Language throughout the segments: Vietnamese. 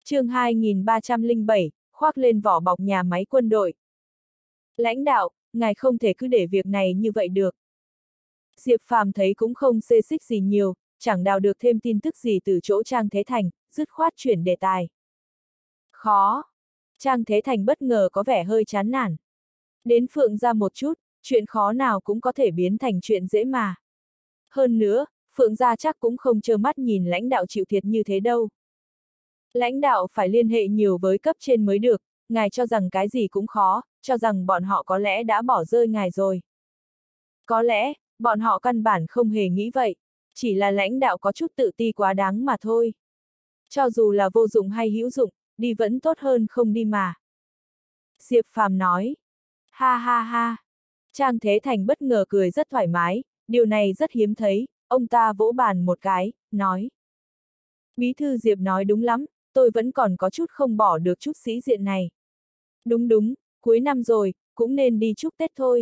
Chương 2307, khoác lên vỏ bọc nhà máy quân đội. Lãnh đạo, ngài không thể cứ để việc này như vậy được. Diệp Phàm thấy cũng không xê xích gì nhiều, chẳng đào được thêm tin tức gì từ chỗ Trang Thế Thành, dứt khoát chuyển đề tài. Khó. Trang Thế Thành bất ngờ có vẻ hơi chán nản. Đến Phượng gia một chút, chuyện khó nào cũng có thể biến thành chuyện dễ mà. Hơn nữa, Phượng gia chắc cũng không trơ mắt nhìn lãnh đạo chịu thiệt như thế đâu. Lãnh đạo phải liên hệ nhiều với cấp trên mới được, ngài cho rằng cái gì cũng khó, cho rằng bọn họ có lẽ đã bỏ rơi ngài rồi. Có lẽ, bọn họ căn bản không hề nghĩ vậy, chỉ là lãnh đạo có chút tự ti quá đáng mà thôi. Cho dù là vô dụng hay hữu dụng, đi vẫn tốt hơn không đi mà. Diệp Phàm nói. Ha ha ha. Trang Thế Thành bất ngờ cười rất thoải mái, điều này rất hiếm thấy, ông ta vỗ bàn một cái, nói. Bí thư Diệp nói đúng lắm, tôi vẫn còn có chút không bỏ được chút sĩ diện này. Đúng đúng, cuối năm rồi, cũng nên đi chúc Tết thôi.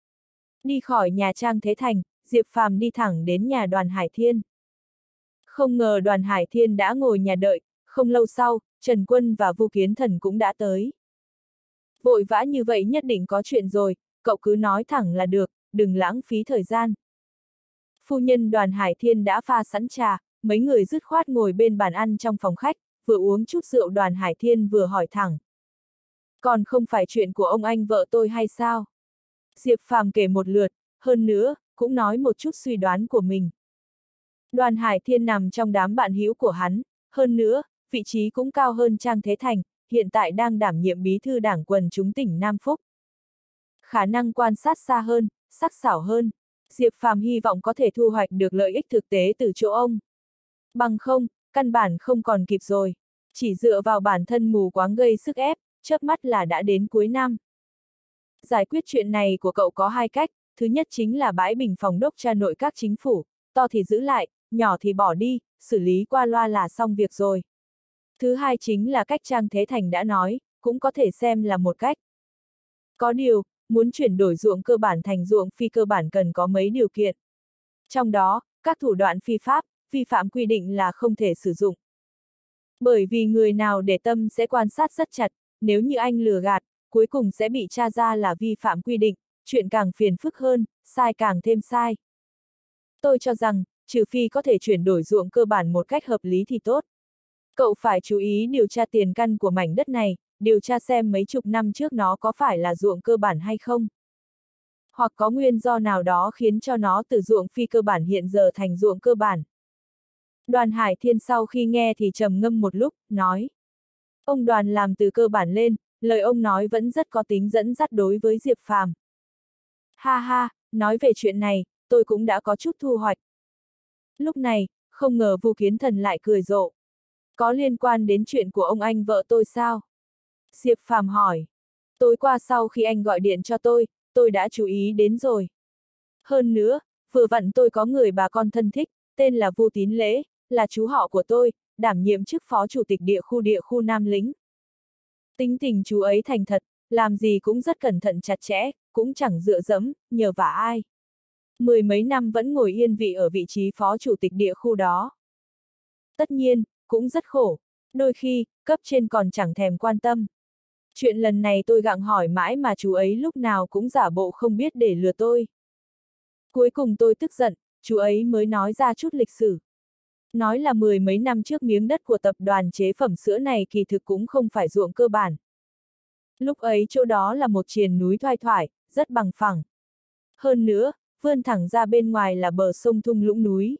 Đi khỏi nhà Trang Thế Thành, Diệp Phàm đi thẳng đến nhà Đoàn Hải Thiên. Không ngờ Đoàn Hải Thiên đã ngồi nhà đợi, không lâu sau, Trần Quân và Vu Kiến Thần cũng đã tới. Vội vã như vậy nhất định có chuyện rồi, cậu cứ nói thẳng là được, đừng lãng phí thời gian. Phu nhân Đoàn Hải Thiên đã pha sẵn trà, mấy người dứt khoát ngồi bên bàn ăn trong phòng khách, vừa uống chút rượu. Đoàn Hải Thiên vừa hỏi thẳng. Còn không phải chuyện của ông anh vợ tôi hay sao? Diệp Phàm kể một lượt, hơn nữa, cũng nói một chút suy đoán của mình. Đoàn Hải Thiên nằm trong đám bạn hữu của hắn, hơn nữa, vị trí cũng cao hơn Trang Thế Thành, hiện tại đang đảm nhiệm bí thư đảng quần chúng tỉnh Nam Phúc. Khả năng quan sát xa hơn, sắc sảo hơn, Diệp Phàm hy vọng có thể thu hoạch được lợi ích thực tế từ chỗ ông. Bằng không, căn bản không còn kịp rồi, chỉ dựa vào bản thân mù quáng gây sức ép, chớp mắt là đã đến cuối năm. Giải quyết chuyện này của cậu có hai cách, thứ nhất chính là bãi bình phòng đốc tra nội các chính phủ, to thì giữ lại, nhỏ thì bỏ đi, xử lý qua loa là xong việc rồi. Thứ hai chính là cách Trang Thế Thành đã nói, cũng có thể xem là một cách. Có điều, muốn chuyển đổi ruộng cơ bản thành ruộng phi cơ bản cần có mấy điều kiện. Trong đó, các thủ đoạn phi pháp, vi phạm quy định là không thể sử dụng. Bởi vì người nào để tâm sẽ quan sát rất chặt, nếu như anh lừa gạt, cuối cùng sẽ bị tra ra là vi phạm quy định, chuyện càng phiền phức hơn, sai càng thêm sai. Tôi cho rằng, trừ phi có thể chuyển đổi ruộng cơ bản một cách hợp lý thì tốt. Cậu phải chú ý điều tra tiền căn của mảnh đất này, điều tra xem mấy chục năm trước nó có phải là ruộng cơ bản hay không. Hoặc có nguyên do nào đó khiến cho nó từ ruộng phi cơ bản hiện giờ thành ruộng cơ bản. Đoàn Hải Thiên sau khi nghe thì trầm ngâm một lúc, nói. Ông Đoàn làm từ cơ bản lên, lời ông nói vẫn rất có tính dẫn dắt đối với Diệp Phàm. Ha ha, nói về chuyện này, tôi cũng đã có chút thu hoạch. Lúc này, không ngờ Vu Kiến Thần lại cười rộ. Có liên quan đến chuyện của ông anh vợ tôi sao? Diệp Phàm hỏi. Tối qua sau khi anh gọi điện cho tôi đã chú ý đến rồi. Hơn nữa, vừa vặn tôi có người bà con thân thích, tên là Vu Tín Lễ, là chú họ của tôi, đảm nhiệm chức phó chủ tịch địa khu Nam Lĩnh. Tính tình chú ấy thành thật, làm gì cũng rất cẩn thận chặt chẽ, cũng chẳng dựa dẫm, nhờ vả ai. Mười mấy năm vẫn ngồi yên vị ở vị trí phó chủ tịch địa khu đó. Tất nhiên, cũng rất khổ, đôi khi, cấp trên còn chẳng thèm quan tâm. Chuyện lần này tôi gặng hỏi mãi mà chú ấy lúc nào cũng giả bộ không biết để lừa tôi. Cuối cùng tôi tức giận, chú ấy mới nói ra chút lịch sử. Nói là mười mấy năm trước miếng đất của tập đoàn chế phẩm sữa này kỳ thực cũng không phải ruộng cơ bản. Lúc ấy chỗ đó là một triền núi thoai thoải, rất bằng phẳng. Hơn nữa, vươn thẳng ra bên ngoài là bờ sông thung lũng núi.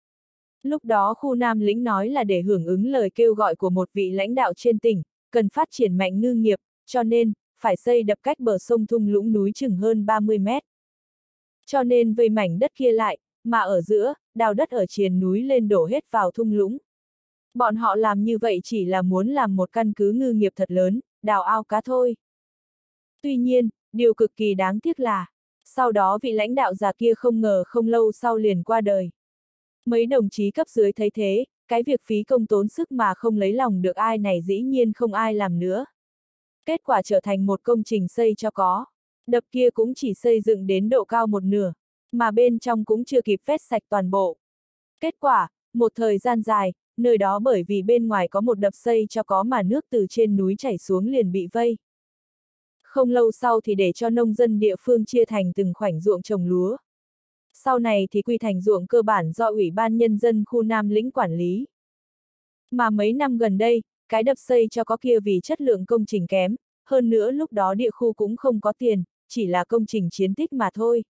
Lúc đó khu Nam Lĩnh nói là để hưởng ứng lời kêu gọi của một vị lãnh đạo trên tỉnh, cần phát triển mạnh ngư nghiệp, cho nên, phải xây đập cách bờ sông thung lũng núi chừng hơn 30 mét. Cho nên vây mảnh đất kia lại, mà ở giữa, đào đất ở triền núi lên đổ hết vào thung lũng. Bọn họ làm như vậy chỉ là muốn làm một căn cứ ngư nghiệp thật lớn, đào ao cá thôi. Tuy nhiên, điều cực kỳ đáng tiếc là, sau đó vị lãnh đạo già kia không ngờ không lâu sau liền qua đời. Mấy đồng chí cấp dưới thấy thế, cái việc phí công tốn sức mà không lấy lòng được ai này dĩ nhiên không ai làm nữa. Kết quả trở thành một công trình xây cho có. Đập kia cũng chỉ xây dựng đến độ cao một nửa, mà bên trong cũng chưa kịp phết sạch toàn bộ. Kết quả, một thời gian dài, nơi đó bởi vì bên ngoài có một đập xây cho có mà nước từ trên núi chảy xuống liền bị vây. Không lâu sau thì để cho nông dân địa phương chia thành từng khoảnh ruộng trồng lúa. Sau này thì quy thành ruộng cơ bản do Ủy ban Nhân dân khu Nam Lĩnh quản lý. Mà mấy năm gần đây, cái đập xây cho có kia vì chất lượng công trình kém, hơn nữa lúc đó địa khu cũng không có tiền, chỉ là công trình chiến tích mà thôi.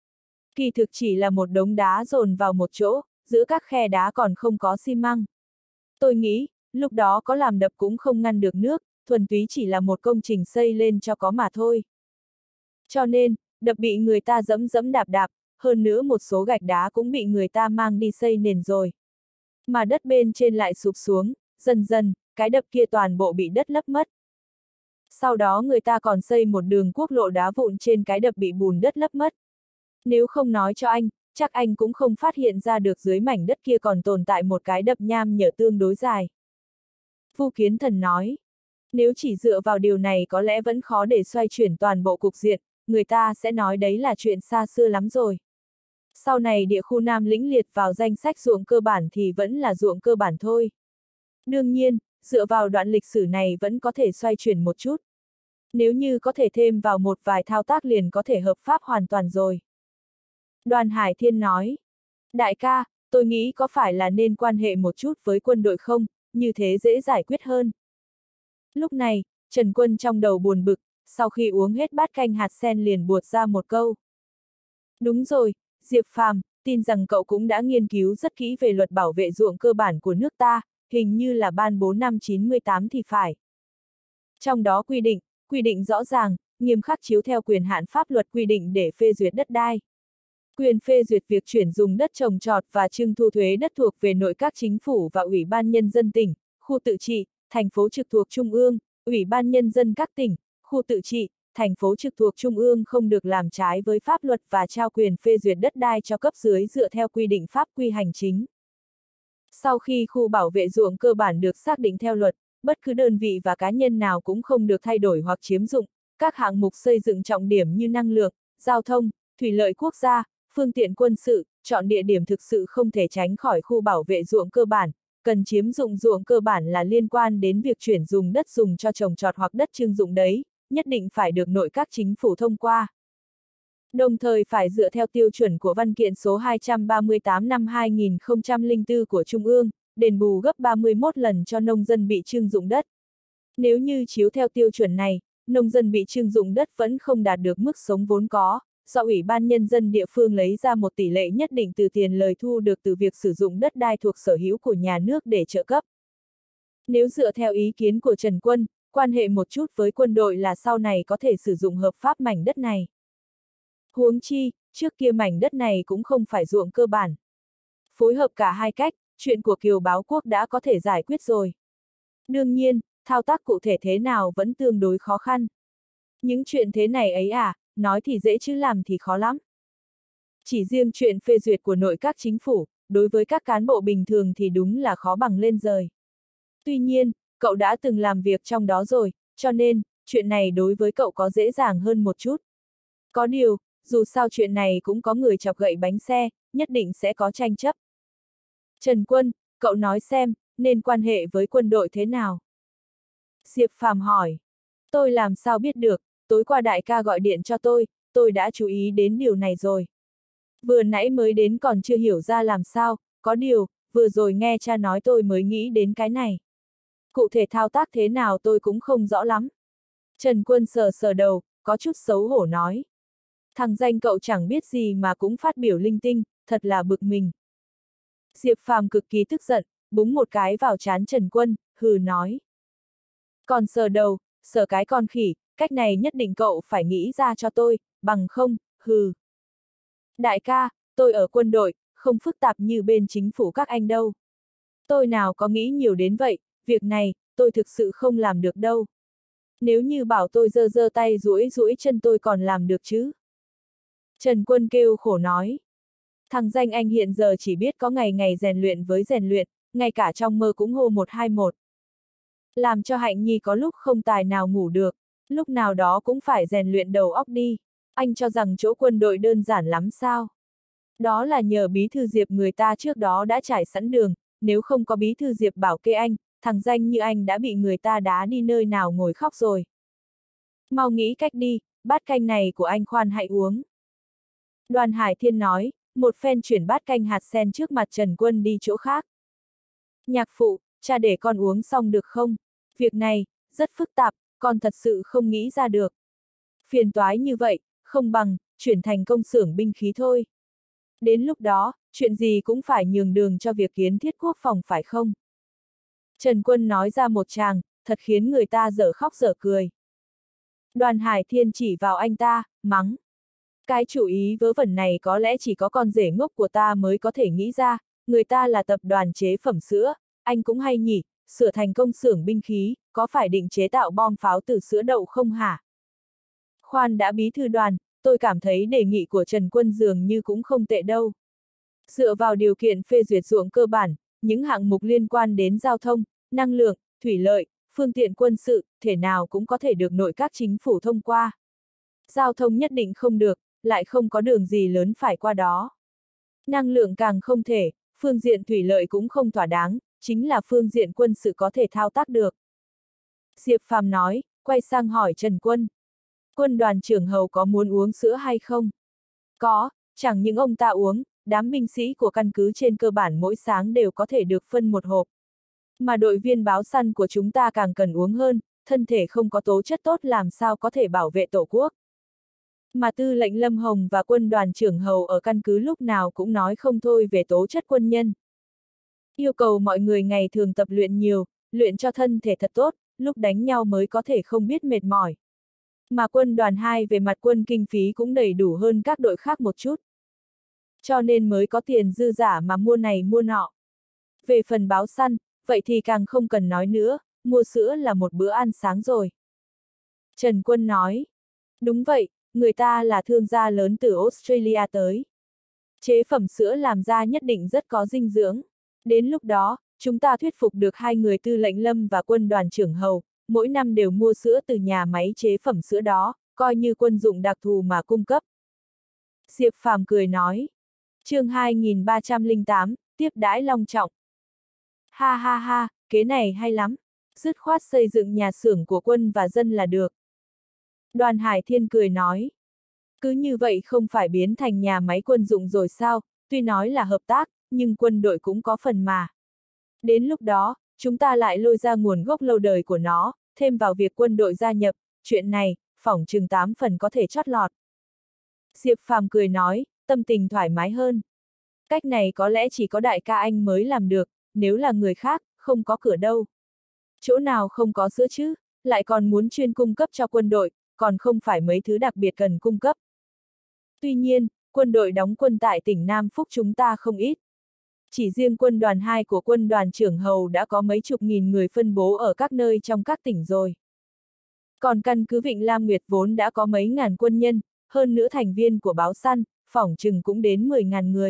Kỳ thực chỉ là một đống đá dồn vào một chỗ, giữa các khe đá còn không có xi măng. Tôi nghĩ, lúc đó có làm đập cũng không ngăn được nước, thuần túy chỉ là một công trình xây lên cho có mà thôi. Cho nên, đập bị người ta dẫm dẫm đạp đạp, hơn nữa một số gạch đá cũng bị người ta mang đi xây nền rồi. Mà đất bên trên lại sụp xuống, dần dần, cái đập kia toàn bộ bị đất lấp mất. Sau đó người ta còn xây một đường quốc lộ đá vụn trên cái đập bị bùn đất lấp mất. Nếu không nói cho anh, chắc anh cũng không phát hiện ra được dưới mảnh đất kia còn tồn tại một cái đập nham nhở tương đối dài. Vu Kiến Thần nói, nếu chỉ dựa vào điều này có lẽ vẫn khó để xoay chuyển toàn bộ cục diện, người ta sẽ nói đấy là chuyện xa xưa lắm rồi. Sau này địa khu Nam Lĩnh liệt vào danh sách ruộng cơ bản thì vẫn là ruộng cơ bản thôi. Đương nhiên, dựa vào đoạn lịch sử này vẫn có thể xoay chuyển một chút. Nếu như có thể thêm vào một vài thao tác liền có thể hợp pháp hoàn toàn rồi. Đoàn Hải Thiên nói, đại ca, tôi nghĩ có phải là nên quan hệ một chút với quân đội không, như thế dễ giải quyết hơn. Lúc này, Trần Quân trong đầu buồn bực, sau khi uống hết bát canh hạt sen liền buột ra một câu. Đúng rồi, Diệp Phàm, tin rằng cậu cũng đã nghiên cứu rất kỹ về luật bảo vệ ruộng cơ bản của nước ta, hình như là ban bố năm 98 thì phải. Trong đó quy định rõ ràng, nghiêm khắc chiếu theo quyền hạn pháp luật quy định để phê duyệt đất đai. Quyền phê duyệt việc chuyển dùng đất trồng trọt và trưng thu thuế đất thuộc về nội các chính phủ và Ủy ban Nhân dân tỉnh, khu tự trị, thành phố trực thuộc Trung ương, Ủy ban Nhân dân các tỉnh, khu tự trị, thành phố trực thuộc Trung ương không được làm trái với pháp luật và trao quyền phê duyệt đất đai cho cấp dưới dựa theo quy định pháp quy hành chính. Sau khi khu bảo vệ ruộng cơ bản được xác định theo luật, bất cứ đơn vị và cá nhân nào cũng không được thay đổi hoặc chiếm dụng, các hạng mục xây dựng trọng điểm như năng lượng, giao thông, thủy lợi quốc gia, phương tiện quân sự, chọn địa điểm thực sự không thể tránh khỏi khu bảo vệ ruộng cơ bản, cần chiếm dụng ruộng cơ bản là liên quan đến việc chuyển dùng đất dùng cho trồng trọt hoặc đất trưng dụng đấy, nhất định phải được nội các chính phủ thông qua. Đồng thời phải dựa theo tiêu chuẩn của văn kiện số 238 năm 2004 của Trung ương, đền bù gấp 31 lần cho nông dân bị trưng dụng đất. Nếu như chiếu theo tiêu chuẩn này, nông dân bị trưng dụng đất vẫn không đạt được mức sống vốn có, do Ủy ban Nhân dân địa phương lấy ra một tỷ lệ nhất định từ tiền lời thu được từ việc sử dụng đất đai thuộc sở hữu của nhà nước để trợ cấp. Nếu dựa theo ý kiến của Trần Quân, quan hệ một chút với quân đội là sau này có thể sử dụng hợp pháp mảnh đất này. Huống chi, trước kia mảnh đất này cũng không phải ruộng cơ bản. Phối hợp cả hai cách, chuyện của Kiều Báo Quốc đã có thể giải quyết rồi. Đương nhiên, thao tác cụ thể thế nào vẫn tương đối khó khăn. Những chuyện thế này ấy à, nói thì dễ chứ làm thì khó lắm. Chỉ riêng chuyện phê duyệt của nội các chính phủ, đối với các cán bộ bình thường thì đúng là khó bằng lên trời. Tuy nhiên, cậu đã từng làm việc trong đó rồi, cho nên, chuyện này đối với cậu có dễ dàng hơn một chút. Có điều, dù sao chuyện này cũng có người chọc gậy bánh xe, nhất định sẽ có tranh chấp. Trần Quân, cậu nói xem, nên quan hệ với quân đội thế nào? Diệp Phàm hỏi. Tôi làm sao biết được, tối qua đại ca gọi điện cho tôi đã chú ý đến điều này rồi. Vừa nãy mới đến còn chưa hiểu ra làm sao, có điều, vừa rồi nghe cha nói tôi mới nghĩ đến cái này. Cụ thể thao tác thế nào tôi cũng không rõ lắm. Trần Quân sờ sờ đầu, có chút xấu hổ nói. Thằng danh cậu chẳng biết gì mà cũng phát biểu linh tinh, thật là bực mình. Diệp Phàm cực kỳ tức giận, búng một cái vào trán Trần Quân, hừ nói. Còn sờ đầu, sờ cái con khỉ, cách này nhất định cậu phải nghĩ ra cho tôi, bằng không, hừ. Đại ca, tôi ở quân đội, không phức tạp như bên chính phủ các anh đâu. Tôi nào có nghĩ nhiều đến vậy, việc này, tôi thực sự không làm được đâu. Nếu như bảo tôi giơ giơ tay duỗi duỗi chân tôi còn làm được chứ. Trần Quân kêu khổ nói. Thằng danh anh hiện giờ chỉ biết có ngày ngày rèn luyện với rèn luyện, ngay cả trong mơ cũng hô 121. Làm cho Hạnh Nhi có lúc không tài nào ngủ được, lúc nào đó cũng phải rèn luyện đầu óc đi. Anh cho rằng chỗ quân đội đơn giản lắm sao? Đó là nhờ bí thư Diệp người ta trước đó đã trải sẵn đường, nếu không có bí thư Diệp bảo kê anh, thằng danh như anh đã bị người ta đá đi nơi nào ngồi khóc rồi. Mau nghĩ cách đi, bát canh này của anh khoan hãy uống. Đoàn Hải Thiên nói, một phen chuyển bát canh hạt sen trước mặt Trần Quân đi chỗ khác. Nhạc phụ, cha để con uống xong được không? Việc này, rất phức tạp, con thật sự không nghĩ ra được. Phiền toái như vậy, không bằng, chuyển thành công xưởng binh khí thôi. Đến lúc đó, chuyện gì cũng phải nhường đường cho việc kiến thiết quốc phòng phải không? Trần Quân nói ra một tràng, thật khiến người ta dở khóc dở cười. Đoàn Hải Thiên chỉ vào anh ta, mắng. Cái chủ ý vớ vẩn này có lẽ chỉ có con rể ngốc của ta mới có thể nghĩ ra, người ta là tập đoàn chế phẩm sữa, anh cũng hay nhỉ, sửa thành công xưởng binh khí, có phải định chế tạo bom pháo từ sữa đậu không hả? Khoan đã bí thư đoàn, tôi cảm thấy đề nghị của Trần Quân dường như cũng không tệ đâu. Dựa vào điều kiện phê duyệt ruộng cơ bản, những hạng mục liên quan đến giao thông, năng lượng, thủy lợi, phương tiện quân sự, thể nào cũng có thể được nội các chính phủ thông qua. Giao thông nhất định không được, lại không có đường gì lớn phải qua đó. Năng lượng càng không thể, phương diện thủy lợi cũng không thỏa đáng, chính là phương diện quân sự có thể thao tác được. Diệp Phàm nói, quay sang hỏi Trần Quân. Quân đoàn trưởng Hầu có muốn uống sữa hay không? Có, chẳng những ông ta uống, đám binh sĩ của căn cứ trên cơ bản mỗi sáng đều có thể được phân một hộp. Mà đội viên báo săn của chúng ta càng cần uống hơn, thân thể không có tố chất tốt làm sao có thể bảo vệ tổ quốc. Mà tư lệnh Lâm Hồng và quân đoàn trưởng Hầu ở căn cứ lúc nào cũng nói không thôi về tố chất quân nhân. Yêu cầu mọi người ngày thường tập luyện nhiều, luyện cho thân thể thật tốt, lúc đánh nhau mới có thể không biết mệt mỏi. Mà quân đoàn 2 về mặt quân kinh phí cũng đầy đủ hơn các đội khác một chút. Cho nên mới có tiền dư giả mà mua này mua nọ. Về phần báo săn, vậy thì càng không cần nói nữa, mua sữa là một bữa ăn sáng rồi. Trần Quân nói, đúng vậy, người ta là thương gia lớn từ Australia tới. Chế phẩm sữa làm ra nhất định rất có dinh dưỡng. Đến lúc đó, chúng ta thuyết phục được hai người tư lệnh Lâm và quân đoàn trưởng Hầu, mỗi năm đều mua sữa từ nhà máy chế phẩm sữa đó, coi như quân dụng đặc thù mà cung cấp. Diệp Phàm cười nói. Chương 2308, tiếp đãi long trọng. Ha ha ha, kế này hay lắm, dứt khoát xây dựng nhà xưởng của quân và dân là được. Đoàn Hải Thiên cười nói. Cứ như vậy không phải biến thành nhà máy quân dụng rồi sao, tuy nói là hợp tác, nhưng quân đội cũng có phần mà. Đến lúc đó, chúng ta lại lôi ra nguồn gốc lâu đời của nó, thêm vào việc quân đội gia nhập, chuyện này, phỏng chừng 8 phần có thể chót lọt. Diệp Phàm cười nói, tâm tình thoải mái hơn. Cách này có lẽ chỉ có đại ca anh mới làm được, nếu là người khác, không có cửa đâu. Chỗ nào không có sữa chứ, lại còn muốn chuyên cung cấp cho quân đội, còn không phải mấy thứ đặc biệt cần cung cấp. Tuy nhiên, quân đội đóng quân tại tỉnh Nam Phúc chúng ta không ít. Chỉ riêng quân đoàn 2 của quân đoàn trưởng Hầu đã có mấy chục nghìn người phân bố ở các nơi trong các tỉnh rồi. Còn căn cứ Vịnh Lam Nguyệt vốn đã có mấy ngàn quân nhân, hơn nữa thành viên của báo săn, phỏng chừng cũng đến 10.000 người.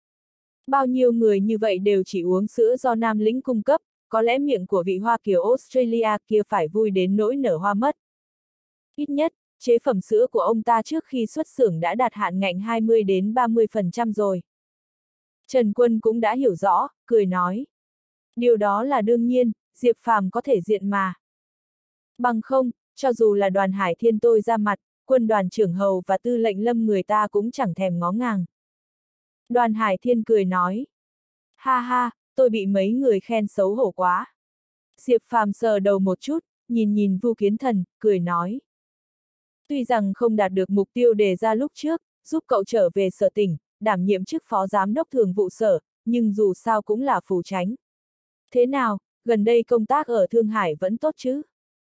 Bao nhiêu người như vậy đều chỉ uống sữa do Nam lĩnh cung cấp, có lẽ miệng của vị Hoa Kiều Australia kia phải vui đến nỗi nở hoa mất. Ít nhất, chế phẩm sữa của ông ta trước khi xuất xưởng đã đạt hạn ngạch 20 đến 30% rồi. Trần Quân cũng đã hiểu rõ, cười nói. Điều đó là đương nhiên, Diệp Phàm có thể diện mà. Bằng không, cho dù là đoàn Hải Thiên tôi ra mặt, quân đoàn trưởng Hầu và tư lệnh Lâm người ta cũng chẳng thèm ngó ngàng. Đoàn Hải Thiên cười nói. Ha ha, tôi bị mấy người khen xấu hổ quá. Diệp Phàm sờ đầu một chút, nhìn Vu Kiến Thần, cười nói. Tuy rằng không đạt được mục tiêu đề ra lúc trước, giúp cậu trở về sở tỉnh, đảm nhiệm chức phó giám đốc thường vụ sở, nhưng dù sao cũng là phù chánh. Thế nào, gần đây công tác ở Thương Hải vẫn tốt chứ?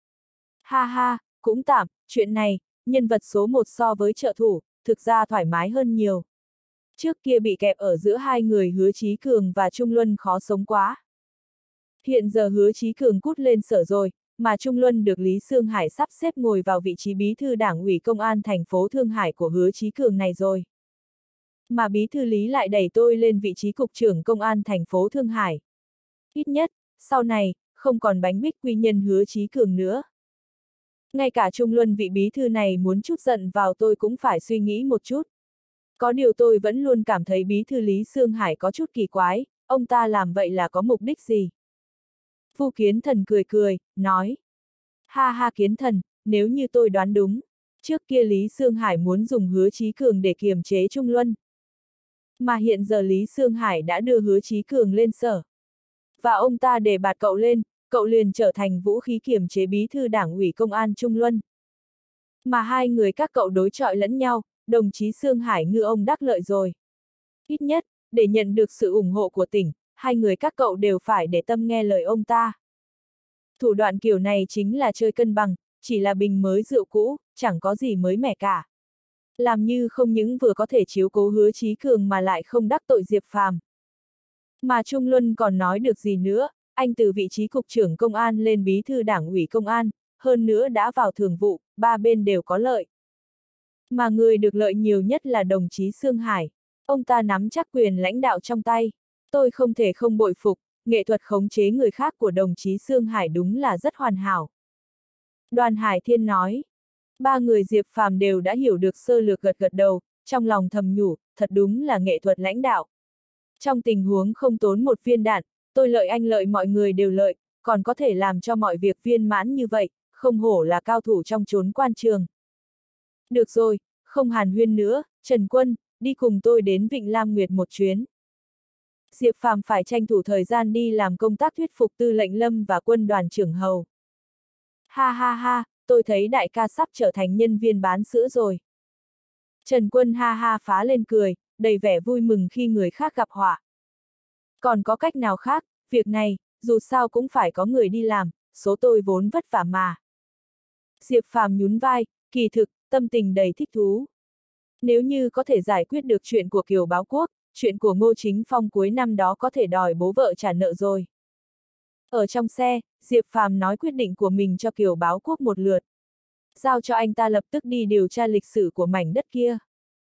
Ha ha, cũng tạm, chuyện này, nhân vật số 1 so với trợ thủ, thực ra thoải mái hơn nhiều. Trước kia bị kẹp ở giữa hai người Hứa Chí Cường và Trung Luân khó sống quá. Hiện giờ Hứa Chí Cường cút lên sở rồi, mà Trung Luân được Lý Sương Hải sắp xếp ngồi vào vị trí bí thư đảng ủy công an thành phố Thương Hải của Hứa Chí Cường này rồi. Mà bí thư Lý lại đẩy tôi lên vị trí cục trưởng công an thành phố Thương Hải. Ít nhất, sau này, không còn bánh bích quy nhân Hứa Chí Cường nữa. Ngay cả Trung Luân vị bí thư này muốn chút giận vào tôi cũng phải suy nghĩ một chút. Có điều tôi vẫn luôn cảm thấy bí thư Lý Xương Hải có chút kỳ quái, ông ta làm vậy là có mục đích gì? Vu Kiến Thần cười cười, nói. Ha ha Kiến Thần, nếu như tôi đoán đúng, trước kia Lý Xương Hải muốn dùng Hứa Chí Cường để kiềm chế Trung Luân. Mà hiện giờ Lý Xương Hải đã đưa Hứa Chí Cường lên sở. Và ông ta đề bạt cậu lên, cậu liền trở thành vũ khí kiềm chế bí thư đảng ủy công an Trung Luân. Mà hai người các cậu đối chọi lẫn nhau, đồng chí Xương Hải ngư ông đắc lợi rồi. Ít nhất, để nhận được sự ủng hộ của tỉnh, hai người các cậu đều phải để tâm nghe lời ông ta. Thủ đoạn kiểu này chính là chơi cân bằng, chỉ là bình mới rượu cũ, chẳng có gì mới mẻ cả. Làm như không những vừa có thể chiếu cố Hứa Chí Cường mà lại không đắc tội Diệp Phàm. Mà Trung Luân còn nói được gì nữa, anh từ vị trí cục trưởng công an lên bí thư đảng ủy công an, hơn nữa đã vào thường vụ, ba bên đều có lợi. Mà người được lợi nhiều nhất là đồng chí Xương Hải. Ông ta nắm chắc quyền lãnh đạo trong tay. Tôi không thể không bội phục, nghệ thuật khống chế người khác của đồng chí Xương Hải đúng là rất hoàn hảo. Đoàn Hải Thiên nói. Ba người Diệp Phàm đều đã hiểu được sơ lược gật gật đầu, trong lòng thầm nhủ, thật đúng là nghệ thuật lãnh đạo. Trong tình huống không tốn một viên đạn, tôi lợi anh lợi mọi người đều lợi, còn có thể làm cho mọi việc viên mãn như vậy, không hổ là cao thủ trong chốn quan trường. Được rồi, không hàn huyên nữa, Trần Quân, đi cùng tôi đến Vịnh Lam Nguyệt một chuyến. Diệp Phàm phải tranh thủ thời gian đi làm công tác thuyết phục tư lệnh Lâm và quân đoàn trưởng hầu. Ha ha ha, tôi thấy đại ca sắp trở thành nhân viên bán sữa rồi. Trần Quân ha ha phá lên cười, đầy vẻ vui mừng khi người khác gặp họa. Còn có cách nào khác, việc này, dù sao cũng phải có người đi làm, số tôi vốn vất vả mà. Diệp Phàm nhún vai, kỳ thực, tâm tình đầy thích thú. Nếu như có thể giải quyết được chuyện của Kiều Báo Quốc, chuyện của Ngô Chính Phong cuối năm đó có thể đòi bố vợ trả nợ rồi. Ở trong xe, Diệp Phàm nói quyết định của mình cho Kiều Báo Quốc một lượt. Giao cho anh ta lập tức đi điều tra lịch sử của mảnh đất kia.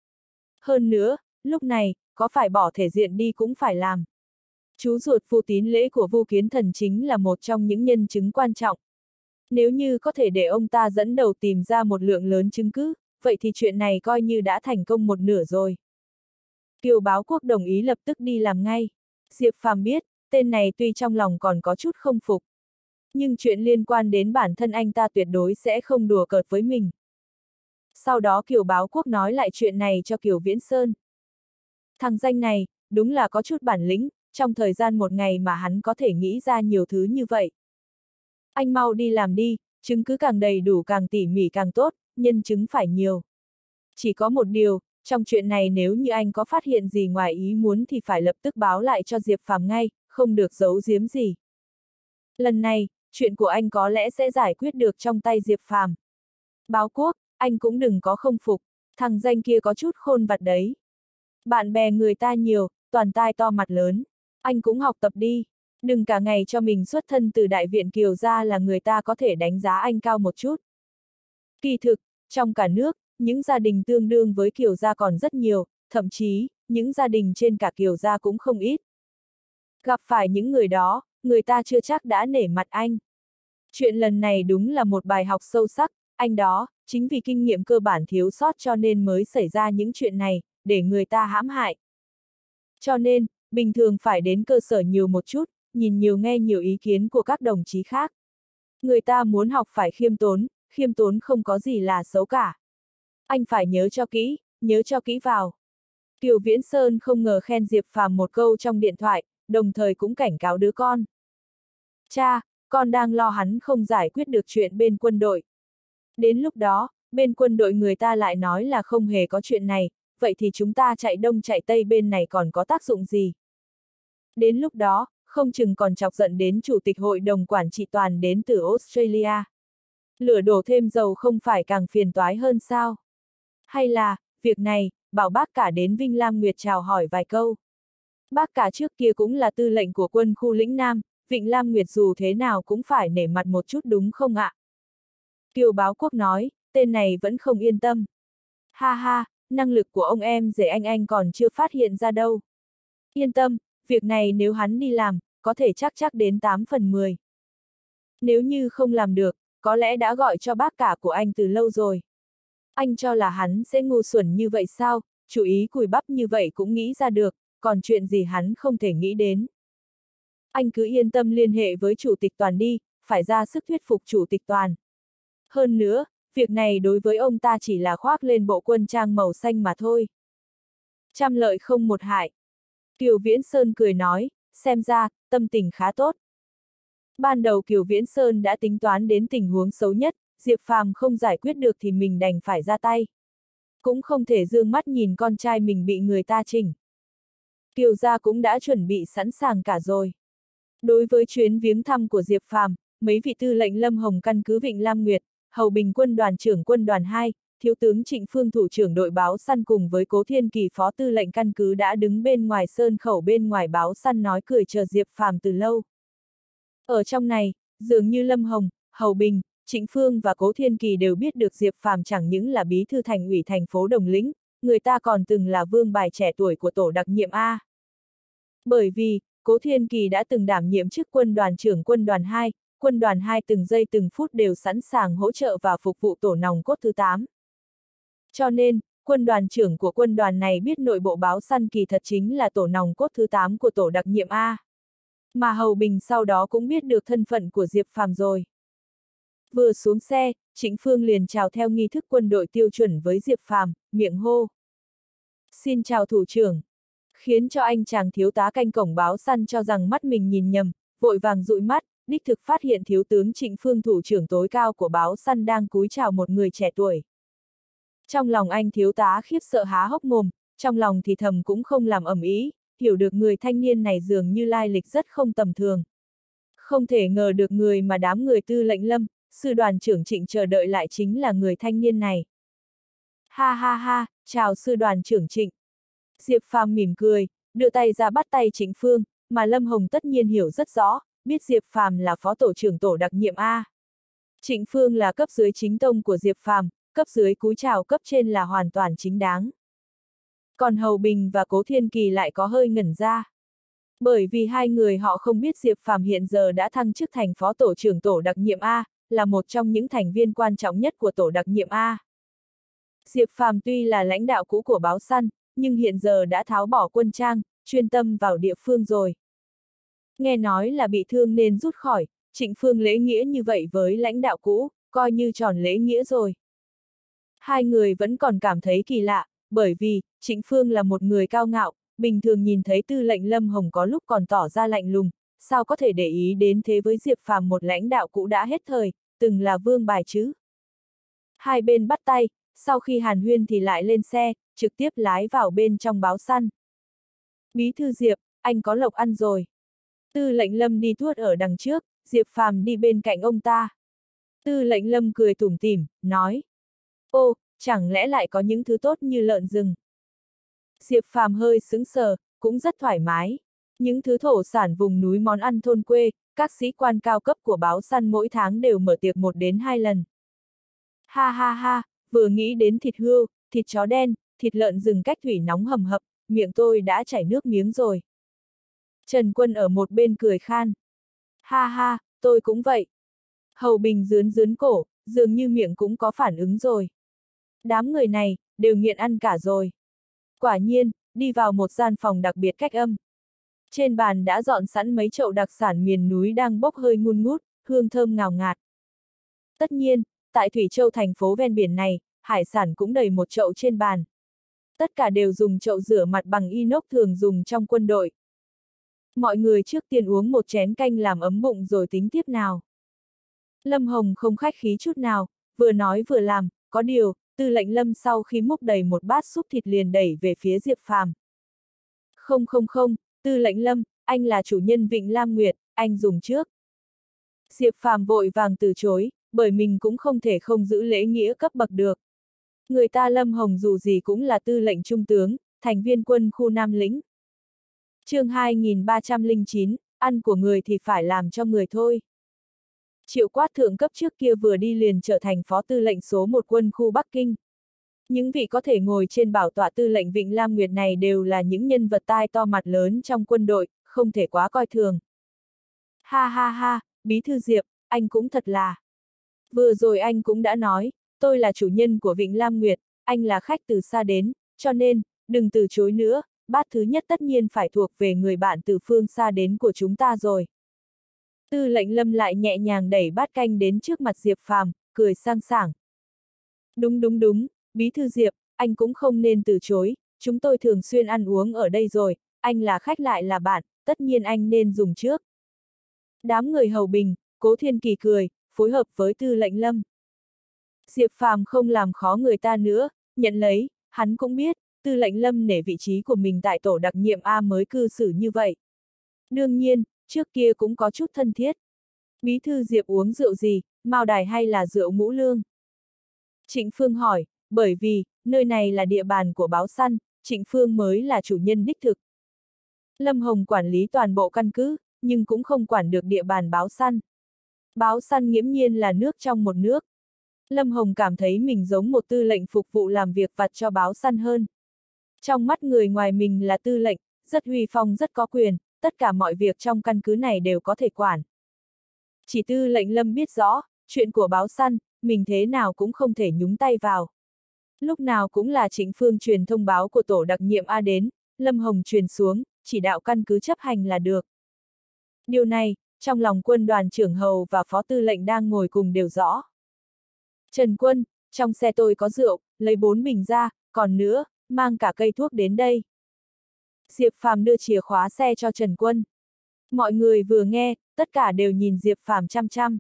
Hơn nữa, lúc này, có phải bỏ thể diện đi cũng phải làm. Chú ruột Vu Tín Lễ của Vu Kiến Thần chính là một trong những nhân chứng quan trọng. Nếu như có thể để ông ta dẫn đầu tìm ra một lượng lớn chứng cứ, vậy thì chuyện này coi như đã thành công một nửa rồi. Kiều Báo Quốc đồng ý lập tức đi làm ngay. Diệp Phàm biết, tên này tuy trong lòng còn có chút không phục. Nhưng chuyện liên quan đến bản thân anh ta tuyệt đối sẽ không đùa cợt với mình. Sau đó Kiều Báo Quốc nói lại chuyện này cho Kiều Viễn Sơn. Thằng danh này, đúng là có chút bản lĩnh, trong thời gian một ngày mà hắn có thể nghĩ ra nhiều thứ như vậy. Anh mau đi làm đi, chứng cứ càng đầy đủ càng tỉ mỉ càng tốt, nhân chứng phải nhiều. Chỉ có một điều, trong chuyện này nếu như anh có phát hiện gì ngoài ý muốn thì phải lập tức báo lại cho Diệp Phàm ngay, không được giấu giếm gì. Lần này, chuyện của anh có lẽ sẽ giải quyết được trong tay Diệp Phàm. Báo Quốc, anh cũng đừng có không phục, thằng danh kia có chút khôn vặt đấy. Bạn bè người ta nhiều, toàn tai to mặt lớn. Anh cũng học tập đi. Đừng cả ngày cho mình xuất thân từ Đại viện Kiều gia là người ta có thể đánh giá anh cao một chút. Kỳ thực, trong cả nước, những gia đình tương đương với Kiều gia còn rất nhiều, thậm chí, những gia đình trên cả Kiều gia cũng không ít. Gặp phải những người đó, người ta chưa chắc đã nể mặt anh. Chuyện lần này đúng là một bài học sâu sắc, anh đó, chính vì kinh nghiệm cơ bản thiếu sót cho nên mới xảy ra những chuyện này, để người ta hãm hại. Cho nên, bình thường phải đến cơ sở nhiều một chút, nhìn nhiều nghe nhiều ý kiến của các đồng chí khác. Người ta muốn học phải khiêm tốn không có gì là xấu cả. Anh phải nhớ cho kỹ vào. Kiều Viễn Sơn không ngờ khen Diệp Phàm một câu trong điện thoại, đồng thời cũng cảnh cáo đứa con. Cha, con đang lo hắn không giải quyết được chuyện bên quân đội. Đến lúc đó, bên quân đội người ta lại nói là không hề có chuyện này, vậy thì chúng ta chạy đông chạy tây bên này còn có tác dụng gì? Đến lúc đó, không chừng còn chọc giận đến Chủ tịch Hội đồng Quản trị Toàn đến từ Australia. Lửa đổ thêm dầu không phải càng phiền toái hơn sao? Hay là, việc này, bảo bác cả đến Vinh Lam Nguyệt chào hỏi vài câu. Bác cả trước kia cũng là tư lệnh của quân khu lĩnh Nam, Vịnh Lam Nguyệt dù thế nào cũng phải nể mặt một chút đúng không ạ? Kiều Báo Quốc nói, tên này vẫn không yên tâm. Ha ha, năng lực của ông em rể anh còn chưa phát hiện ra đâu. Yên tâm, việc này nếu hắn đi làm, có thể chắc đến 8 phần 10. Nếu như không làm được, có lẽ đã gọi cho bác cả của anh từ lâu rồi. Anh cho là hắn sẽ ngu xuẩn như vậy sao, chủ ý cùi bắp như vậy cũng nghĩ ra được, còn chuyện gì hắn không thể nghĩ đến. Anh cứ yên tâm liên hệ với chủ tịch Toàn đi, phải ra sức thuyết phục chủ tịch Toàn. Hơn nữa, việc này đối với ông ta chỉ là khoác lên bộ quân trang màu xanh mà thôi. Trăm lợi không một hại. Kiều Viễn Sơn cười nói, xem ra, tâm tình khá tốt. Ban đầu Kiều Viễn Sơn đã tính toán đến tình huống xấu nhất, Diệp Phàm không giải quyết được thì mình đành phải ra tay. Cũng không thể dương mắt nhìn con trai mình bị người ta chỉnh. Kiều gia cũng đã chuẩn bị sẵn sàng cả rồi. Đối với chuyến viếng thăm của Diệp Phàm, mấy vị tư lệnh Lâm Hồng căn cứ Vịnh Lam Nguyệt, Hầu Bình quân đoàn trưởng quân đoàn 2, Thiếu tướng Trịnh Phương thủ trưởng đội báo săn cùng với Cố Thiên Kỳ phó tư lệnh căn cứ đã đứng bên ngoài sơn khẩu bên ngoài báo săn nói cười chờ Diệp Phàm từ lâu. Ở trong này, dường như Lâm Hồng, Hầu Bình, Trịnh Phương và Cố Thiên Kỳ đều biết được Diệp Phàm chẳng những là bí thư thành ủy thành phố Đồng Lĩnh, người ta còn từng là vương bài trẻ tuổi của tổ đặc nhiệm A. Bởi vì, Cố Thiên Kỳ đã từng đảm nhiệm chức quân đoàn trưởng quân đoàn 2 từng giây từng phút đều sẵn sàng hỗ trợ và phục vụ tổ nòng cốt thứ 8. Cho nên, quân đoàn trưởng của quân đoàn này biết nội bộ báo săn kỳ thật chính là tổ nòng cốt thứ 8 của tổ đặc nhiệm A. Mà Hầu Bình sau đó cũng biết được thân phận của Diệp Phàm rồi. Vừa xuống xe, Trịnh Phương liền chào theo nghi thức quân đội tiêu chuẩn với Diệp Phàm, miệng hô. Xin chào thủ trưởng. Khiến cho anh chàng thiếu tá canh cổng báo săn cho rằng mắt mình nhìn nhầm, vội vàng dụi mắt, đích thực phát hiện thiếu tướng Trịnh Phương thủ trưởng tối cao của báo săn đang cúi chào một người trẻ tuổi. Trong lòng anh thiếu tá khiếp sợ há hốc mồm, trong lòng thì thầm cũng không làm ầm ĩ, hiểu được người thanh niên này dường như lai lịch rất không tầm thường. Không thể ngờ được người mà đám người tư lệnh Lâm, sư đoàn trưởng Trịnh chờ đợi lại chính là người thanh niên này. Ha ha ha, chào sư đoàn trưởng Trịnh. Diệp Phàm mỉm cười, đưa tay ra bắt tay Trịnh Phương, mà Lâm Hồng tất nhiên hiểu rất rõ, biết Diệp Phàm là phó tổ trưởng tổ đặc nhiệm A. Trịnh Phương là cấp dưới chính tông của Diệp Phàm, cấp dưới cúi chào cấp trên là hoàn toàn chính đáng. Còn Hầu Bình và Cố Thiên Kỳ lại có hơi ngẩn ra. Bởi vì hai người họ không biết Diệp Phàm hiện giờ đã thăng chức thành phó tổ trưởng tổ đặc nhiệm A, là một trong những thành viên quan trọng nhất của tổ đặc nhiệm A. Diệp Phàm tuy là lãnh đạo cũ của báo săn, nhưng hiện giờ đã tháo bỏ quân trang, chuyên tâm vào địa phương rồi. Nghe nói là bị thương nên rút khỏi, Trịnh Phương lễ nghĩa như vậy với lãnh đạo cũ, coi như tròn lễ nghĩa rồi. Hai người vẫn còn cảm thấy kỳ lạ, bởi vì, Trịnh Phương là một người cao ngạo, bình thường nhìn thấy tư lệnh Lâm Hồng có lúc còn tỏ ra lạnh lùng, sao có thể để ý đến thế với Diệp Phàm một lãnh đạo cũ đã hết thời, từng là vương bài chứ. Hai bên bắt tay, sau khi hàn huyên thì lại lên xe, trực tiếp lái vào bên trong báo săn. Bí thư Diệp, anh có lộc ăn rồi. Tư lệnh Lâm đi tuốt ở đằng trước, Diệp Phàm đi bên cạnh ông ta. Tư lệnh Lâm cười tủm tỉm, nói. Ô, chẳng lẽ lại có những thứ tốt như lợn rừng. Diệp Phàm hơi sững sờ, cũng rất thoải mái. Những thứ thổ sản vùng núi món ăn thôn quê, các sĩ quan cao cấp của báo săn mỗi tháng đều mở tiệc 1 đến 2 lần. Ha ha ha, vừa nghĩ đến thịt hươu, thịt chó đen, thịt lợn rừng cách thủy nóng hầm hập, miệng tôi đã chảy nước miếng rồi. Trần Quân ở một bên cười khan. Ha ha, tôi cũng vậy. Hầu Bình rướn cổ, dường như miệng cũng có phản ứng rồi. Đám người này, đều nghiện ăn cả rồi. Quả nhiên, đi vào một gian phòng đặc biệt cách âm. Trên bàn đã dọn sẵn mấy chậu đặc sản miền núi đang bốc hơi ngùn ngút, hương thơm ngào ngạt. Tất nhiên, tại Thủy Châu thành phố ven biển này, hải sản cũng đầy một chậu trên bàn. Tất cả đều dùng chậu rửa mặt bằng inox thường dùng trong quân đội. Mọi người trước tiên uống một chén canh làm ấm bụng rồi tính tiếp nào. Lâm Hồng không khách khí chút nào, vừa nói vừa làm, có điều, tư lệnh Lâm sau khi múc đầy một bát súp thịt liền đẩy về phía Diệp Phàm. Không, tư lệnh Lâm, anh là chủ nhân Vịnh Lam Nguyệt, anh dùng trước. Diệp Phàm vội vàng từ chối, bởi mình cũng không thể không giữ lễ nghĩa cấp bậc được. Người ta Lâm Hồng dù gì cũng là tư lệnh trung tướng, thành viên quân khu Nam Lĩnh. Chương 2309, ăn của người thì phải làm cho người thôi. Triệu Quát thượng cấp trước kia vừa đi liền trở thành phó tư lệnh số 1 quân khu Bắc Kinh. Những vị có thể ngồi trên bảo tọa tư lệnh Vịnh Lam Nguyệt này đều là những nhân vật tai to mặt lớn trong quân đội, không thể quá coi thường. Ha ha ha, bí thư Diệp, anh cũng thật là. Vừa rồi anh cũng đã nói, tôi là chủ nhân của Vịnh Lam Nguyệt, anh là khách từ xa đến, cho nên, đừng từ chối nữa, bát thứ nhất tất nhiên phải thuộc về người bạn từ phương xa đến của chúng ta rồi. Tư lệnh Lâm lại nhẹ nhàng đẩy bát canh đến trước mặt Diệp Phàm, cười sang sảng. Đúng, bí thư Diệp, anh cũng không nên từ chối, chúng tôi thường xuyên ăn uống ở đây rồi, anh là khách lại là bạn, tất nhiên anh nên dùng trước. Đám người hầu bình, Cố Thiên Kỳ cười, phối hợp với Tư lệnh Lâm. Diệp Phàm không làm khó người ta nữa, nhận lấy, hắn cũng biết, Tư lệnh Lâm nể vị trí của mình tại tổ đặc nhiệm A mới cư xử như vậy. Đương nhiên, trước kia cũng có chút thân thiết. Bí thư Diệp uống rượu gì, Mao Đài hay là rượu Ngũ Lương? Trịnh Phương hỏi, bởi vì, nơi này là địa bàn của báo săn, Trịnh Phương mới là chủ nhân đích thực. Lâm Hồng quản lý toàn bộ căn cứ, nhưng cũng không quản được địa bàn báo săn. Báo săn nghiễm nhiên là nước trong một nước. Lâm Hồng cảm thấy mình giống một tư lệnh phục vụ làm việc vặt cho báo săn hơn. Trong mắt người ngoài mình là tư lệnh, rất uy phong rất có quyền, tất cả mọi việc trong căn cứ này đều có thể quản. Chỉ tư lệnh Lâm biết rõ, chuyện của báo săn, mình thế nào cũng không thể nhúng tay vào. Lúc nào cũng là Trịnh Phương truyền thông báo của tổ đặc nhiệm A đến, Lâm Hồng truyền xuống, chỉ đạo căn cứ chấp hành là được. Điều này, trong lòng quân đoàn trưởng hầu và phó tư lệnh đang ngồi cùng đều rõ. Trần Quân, trong xe tôi có rượu, lấy 4 bình ra, còn nữa, mang cả cây thuốc đến đây. Diệp Phàm đưa chìa khóa xe cho Trần Quân. Mọi người vừa nghe, tất cả đều nhìn Diệp Phàm chăm chăm.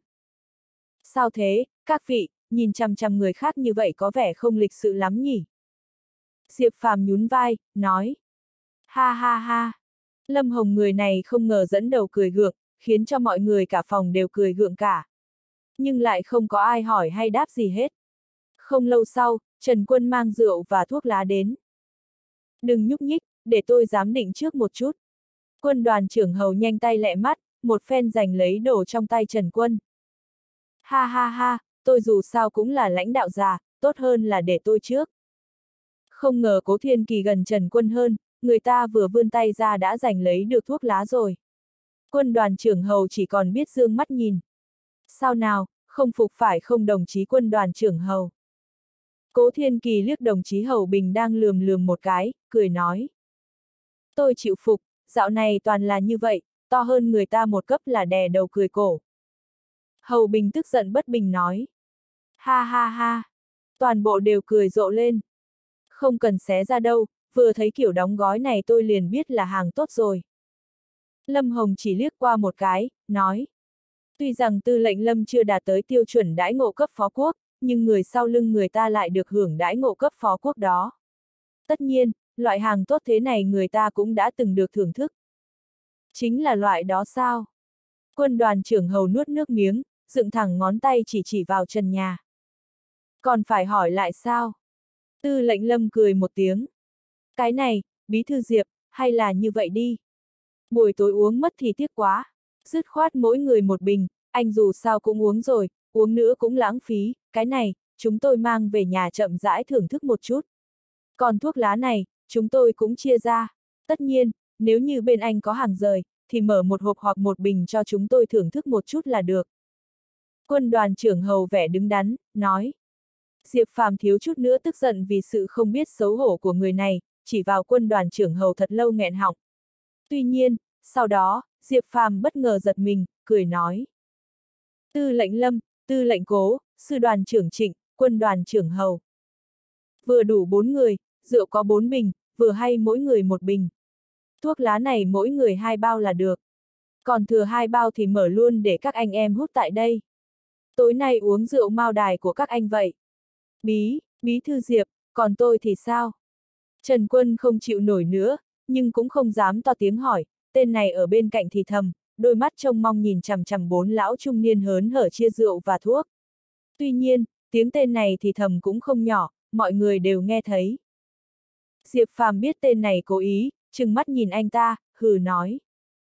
Sao thế, các vị, nhìn chăm chăm người khác như vậy có vẻ không lịch sự lắm nhỉ? Diệp Phàm nhún vai, nói. Ha ha ha. Lâm Hồng người này không ngờ dẫn đầu cười gượng, khiến cho mọi người cả phòng đều cười gượng cả. Nhưng lại không có ai hỏi hay đáp gì hết. Không lâu sau, Trần Quân mang rượu và thuốc lá đến. Đừng nhúc nhích, để tôi giám định trước một chút. Quân đoàn trưởng hầu nhanh tay lẹ mắt, một phen giành lấy đồ trong tay Trần Quân. Ha ha ha, tôi dù sao cũng là lãnh đạo già, tốt hơn là để tôi trước. Không ngờ Cố Thiên Kỳ gần Trần Quân hơn, người ta vừa vươn tay ra đã giành lấy được thuốc lá rồi. Quân đoàn trưởng hầu chỉ còn biết dương mắt nhìn. Sao nào, không phục phải không đồng chí quân đoàn trưởng hầu? Cố Thiên Kỳ liếc đồng chí Hầu Bình đang lườm lườm một cái, cười nói. Tôi chịu phục, dạo này toàn là như vậy, to hơn người ta một cấp là đè đầu cười cổ. Hầu Bình tức giận bất bình nói. Ha ha ha, toàn bộ đều cười rộ lên. Không cần xé ra đâu, vừa thấy kiểu đóng gói này tôi liền biết là hàng tốt rồi. Lâm Hồng chỉ liếc qua một cái, nói. Tuy rằng tư lệnh Lâm chưa đạt tới tiêu chuẩn đãi ngộ cấp phó quốc, nhưng người sau lưng người ta lại được hưởng đãi ngộ cấp phó quốc đó. Tất nhiên, loại hàng tốt thế này người ta cũng đã từng được thưởng thức. Chính là loại đó sao? Quân đoàn trưởng hầu nuốt nước miếng, dựng thẳng ngón tay chỉ vào trần nhà. Còn phải hỏi lại sao? Tư lệnh Lâm cười một tiếng. Cái này, bí thư Diệp, hay là như vậy đi. Buổi tối uống mất thì tiếc quá. Dứt khoát mỗi người một bình, anh dù sao cũng uống rồi, uống nữa cũng lãng phí, cái này, chúng tôi mang về nhà chậm rãi thưởng thức một chút. Còn thuốc lá này, chúng tôi cũng chia ra. Tất nhiên, nếu như bên anh có hàng rời, thì mở một hộp hoặc một bình cho chúng tôi thưởng thức một chút là được. Quân đoàn trưởng hầu vẻ đứng đắn, nói. Diệp Phàm thiếu chút nữa tức giận vì sự không biết xấu hổ của người này, chỉ vào quân đoàn trưởng hầu thật lâu nghẹn họng. Tuy nhiên, sau đó, Diệp Phàm bất ngờ giật mình, cười nói. Tư lệnh Lâm, tư lệnh Cố, sư đoàn trưởng Trịnh, quân đoàn trưởng hầu. Vừa đủ 4 người, rượu có 4 bình, vừa hay mỗi người một bình. Thuốc lá này mỗi người 2 bao là được. Còn thừa 2 bao thì mở luôn để các anh em hút tại đây. Tối nay uống rượu Mao Đài của các anh vậy. Bí thư Diệp, còn tôi thì sao? Trần Quân không chịu nổi nữa, nhưng cũng không dám to tiếng hỏi, tên này ở bên cạnh thì thầm, đôi mắt trông mong nhìn chằm chằm 4 lão trung niên hớn hở chia rượu và thuốc. Tuy nhiên, tiếng tên này thì thầm cũng không nhỏ, mọi người đều nghe thấy. Diệp Phàm biết tên này cố ý, trừng mắt nhìn anh ta, hừ nói.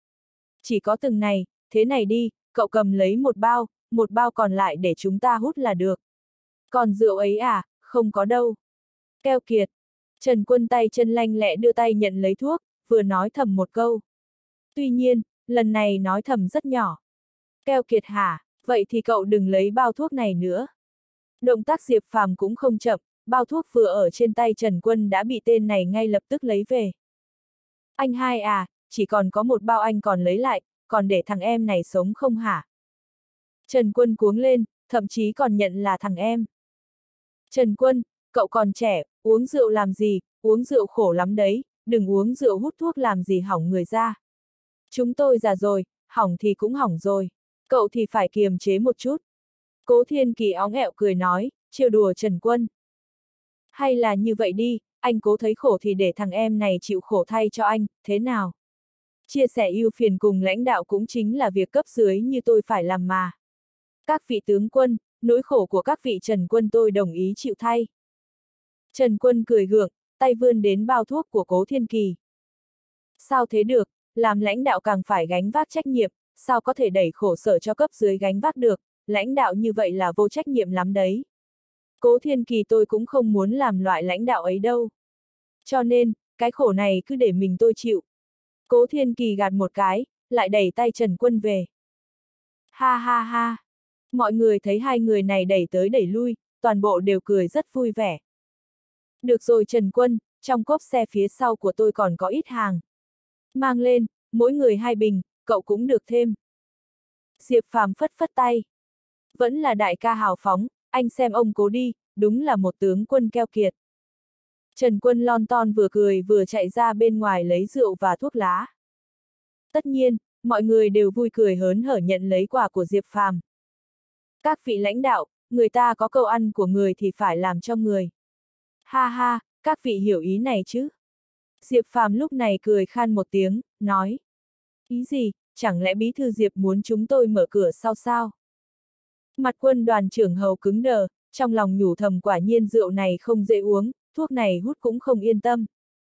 Chỉ có từng này, thế này đi, cậu cầm lấy một bao còn lại để chúng ta hút là được. Còn rượu ấy à, không có đâu. Keo kiệt. Trần Quân tay chân lanh lẹ đưa tay nhận lấy thuốc, vừa nói thầm một câu. Tuy nhiên, lần này nói thầm rất nhỏ. Keo kiệt hả, vậy thì cậu đừng lấy bao thuốc này nữa. Động tác Diệp Phàm cũng không chậm, bao thuốc vừa ở trên tay Trần Quân đã bị tên này ngay lập tức lấy về. Anh hai à, chỉ còn có một bao anh còn lấy lại, còn để thằng em này sống không hả? Trần Quân cuống lên, thậm chí còn nhận là thằng em. Trần Quân, cậu còn trẻ, uống rượu làm gì, uống rượu khổ lắm đấy, đừng uống rượu hút thuốc làm gì hỏng người ra. Chúng tôi già rồi, hỏng thì cũng hỏng rồi, cậu thì phải kiềm chế một chút. Cố Thiên Kỳ óng ẹo cười nói, trêu đùa Trần Quân. Hay là như vậy đi, anh cố thấy khổ thì để thằng em này chịu khổ thay cho anh, thế nào? Chia sẻ ưu phiền cùng lãnh đạo cũng chính là việc cấp dưới như tôi phải làm mà. Các vị tướng quân, nỗi khổ của các vị Trần Quân tôi đồng ý chịu thay. Trần Quân cười gượng, tay vươn đến bao thuốc của Cố Thiên Kỳ. Sao thế được, làm lãnh đạo càng phải gánh vác trách nhiệm, sao có thể đẩy khổ sở cho cấp dưới gánh vác được, lãnh đạo như vậy là vô trách nhiệm lắm đấy. Cố Thiên Kỳ tôi cũng không muốn làm loại lãnh đạo ấy đâu. Cho nên, cái khổ này cứ để mình tôi chịu. Cố Thiên Kỳ gạt một cái, lại đẩy tay Trần Quân về. Ha ha ha. Mọi người thấy hai người này đẩy tới đẩy lui, toàn bộ đều cười rất vui vẻ. Được rồi Trần Quân, trong cốp xe phía sau của tôi còn có ít hàng. Mang lên, mỗi người 2 bình, cậu cũng được thêm. Diệp Phàm phất phất tay. Vẫn là đại ca hào phóng, anh xem ông Cố đi, đúng là một tướng quân keo kiệt. Trần Quân lon ton vừa cười vừa chạy ra bên ngoài lấy rượu và thuốc lá. Tất nhiên, mọi người đều vui cười hớn hở nhận lấy quà của Diệp Phàm. Các vị lãnh đạo, người ta có câu ăn của người thì phải làm cho người. Ha ha, các vị hiểu ý này chứ? Diệp Phàm lúc này cười khan một tiếng, nói. Ý gì, chẳng lẽ bí thư Diệp muốn chúng tôi mở cửa sau sao? Mặt Quân đoàn trưởng Hầu cứng đờ, trong lòng nhủ thầm quả nhiên rượu này không dễ uống, thuốc này hút cũng không yên tâm.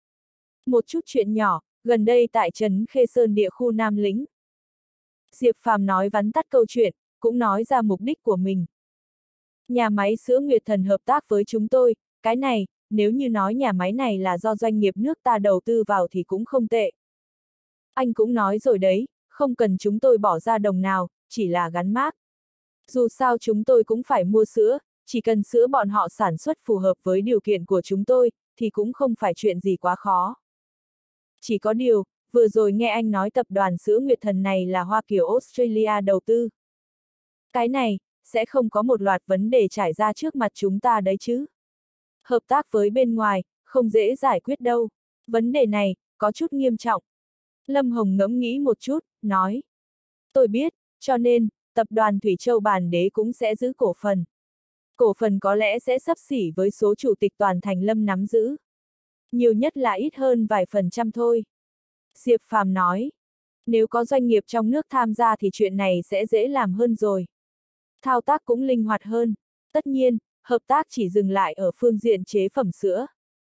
Một chút chuyện nhỏ, gần đây tại trấn Khê Sơn địa khu Nam Lĩnh. Diệp Phàm nói vắn tắt câu chuyện, cũng nói ra mục đích của mình. Nhà máy sữa Nguyệt Thần hợp tác với chúng tôi, cái này, nếu như nói nhà máy này là do doanh nghiệp nước ta đầu tư vào thì cũng không tệ. Anh cũng nói rồi đấy, không cần chúng tôi bỏ ra đồng nào, chỉ là gắn mác. Dù sao chúng tôi cũng phải mua sữa, chỉ cần sữa bọn họ sản xuất phù hợp với điều kiện của chúng tôi, thì cũng không phải chuyện gì quá khó. Chỉ có điều, vừa rồi nghe anh nói tập đoàn sữa Nguyệt Thần này là Hoa Kiều Australia đầu tư. Cái này, sẽ không có một loạt vấn đề trải ra trước mặt chúng ta đấy chứ. Hợp tác với bên ngoài, không dễ giải quyết đâu. Vấn đề này, có chút nghiêm trọng. Lâm Hồng ngẫm nghĩ một chút, nói. Tôi biết, cho nên, tập đoàn Thủy Châu Bản Đế cũng sẽ giữ cổ phần. Cổ phần có lẽ sẽ xấp xỉ với số chủ tịch toàn thành Lâm nắm giữ. Nhiều nhất là ít hơn vài % thôi. Diệp Phàm nói. Nếu có doanh nghiệp trong nước tham gia thì chuyện này sẽ dễ làm hơn rồi. Thao tác cũng linh hoạt hơn. Tất nhiên, hợp tác chỉ dừng lại ở phương diện chế phẩm sữa.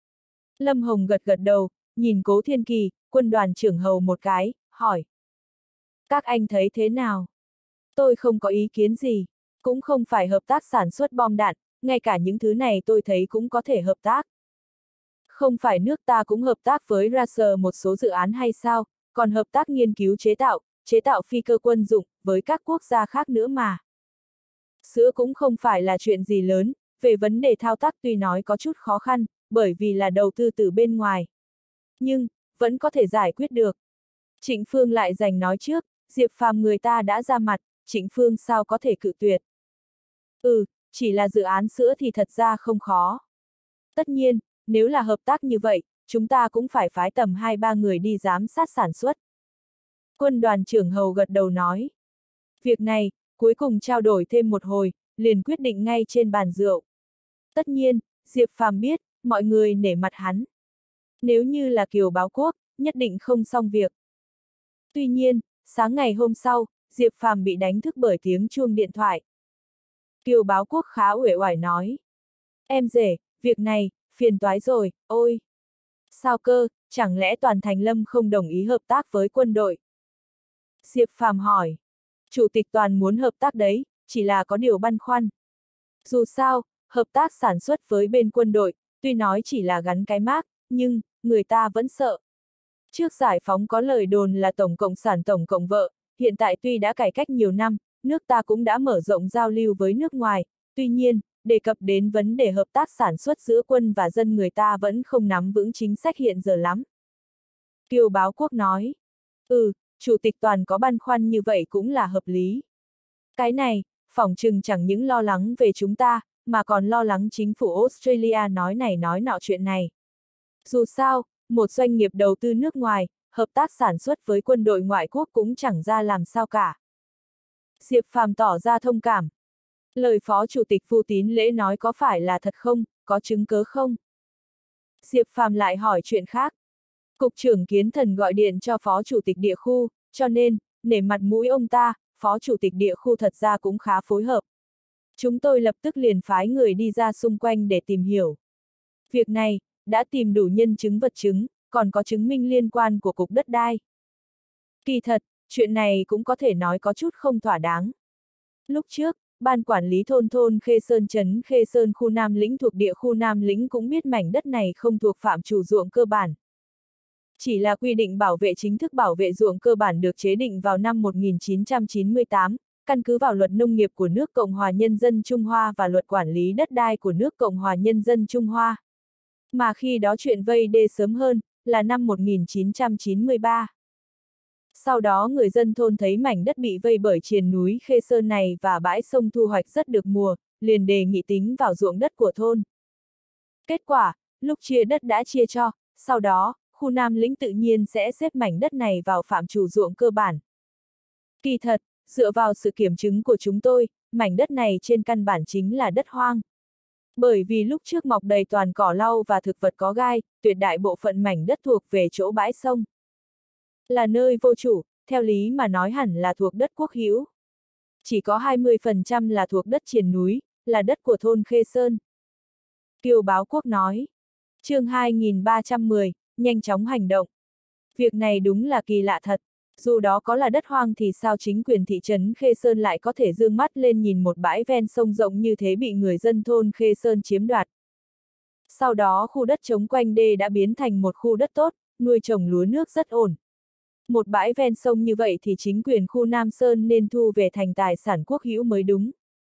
Lâm Hồng gật gật đầu, nhìn Cố Thiên Kỳ, quân đoàn trưởng Hầu một cái, hỏi. Các anh thấy thế nào? Tôi không có ý kiến gì, cũng không phải hợp tác sản xuất bom đạn, ngay cả những thứ này tôi thấy cũng có thể hợp tác. Không phải nước ta cũng hợp tác với Razer một số dự án hay sao, còn hợp tác nghiên cứu chế tạo phi cơ quân dụng, với các quốc gia khác nữa mà. Sữa cũng không phải là chuyện gì lớn, về vấn đề thao tác tuy nói có chút khó khăn, bởi vì là đầu tư từ bên ngoài. Nhưng, vẫn có thể giải quyết được. Trịnh Phương lại giành nói trước, Diệp Phàm người ta đã ra mặt, Trịnh Phương sao có thể cự tuyệt. Chỉ là dự án sữa thì thật ra không khó. Tất nhiên, nếu là hợp tác như vậy, chúng ta cũng phải phái tầm 2-3 người đi giám sát sản xuất. Quân đoàn trưởng Hầu gật đầu nói. Việc này, cuối cùng trao đổi thêm một hồi, liền quyết định ngay trên bàn rượu. Tất nhiên, Diệp Phàm biết, mọi người nể mặt hắn. Nếu như là Kiều Báo Quốc, nhất định không xong việc. Tuy nhiên, sáng ngày hôm sau, Diệp Phàm bị đánh thức bởi tiếng chuông điện thoại. Kiều Báo Quốc khá uể oải nói. Em rể, việc này, phiền toái rồi, ôi. Sao cơ, chẳng lẽ toàn thành Lâm không đồng ý hợp tác với quân đội? Diệp Phàm hỏi. Chủ tịch toàn muốn hợp tác đấy, chỉ là có điều băn khoăn. Dù sao, hợp tác sản xuất với bên quân đội, tuy nói chỉ là gắn cái mác, nhưng, người ta vẫn sợ. Trước giải phóng có lời đồn là Tổng Cộng sản Tổng Cộng vợ, hiện tại tuy đã cải cách nhiều năm, nước ta cũng đã mở rộng giao lưu với nước ngoài, tuy nhiên, đề cập đến vấn đề hợp tác sản xuất giữa quân và dân người ta vẫn không nắm vững chính sách hiện giờ lắm. Kiều Báo Quốc nói, Chủ tịch Toàn có băn khoăn như vậy cũng là hợp lý. Cái này, phỏng chừng chẳng những lo lắng về chúng ta, mà còn lo lắng chính phủ Australia nói này nói nọ chuyện này. Dù sao, một doanh nghiệp đầu tư nước ngoài, hợp tác sản xuất với quân đội ngoại quốc cũng chẳng ra làm sao cả. Diệp Phàm tỏ ra thông cảm. Lời Phó Chủ tịch Vu Tín Lễ nói có phải là thật không, có chứng cớ không? Diệp Phàm lại hỏi chuyện khác. Cục trưởng Kiến Thần gọi điện cho Phó Chủ tịch địa khu, cho nên, nể mặt mũi ông ta, Phó Chủ tịch địa khu thật ra cũng khá phối hợp. Chúng tôi lập tức liền phái người đi ra xung quanh để tìm hiểu. Việc này, đã tìm đủ nhân chứng vật chứng, còn có chứng minh liên quan của Cục Đất đai. Kỳ thật, chuyện này cũng có thể nói có chút không thỏa đáng. Lúc trước, Ban Quản lý thôn Khê Sơn trấn Khê Sơn khu Nam Lĩnh thuộc địa khu Nam Lĩnh cũng biết mảnh đất này không thuộc phạm chủ ruộng cơ bản. Chỉ là quy định bảo vệ chính thức bảo vệ ruộng cơ bản được chế định vào năm 1998, căn cứ vào Luật Nông nghiệp của nước Cộng hòa Nhân dân Trung Hoa và Luật Quản lý đất đai của nước Cộng hòa Nhân dân Trung Hoa. Mà khi đó chuyện vây đê sớm hơn, là năm 1993. Sau đó người dân thôn thấy mảnh đất bị vây bởi triền núi Khê Sơn này và bãi sông thu hoạch rất được mùa, liền đề nghị tính vào ruộng đất của thôn. Kết quả, lúc chia đất đã chia cho, sau đó, khu Nam Lĩnh tự nhiên sẽ xếp mảnh đất này vào phạm chủ ruộng cơ bản. Kỳ thật, dựa vào sự kiểm chứng của chúng tôi, mảnh đất này trên căn bản chính là đất hoang. Bởi vì lúc trước mọc đầy toàn cỏ lau và thực vật có gai, tuyệt đại bộ phận mảnh đất thuộc về chỗ bãi sông. Là nơi vô chủ, theo lý mà nói hẳn là thuộc đất quốc hữu. Chỉ có 20% là thuộc đất triền núi, là đất của thôn Khê Sơn. Kiều Báo Quốc nói. Chương 2310, nhanh chóng hành động. Việc này đúng là kỳ lạ thật. Dù đó có là đất hoang thì sao chính quyền thị trấn Khê Sơn lại có thể dương mắt lên nhìn một bãi ven sông rộng như thế bị người dân thôn Khê Sơn chiếm đoạt. Sau đó khu đất trống quanh đê đã biến thành một khu đất tốt, nuôi trồng lúa nước rất ổn. Một bãi ven sông như vậy thì chính quyền khu Nam Sơn nên thu về thành tài sản quốc hữu mới đúng.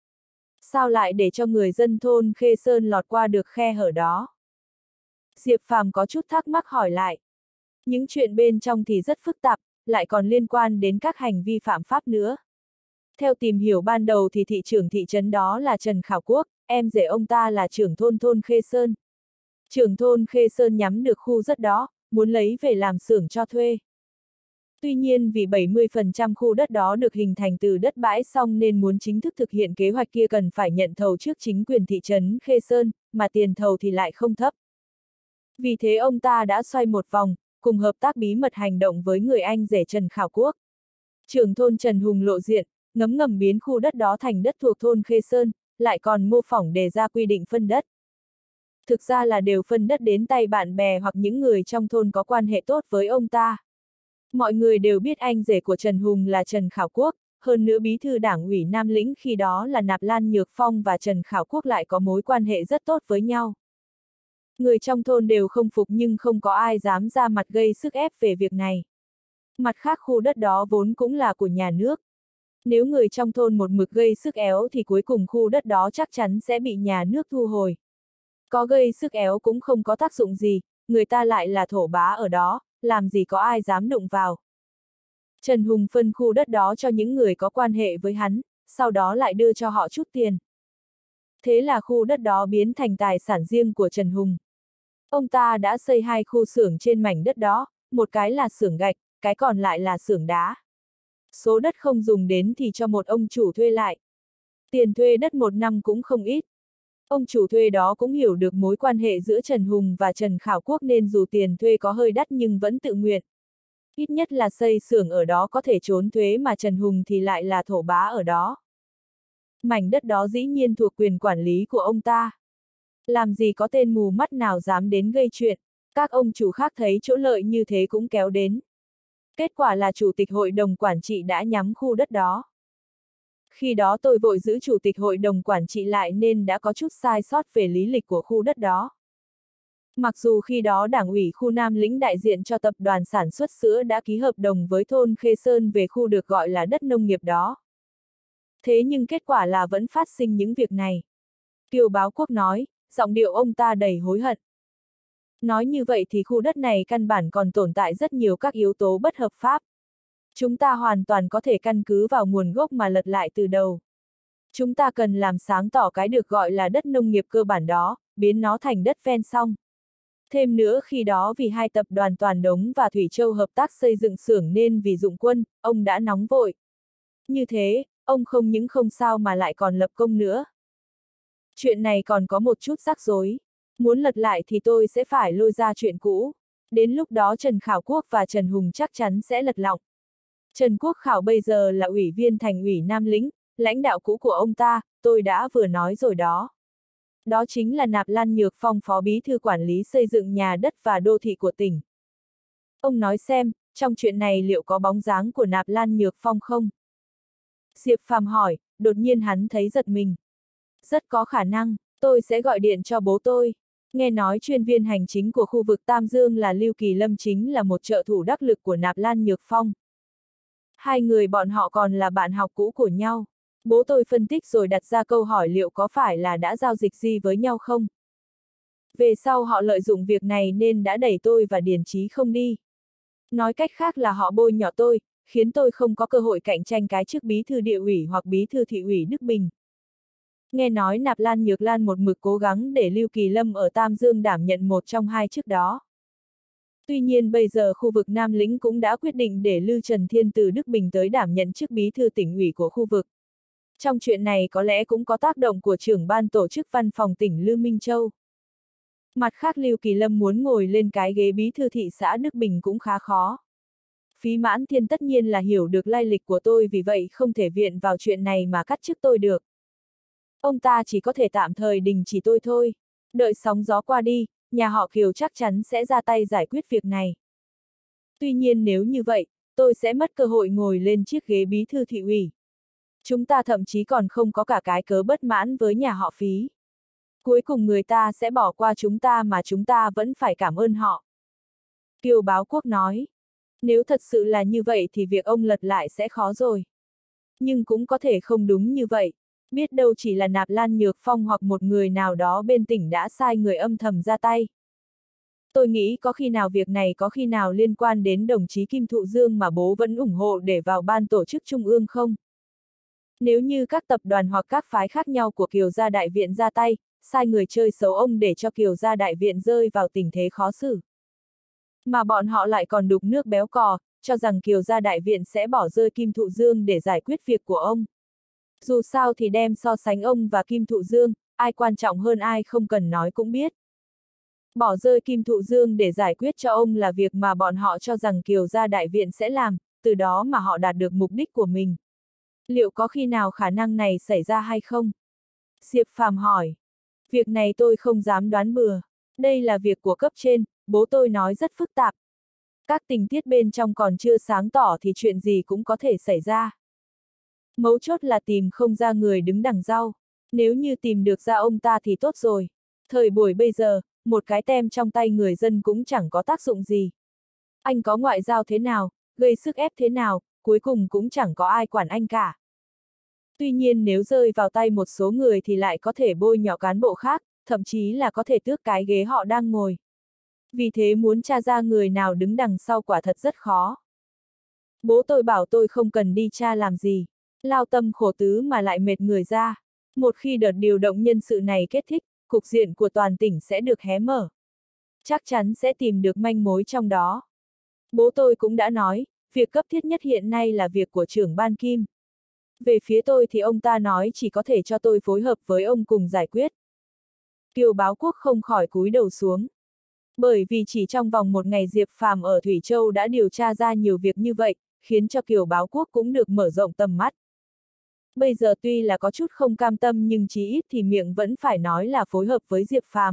Sao lại để cho người dân thôn Khê Sơn lọt qua được khe hở đó? Diệp Phàm có chút thắc mắc hỏi lại. Những chuyện bên trong thì rất phức tạp, lại còn liên quan đến các hành vi phạm pháp nữa. Theo tìm hiểu ban đầu thì thị trưởng thị trấn đó là Trần Khảo Quốc, em rể ông ta là trưởng thôn Khê Sơn. Trưởng thôn Khê Sơn nhắm được khu đất đó, muốn lấy về làm xưởng cho thuê. Tuy nhiên vì 70% khu đất đó được hình thành từ đất bãi xong nên muốn chính thức thực hiện kế hoạch kia cần phải nhận thầu trước chính quyền thị trấn Khê Sơn, mà tiền thầu thì lại không thấp. Vì thế ông ta đã xoay một vòng, cùng hợp tác bí mật hành động với người anh rể Trần Khảo Quốc. Trưởng thôn Trần Hùng lộ diện, ngấm ngầm biến khu đất đó thành đất thuộc thôn Khê Sơn, lại còn mô phỏng đề ra quy định phân đất. Thực ra là đều phân đất đến tay bạn bè hoặc những người trong thôn có quan hệ tốt với ông ta. Mọi người đều biết anh rể của Trần Hùng là Trần Khảo Quốc, hơn nữa bí thư đảng ủy Nam Lĩnh khi đó là Nạp Lan Nhược Phong và Trần Khảo Quốc lại có mối quan hệ rất tốt với nhau. Người trong thôn đều không phục nhưng không có ai dám ra mặt gây sức ép về việc này. Mặt khác khu đất đó vốn cũng là của nhà nước. Nếu người trong thôn một mực gây sức éo thì cuối cùng khu đất đó chắc chắn sẽ bị nhà nước thu hồi. Có gây sức éo cũng không có tác dụng gì, người ta lại là thổ bá ở đó, làm gì có ai dám đụng vào. Trần Hùng phân khu đất đó cho những người có quan hệ với hắn, sau đó lại đưa cho họ chút tiền. Thế là khu đất đó biến thành tài sản riêng của Trần Hùng. Ông ta đã xây 2 khu xưởng trên mảnh đất đó, một cái là xưởng gạch, cái còn lại là xưởng đá. Số đất không dùng đến thì cho một ông chủ thuê lại. Tiền thuê đất một năm cũng không ít. Ông chủ thuê đó cũng hiểu được mối quan hệ giữa Trần Hùng và Trần Khảo Quốc nên dù tiền thuê có hơi đắt nhưng vẫn tự nguyện. Ít nhất là xây xưởng ở đó có thể trốn thuế mà Trần Hùng thì lại là thổ bá ở đó. Mảnh đất đó dĩ nhiên thuộc quyền quản lý của ông ta. Làm gì có tên mù mắt nào dám đến gây chuyện, các ông chủ khác thấy chỗ lợi như thế cũng kéo đến. Kết quả là chủ tịch hội đồng quản trị đã nhắm khu đất đó. Khi đó tôi vội giữ chủ tịch hội đồng quản trị lại nên đã có chút sai sót về lý lịch của khu đất đó. Mặc dù khi đó đảng ủy khu Nam Lĩnh đại diện cho tập đoàn sản xuất sữa đã ký hợp đồng với thôn Khê Sơn về khu được gọi là đất nông nghiệp đó. Thế nhưng kết quả là vẫn phát sinh những việc này. Kiều Báo Quốc nói, giọng điệu ông ta đầy hối hận. Nói như vậy thì khu đất này căn bản còn tồn tại rất nhiều các yếu tố bất hợp pháp. Chúng ta hoàn toàn có thể căn cứ vào nguồn gốc mà lật lại từ đầu. Chúng ta cần làm sáng tỏ cái được gọi là đất nông nghiệp cơ bản đó, biến nó thành đất ven sông. Thêm nữa khi đó vì hai tập đoàn Toàn Đống và Thủy Châu hợp tác xây dựng xưởng nên vì dụng quân, ông đã nóng vội. Như thế, ông không những không sao mà lại còn lập công nữa. Chuyện này còn có một chút rắc rối. Muốn lật lại thì tôi sẽ phải lôi ra chuyện cũ. Đến lúc đó Trần Khảo Quốc và Trần Hùng chắc chắn sẽ lật lọng. Trần Quốc Khảo bây giờ là ủy viên thành ủy Nam Lĩnh, lãnh đạo cũ của ông ta, tôi đã vừa nói rồi đó. Đó chính là Nạp Lan Nhược Phong, phó bí thư quản lý xây dựng nhà đất và đô thị của tỉnh. Ông nói xem, trong chuyện này liệu có bóng dáng của Nạp Lan Nhược Phong không? Diệp Phàm hỏi, đột nhiên hắn thấy giật mình. Rất có khả năng, tôi sẽ gọi điện cho bố tôi. Nghe nói chuyên viên hành chính của khu vực Tam Dương là Lưu Kỳ Lâm chính là một trợ thủ đắc lực của Nạp Lan Nhược Phong. Hai người bọn họ còn là bạn học cũ của nhau. Bố tôi phân tích rồi đặt ra câu hỏi liệu có phải là đã giao dịch gì với nhau không? Về sau họ lợi dụng việc này nên đã đẩy tôi và Điền Chí không đi. Nói cách khác là họ bôi nhọ tôi, khiến tôi không có cơ hội cạnh tranh cái chức bí thư địa ủy hoặc bí thư thị ủy Đức Bình. Nghe nói Nạp Lan Nhược Lan một mực cố gắng để Lưu Kỳ Lâm ở Tam Dương đảm nhận một trong hai chức đó. Tuy nhiên bây giờ khu vực Nam Lĩnh cũng đã quyết định để Lưu Trần Thiên từ Đức Bình tới đảm nhận chức bí thư tỉnh ủy của khu vực. Trong chuyện này có lẽ cũng có tác động của trưởng ban tổ chức văn phòng tỉnh Lưu Minh Châu. Mặt khác Lưu Kỳ Lâm muốn ngồi lên cái ghế bí thư thị xã Đức Bình cũng khá khó. Phí Mãn Thiên tất nhiên là hiểu được lai lịch của tôi, vì vậy không thể viện vào chuyện này mà cắt chức tôi được. Ông ta chỉ có thể tạm thời đình chỉ tôi thôi. Đợi sóng gió qua đi, nhà họ Kiều chắc chắn sẽ ra tay giải quyết việc này. Tuy nhiên nếu như vậy, tôi sẽ mất cơ hội ngồi lên chiếc ghế bí thư thị ủy. Chúng ta thậm chí còn không có cả cái cớ bất mãn với nhà họ Phí. Cuối cùng người ta sẽ bỏ qua chúng ta mà chúng ta vẫn phải cảm ơn họ. Kiều Báo Quốc nói, nếu thật sự là như vậy thì việc ông lật lại sẽ khó rồi. Nhưng cũng có thể không đúng như vậy. Biết đâu chỉ là Nạp Lan Nhược Phong hoặc một người nào đó bên tỉnh đã sai người âm thầm ra tay. Tôi nghĩ có khi nào việc này có khi nào liên quan đến đồng chí Kim Thụ Dương mà bố vẫn ủng hộ để vào ban tổ chức trung ương không? Nếu như các tập đoàn hoặc các phái khác nhau của Kiều gia đại viện ra tay, sai người chơi xấu ông để cho Kiều gia đại viện rơi vào tình thế khó xử. Mà bọn họ lại còn đục nước béo cò, cho rằng Kiều gia đại viện sẽ bỏ rơi Kim Thụ Dương để giải quyết việc của ông. Dù sao thì đem so sánh ông và Kim Thụ Dương, ai quan trọng hơn ai không cần nói cũng biết. Bỏ rơi Kim Thụ Dương để giải quyết cho ông là việc mà bọn họ cho rằng Kiều gia đại viện sẽ làm, từ đó mà họ đạt được mục đích của mình. Liệu có khi nào khả năng này xảy ra hay không? Diệp Phàm hỏi. Việc này tôi không dám đoán bừa. Đây là việc của cấp trên, bố tôi nói rất phức tạp. Các tình tiết bên trong còn chưa sáng tỏ thì chuyện gì cũng có thể xảy ra. Mấu chốt là tìm không ra người đứng đằng sau. Nếu như tìm được ra ông ta thì tốt rồi. Thời buổi bây giờ, một cái tem trong tay người dân cũng chẳng có tác dụng gì. Anh có ngoại giao thế nào, gây sức ép thế nào, cuối cùng cũng chẳng có ai quản anh cả. Tuy nhiên nếu rơi vào tay một số người thì lại có thể bôi nhọ cán bộ khác, thậm chí là có thể tước cái ghế họ đang ngồi. Vì thế muốn tra ra người nào đứng đằng sau quả thật rất khó. Bố tôi bảo tôi không cần đi tra làm gì. Lao tâm khổ tứ mà lại mệt người ra. Một khi đợt điều động nhân sự này kết thúc, cục diện của toàn tỉnh sẽ được hé mở. Chắc chắn sẽ tìm được manh mối trong đó. Bố tôi cũng đã nói, việc cấp thiết nhất hiện nay là việc của trưởng ban Kim. Về phía tôi thì ông ta nói chỉ có thể cho tôi phối hợp với ông cùng giải quyết. Kiều Báo Quốc không khỏi cúi đầu xuống. Bởi vì chỉ trong vòng một ngày Diệp Phàm ở Thủy Châu đã điều tra ra nhiều việc như vậy, khiến cho Kiều Báo Quốc cũng được mở rộng tầm mắt. Bây giờ tuy là có chút không cam tâm nhưng chí ít thì miệng vẫn phải nói là phối hợp với Diệp Phàm.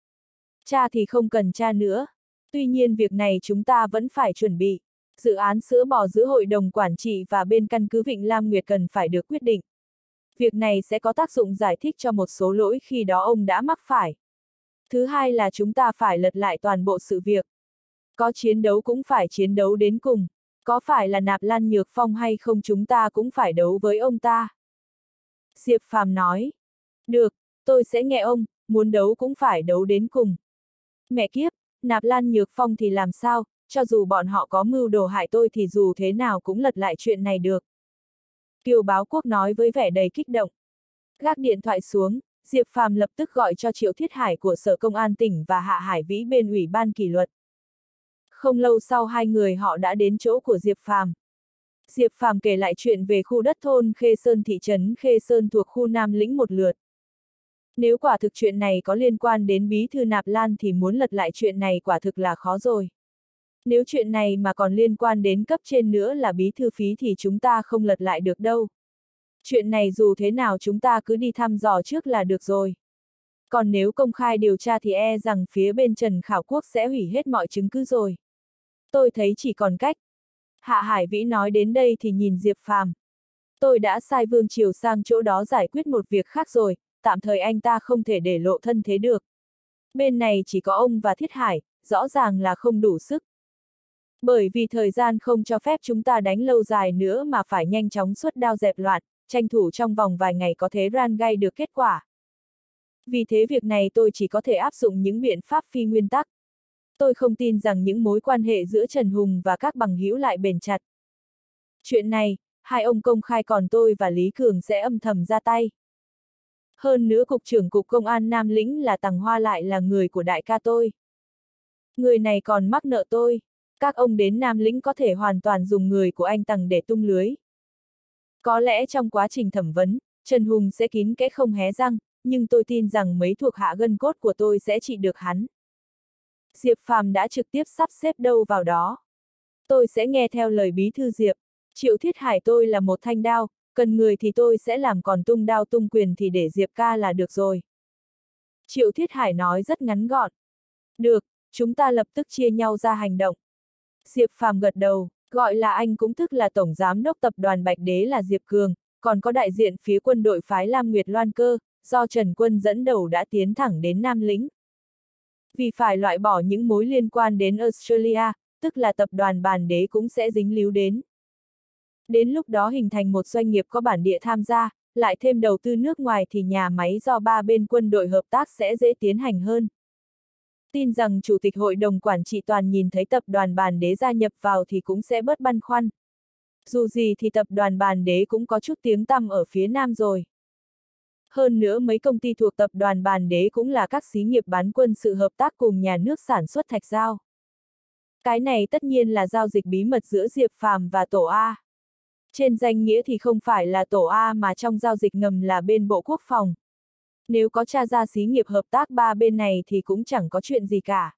Cha thì không cần cha nữa. Tuy nhiên việc này chúng ta vẫn phải chuẩn bị. Dự án sữa bò giữa hội đồng quản trị và bên căn cứ Vịnh Lam Nguyệt cần phải được quyết định. Việc này sẽ có tác dụng giải thích cho một số lỗi khi đó ông đã mắc phải. Thứ hai là chúng ta phải lật lại toàn bộ sự việc. Có chiến đấu cũng phải chiến đấu đến cùng. Có phải là Nạp Lan Nhược Phong hay không chúng ta cũng phải đấu với ông ta. Diệp Phàm nói. Được, tôi sẽ nghe ông, muốn đấu cũng phải đấu đến cùng. Mẹ kiếp, Nạp Lan Nhược Phong thì làm sao, cho dù bọn họ có mưu đồ hại tôi thì dù thế nào cũng lật lại chuyện này được. Kiều Báo Quốc nói với vẻ đầy kích động. Gác điện thoại xuống, Diệp Phàm lập tức gọi cho Triệu Thiết Hải của Sở Công an tỉnh và Hạ Hải Vĩ bên Ủy ban kỷ luật. Không lâu sau hai người họ đã đến chỗ của Diệp Phàm. Diệp Phàm kể lại chuyện về khu đất thôn Khê Sơn thị trấn Khê Sơn thuộc khu Nam Lĩnh một lượt. Nếu quả thực chuyện này có liên quan đến bí thư Nạp Lan thì muốn lật lại chuyện này quả thực là khó rồi. Nếu chuyện này mà còn liên quan đến cấp trên nữa là bí thư Phí thì chúng ta không lật lại được đâu. Chuyện này dù thế nào chúng ta cứ đi thăm dò trước là được rồi. Còn nếu công khai điều tra thì e rằng phía bên Trần Khảo Quốc sẽ hủy hết mọi chứng cứ rồi. Tôi thấy chỉ còn cách. Hạ Hải Vĩ nói đến đây thì nhìn Diệp Phàm. Tôi đã sai Vương Triều sang chỗ đó giải quyết một việc khác rồi, tạm thời anh ta không thể để lộ thân thế được. Bên này chỉ có ông và Thiết Hải, rõ ràng là không đủ sức. Bởi vì thời gian không cho phép chúng ta đánh lâu dài nữa mà phải nhanh chóng xuất đao dẹp loạn, tranh thủ trong vòng vài ngày có thể ran gây được kết quả. Vì thế việc này tôi chỉ có thể áp dụng những biện pháp phi nguyên tắc. Tôi không tin rằng những mối quan hệ giữa Trần Hùng và các bằng hữu lại bền chặt. Chuyện này, hai ông công khai còn tôi và Lý Cường sẽ âm thầm ra tay. Hơn nữa Cục trưởng Cục Công an Nam Lĩnh là Tằng Hoa lại là người của đại ca tôi. Người này còn mắc nợ tôi. Các ông đến Nam Lĩnh có thể hoàn toàn dùng người của anh Tằng để tung lưới. Có lẽ trong quá trình thẩm vấn, Trần Hùng sẽ kín kẽ không hé răng, nhưng tôi tin rằng mấy thuộc hạ gân cốt của tôi sẽ trị được hắn. Diệp Phàm đã trực tiếp sắp xếp đâu vào đó. Tôi sẽ nghe theo lời bí thư Diệp. Triệu Thiết Hải tôi là một thanh đao, cần người thì tôi sẽ làm, còn tung đao tung quyền thì để Diệp ca là được rồi. Triệu Thiết Hải nói rất ngắn gọn. Được, chúng ta lập tức chia nhau ra hành động. Diệp Phàm gật đầu, gọi là anh cũng tức là Tổng Giám đốc Tập đoàn Bạch Đế là Diệp Cường, còn có đại diện phía quân đội phái Lam Nguyệt Loan Cơ, do Trần Quân dẫn đầu đã tiến thẳng đến Nam Lĩnh. Vì phải loại bỏ những mối liên quan đến Australia, tức là Tập đoàn Bàn Đế cũng sẽ dính líu đến. Đến lúc đó hình thành một doanh nghiệp có bản địa tham gia, lại thêm đầu tư nước ngoài thì nhà máy do ba bên quân đội hợp tác sẽ dễ tiến hành hơn. Tin rằng Chủ tịch Hội đồng Quản trị Toàn nhìn thấy Tập đoàn Bàn Đế gia nhập vào thì cũng sẽ bớt băn khoăn. Dù gì thì Tập đoàn Bàn Đế cũng có chút tiếng tăm ở phía Nam rồi. Hơn nữa mấy công ty thuộc Tập đoàn Bàn Đế cũng là các xí nghiệp bán quân sự hợp tác cùng nhà nước sản xuất thạch dao. Cái này tất nhiên là giao dịch bí mật giữa Diệp Phàm và Tổ A. Trên danh nghĩa thì không phải là Tổ A mà trong giao dịch ngầm là bên Bộ Quốc phòng. Nếu có tra ra xí nghiệp hợp tác ba bên này thì cũng chẳng có chuyện gì cả.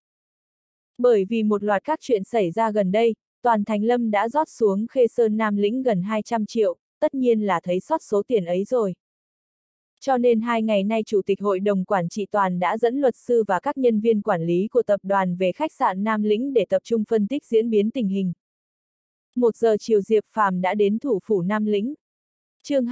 Bởi vì một loạt các chuyện xảy ra gần đây, Toàn Thành Lâm đã rót xuống Khê Sơn Nam Lĩnh gần 200 triệu, tất nhiên là thấy sót số tiền ấy rồi. Cho nên 2 ngày nay Chủ tịch Hội đồng Quản trị Toàn đã dẫn luật sư và các nhân viên quản lý của tập đoàn về khách sạn Nam Lĩnh để tập trung phân tích diễn biến tình hình. 1 giờ chiều Diệp Phàm đã đến thủ phủ Nam Lĩnh. Chương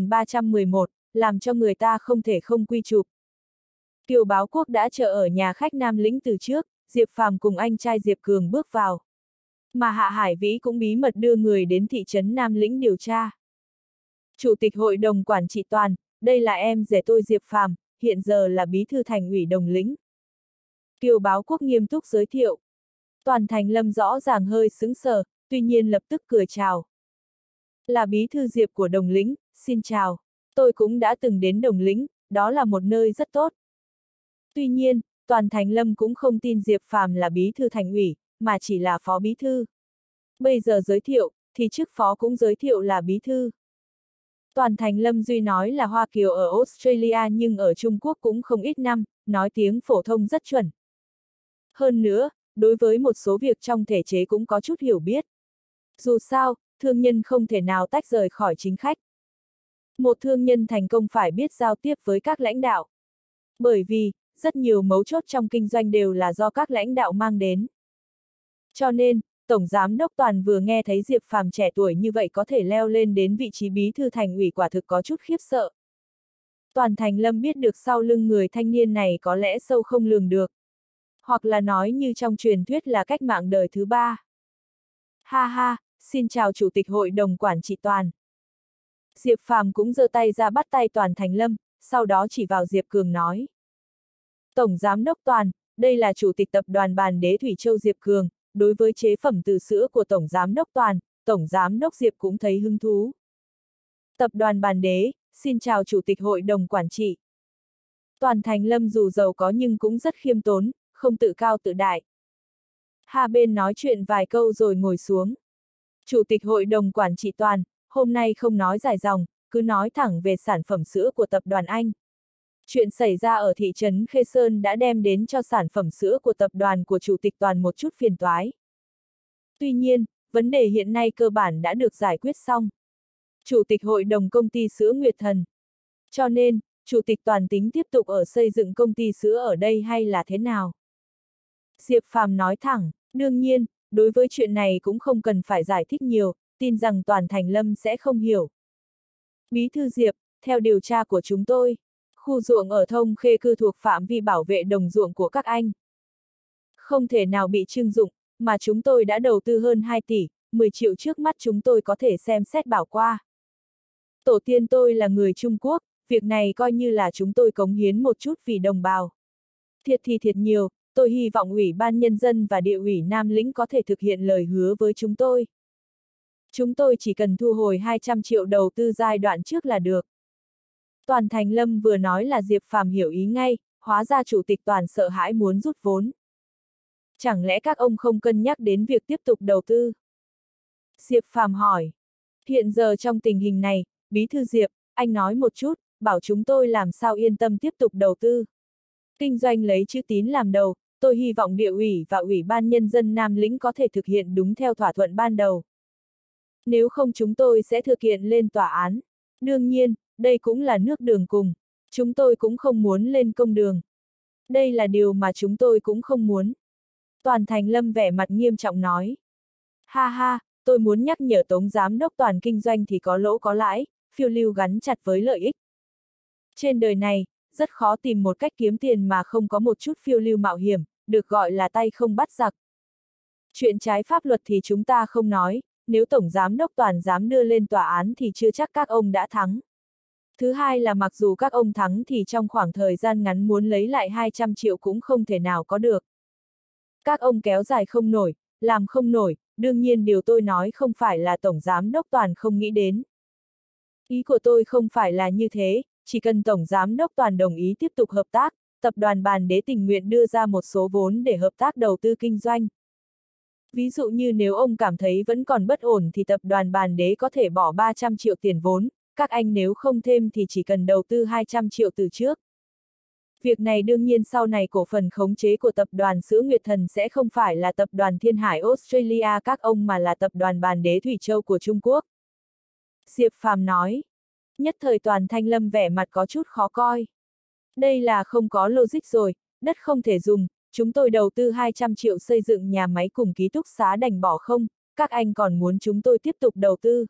2311, làm cho người ta không thể không quy chụp. Kiều Báo Quốc đã chờ ở nhà khách Nam Lĩnh từ trước, Diệp Phàm cùng anh trai Diệp Cường bước vào. Mà Hạ Hải Vĩ cũng bí mật đưa người đến thị trấn Nam Lĩnh điều tra. Chủ tịch Hội đồng Quản trị Toàn, đây là em rể tôi Diệp Phàm, hiện giờ là bí thư thành ủy Đồng Lĩnh. Kiều Báo Quốc nghiêm túc giới thiệu. Toàn Thành Lâm rõ ràng hơi sững sờ, tuy nhiên lập tức cười chào. Là bí thư Diệp của Đồng Lĩnh, xin chào. Tôi cũng đã từng đến Đồng Lĩnh, đó là một nơi rất tốt. Tuy nhiên, Toàn Thành Lâm cũng không tin Diệp Phàm là bí thư thành ủy, mà chỉ là phó bí thư. Bây giờ giới thiệu, thì chức phó cũng giới thiệu là bí thư. Toàn Thành Lâm Duy nói là Hoa Kiều ở Australia nhưng ở Trung Quốc cũng không ít năm, nói tiếng phổ thông rất chuẩn. Hơn nữa, đối với một số việc trong thể chế cũng có chút hiểu biết. Dù sao, thương nhân không thể nào tách rời khỏi chính khách. Một thương nhân thành công phải biết giao tiếp với các lãnh đạo. Bởi vì, rất nhiều mấu chốt trong kinh doanh đều là do các lãnh đạo mang đến. Cho nên, Tổng Giám đốc Toàn vừa nghe thấy Diệp Phàm trẻ tuổi như vậy có thể leo lên đến vị trí bí thư thành ủy quả thực có chút khiếp sợ. Toàn Thành Lâm biết được sau lưng người thanh niên này có lẽ sâu không lường được. Hoặc là nói như trong truyền thuyết là cách mạng đời thứ 3. Ha ha, xin chào Chủ tịch Hội đồng Quản trị Toàn. Diệp Phàm cũng giơ tay ra bắt tay Toàn Thành Lâm, sau đó chỉ vào Diệp Cường nói. Tổng Giám đốc Toàn, đây là Chủ tịch Tập đoàn Bàn Đế Thủy Châu Diệp Cường, đối với chế phẩm từ sữa của Tổng Giám đốc Toàn, Tổng Giám đốc Diệp cũng thấy hứng thú. Tập đoàn Bàn Đế, xin chào Chủ tịch Hội đồng Quản trị. Toàn Thành Lâm dù giàu có nhưng cũng rất khiêm tốn, không tự cao tự đại. Hai bên nói chuyện vài câu rồi ngồi xuống. Chủ tịch Hội đồng Quản trị Toàn, hôm nay không nói dài dòng, cứ nói thẳng về sản phẩm sữa của tập đoàn anh. Chuyện xảy ra ở thị trấn Khê Sơn đã đem đến cho sản phẩm sữa của tập đoàn của Chủ tịch Toàn một chút phiền toái. Tuy nhiên, vấn đề hiện nay cơ bản đã được giải quyết xong. Chủ tịch Hội đồng Công ty Sữa Nguyệt Thần. Cho nên, Chủ tịch Toàn tính tiếp tục ở xây dựng công ty sữa ở đây hay là thế nào? Diệp Phàm nói thẳng, đương nhiên, đối với chuyện này cũng không cần phải giải thích nhiều, tin rằng Toàn Thành Lâm sẽ không hiểu. Bí thư Diệp, theo điều tra của chúng tôi, khu ruộng ở Thông Khê Cư thuộc phạm vi bảo vệ đồng ruộng của các anh. Không thể nào bị trưng dụng, mà chúng tôi đã đầu tư hơn 2 tỷ, 10 triệu trước mắt chúng tôi có thể xem xét bảo qua. Tổ tiên tôi là người Trung Quốc, việc này coi như là chúng tôi cống hiến một chút vì đồng bào. Thiệt thì thiệt nhiều, tôi hy vọng Ủy ban Nhân dân và Địa ủy Nam Lĩnh có thể thực hiện lời hứa với chúng tôi. Chúng tôi chỉ cần thu hồi 200 triệu đầu tư giai đoạn trước là được. Toàn Thành Lâm vừa nói là Diệp Phàm hiểu ý ngay, hóa ra Chủ tịch Toàn sợ hãi muốn rút vốn. Chẳng lẽ các ông không cân nhắc đến việc tiếp tục đầu tư? Diệp Phàm hỏi. Hiện giờ trong tình hình này, Bí thư Diệp, anh nói một chút, bảo chúng tôi làm sao yên tâm tiếp tục đầu tư. Kinh doanh lấy chữ tín làm đầu, tôi hy vọng Địa ủy và Ủy ban Nhân dân Nam Lĩnh có thể thực hiện đúng theo thỏa thuận ban đầu. Nếu không chúng tôi sẽ thực hiện lên tòa án. Đương nhiên, đây cũng là nước đường cùng. Chúng tôi cũng không muốn lên công đường. Đây là điều mà chúng tôi cũng không muốn. Toàn Thành Lâm vẻ mặt nghiêm trọng nói. Ha ha, tôi muốn nhắc nhở Tống Giám đốc Toàn kinh doanh thì có lỗ có lãi, phiêu lưu gắn chặt với lợi ích. Trên đời này, rất khó tìm một cách kiếm tiền mà không có một chút phiêu lưu mạo hiểm, được gọi là tay không bắt giặc. Chuyện trái pháp luật thì chúng ta không nói, nếu Tổng Giám đốc Toàn dám đưa lên tòa án thì chưa chắc các ông đã thắng. Thứ hai là mặc dù các ông thắng thì trong khoảng thời gian ngắn muốn lấy lại 200 triệu cũng không thể nào có được. Các ông kéo dài không nổi, làm không nổi, đương nhiên điều tôi nói không phải là Tổng Giám đốc Toàn không nghĩ đến. Ý của tôi không phải là như thế, chỉ cần Tổng Giám đốc Toàn đồng ý tiếp tục hợp tác, Tập đoàn Bàn Đế tình nguyện đưa ra một số vốn để hợp tác đầu tư kinh doanh. Ví dụ như nếu ông cảm thấy vẫn còn bất ổn thì Tập đoàn Bàn Đế có thể bỏ 300 triệu tiền vốn, các anh nếu không thêm thì chỉ cần đầu tư 200 triệu từ trước. Việc này đương nhiên sau này cổ phần khống chế của Tập đoàn Sữa Nguyệt Thần sẽ không phải là Tập đoàn Thiên Hải Australia các ông mà là Tập đoàn Bàn Đế Thủy Châu của Trung Quốc. Diệp Phàm nói. Nhất thời Toàn Thanh Lâm vẻ mặt có chút khó coi. Đây là không có logic rồi, đất không thể dùng, chúng tôi đầu tư 200 triệu xây dựng nhà máy cùng ký túc xá đành bỏ không, các anh còn muốn chúng tôi tiếp tục đầu tư.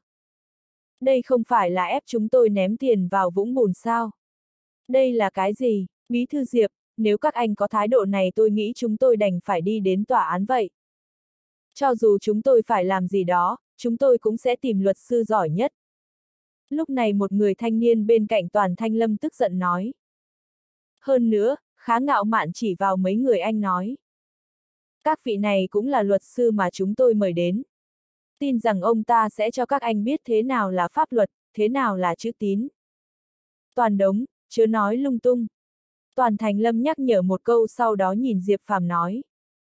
Đây không phải là ép chúng tôi ném tiền vào vũng bùn sao? Đây là cái gì? Bí thư Diệp, nếu các anh có thái độ này tôi nghĩ chúng tôi đành phải đi đến tòa án vậy. Cho dù chúng tôi phải làm gì đó, chúng tôi cũng sẽ tìm luật sư giỏi nhất. Lúc này một người thanh niên bên cạnh Toàn Thanh Lâm tức giận nói. Hơn nữa, khá ngạo mạn chỉ vào mấy người anh nói. Các vị này cũng là luật sư mà chúng tôi mời đến. Tin rằng ông ta sẽ cho các anh biết thế nào là pháp luật, thế nào là chữ tín. Toàn đống, chớ nói lung tung. Toàn Thành Lâm nhắc nhở một câu sau đó nhìn Diệp Phàm nói.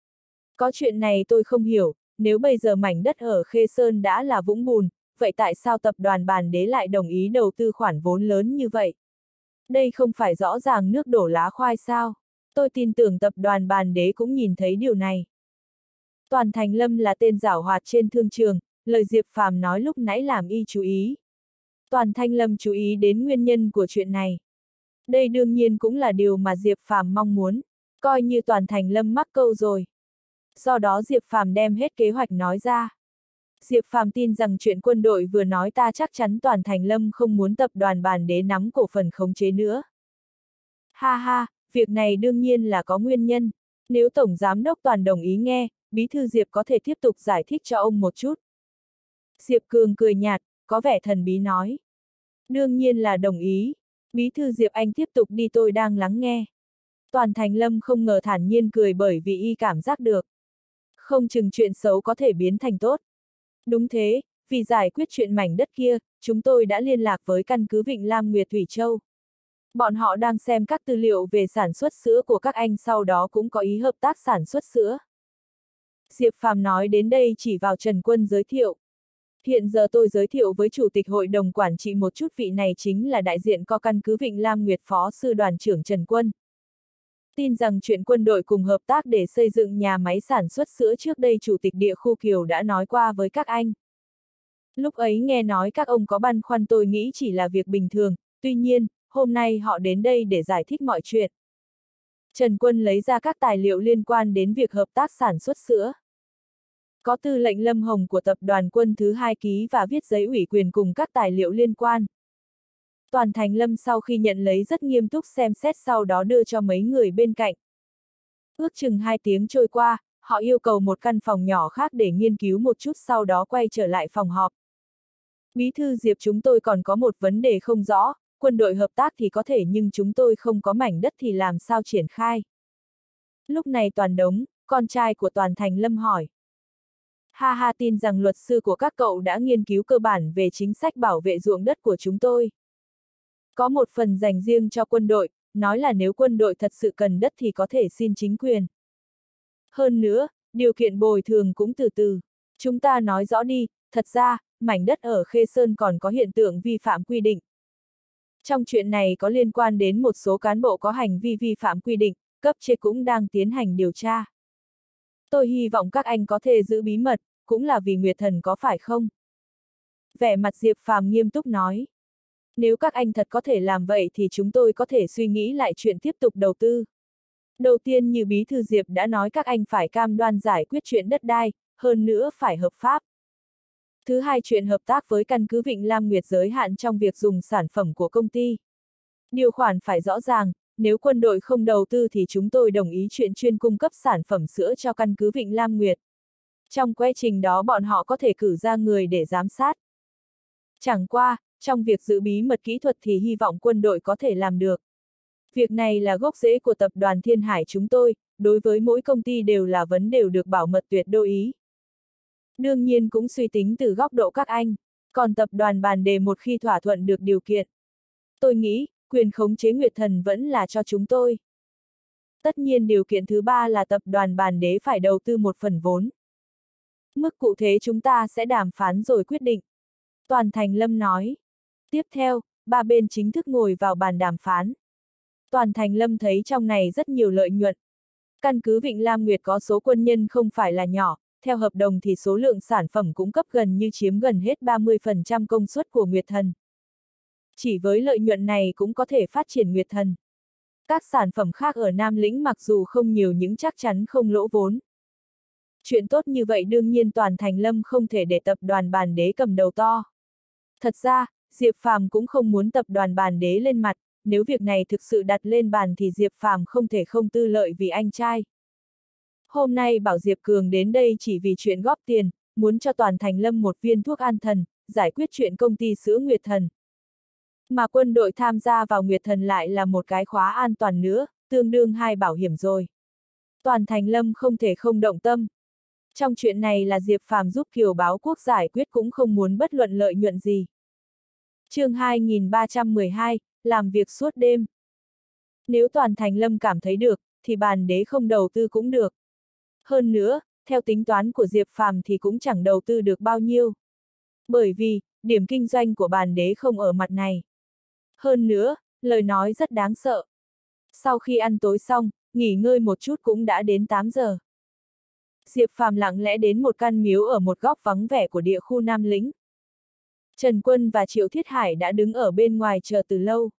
Có chuyện này tôi không hiểu, nếu bây giờ mảnh đất ở Khê Sơn đã là vũng bùn, vậy tại sao Tập đoàn Bàn Đế lại đồng ý đầu tư khoản vốn lớn như vậy? Đây không phải rõ ràng nước đổ lá khoai sao? Tôi tin tưởng Tập đoàn Bàn Đế cũng nhìn thấy điều này. Toàn Thành Lâm là tên giảo hoạt trên thương trường, lời Diệp Phàm nói lúc nãy làm y chú ý. Toàn Thanh Lâm chú ý đến nguyên nhân của chuyện này. Đây đương nhiên cũng là điều mà Diệp Phàm mong muốn, coi như Toàn Thành Lâm mắc câu rồi. Do đó Diệp Phàm đem hết kế hoạch nói ra. Diệp Phàm tin rằng chuyện quân đội vừa nói ta chắc chắn Toàn Thành Lâm không muốn Tập đoàn Bàn Đế nắm cổ phần khống chế nữa. Ha ha, việc này đương nhiên là có nguyên nhân. Nếu Tổng Giám đốc Toàn đồng ý nghe, Bí thư Diệp có thể tiếp tục giải thích cho ông một chút. Diệp Cường cười nhạt, có vẻ thần bí nói. Đương nhiên là đồng ý. Bí thư Diệp anh tiếp tục đi, tôi đang lắng nghe. Toàn Thành Lâm không ngờ thản nhiên cười bởi vì y cảm giác được. Không chừng chuyện xấu có thể biến thành tốt. Đúng thế, vì giải quyết chuyện mảnh đất kia, chúng tôi đã liên lạc với căn cứ Vịnh Lam Nguyệt Thủy Châu. Bọn họ đang xem các tư liệu về sản xuất sữa của các anh, sau đó cũng có ý hợp tác sản xuất sữa. Diệp Phàm nói đến đây chỉ vào Trần Quân giới thiệu. Hiện giờ tôi giới thiệu với Chủ tịch Hội đồng Quản trị một chút, vị này chính là đại diện co căn cứ Vịnh Lam Nguyệt Phó Sư đoàn trưởng Trần Quân. Tin rằng chuyện quân đội cùng hợp tác để xây dựng nhà máy sản xuất sữa trước đây Chủ tịch Địa khu Kiều đã nói qua với các anh. Lúc ấy nghe nói các ông có băn khoăn, tôi nghĩ chỉ là việc bình thường, tuy nhiên, hôm nay họ đến đây để giải thích mọi chuyện. Trần Quân lấy ra các tài liệu liên quan đến việc hợp tác sản xuất sữa. Có tư lệnh Lâm Hồng của tập đoàn quân thứ 2 ký và viết giấy ủy quyền cùng các tài liệu liên quan. Toàn Thành Lâm sau khi nhận lấy rất nghiêm túc xem xét, sau đó đưa cho mấy người bên cạnh. Ước chừng 2 tiếng trôi qua, họ yêu cầu một căn phòng nhỏ khác để nghiên cứu một chút, sau đó quay trở lại phòng họp. Bí thư Diệp, chúng tôi còn có một vấn đề không rõ, quân đội hợp tác thì có thể nhưng chúng tôi không có mảnh đất thì làm sao triển khai? Lúc này Toàn Đống, con trai của Toàn Thành Lâm hỏi. Ha ha, tin rằng luật sư của các cậu đã nghiên cứu cơ bản về chính sách bảo vệ ruộng đất của chúng tôi. Có một phần dành riêng cho quân đội, nói là nếu quân đội thật sự cần đất thì có thể xin chính quyền. Hơn nữa, điều kiện bồi thường cũng từ từ. Chúng ta nói rõ đi, thật ra, mảnh đất ở Khê Sơn còn có hiện tượng vi phạm quy định. Trong chuyện này có liên quan đến một số cán bộ có hành vi vi phạm quy định, cấp trên cũng đang tiến hành điều tra. Tôi hy vọng các anh có thể giữ bí mật, cũng là vì Nguyệt Thần có phải không? Vẻ mặt Diệp Phàm nghiêm túc nói. Nếu các anh thật có thể làm vậy thì chúng tôi có thể suy nghĩ lại chuyện tiếp tục đầu tư. Đầu tiên, như Bí thư Diệp đã nói, các anh phải cam đoan giải quyết chuyện đất đai, hơn nữa phải hợp pháp. Thứ hai, chuyện hợp tác với căn cứ Vịnh Lam Nguyệt giới hạn trong việc dùng sản phẩm của công ty. Điều khoản phải rõ ràng, nếu quân đội không đầu tư thì chúng tôi đồng ý chuyện chuyên cung cấp sản phẩm sữa cho căn cứ Vịnh Lam Nguyệt. Trong quá trình đó bọn họ có thể cử ra người để giám sát. Chẳng qua, trong việc giữ bí mật kỹ thuật thì hy vọng quân đội có thể làm được. Việc này là gốc rễ của tập đoàn Thiên Hải chúng tôi, đối với mỗi công ty đều là vấn đều được bảo mật tuyệt đối ý. Đương nhiên cũng suy tính từ góc độ các anh, còn tập đoàn Bàn Đề một khi thỏa thuận được điều kiện. Tôi nghĩ, quyền khống chế Nguyệt Thần vẫn là cho chúng tôi. Tất nhiên điều kiện thứ ba là tập đoàn Bàn Đế phải đầu tư một phần vốn. Mức cụ thể chúng ta sẽ đàm phán rồi quyết định. Toàn Thành Lâm nói. Tiếp theo, ba bên chính thức ngồi vào bàn đàm phán. Toàn Thành Lâm thấy trong này rất nhiều lợi nhuận. Căn cứ Vịnh Lam Nguyệt có số quân nhân không phải là nhỏ, theo hợp đồng thì số lượng sản phẩm cung cấp gần như chiếm gần hết 30% công suất của Nguyệt Thần. Chỉ với lợi nhuận này cũng có thể phát triển Nguyệt Thần. Các sản phẩm khác ở Nam Lĩnh mặc dù không nhiều nhưng chắc chắn không lỗ vốn. Chuyện tốt như vậy đương nhiên Toàn Thành Lâm không thể để tập đoàn Bàn Đế cầm đầu to. Thật ra, Diệp Phàm cũng không muốn tập đoàn Bàn Đế lên mặt, nếu việc này thực sự đặt lên bàn thì Diệp Phàm không thể không tư lợi vì anh trai. Hôm nay bảo Diệp Cường đến đây chỉ vì chuyện góp tiền, muốn cho Toàn Thành Lâm một viên thuốc an thần, giải quyết chuyện công ty sữa Nguyệt Thần. Mà quân đội tham gia vào Nguyệt Thần lại là một cái khóa an toàn nữa, tương đương hai bảo hiểm rồi. Toàn Thành Lâm không thể không động tâm. Trong chuyện này là Diệp Phàm giúp Kiều Báo Quốc giải quyết, cũng không muốn bất luận lợi nhuận gì. Chương 2312, làm việc suốt đêm. Nếu Toàn Thành Lâm cảm thấy được, thì Bàn Đế không đầu tư cũng được. Hơn nữa, theo tính toán của Diệp Phàm thì cũng chẳng đầu tư được bao nhiêu. Bởi vì, điểm kinh doanh của Bàn Đế không ở mặt này. Hơn nữa, lời nói rất đáng sợ. Sau khi ăn tối xong, nghỉ ngơi một chút cũng đã đến 8 giờ. Diệp Phàm lặng lẽ đến một căn miếu ở một góc vắng vẻ của địa khu Nam Lĩnh. Trần Quân và Triệu Thiết Hải đã đứng ở bên ngoài chờ từ lâu.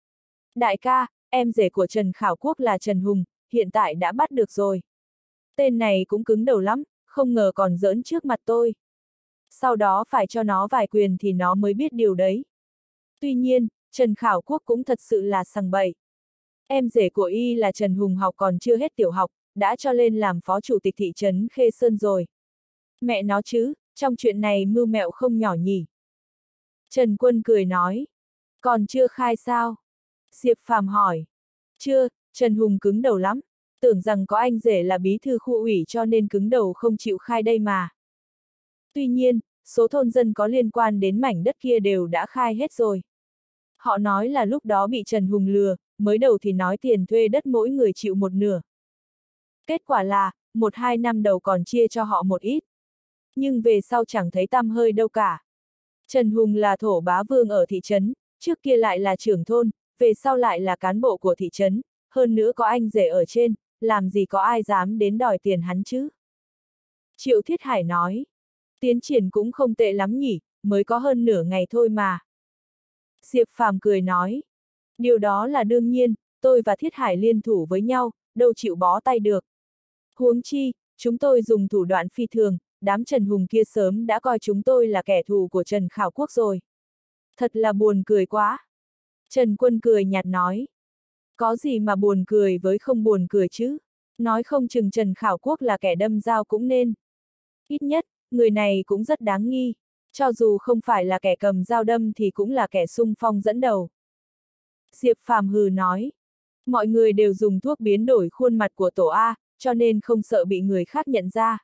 Đại ca, em rể của Trần Khảo Quốc là Trần Hùng, hiện tại đã bắt được rồi. Tên này cũng cứng đầu lắm, không ngờ còn giỡn trước mặt tôi. Sau đó phải cho nó vài quyền thì nó mới biết điều đấy. Tuy nhiên, Trần Khảo Quốc cũng thật sự là sằng bậy. Em rể của y là Trần Hùng học còn chưa hết tiểu học, đã cho lên làm phó chủ tịch thị trấn Khê Sơn rồi. Mẹ nó chứ, trong chuyện này mưu mẹo không nhỏ nhỉ. Trần Quân cười nói. Còn chưa khai sao? Diệp Phàm hỏi. Chưa, Trần Hùng cứng đầu lắm, tưởng rằng có anh rể là bí thư khu ủy cho nên cứng đầu không chịu khai đây mà. Tuy nhiên, số thôn dân có liên quan đến mảnh đất kia đều đã khai hết rồi. Họ nói là lúc đó bị Trần Hùng lừa, mới đầu thì nói tiền thuê đất mỗi người chịu một nửa. Kết quả là, 1-2 năm đầu còn chia cho họ một ít. Nhưng về sau chẳng thấy tăm hơi đâu cả. Trần Hùng là thổ bá vương ở thị trấn, trước kia lại là trưởng thôn, về sau lại là cán bộ của thị trấn, hơn nữa có anh rể ở trên, làm gì có ai dám đến đòi tiền hắn chứ. Triệu Thiết Hải nói, tiến triển cũng không tệ lắm nhỉ, mới có hơn nửa ngày thôi mà. Diệp Phàm cười nói, điều đó là đương nhiên, tôi và Thiết Hải liên thủ với nhau, đâu chịu bó tay được. Huống chi, chúng tôi dùng thủ đoạn phi thường, đám Trần Hùng kia sớm đã coi chúng tôi là kẻ thù của Trần Khảo Quốc rồi. Thật là buồn cười quá. Trần Quân cười nhạt nói. Có gì mà buồn cười với không buồn cười chứ? Nói không chừng Trần Khảo Quốc là kẻ đâm dao cũng nên. Ít nhất, người này cũng rất đáng nghi. Cho dù không phải là kẻ cầm dao đâm thì cũng là kẻ xung phong dẫn đầu. Diệp Phàm hừ nói. Mọi người đều dùng thuốc biến đổi khuôn mặt của tổ A, cho nên không sợ bị người khác nhận ra.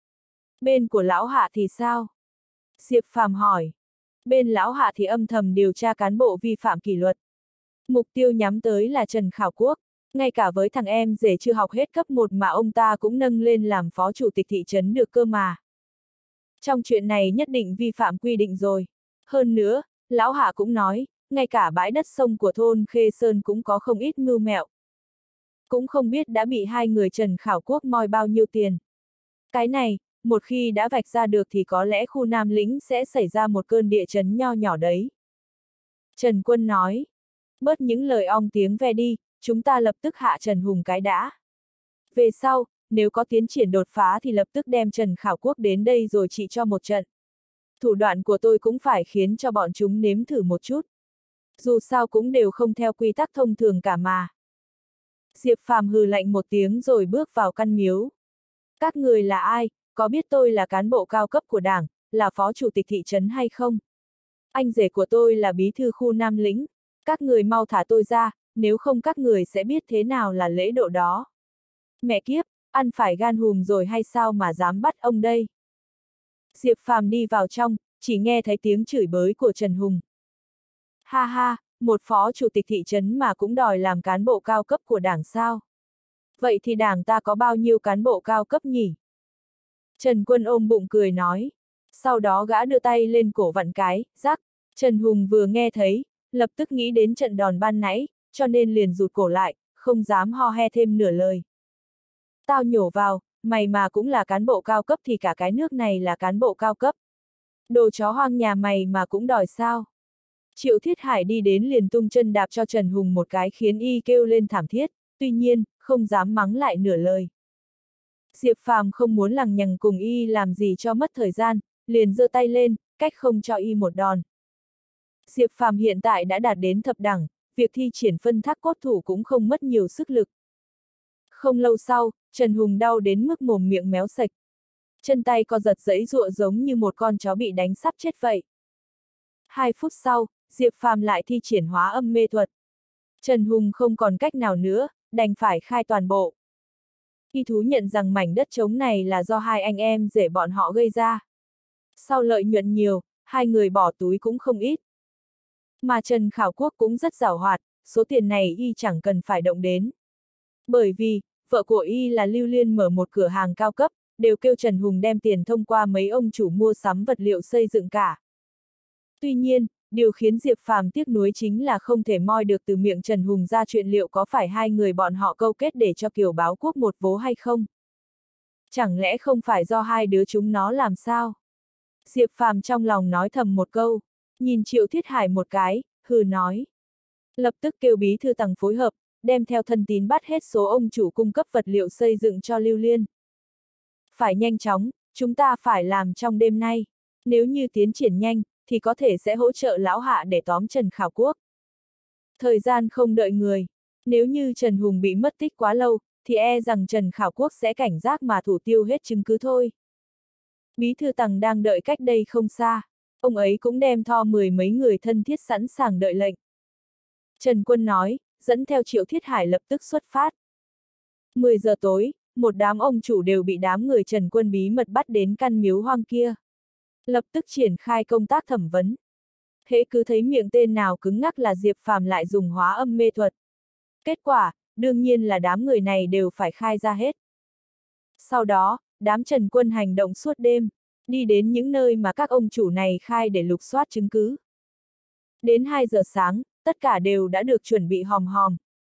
Bên của lão Hạ thì sao? Diệp Phàm hỏi. Bên lão Hạ thì âm thầm điều tra cán bộ vi phạm kỷ luật. Mục tiêu nhắm tới là Trần Khảo Quốc. Ngay cả với thằng em rể chưa học hết cấp 1 mà ông ta cũng nâng lên làm phó chủ tịch thị trấn được cơ mà. Trong chuyện này nhất định vi phạm quy định rồi. Hơn nữa, lão Hạ cũng nói, ngay cả bãi đất sông của thôn Khê Sơn cũng có không ít mưu mẹo. Cũng không biết đã bị hai người Trần Khảo Quốc moi bao nhiêu tiền. Cái này, một khi đã vạch ra được thì có lẽ khu Nam Lĩnh sẽ xảy ra một cơn địa chấn nho nhỏ đấy. Trần Quân nói, bớt những lời ong tiếng ve đi, chúng ta lập tức hạ Trần Hùng cái đã. Về sau, nếu có tiến triển đột phá thì lập tức đem Trần Khảo Quốc đến đây rồi trị cho một trận. Thủ đoạn của tôi cũng phải khiến cho bọn chúng nếm thử một chút. Dù sao cũng đều không theo quy tắc thông thường cả mà. Diệp Phàm hừ lạnh một tiếng rồi bước vào căn miếu. Các người là ai, có biết tôi là cán bộ cao cấp của đảng, là phó chủ tịch thị trấn hay không? Anh rể của tôi là bí thư khu Nam Lĩnh. Các người mau thả tôi ra, nếu không các người sẽ biết thế nào là lễ độ đó. Mẹ kiếp, ăn phải gan hùm rồi hay sao mà dám bắt ông đây? Diệp Phàm đi vào trong, chỉ nghe thấy tiếng chửi bới của Trần Hùng. Ha ha, một phó chủ tịch thị trấn mà cũng đòi làm cán bộ cao cấp của đảng sao? Vậy thì đảng ta có bao nhiêu cán bộ cao cấp nhỉ? Trần Quân ôm bụng cười nói. Sau đó gã đưa tay lên cổ vặn cái, rắc. Trần Hùng vừa nghe thấy, lập tức nghĩ đến trận đòn ban nãy, cho nên liền rụt cổ lại, không dám ho he thêm nửa lời. Tao nhổ vào, mày mà cũng là cán bộ cao cấp thì cả cái nước này là cán bộ cao cấp. Đồ chó hoang nhà mày mà cũng đòi sao? Triệu Thiết Hải đi đến liền tung chân đạp cho Trần Hùng một cái khiến y kêu lên thảm thiết, tuy nhiên, không dám mắng lại nửa lời. Diệp Phàm không muốn lằng nhằng cùng y làm gì cho mất thời gian, liền giơ tay lên, cách không cho y một đòn. Diệp Phàm hiện tại đã đạt đến thập đẳng, việc thi triển phân thác cốt thủ cũng không mất nhiều sức lực. Không lâu sau, Trần Hùng đau đến mức mồm miệng méo sạch. Chân tay co giật giãy giụa giống như một con chó bị đánh sắp chết vậy. 2 phút sau, Diệp Phàm lại thi triển hóa âm mê thuật. Trần Hùng không còn cách nào nữa, đành phải khai toàn bộ. Y thú nhận rằng mảnh đất trống này là do hai anh em rể bọn họ gây ra. Sau lợi nhuận nhiều, hai người bỏ túi cũng không ít. Mà Trần Khảo Quốc cũng rất giàu hoạt, số tiền này y chẳng cần phải động đến. Bởi vì, vợ của y là Lưu Liên mở một cửa hàng cao cấp, đều kêu Trần Hùng đem tiền thông qua mấy ông chủ mua sắm vật liệu xây dựng cả. Tuy nhiên, điều khiến Diệp Phàm tiếc nuối chính là không thể moi được từ miệng Trần Hùng ra chuyện liệu có phải hai người bọn họ câu kết để cho Kiều Báo Quốc một vố hay không. Chẳng lẽ không phải do hai đứa chúng nó làm sao? Diệp Phàm trong lòng nói thầm một câu, nhìn Triệu Thiết Hải một cái, hừ nói. Lập tức kêu bí thư Tằng phối hợp, đem theo thân tín bắt hết số ông chủ cung cấp vật liệu xây dựng cho Lưu Liên. Phải nhanh chóng, chúng ta phải làm trong đêm nay. Nếu như tiến triển nhanh, thì có thể sẽ hỗ trợ lão Hạ để tóm Trần Khảo Quốc. Thời gian không đợi người. Nếu như Trần Hùng bị mất tích quá lâu, thì e rằng Trần Khảo Quốc sẽ cảnh giác mà thủ tiêu hết chứng cứ thôi. Bí thư Tằng đang đợi cách đây không xa. Ông ấy cũng đem 10 mấy người thân thiết sẵn sàng đợi lệnh. Trần Quân nói, dẫn theo Triệu Thiết Hải lập tức xuất phát. 10 giờ tối, một đám ông chủ đều bị đám người Trần Quân bí mật bắt đến căn miếu hoang kia. Lập tức triển khai công tác thẩm vấn. Hễ cứ thấy miệng tên nào cứng ngắc là Diệp Phàm lại dùng hóa âm mê thuật. Kết quả, đương nhiên là đám người này đều phải khai ra hết. Sau đó, đám Trần Quân hành động suốt đêm, đi đến những nơi mà các ông chủ này khai để lục soát chứng cứ. Đến 2 giờ sáng, tất cả đều đã được chuẩn bị hòm hòm.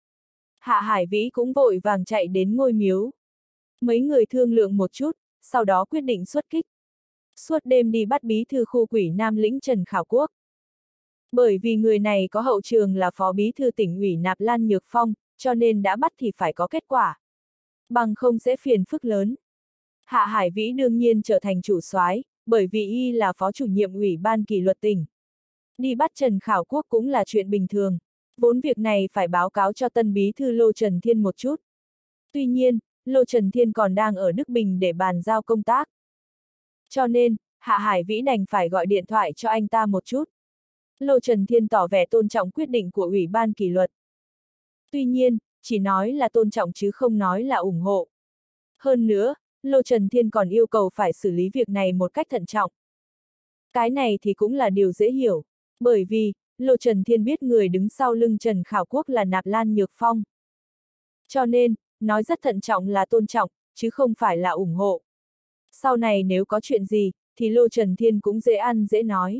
Hạ Hải Vĩ cũng vội vàng chạy đến ngôi miếu. Mấy người thương lượng một chút, sau đó quyết định xuất kích. Suốt đêm đi bắt bí thư khu quỷ Nam Lĩnh Trần Khảo Quốc. Bởi vì người này có hậu trường là phó bí thư tỉnh ủy Nạp Lan Nhược Phong, cho nên đã bắt thì phải có kết quả. Bằng không sẽ phiền phức lớn. Hạ Hải Vĩ đương nhiên trở thành chủ soái, bởi vì y là phó chủ nhiệm ủy ban kỷ luật tỉnh. Đi bắt Trần Khảo Quốc cũng là chuyện bình thường. Vốn việc này phải báo cáo cho tân bí thư Lô Trần Thiên một chút. Tuy nhiên, Lô Trần Thiên còn đang ở Đức Bình để bàn giao công tác. Cho nên, Hạ Hải Vĩ đành phải gọi điện thoại cho anh ta một chút. Lô Trần Thiên tỏ vẻ tôn trọng quyết định của ủy ban kỷ luật. Tuy nhiên, chỉ nói là tôn trọng chứ không nói là ủng hộ. Hơn nữa, Lô Trần Thiên còn yêu cầu phải xử lý việc này một cách thận trọng. Cái này thì cũng là điều dễ hiểu, bởi vì, Lô Trần Thiên biết người đứng sau lưng Trần Khảo Quốc là Nạp Lan Nhược Phong. Cho nên, nói rất thận trọng là tôn trọng, chứ không phải là ủng hộ. Sau này nếu có chuyện gì, thì Lô Trần Thiên cũng dễ ăn dễ nói.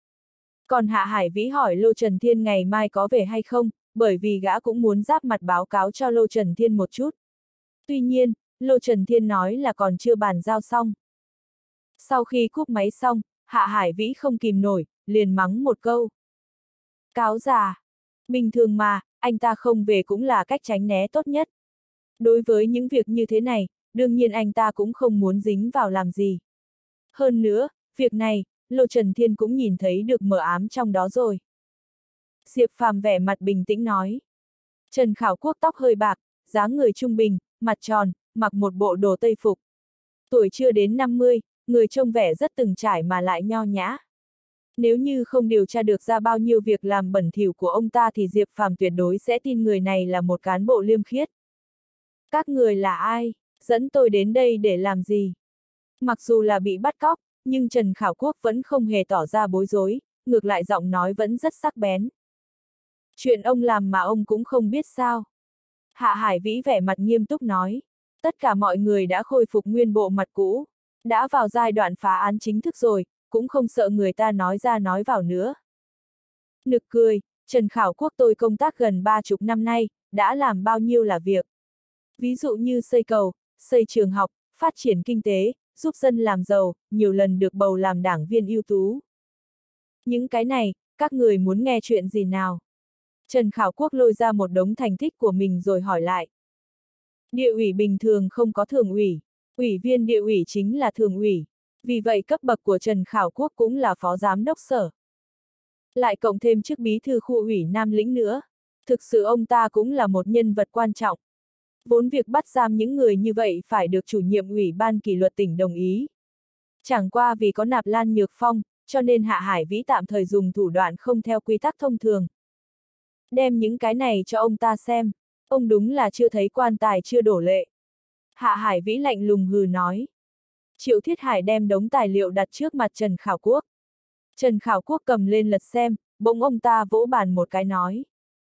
Còn Hạ Hải Vĩ hỏi Lô Trần Thiên ngày mai có về hay không, bởi vì gã cũng muốn giáp mặt báo cáo cho Lô Trần Thiên một chút. Tuy nhiên, Lô Trần Thiên nói là còn chưa bàn giao xong. Sau khi cúp máy xong, Hạ Hải Vĩ không kìm nổi, liền mắng một câu. Cáo già. Bình thường mà, anh ta không về cũng là cách tránh né tốt nhất. Đối với những việc như thế này, đương nhiên anh ta cũng không muốn dính vào làm gì. Hơn nữa, việc này, Lô Trần Thiên cũng nhìn thấy được mờ ám trong đó rồi. Diệp Phàm vẻ mặt bình tĩnh nói. Trần Khảo Quốc tóc hơi bạc, dáng người trung bình, mặt tròn, mặc một bộ đồ tây phục. Tuổi chưa đến 50, người trông vẻ rất từng trải mà lại nho nhã. Nếu như không điều tra được ra bao nhiêu việc làm bẩn thỉu của ông ta thì Diệp Phàm tuyệt đối sẽ tin người này là một cán bộ liêm khiết. Các người là ai? Dẫn tôi đến đây để làm gì? Mặc dù là bị bắt cóc, nhưng Trần Khảo Quốc vẫn không hề tỏ ra bối rối, ngược lại giọng nói vẫn rất sắc bén. Chuyện ông làm mà ông cũng không biết sao? Hạ Hải Vĩ vẻ mặt nghiêm túc nói. Tất cả mọi người đã khôi phục nguyên bộ mặt cũ, đã vào giai đoạn phá án chính thức rồi, cũng không sợ người ta nói ra nói vào nữa. Nực cười, Trần Khảo Quốc tôi công tác gần 30 năm nay, đã làm bao nhiêu là việc. Ví dụ như xây cầu, xây trường học, phát triển kinh tế, giúp dân làm giàu, nhiều lần được bầu làm đảng viên ưu tú. Những cái này, các người muốn nghe chuyện gì nào? Trần Khảo Quốc lôi ra một đống thành tích của mình rồi hỏi lại. Địa ủy bình thường không có thường ủy, ủy viên địa ủy chính là thường ủy. Vì vậy cấp bậc của Trần Khảo Quốc cũng là phó giám đốc sở. Lại cộng thêm chức bí thư khu ủy Nam Lĩnh nữa. Thực sự ông ta cũng là một nhân vật quan trọng. Vốn việc bắt giam những người như vậy phải được chủ nhiệm ủy ban kỷ luật tỉnh đồng ý. Chẳng qua vì có Nạp Lan Nhược Phong, cho nên Hạ Hải Vĩ tạm thời dùng thủ đoạn không theo quy tắc thông thường. Đem những cái này cho ông ta xem, ông đúng là chưa thấy quan tài chưa đổ lệ. Hạ Hải Vĩ lạnh lùng hừ nói. Triệu Thiết Hải đem đống tài liệu đặt trước mặt Trần Khảo Quốc. Trần Khảo Quốc cầm lên lật xem, bỗng ông ta vỗ bàn một cái nói.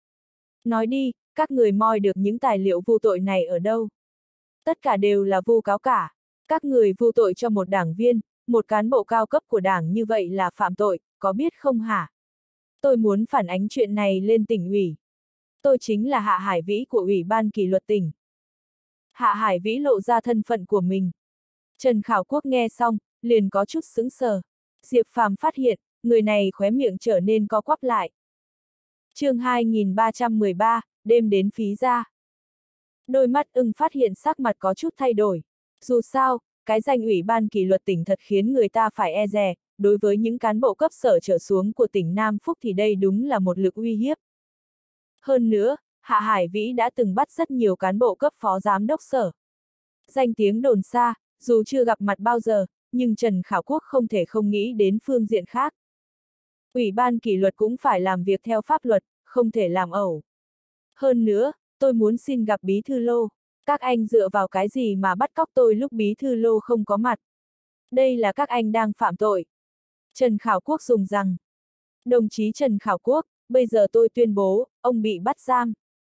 Nói đi, các người moi được những tài liệu vu tội này ở đâu? Tất cả đều là vu cáo cả. Các người vu tội cho một đảng viên, một cán bộ cao cấp của đảng như vậy là phạm tội, có biết không hả? Tôi muốn phản ánh chuyện này lên tỉnh ủy. Tôi chính là Hạ Hải Vĩ của Ủy ban kỷ luật tỉnh. Hạ Hải Vĩ lộ ra thân phận của mình. Trần Khảo Quốc nghe xong, liền có chút sững sờ. Diệp Phàm phát hiện, người này khóe miệng trở nên co quắp lại. Chương 2313, đêm đến phí ra. Đôi mắt ưng phát hiện sắc mặt có chút thay đổi. Dù sao, cái danh Ủy ban kỷ luật tỉnh thật khiến người ta phải e dè, đối với những cán bộ cấp sở trở xuống của tỉnh Nam Phúc thì đây đúng là một lực uy hiếp. Hơn nữa, Hạ Hải Vĩ đã từng bắt rất nhiều cán bộ cấp phó giám đốc sở. Danh tiếng đồn xa, dù chưa gặp mặt bao giờ, nhưng Trần Khảo Quốc không thể không nghĩ đến phương diện khác. Ủy ban kỷ luật cũng phải làm việc theo pháp luật, không thể làm ẩu. Hơn nữa, tôi muốn xin gặp bí thư Lô. Các anh dựa vào cái gì mà bắt cóc tôi lúc bí thư Lô không có mặt? Đây là các anh đang phạm tội. Trần Khảo Quốc dùng rằng, đồng chí Trần Khảo Quốc, bây giờ tôi tuyên bố, ông bị bắt giam.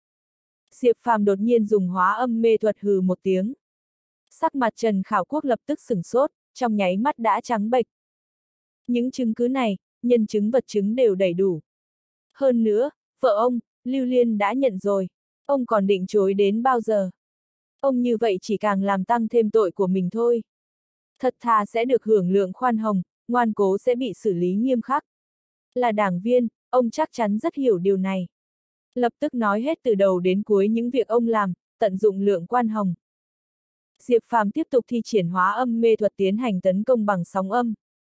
Diệp Phàm đột nhiên dùng hóa âm mê thuật hừ một tiếng. Sắc mặt Trần Khảo Quốc lập tức sửng sốt, trong nháy mắt đã trắng bệch. Những chứng cứ này, nhân chứng vật chứng đều đầy đủ. Hơn nữa, vợ ông, Lưu Liên đã nhận rồi. Ông còn định chối đến bao giờ? Ông như vậy chỉ càng làm tăng thêm tội của mình thôi. Thật thà sẽ được hưởng lượng khoan hồng, ngoan cố sẽ bị xử lý nghiêm khắc. Là đảng viên, ông chắc chắn rất hiểu điều này. Lập tức nói hết từ đầu đến cuối những việc ông làm, tận dụng lượng quan hồng. Diệp Phàm tiếp tục thi triển hóa âm mê thuật tiến hành tấn công bằng sóng âm.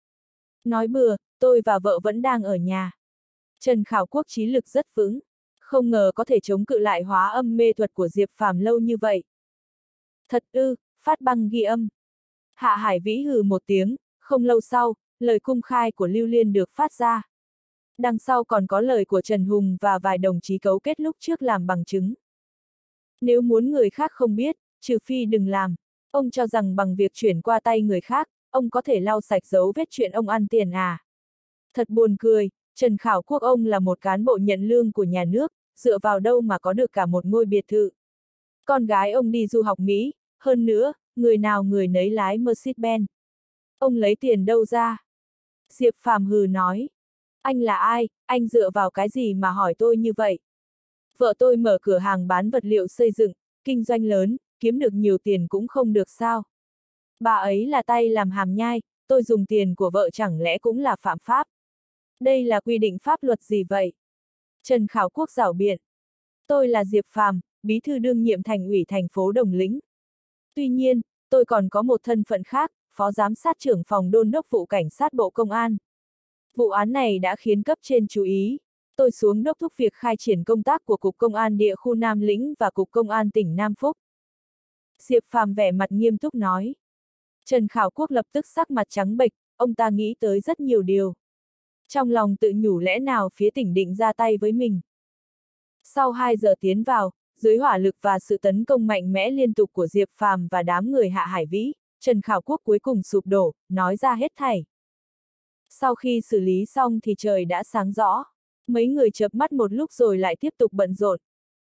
Nói bừa, tôi và vợ vẫn đang ở nhà. Trần Khảo Quốc trí lực rất vững, không ngờ có thể chống cự lại hóa âm mê thuật của Diệp Phàm lâu như vậy. Thật ư, phát băng ghi âm. Hạ Hải Vĩ hừ một tiếng, không lâu sau, lời cung khai của Lưu Liên được phát ra. Đằng sau còn có lời của Trần Hùng và vài đồng chí cấu kết lúc trước làm bằng chứng. Nếu muốn người khác không biết, trừ phi đừng làm. Ông cho rằng bằng việc chuyển qua tay người khác, ông có thể lau sạch dấu vết chuyện ông ăn tiền à? Thật buồn cười, Trần Khảo Quốc ông là một cán bộ nhận lương của nhà nước, dựa vào đâu mà có được cả một ngôi biệt thự. Con gái ông đi du học Mỹ, hơn nữa, người nào người nấy lái Mercedes-Benz. Ông lấy tiền đâu ra? Diệp Phàm hừ nói. Anh là ai, anh dựa vào cái gì mà hỏi tôi như vậy? Vợ tôi mở cửa hàng bán vật liệu xây dựng, kinh doanh lớn, kiếm được nhiều tiền cũng không được sao? Bà ấy là tay làm hàm nhai, tôi dùng tiền của vợ chẳng lẽ cũng là phạm pháp? Đây là quy định pháp luật gì vậy? Trần Khảo Quốc giảo biện. Tôi là Diệp Phàm, bí thư đương nhiệm thành ủy thành phố Đồng Lĩnh. Tuy nhiên, tôi còn có một thân phận khác, phó giám sát trưởng phòng đôn đốc vụ cảnh sát Bộ Công an. Vụ án này đã khiến cấp trên chú ý. Tôi xuống đốc thúc việc khai triển công tác của Cục Công an địa khu Nam Lĩnh và Cục Công an tỉnh Nam Phúc. Diệp Phàm vẻ mặt nghiêm túc nói. Trần Khảo Quốc lập tức sắc mặt trắng bệch, ông ta nghĩ tới rất nhiều điều. Trong lòng tự nhủ lẽ nào phía tỉnh định ra tay với mình. Sau 2 giờ tiến vào, dưới hỏa lực và sự tấn công mạnh mẽ liên tục của Diệp Phàm và đám người Hạ Hải Vĩ, Trần Khảo Quốc cuối cùng sụp đổ, nói ra hết thảy. Sau khi xử lý xong thì trời đã sáng rõ. Mấy người chợp mắt một lúc rồi lại tiếp tục bận rộn.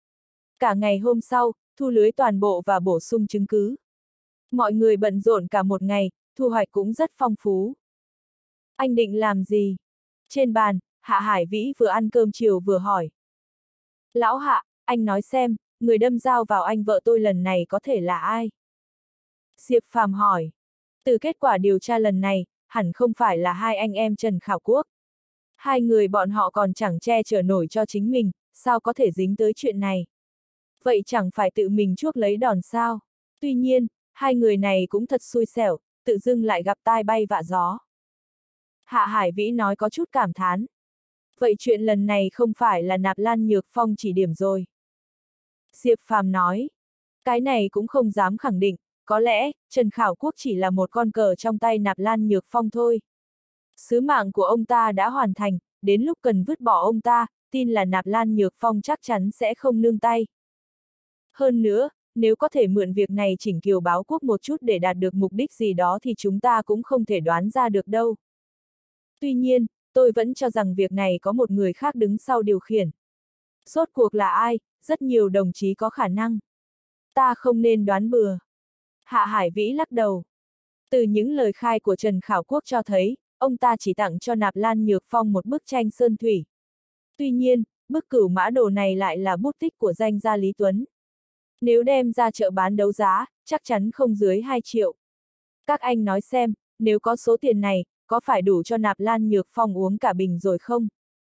Cả ngày hôm sau, thu lưới toàn bộ và bổ sung chứng cứ. Mọi người bận rộn cả một ngày, thu hoạch cũng rất phong phú. Anh định làm gì? Trên bàn, Hạ Hải Vĩ vừa ăn cơm chiều vừa hỏi. Lão Hạ, anh nói xem, người đâm dao vào anh vợ tôi lần này có thể là ai? Diệp Phàm hỏi. Từ kết quả điều tra lần này, hẳn không phải là hai anh em Trần Khảo Quốc. Hai người bọn họ còn chẳng che chở nổi cho chính mình, sao có thể dính tới chuyện này? Vậy chẳng phải tự mình chuốc lấy đòn sao? Tuy nhiên, hai người này cũng thật xui xẻo, tự dưng lại gặp tai bay vạ gió. Hạ Hải Vĩ nói có chút cảm thán. Vậy chuyện lần này không phải là Nạp Lan Nhược Phong chỉ điểm rồi. Diệp Phàm nói. Cái này cũng không dám khẳng định, có lẽ, Trần Khảo Quốc chỉ là một con cờ trong tay Nạp Lan Nhược Phong thôi. Sứ mạng của ông ta đã hoàn thành, đến lúc cần vứt bỏ ông ta, tin là Nạp Lan Nhược Phong chắc chắn sẽ không nương tay. Hơn nữa, nếu có thể mượn việc này chỉnh Kiều báo quốc một chút để đạt được mục đích gì đó thì chúng ta cũng không thể đoán ra được đâu. Tuy nhiên, tôi vẫn cho rằng việc này có một người khác đứng sau điều khiển. Rốt cuộc là ai, rất nhiều đồng chí có khả năng. Ta không nên đoán bừa. Hạ Hải Vĩ lắc đầu. Từ những lời khai của Trần Khảo Quốc cho thấy, ông ta chỉ tặng cho Nạp Lan Nhược Phong một bức tranh sơn thủy. Tuy nhiên, bức Cửu Mã Đồ này lại là bút tích của danh gia Lý Tuấn. Nếu đem ra chợ bán đấu giá, chắc chắn không dưới 2 triệu. Các anh nói xem, nếu có số tiền này, có phải đủ cho Nạp Lan Nhược Phong uống cả bình rồi không?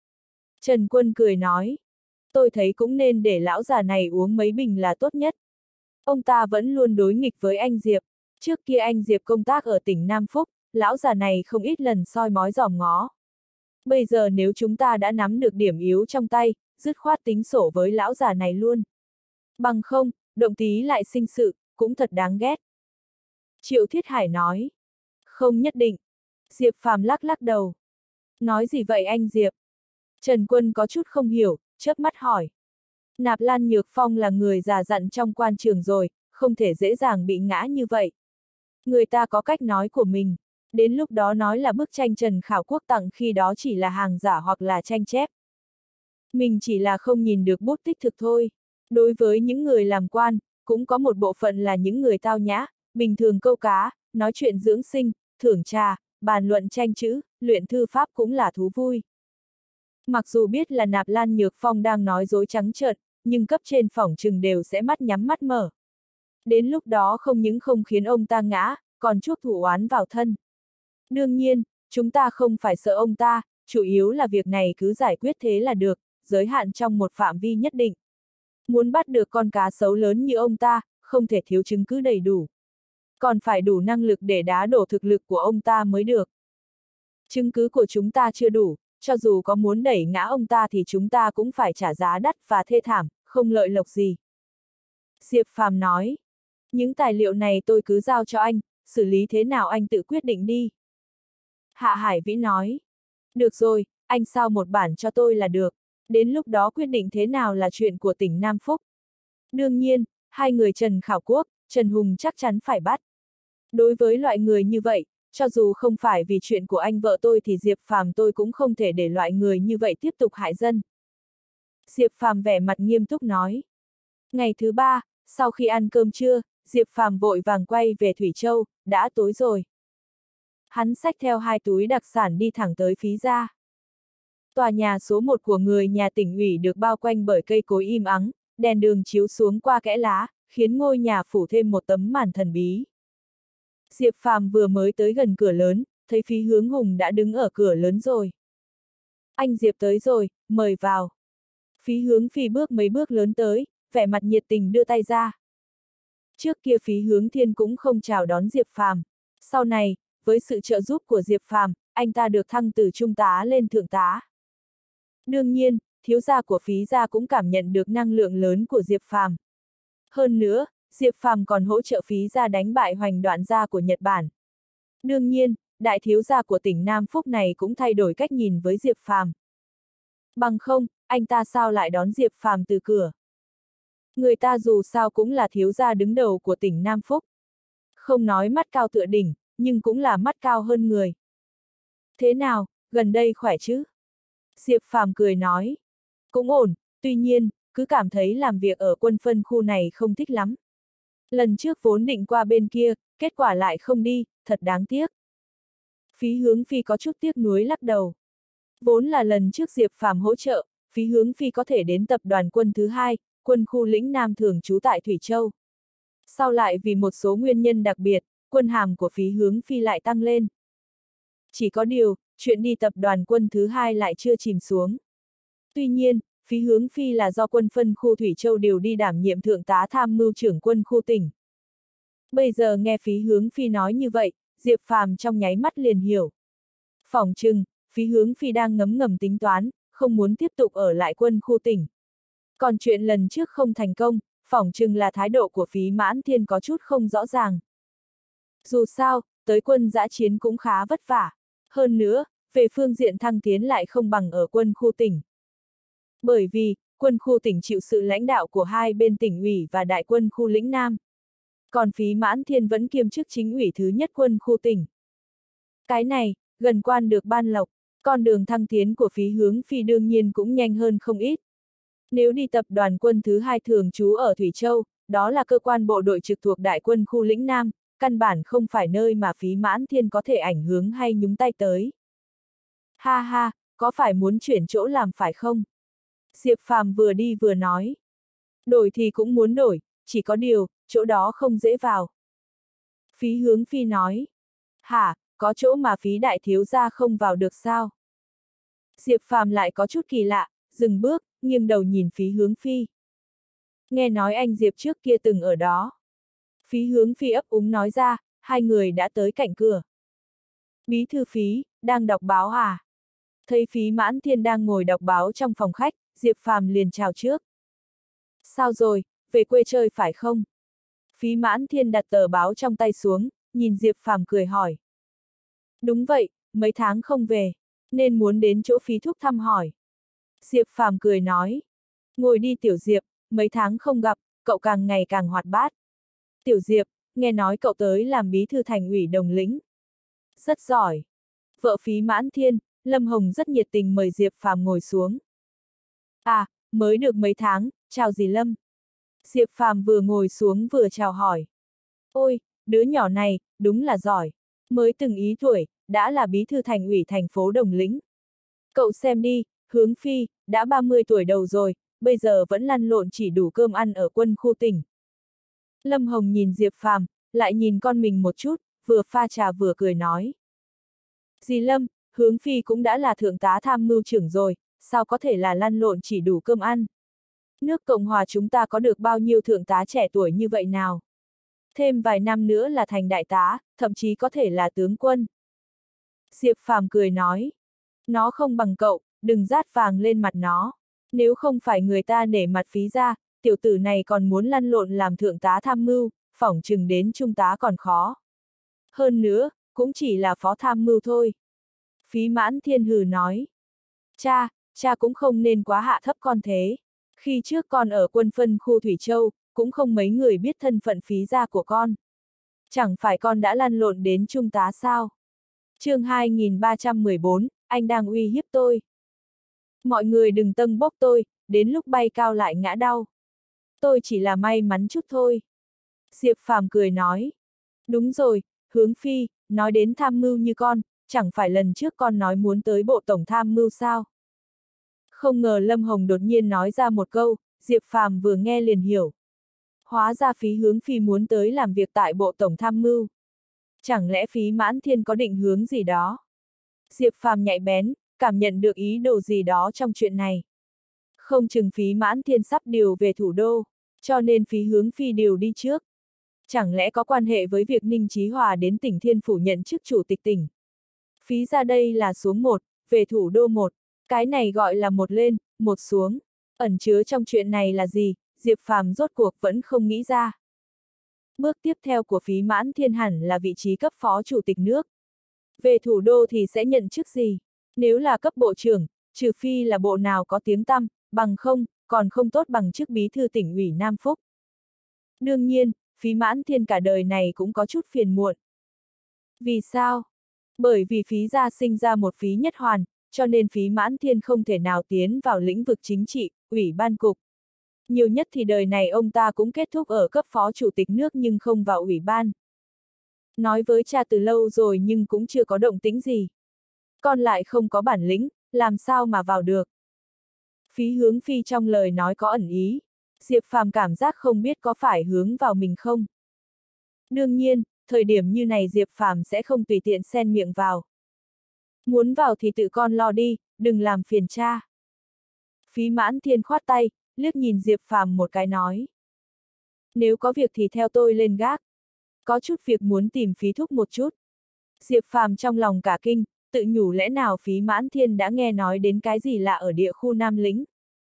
Trần Quân cười nói. Tôi thấy cũng nên để lão già này uống mấy bình là tốt nhất. Ông ta vẫn luôn đối nghịch với anh Diệp. Trước kia anh Diệp công tác ở tỉnh Nam Phúc, lão già này không ít lần soi mói dòm ngó. Bây giờ nếu chúng ta đã nắm được điểm yếu trong tay, dứt khoát tính sổ với lão già này luôn. Bằng không, động tí lại sinh sự, cũng thật đáng ghét. Triệu Thiết Hải nói. Không nhất định. Diệp Phàm lắc lắc đầu. Nói gì vậy anh Diệp? Trần Quân có chút không hiểu, chớp mắt hỏi. Nạp Lan Nhược Phong là người già dặn trong quan trường rồi, không thể dễ dàng bị ngã như vậy. Người ta có cách nói của mình. Đến lúc đó nói là bức tranh Trần Khảo Quốc tặng khi đó chỉ là hàng giả hoặc là tranh chép. Mình chỉ là không nhìn được bút tích thực thôi. Đối với những người làm quan, cũng có một bộ phận là những người tao nhã, bình thường câu cá, nói chuyện dưỡng sinh, thưởng trà, bàn luận tranh chữ, luyện thư pháp cũng là thú vui. Mặc dù biết là Nạp Lan Nhược Phong đang nói dối trắng trợn, nhưng cấp trên phỏng chừng đều sẽ mắt nhắm mắt mở. Đến lúc đó không những không khiến ông ta ngã, còn chuốc thủ oán vào thân. Đương nhiên, chúng ta không phải sợ ông ta, chủ yếu là việc này cứ giải quyết thế là được, giới hạn trong một phạm vi nhất định. Muốn bắt được con cá sấu lớn như ông ta, không thể thiếu chứng cứ đầy đủ. Còn phải đủ năng lực để đá đổ thực lực của ông ta mới được. Chứng cứ của chúng ta chưa đủ, cho dù có muốn đẩy ngã ông ta thì chúng ta cũng phải trả giá đắt và thê thảm, không lợi lộc gì. Diệp Phàm nói, những tài liệu này tôi cứ giao cho anh, xử lý thế nào anh tự quyết định đi. Hạ Hải Vĩ nói, được rồi, anh sao một bản cho tôi là được, đến lúc đó quyết định thế nào là chuyện của tỉnh Nam Phúc. Đương nhiên, hai người Trần Khảo Quốc, Trần Hùng chắc chắn phải bắt. Đối với loại người như vậy, cho dù không phải vì chuyện của anh vợ tôi thì Diệp Phàm tôi cũng không thể để loại người như vậy tiếp tục hại dân. Diệp Phàm vẻ mặt nghiêm túc nói. Ngày thứ ba, sau khi ăn cơm trưa, Diệp Phàm vội vàng quay về Thủy Châu, đã tối rồi. Hắn xách theo 2 túi đặc sản đi thẳng tới Phí Gia. Tòa nhà số 1 của người nhà tỉnh ủy được bao quanh bởi cây cối im ắng, đèn đường chiếu xuống qua kẽ lá, khiến ngôi nhà phủ thêm một tấm màn thần bí. Diệp Phàm vừa mới tới gần cửa lớn, thấy Phí Hướng Hùng đã đứng ở cửa lớn rồi. Anh Diệp tới rồi, mời vào. Phí Hướng Phi bước mấy bước lớn tới, vẻ mặt nhiệt tình đưa tay ra. Trước kia Phí Hướng Thiên cũng không chào đón Diệp Phàm. Sau này, với sự trợ giúp của Diệp Phàm, anh ta được thăng từ trung tá lên thượng tá. Đương nhiên, thiếu gia của Phí gia cũng cảm nhận được năng lượng lớn của Diệp Phàm. Hơn nữa, Diệp Phàm còn hỗ trợ Phí gia đánh bại Hoành Đoạn gia của Nhật Bản. Đương nhiên, đại thiếu gia của tỉnh Nam Phúc này cũng thay đổi cách nhìn với Diệp Phàm. Bằng không, anh ta sao lại đón Diệp Phàm từ cửa? Người ta dù sao cũng là thiếu gia đứng đầu của tỉnh Nam Phúc. Không nói mắt cao tựa đỉnh, nhưng cũng là mắt cao hơn người. Thế nào, gần đây khỏe chứ? Diệp Phàm cười nói. Cũng ổn, tuy nhiên, cứ cảm thấy làm việc ở quân phân khu này không thích lắm. Lần trước vốn định qua bên kia, kết quả lại không đi, thật đáng tiếc. Phí Hướng Phi có chút tiếc nuối lắc đầu. Vốn là lần trước Diệp Phàm hỗ trợ, Phí Hướng Phi có thể đến tập đoàn quân thứ 2, quân khu lĩnh Nam thường trú tại Thủy Châu. Sau lại vì một số nguyên nhân đặc biệt, quân hàm của Phí Hướng Phi lại tăng lên. Chỉ có điều, chuyện đi tập đoàn quân thứ 2 lại chưa chìm xuống. Tuy nhiên, Phí Hướng Phi là do quân phân khu Thủy Châu điều đi đảm nhiệm thượng tá tham mưu trưởng quân khu tỉnh. Bây giờ nghe Phí Hướng Phi nói như vậy, Diệp Phàm trong nháy mắt liền hiểu. Phỏng chừng, Phí Hướng Phi đang ngấm ngầm tính toán, không muốn tiếp tục ở lại quân khu tỉnh. Còn chuyện lần trước không thành công, phỏng chừng là thái độ của Phí Mãn Thiên có chút không rõ ràng. Dù sao, tới quân dã chiến cũng khá vất vả. Hơn nữa, về phương diện thăng tiến lại không bằng ở quân khu tỉnh. Bởi vì, quân khu tỉnh chịu sự lãnh đạo của hai bên tỉnh ủy và đại quân khu lĩnh Nam. Còn Phí Mãn Thiên vẫn kiêm chức chính ủy thứ nhất quân khu tỉnh. Cái này, gần quan được ban lộc, con đường thăng tiến của Phí Hướng Phi đương nhiên cũng nhanh hơn không ít. Nếu đi tập đoàn quân thứ 2 thường trú ở Thủy Châu, đó là cơ quan bộ đội trực thuộc đại quân khu lĩnh Nam, căn bản không phải nơi mà Phí Mãn Thiên có thể ảnh hưởng hay nhúng tay tới. Ha ha, có phải muốn chuyển chỗ làm phải không? Diệp Phàm vừa đi vừa nói. Đổi thì cũng muốn đổi, chỉ có điều, chỗ đó không dễ vào. Phí Hướng Phi nói. Hả, có chỗ mà Phí đại thiếu gia không vào được sao? Diệp Phàm lại có chút kỳ lạ, dừng bước, nghiêng đầu nhìn Phí Hướng Phi. Nghe nói anh Diệp trước kia từng ở đó. Phí Hướng Phi ấp úng nói ra, hai người đã tới cạnh cửa. Bí thư Phí, đang đọc báo à? Thấy Phí Mãn Thiên đang ngồi đọc báo trong phòng khách, Diệp Phàm liền chào trước. Sao rồi, về quê chơi phải không? Phí Mãn Thiên đặt tờ báo trong tay xuống, nhìn Diệp Phàm cười hỏi. Đúng vậy, mấy tháng không về, nên muốn đến chỗ Phí thúc thăm hỏi. Diệp Phàm cười nói. Ngồi đi Tiểu Diệp, mấy tháng không gặp, cậu càng ngày càng hoạt bát. Tiểu Diệp, nghe nói cậu tới làm bí thư thành ủy Đồng Lĩnh. Rất giỏi. Vợ Phí Mãn Thiên, Lâm Hồng rất nhiệt tình mời Diệp Phàm ngồi xuống. À, mới được mấy tháng, chào dì Lâm. Diệp Phàm vừa ngồi xuống vừa chào hỏi. Ôi, đứa nhỏ này, đúng là giỏi. Mới từng ý tuổi, đã là bí thư thành ủy thành phố Đồng Lĩnh. Cậu xem đi, Hướng Phi, đã 30 tuổi đầu rồi, bây giờ vẫn lăn lộn chỉ đủ cơm ăn ở quân khu tỉnh. Lâm Hồng nhìn Diệp Phàm, lại nhìn con mình một chút, vừa pha trà vừa cười nói. Dì Lâm, Hướng Phi cũng đã là thượng tá tham mưu trưởng rồi, sao có thể là lăn lộn chỉ đủ cơm ăn? Nước Cộng hòa chúng ta có được bao nhiêu thượng tá trẻ tuổi như vậy nào? Thêm vài năm nữa là thành đại tá, thậm chí có thể là tướng quân. Diệp Phàm cười nói. Nó không bằng cậu, đừng rát vàng lên mặt nó. Nếu không phải người ta nể mặt Phí ra, tiểu tử này còn muốn lăn lộn làm thượng tá tham mưu, phỏng chừng đến trung tá còn khó. Hơn nữa, cũng chỉ là phó tham mưu thôi. Phí Mãn Thiên hừ nói. Cha cũng không nên quá hạ thấp con thế. Khi trước con ở quân phân khu Thủy Châu, cũng không mấy người biết thân phận Phí gia của con. Chẳng phải con đã lăn lộn đến trung tá sao? Chương 2314, anh đang uy hiếp tôi. Mọi người đừng tâng bốc tôi, đến lúc bay cao lại ngã đau. Tôi chỉ là may mắn chút thôi. Diệp Phàm cười nói. Đúng rồi, Hướng Phi, nói đến tham mưu như con, chẳng phải lần trước con nói muốn tới bộ tổng tham mưu sao? Không ngờ Lâm Hồng đột nhiên nói ra một câu, Diệp Phàm vừa nghe liền hiểu. Hóa ra Phí Hướng Phi muốn tới làm việc tại bộ tổng tham mưu. Chẳng lẽ Phí Mãn Thiên có định hướng gì đó? Diệp Phàm nhạy bén, cảm nhận được ý đồ gì đó trong chuyện này. Không chừng Phí Mãn Thiên sắp điều về thủ đô, cho nên Phí Hướng Phi điều đi trước. Chẳng lẽ có quan hệ với việc Ninh Chí Hòa đến tỉnh Thiên Phủ nhận chức chủ tịch tỉnh? Phí ra đây là xuống 1, về thủ đô 1, cái này gọi là một lên, một xuống. Ẩn chứa trong chuyện này là gì, Diệp Phàm rốt cuộc vẫn không nghĩ ra. Bước tiếp theo của Phí Mãn Thiên hẳn là vị trí cấp phó chủ tịch nước. Về thủ đô thì sẽ nhận chức gì? Nếu là cấp bộ trưởng, trừ phi là bộ nào có tiếng tăm, bằng không, còn không tốt bằng chức bí thư tỉnh ủy Nam Phúc. Đương nhiên, Phí Mãn Thiên cả đời này cũng có chút phiền muộn. Vì sao? Bởi vì Phí gia sinh ra một Phí Nhất Hoàn, cho nên Phí Mãn Thiên không thể nào tiến vào lĩnh vực chính trị, ủy ban cục. Nhiều nhất thì đời này ông ta cũng kết thúc ở cấp phó chủ tịch nước nhưng không vào ủy ban. Nói với cha từ lâu rồi nhưng cũng chưa có động tĩnh gì. Con lại không có bản lĩnh, làm sao mà vào được. Phí Hướng Phi trong lời nói có ẩn ý. Diệp Phàm cảm giác không biết có phải hướng vào mình không. Đương nhiên, thời điểm như này Diệp Phàm sẽ không tùy tiện xen miệng vào. Muốn vào thì tự con lo đi, đừng làm phiền cha. Phí Mãn Thiên khoát tay, liếc nhìn Diệp Phàm một cái nói. Nếu có việc thì theo tôi lên gác. Có chút việc muốn tìm Phí thúc một chút. Diệp Phàm trong lòng cả kinh, tự nhủ lẽ nào Phí Mãn Thiên đã nghe nói đến cái gì lạ ở địa khu Nam Lĩnh.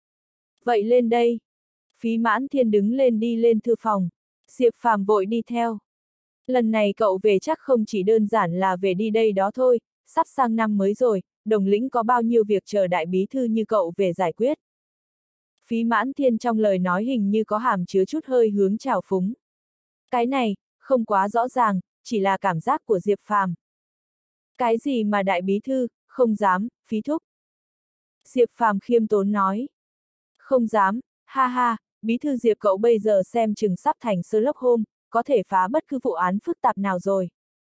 Vậy lên đây. Phí Mãn Thiên đứng lên đi lên thư phòng. Diệp Phàm vội đi theo. Lần này cậu về chắc không chỉ đơn giản là về đi đây đó thôi, sắp sang năm mới rồi, Đồng Lĩnh có bao nhiêu việc chờ đại bí thư như cậu về giải quyết. Phí Mãn Thiên trong lời nói hình như có hàm chứa chút hơi hướng trào phúng. Cái này, không quá rõ ràng, chỉ là cảm giác của Diệp Phàm. Cái gì mà đại bí thư, không dám, Phí thúc. Diệp Phàm khiêm tốn nói. Không dám, ha ha, bí thư Diệp cậu bây giờ xem chừng sắp thành Sherlock Holmes, có thể phá bất cứ vụ án phức tạp nào rồi.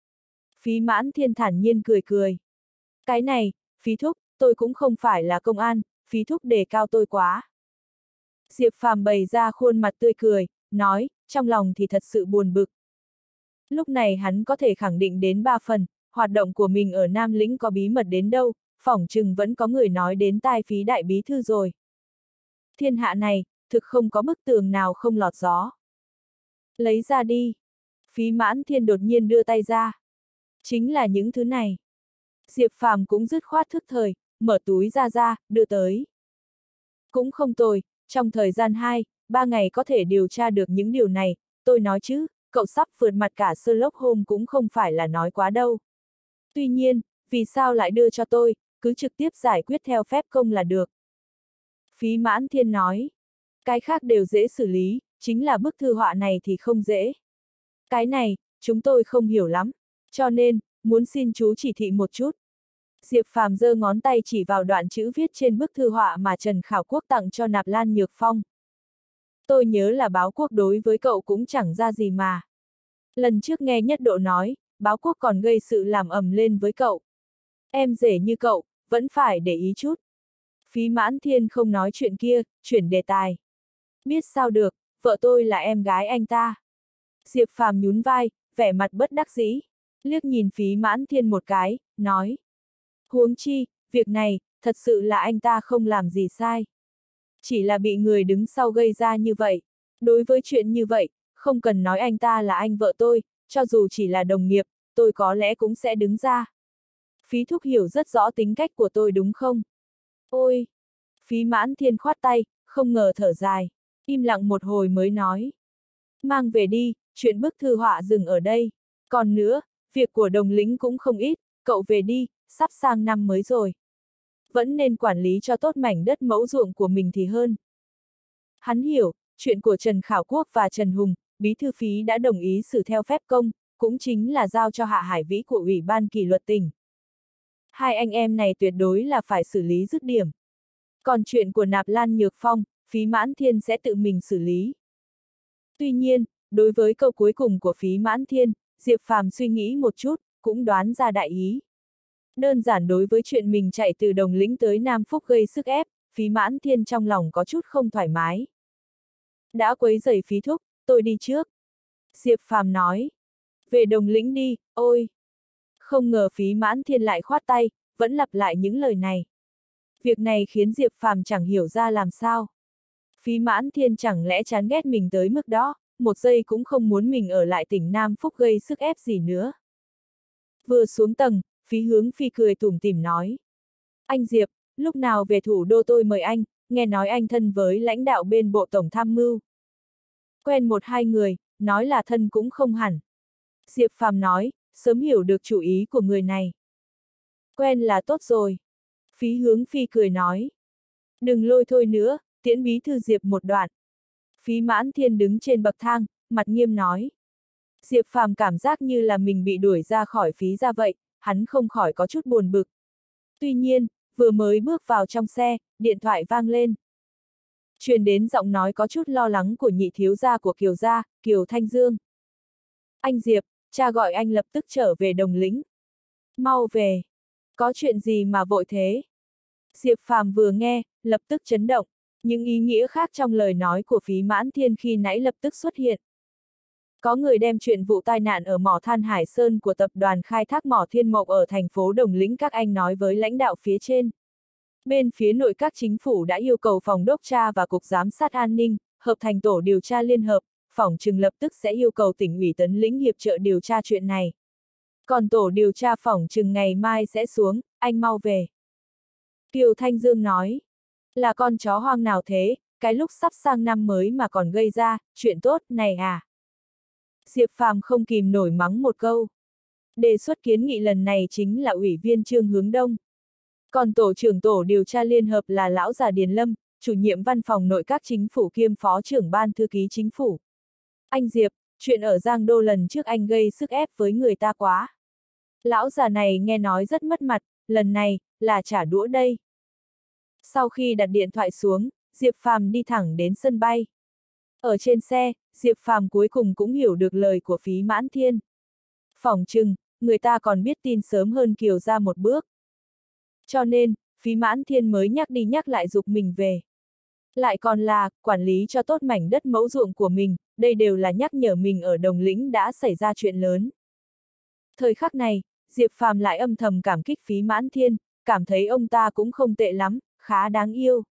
Phí Mãn Thiên thản nhiên cười cười. Cái này, Phí thúc, tôi cũng không phải là công an, Phí thúc đề cao tôi quá. Diệp Phàm bày ra khuôn mặt tươi cười, nói, trong lòng thì thật sự buồn bực. Lúc này hắn có thể khẳng định đến 3 phần, hoạt động của mình ở Nam Lĩnh có bí mật đến đâu, phỏng chừng vẫn có người nói đến tai Phí đại bí thư rồi. Thiên hạ này, thực không có bức tường nào không lọt gió. Lấy ra đi. Phí Mãn Thiên đột nhiên đưa tay ra. Chính là những thứ này. Diệp Phàm cũng dứt khoát thức thời, mở túi ra, đưa tới. Cũng không tồi, trong thời gian 2-3 ngày có thể điều tra được những điều này, tôi nói chứ, cậu sắp vượt mặt cả Sherlock Holmes cũng không phải là nói quá đâu. Tuy nhiên, vì sao lại đưa cho tôi, cứ trực tiếp giải quyết theo phép công là được. Phí Mãn Thiên nói. Cái khác đều dễ xử lý, chính là bức thư họa này thì không dễ. Cái này, chúng tôi không hiểu lắm, cho nên, muốn xin chú chỉ thị một chút. Diệp Phàm giơ ngón tay chỉ vào đoạn chữ viết trên bức thư họa mà Trần Khảo Quốc tặng cho Nạp Lan Nhược Phong. Tôi nhớ là báo quốc đối với cậu cũng chẳng ra gì mà. Lần trước nghe Nhất Độ nói, báo quốc còn gây sự làm ầm lên với cậu. Em rể như cậu, vẫn phải để ý chút. Phí Mãn Thiên không nói chuyện kia, chuyển đề tài. Biết sao được, vợ tôi là em gái anh ta. Diệp Phàm nhún vai, vẻ mặt bất đắc dĩ, liếc nhìn Phí Mãn Thiên một cái, nói. Huống chi, việc này, thật sự là anh ta không làm gì sai. Chỉ là bị người đứng sau gây ra như vậy. Đối với chuyện như vậy, không cần nói anh ta là anh vợ tôi, cho dù chỉ là đồng nghiệp, tôi có lẽ cũng sẽ đứng ra. Phí Thúc hiểu rất rõ tính cách của tôi đúng không? Ôi! Phí Mãn Thiên khoát tay, không ngờ thở dài, im lặng một hồi mới nói. Mang về đi, chuyện bức thư họa dừng ở đây. Còn nữa, việc của đồng lĩnh cũng không ít, cậu về đi, sắp sang năm mới rồi. Vẫn nên quản lý cho tốt mảnh đất mẫu ruộng của mình thì hơn. Hắn hiểu, chuyện của Trần Khảo Quốc và Trần Hùng, bí thư Phí đã đồng ý xử theo phép công, cũng chính là giao cho Hạ Hải Vĩ của Ủy ban kỷ luật tỉnh. Hai anh em này tuyệt đối là phải xử lý dứt điểm. Còn chuyện của Nạp Lan Nhược Phong, Phí Mãn Thiên sẽ tự mình xử lý. Tuy nhiên, đối với câu cuối cùng của Phí Mãn Thiên, Diệp Phàm suy nghĩ một chút, cũng đoán ra đại ý. Đơn giản đối với chuyện mình chạy từ Đồng Lĩnh tới Nam Phúc gây sức ép, Phí Mãn Thiên trong lòng có chút không thoải mái. Đã quấy rầy Phí Thúc, tôi đi trước. Diệp Phàm nói. Về Đồng Lĩnh đi, ôi! Không ngờ Phí Mãn Thiên lại khoát tay, vẫn lặp lại những lời này. Việc này khiến Diệp Phàm chẳng hiểu ra làm sao. Phí Mãn Thiên chẳng lẽ chán ghét mình tới mức đó, một giây cũng không muốn mình ở lại tỉnh Nam Phúc gây sức ép gì nữa. Vừa xuống tầng, Phí Hướng Phi cười tủm tỉm nói. Anh Diệp, lúc nào về thủ đô tôi mời anh, nghe nói anh thân với lãnh đạo bên Bộ Tổng Tham mưu. Quen một hai người, nói là thân cũng không hẳn. Diệp Phàm nói, sớm hiểu được chủ ý của người này. Quen là tốt rồi. Phí Hướng Phi cười nói. Đừng lôi thôi nữa, tiễn bí thư Diệp một đoạn. Phí Mãn Thiên đứng trên bậc thang, mặt nghiêm nói. Diệp Phàm cảm giác như là mình bị đuổi ra khỏi Phí ra vậy, hắn không khỏi có chút buồn bực. Tuy nhiên, vừa mới bước vào trong xe, điện thoại vang lên. Truyền đến giọng nói có chút lo lắng của nhị thiếu gia của Kiều gia, Kiều Thanh Dương. Anh Diệp, cha gọi anh lập tức trở về Đồng Lĩnh. Mau về. Có chuyện gì mà vội thế? Diệp Phàm vừa nghe, lập tức chấn động. Những ý nghĩa khác trong lời nói của Phí Mãn Thiên khi nãy lập tức xuất hiện. Có người đem chuyện vụ tai nạn ở mỏ than Hải Sơn của tập đoàn khai thác mỏ Thiên Mộc ở thành phố Đồng Lĩnh các anh nói với lãnh đạo phía trên. Bên phía nội các chính phủ đã yêu cầu phòng đốc tra và cục giám sát an ninh, hợp thành tổ điều tra liên hợp, phỏng chừng lập tức sẽ yêu cầu tỉnh ủy Tấn Lĩnh hiệp trợ điều tra chuyện này. Còn tổ điều tra phỏng chừng ngày mai sẽ xuống, anh mau về. Kiều Thanh Dương nói, là con chó hoang nào thế, cái lúc sắp sang năm mới mà còn gây ra, chuyện tốt này à? Diệp Phàm không kìm nổi mắng một câu. Đề xuất kiến nghị lần này chính là Ủy viên Trương Hướng Đông. Còn tổ trưởng tổ điều tra liên hợp là lão già Điền Lâm, chủ nhiệm văn phòng nội các chính phủ kiêm phó trưởng ban thư ký chính phủ. Anh Diệp, chuyện ở Giang Đô lần trước anh gây sức ép với người ta quá. Lão già này nghe nói rất mất mặt, lần này, là trả đũa đây. Sau khi đặt điện thoại xuống, Diệp Phàm đi thẳng đến sân bay. Ở trên xe, Diệp Phàm cuối cùng cũng hiểu được lời của Phí Mãn Thiên. Phỏng chừng, người ta còn biết tin sớm hơn Kiều ra một bước. Cho nên, Phí Mãn Thiên mới nhắc đi nhắc lại giục mình về. Lại còn là, quản lý cho tốt mảnh đất mẫu ruộng của mình, đây đều là nhắc nhở mình ở Đồng Lĩnh đã xảy ra chuyện lớn. Thời khắc này, Diệp Phàm lại âm thầm cảm kích Phí Mãn Thiên, cảm thấy ông ta cũng không tệ lắm, khá đáng yêu.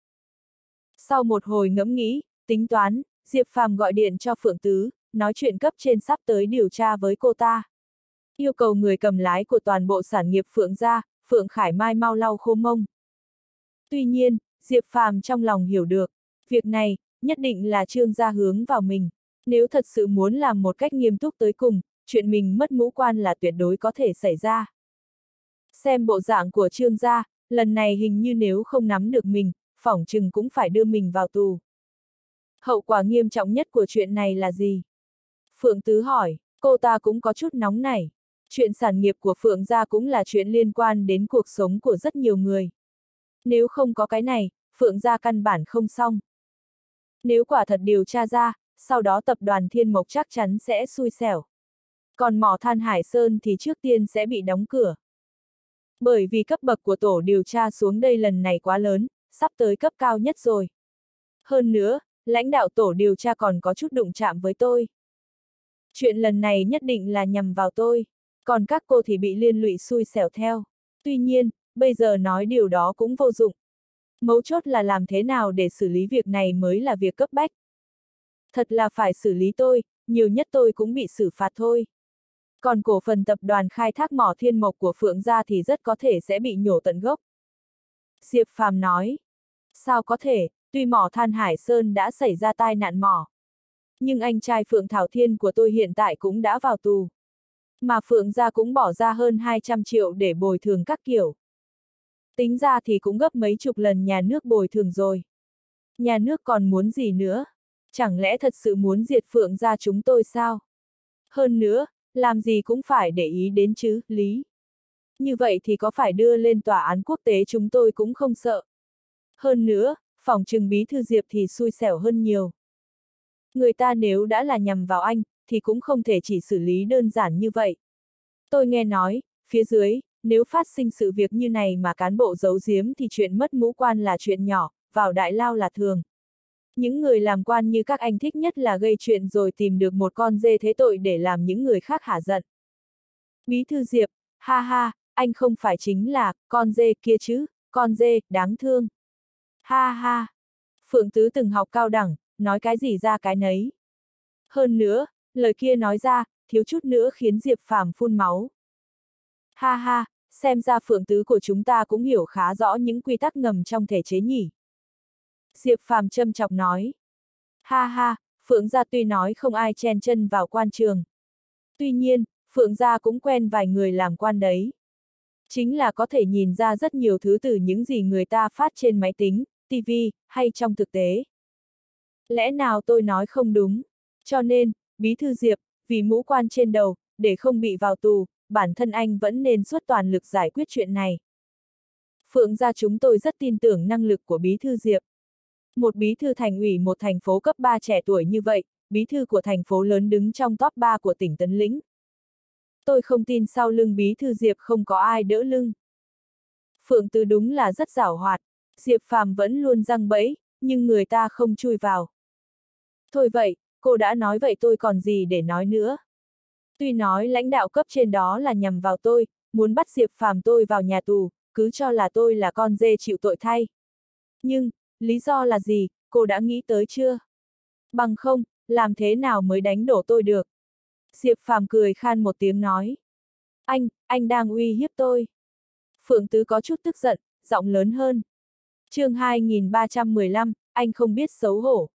Sau một hồi ngẫm nghĩ, tính toán, Diệp Phàm gọi điện cho Phượng Tứ, nói chuyện cấp trên sắp tới điều tra với cô ta. Yêu cầu người cầm lái của toàn bộ sản nghiệp Phượng gia, Phượng Khải Mai mau lau khô mông. Tuy nhiên, Diệp Phàm trong lòng hiểu được, việc này, nhất định là Trương gia hướng vào mình. Nếu thật sự muốn làm một cách nghiêm túc tới cùng, chuyện mình mất ngũ quan là tuyệt đối có thể xảy ra. Xem bộ dạng của Trương gia, lần này hình như nếu không nắm được mình, phỏng chừng cũng phải đưa mình vào tù. Hậu quả nghiêm trọng nhất của chuyện này là gì? Phượng Tứ hỏi, cô ta cũng có chút nóng nảy. Chuyện sản nghiệp của Phượng gia cũng là chuyện liên quan đến cuộc sống của rất nhiều người. Nếu không có cái này, Phượng gia căn bản không xong. Nếu quả thật điều tra ra, sau đó tập đoàn Thiên Mộc chắc chắn sẽ xui xẻo. Còn mỏ than Hải Sơn thì trước tiên sẽ bị đóng cửa. Bởi vì cấp bậc của tổ điều tra xuống đây lần này quá lớn, sắp tới cấp cao nhất rồi. Hơn nữa, lãnh đạo tổ điều tra còn có chút đụng chạm với tôi. Chuyện lần này nhất định là nhằm vào tôi, còn các cô thì bị liên lụy xui xẻo theo. Tuy nhiên, bây giờ nói điều đó cũng vô dụng. Mấu chốt là làm thế nào để xử lý việc này mới là việc cấp bách. Thật là phải xử lý tôi, nhiều nhất tôi cũng bị xử phạt thôi. Còn cổ phần tập đoàn khai thác mỏ Thiên Mộc của Phượng gia thì rất có thể sẽ bị nhổ tận gốc. Diệp Phàm nói. Sao có thể, tuy mỏ than Hải Sơn đã xảy ra tai nạn mỏ. Nhưng anh trai Phượng Thảo Thiên của tôi hiện tại cũng đã vào tù. Mà Phượng gia cũng bỏ ra hơn 200 triệu để bồi thường các kiểu. Tính ra thì cũng gấp mấy chục lần nhà nước bồi thường rồi. Nhà nước còn muốn gì nữa? Chẳng lẽ thật sự muốn diệt Phượng gia chúng tôi sao? Hơn nữa, làm gì cũng phải để ý đến chứ, lý. Như vậy thì có phải đưa lên tòa án quốc tế chúng tôi cũng không sợ. Hơn nữa, phỏng chừng bí thư Diệp thì xui xẻo hơn nhiều. Người ta nếu đã là nhằm vào anh, thì cũng không thể chỉ xử lý đơn giản như vậy. Tôi nghe nói, phía dưới, nếu phát sinh sự việc như này mà cán bộ giấu giếm thì chuyện mất mũ quan là chuyện nhỏ, vào đại lao là thường. Những người làm quan như các anh thích nhất là gây chuyện rồi tìm được một con dê thế tội để làm những người khác hả giận. Bí thư Diệp, ha ha, anh không phải chính là con dê kia chứ, con dê, đáng thương. Ha ha. Phượng Tứ từng học cao đẳng, nói cái gì ra cái nấy. Hơn nữa, lời kia nói ra, thiếu chút nữa khiến Diệp Phàm phun máu. Ha ha, xem ra Phượng Tứ của chúng ta cũng hiểu khá rõ những quy tắc ngầm trong thể chế nhỉ. Diệp Phàm châm chọc nói. Ha ha, Phượng gia tuy nói không ai chen chân vào quan trường. Tuy nhiên, Phượng gia cũng quen vài người làm quan đấy. Chính là có thể nhìn ra rất nhiều thứ từ những gì người ta phát trên máy tính, TV, hay trong thực tế. Lẽ nào tôi nói không đúng? Cho nên, Bí thư Diệp, vì mũ quan trên đầu, để không bị vào tù, bản thân anh vẫn nên xuất toàn lực giải quyết chuyện này. Phượng gia chúng tôi rất tin tưởng năng lực của Bí thư Diệp. Một bí thư thành ủy một thành phố cấp 3 trẻ tuổi như vậy, bí thư của thành phố lớn đứng trong top 3 của tỉnh Tấn Lĩnh. Tôi không tin sau lưng bí thư Diệp không có ai đỡ lưng. Phượng Tứ đúng là rất giảo hoạt, Diệp Phàm vẫn luôn giăng bẫy, nhưng người ta không chui vào. Thôi vậy, cô đã nói vậy tôi còn gì để nói nữa. Tuy nói lãnh đạo cấp trên đó là nhằm vào tôi, muốn bắt Diệp Phàm tôi vào nhà tù, cứ cho là tôi là con dê chịu tội thay. Nhưng, lý do là gì, cô đã nghĩ tới chưa? Bằng không, làm thế nào mới đánh đổ tôi được? Diệp Phàm cười khan một tiếng nói. Anh đang uy hiếp tôi. Phượng Tứ có chút tức giận, giọng lớn hơn. Chương 2315, anh không biết xấu hổ.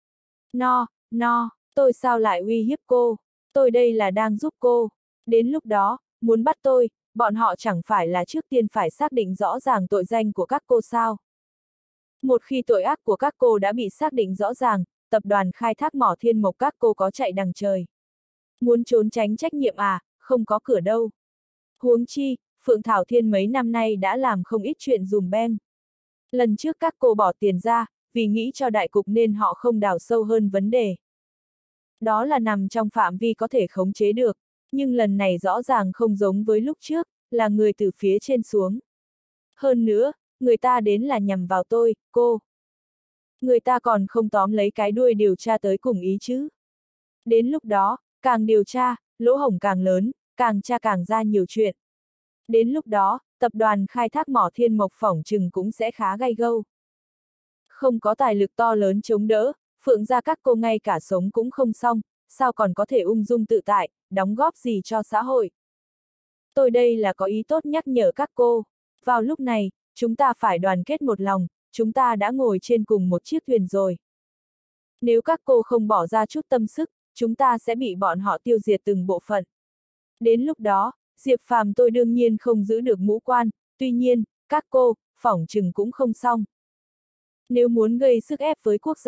No, tôi sao lại uy hiếp cô? Tôi đây là đang giúp cô. Đến lúc đó, muốn bắt tôi, bọn họ chẳng phải là trước tiên phải xác định rõ ràng tội danh của các cô sao? Một khi tội ác của các cô đã bị xác định rõ ràng, tập đoàn khai thác mỏ Thiên Mộc các cô có chạy đằng trời. Muốn trốn tránh trách nhiệm à, không có cửa đâu. Huống chi, Phượng Thảo Thiên mấy năm nay đã làm không ít chuyện dùm beng. Lần trước các cô bỏ tiền ra, vì nghĩ cho đại cục nên họ không đào sâu hơn vấn đề. Đó là nằm trong phạm vi có thể khống chế được, nhưng lần này rõ ràng không giống với lúc trước, là người từ phía trên xuống. Hơn nữa, người ta đến là nhằm vào tôi, cô. Người ta còn không tóm lấy cái đuôi điều tra tới cùng ý chứ. Đến lúc đó, càng điều tra, lỗ hổng càng lớn, càng tra càng ra nhiều chuyện. Đến lúc đó, tập đoàn khai thác mỏ Thiên Mộc phỏng chừng cũng sẽ khá gay gâu. Không có tài lực to lớn chống đỡ, Phượng gia các cô ngay cả sống cũng không xong, sao còn có thể ung dung tự tại, đóng góp gì cho xã hội. Tôi đây là có ý tốt nhắc nhở các cô. Vào lúc này, chúng ta phải đoàn kết một lòng, chúng ta đã ngồi trên cùng một chiếc thuyền rồi. Nếu các cô không bỏ ra chút tâm sức, chúng ta sẽ bị bọn họ tiêu diệt từng bộ phận. Đến lúc đó, Diệp Phàm tôi đương nhiên không giữ được mũ quan, tuy nhiên, các cô, phỏng chừng cũng không xong. Nếu muốn gây sức ép với quốc gia,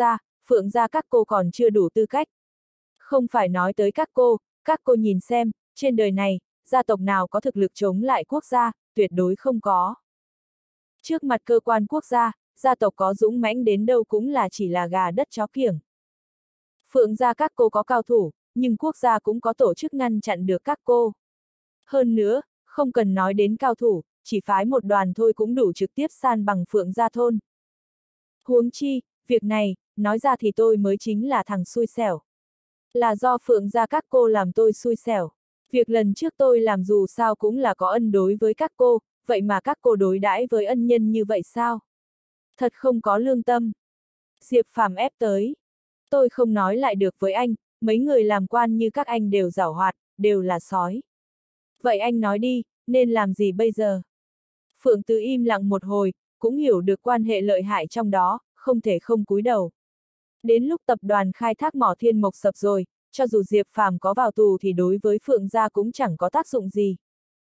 Phượng gia các cô còn chưa đủ tư cách. Không phải nói tới các cô nhìn xem, trên đời này, gia tộc nào có thực lực chống lại quốc gia, tuyệt đối không có. Trước mặt cơ quan quốc gia, gia tộc có dũng mãnh đến đâu cũng là chỉ là gà đất chó kiểng. Phượng gia các cô có cao thủ, nhưng quốc gia cũng có tổ chức ngăn chặn được các cô. Hơn nữa, không cần nói đến cao thủ, chỉ phái một đoàn thôi cũng đủ trực tiếp san bằng Phượng gia thôn. Huống chi, việc này, nói ra thì tôi mới chính là thằng xui xẻo. Là do Phượng gia các cô làm tôi xui xẻo. Việc lần trước tôi làm dù sao cũng là có ân đối với các cô, vậy mà các cô đối đãi với ân nhân như vậy sao? Thật không có lương tâm. Diệp Phàm ép tới. Tôi không nói lại được với anh, mấy người làm quan như các anh đều giảo hoạt, đều là sói. Vậy anh nói đi, nên làm gì bây giờ? Phượng Tứ im lặng một hồi, cũng hiểu được quan hệ lợi hại trong đó, không thể không cúi đầu. Đến lúc tập đoàn khai thác mỏ Thiên Mộc sập rồi, cho dù Diệp Phàm có vào tù thì đối với Phượng gia cũng chẳng có tác dụng gì.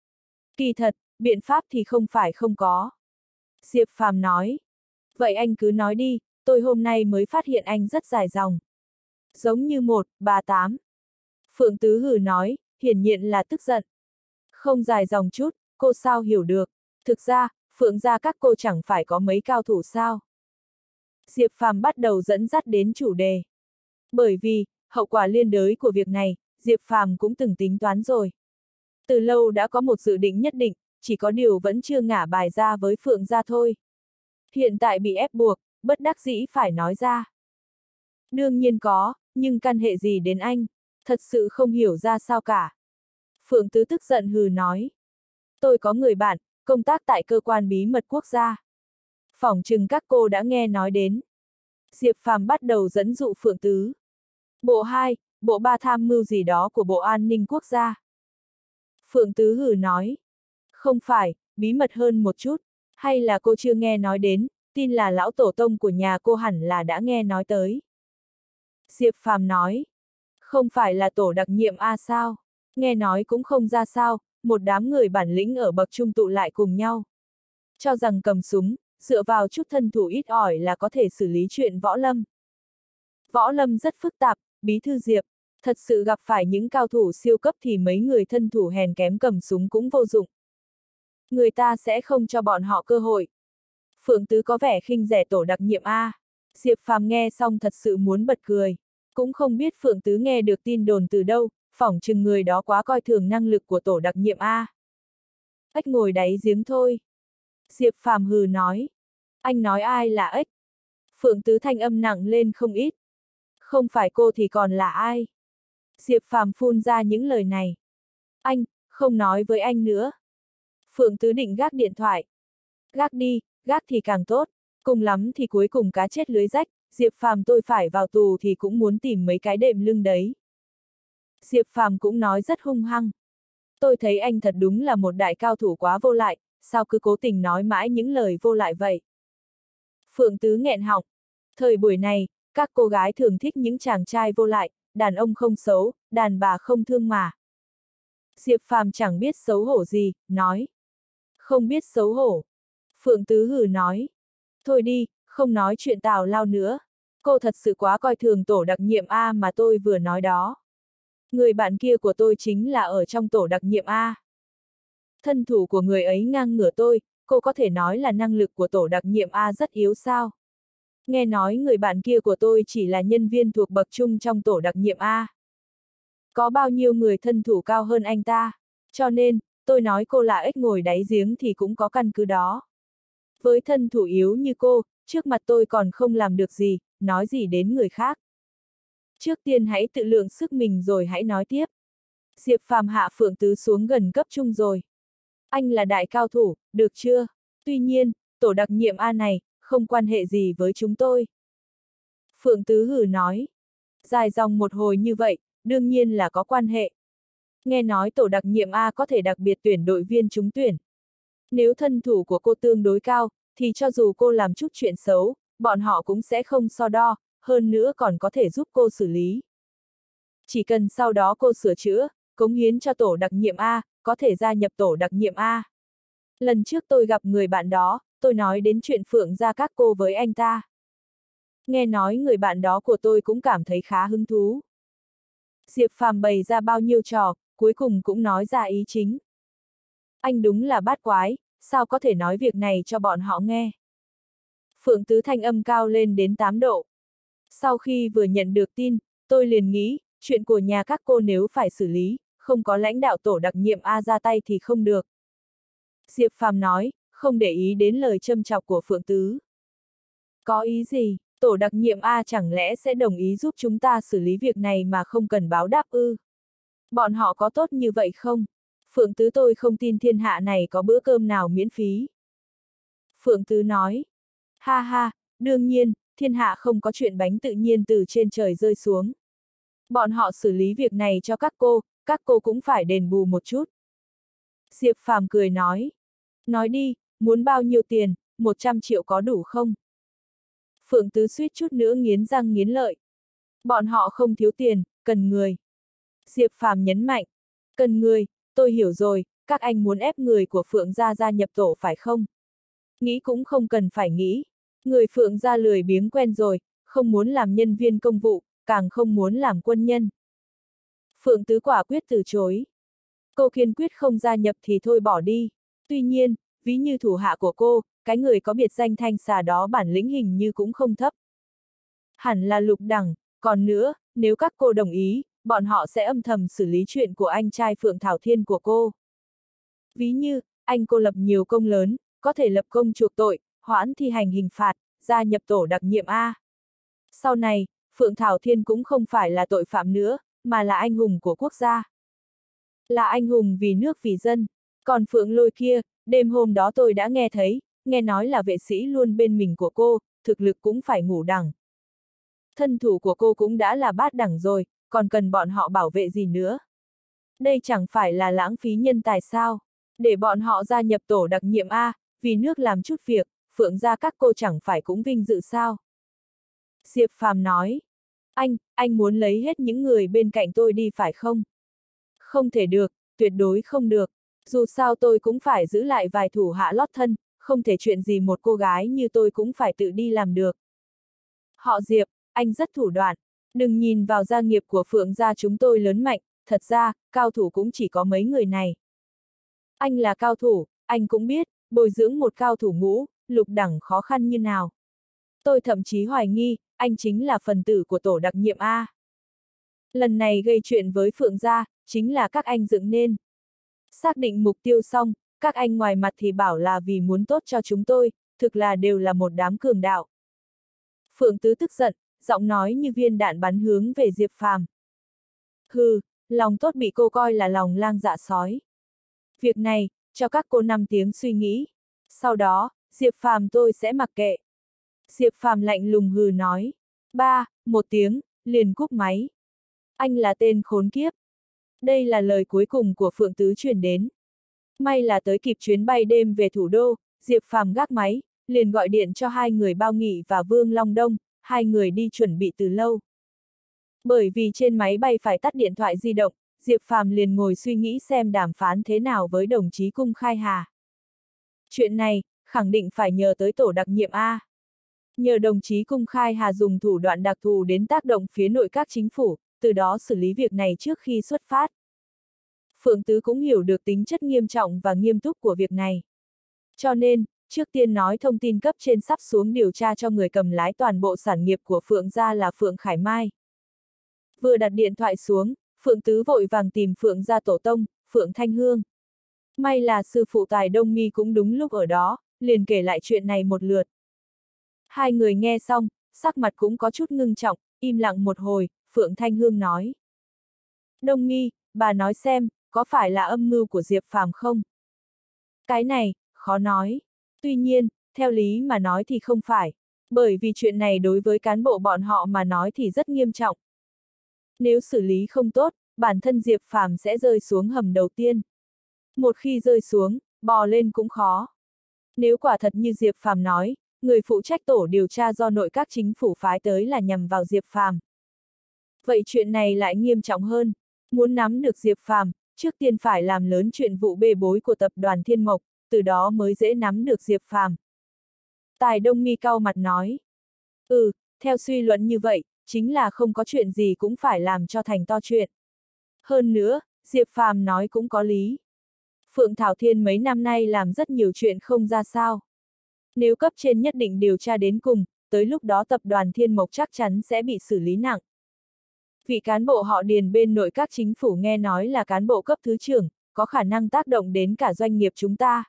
Kỳ thật, biện pháp thì không phải không có. Diệp Phàm nói. Vậy anh cứ nói đi, tôi hôm nay mới phát hiện anh rất dài dòng. Giống như 138. Phượng Tứ hừ nói, hiển nhiên là tức giận. Không dài dòng chút, cô sao hiểu được. Thực ra, Phượng gia các cô chẳng phải có mấy cao thủ sao. Diệp Phàm bắt đầu dẫn dắt đến chủ đề. Bởi vì, hậu quả liên đới của việc này, Diệp Phàm cũng từng tính toán rồi. Từ lâu đã có một dự định nhất định, chỉ có điều vẫn chưa ngả bài ra với Phượng gia thôi. Hiện tại bị ép buộc, bất đắc dĩ phải nói ra. Đương nhiên có, nhưng căn hệ gì đến anh, thật sự không hiểu ra sao cả. Phượng Tứ tức giận hừ nói. Tôi có người bạn, công tác tại cơ quan bí mật quốc gia. Phỏng chừng các cô đã nghe nói đến. Diệp Phàm bắt đầu dẫn dụ Phượng Tứ. Bộ 2, bộ 3 tham mưu gì đó của Bộ An ninh Quốc gia. Phượng Tứ hừ nói. Không phải, bí mật hơn một chút, hay là cô chưa nghe nói đến, tin là lão tổ tông của nhà cô hẳn là đã nghe nói tới. Diệp Phàm nói. Không phải là tổ đặc nhiệm A sao? Nghe nói cũng không ra sao, một đám người bản lĩnh ở bậc trung tụ lại cùng nhau. Cho rằng cầm súng, dựa vào chút thân thủ ít ỏi là có thể xử lý chuyện võ lâm. Võ lâm rất phức tạp, bí thư Diệp, thật sự gặp phải những cao thủ siêu cấp thì mấy người thân thủ hèn kém cầm súng cũng vô dụng. Người ta sẽ không cho bọn họ cơ hội. Phượng Tứ có vẻ khinh rẻ tổ đặc nhiệm A. Diệp Phàm nghe xong thật sự muốn bật cười. Cũng không biết Phượng Tứ nghe được tin đồn từ đâu, phỏng chừng người đó quá coi thường năng lực của tổ đặc nhiệm A. Ếch ngồi đáy giếng thôi. Diệp Phàm hừ nói. Anh nói ai là ếch? Phượng Tứ thanh âm nặng lên không ít. Không phải cô thì còn là ai? Diệp Phàm phun ra những lời này. Anh, không nói với anh nữa. Phượng Tứ định gác điện thoại. Gác đi, gác thì càng tốt, cùng lắm thì cuối cùng cá chết lưới rách, Diệp Phàm tôi phải vào tù thì cũng muốn tìm mấy cái đệm lưng đấy. Diệp Phàm cũng nói rất hung hăng. Tôi thấy anh thật đúng là một đại cao thủ quá vô lại, sao cứ cố tình nói mãi những lời vô lại vậy? Phượng Tứ nghẹn họng. Thời buổi này, các cô gái thường thích những chàng trai vô lại, đàn ông không xấu, đàn bà không thương mà. Diệp Phàm chẳng biết xấu hổ gì, nói. Không biết xấu hổ. Phượng Tứ hừ nói. Thôi đi, không nói chuyện tào lao nữa. Cô thật sự quá coi thường tổ đặc nhiệm A mà tôi vừa nói đó. Người bạn kia của tôi chính là ở trong tổ đặc nhiệm A. Thân thủ của người ấy ngang ngửa tôi, cô có thể nói là năng lực của tổ đặc nhiệm A rất yếu sao? Nghe nói người bạn kia của tôi chỉ là nhân viên thuộc bậc trung trong tổ đặc nhiệm A. Có bao nhiêu người thân thủ cao hơn anh ta? Cho nên, tôi nói cô là ếch ngồi đáy giếng thì cũng có căn cứ đó. Với thân thủ yếu như cô, trước mặt tôi còn không làm được gì, nói gì đến người khác. Trước tiên hãy tự lượng sức mình rồi hãy nói tiếp. Diệp Phàm hạ Phượng Tứ xuống gần cấp trung rồi. Anh là đại cao thủ, được chưa? Tuy nhiên, tổ đặc nhiệm A này, không quan hệ gì với chúng tôi. Phượng Tứ hừ nói. Dài dòng một hồi như vậy, đương nhiên là có quan hệ. Nghe nói tổ đặc nhiệm A có thể đặc biệt tuyển đội viên trúng tuyển. Nếu thân thủ của cô tương đối cao, thì cho dù cô làm chút chuyện xấu, bọn họ cũng sẽ không so đo, hơn nữa còn có thể giúp cô xử lý. Chỉ cần sau đó cô sửa chữa, cống hiến cho tổ đặc nhiệm A, có thể gia nhập tổ đặc nhiệm A. Lần trước tôi gặp người bạn đó, tôi nói đến chuyện Phượng gia các cô với anh ta. Nghe nói người bạn đó của tôi cũng cảm thấy khá hứng thú. Diệp Phàm bày ra bao nhiêu trò, cuối cùng cũng nói ra ý chính. Anh đúng là bát quái, sao có thể nói việc này cho bọn họ nghe. Phượng Tứ thanh âm cao lên đến 8 độ. Sau khi vừa nhận được tin, tôi liền nghĩ, chuyện của nhà các cô nếu phải xử lý, không có lãnh đạo tổ đặc nhiệm A ra tay thì không được. Diệp Phàm nói, không để ý đến lời châm chọc của Phượng Tứ. Có ý gì, tổ đặc nhiệm A chẳng lẽ sẽ đồng ý giúp chúng ta xử lý việc này mà không cần báo đáp ư? Bọn họ có tốt như vậy không? Phượng Tứ tôi không tin thiên hạ này có bữa cơm nào miễn phí. Phượng Tứ nói, ha ha, đương nhiên, thiên hạ không có chuyện bánh tự nhiên từ trên trời rơi xuống. Bọn họ xử lý việc này cho các cô cũng phải đền bù một chút. Diệp Phàm cười nói đi, muốn bao nhiêu tiền, 100 triệu có đủ không? Phượng Tứ suýt chút nữa nghiến răng nghiến lợi. Bọn họ không thiếu tiền, cần người. Diệp Phàm nhấn mạnh, cần người, tôi hiểu rồi, các anh muốn ép người của Phượng gia nhập tổ phải không? Nghĩ cũng không cần phải nghĩ. Người Phượng gia lười biếng quen rồi, không muốn làm nhân viên công vụ, càng không muốn làm quân nhân. Phượng Tứ quả quyết từ chối. Cô kiên quyết không gia nhập thì thôi bỏ đi. Tuy nhiên, ví như thủ hạ của cô, cái người có biệt danh Thanh Xà đó bản lĩnh hình như cũng không thấp. Hẳn là Lục Đằng, còn nữa, nếu các cô đồng ý, bọn họ sẽ âm thầm xử lý chuyện của anh trai Phượng Thảo Thiên của cô. Ví như, anh cô lập nhiều công lớn, có thể lập công chuộc tội, hoãn thi hành hình phạt, gia nhập tổ đặc nhiệm A. Sau này, Phượng Thảo Thiên cũng không phải là tội phạm nữa, mà là anh hùng của quốc gia. Là anh hùng vì nước vì dân. Còn Phượng Lôi kia, đêm hôm đó tôi đã nghe thấy, nghe nói là vệ sĩ luôn bên mình của cô, thực lực cũng phải ngủ đẳng. Thân thủ của cô cũng đã là bát đẳng rồi, còn cần bọn họ bảo vệ gì nữa. Đây chẳng phải là lãng phí nhân tài sao, để bọn họ gia nhập tổ đặc nhiệm A, vì nước làm chút việc, Phượng gia các cô chẳng phải cũng vinh dự sao. Diệp Phàm nói, anh muốn lấy hết những người bên cạnh tôi đi phải không? Không thể được, tuyệt đối không được, dù sao tôi cũng phải giữ lại vài thủ hạ lót thân, không thể chuyện gì một cô gái như tôi cũng phải tự đi làm được. Họ Diệp, anh rất thủ đoạn, đừng nhìn vào gia nghiệp của Phượng gia chúng tôi lớn mạnh, thật ra, cao thủ cũng chỉ có mấy người này. Anh là cao thủ, anh cũng biết, bồi dưỡng một cao thủ ngũ, lục đẳng khó khăn như nào. Tôi thậm chí hoài nghi, anh chính là phần tử của tổ đặc nhiệm A. Lần này gây chuyện với Phượng gia, chính là các anh dựng nên. Xác định mục tiêu xong, các anh ngoài mặt thì bảo là vì muốn tốt cho chúng tôi, thực là đều là một đám cường đạo. Phượng Tứ tức giận, giọng nói như viên đạn bắn hướng về Diệp Phàm. Hừ, lòng tốt bị cô coi là lòng lang dạ sói. Việc này, cho các cô 5 tiếng suy nghĩ. Sau đó, Diệp Phàm tôi sẽ mặc kệ. Diệp Phàm lạnh lùng hừ nói. 1 tiếng, liền cúp máy. Anh là tên khốn kiếp. Đây là lời cuối cùng của Phượng Tứ truyền đến. May là tới kịp chuyến bay đêm về thủ đô, Diệp Phàm gác máy, liền gọi điện cho hai người Bao Nghị và Vương Long Đông, hai người đi chuẩn bị từ lâu. Bởi vì trên máy bay phải tắt điện thoại di động, Diệp Phàm liền ngồi suy nghĩ xem đàm phán thế nào với đồng chí Cung Khai Hà. Chuyện này, khẳng định phải nhờ tới tổ đặc nhiệm A. Nhờ đồng chí Cung Khai Hà dùng thủ đoạn đặc thù đến tác động phía nội các chính phủ, từ đó xử lý việc này trước khi xuất phát. Phượng Tứ cũng hiểu được tính chất nghiêm trọng và nghiêm túc của việc này. Cho nên, trước tiên nói thông tin cấp trên sắp xuống điều tra cho người cầm lái toàn bộ sản nghiệp của Phượng gia là Phượng Khải Mai. Vừa đặt điện thoại xuống, Phượng Tứ vội vàng tìm Phượng gia tổ tông, Phượng Thanh Hương. May là sư phụ Tài Đông Mi cũng đúng lúc ở đó, liền kể lại chuyện này một lượt. Hai người nghe xong, sắc mặt cũng có chút ngưng trọng, im lặng một hồi, Phượng Thanh Hương nói. Đông Mi, bà nói xem, có phải là âm mưu của Diệp Phàm không? Cái này, khó nói. Tuy nhiên, theo lý mà nói thì không phải. Bởi vì chuyện này đối với cán bộ bọn họ mà nói thì rất nghiêm trọng. Nếu xử lý không tốt, bản thân Diệp Phàm sẽ rơi xuống hầm đầu tiên. Một khi rơi xuống, bò lên cũng khó. Nếu quả thật như Diệp Phàm nói, người phụ trách tổ điều tra do nội các chính phủ phái tới là nhằm vào Diệp Phàm. Vậy chuyện này lại nghiêm trọng hơn. Muốn nắm được Diệp Phàm, trước tiên phải làm lớn chuyện vụ bê bối của tập đoàn Thiên Mộc, từ đó mới dễ nắm được Diệp Phàm. Tài Đông Mi cau mặt nói. Theo suy luận như vậy, chính là không có chuyện gì cũng phải làm cho thành to chuyện. Hơn nữa, Diệp Phàm nói cũng có lý. Phượng Thảo Thiên mấy năm nay làm rất nhiều chuyện không ra sao. Nếu cấp trên nhất định điều tra đến cùng, tới lúc đó tập đoàn Thiên Mộc chắc chắn sẽ bị xử lý nặng. Vị cán bộ họ Điền bên nội các chính phủ nghe nói là cán bộ cấp thứ trưởng, có khả năng tác động đến cả doanh nghiệp chúng ta.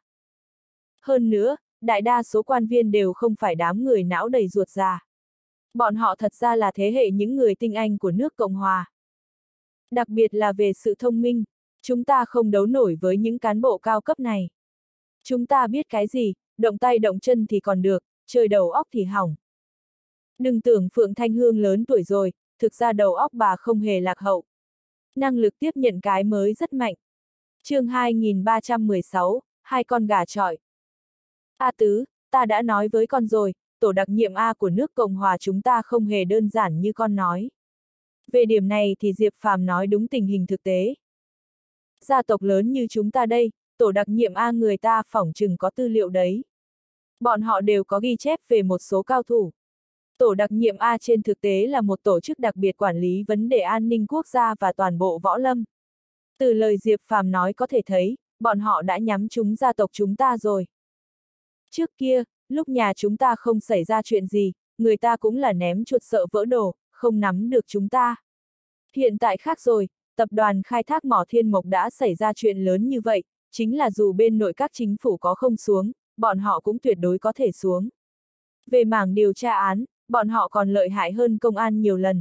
Hơn nữa, đại đa số quan viên đều không phải đám người não đầy ruột già. Bọn họ thật ra là thế hệ những người tinh anh của nước Cộng Hòa. Đặc biệt là về sự thông minh, chúng ta không đấu nổi với những cán bộ cao cấp này. Chúng ta biết cái gì, động tay động chân thì còn được, chơi đầu óc thì hỏng. Đừng tưởng Phượng Thanh Hương lớn tuổi rồi, thực ra đầu óc bà không hề lạc hậu. Năng lực tiếp nhận cái mới rất mạnh. Chương 2316, hai con gà chọi. A Tứ, ta đã nói với con rồi, tổ đặc nhiệm A của nước Cộng Hòa chúng ta không hề đơn giản như con nói. Về điểm này thì Diệp Phàm nói đúng tình hình thực tế. Gia tộc lớn như chúng ta đây, tổ đặc nhiệm A người ta phỏng chừng có tư liệu đấy. Bọn họ đều có ghi chép về một số cao thủ. Tổ đặc nhiệm A trên thực tế là một tổ chức đặc biệt quản lý vấn đề an ninh quốc gia và toàn bộ võ lâm. Từ lời Diệp Phàm nói có thể thấy, bọn họ đã nhắm trúng gia tộc chúng ta rồi. Trước kia, lúc nhà chúng ta không xảy ra chuyện gì, người ta cũng là ném chuột sợ vỡ đồ, không nắm được chúng ta. Hiện tại khác rồi, tập đoàn khai thác mỏ Thiên Mộc đã xảy ra chuyện lớn như vậy, chính là dù bên nội các chính phủ có không xuống, bọn họ cũng tuyệt đối có thể xuống. Về mảng điều tra án, bọn họ còn lợi hại hơn công an nhiều lần.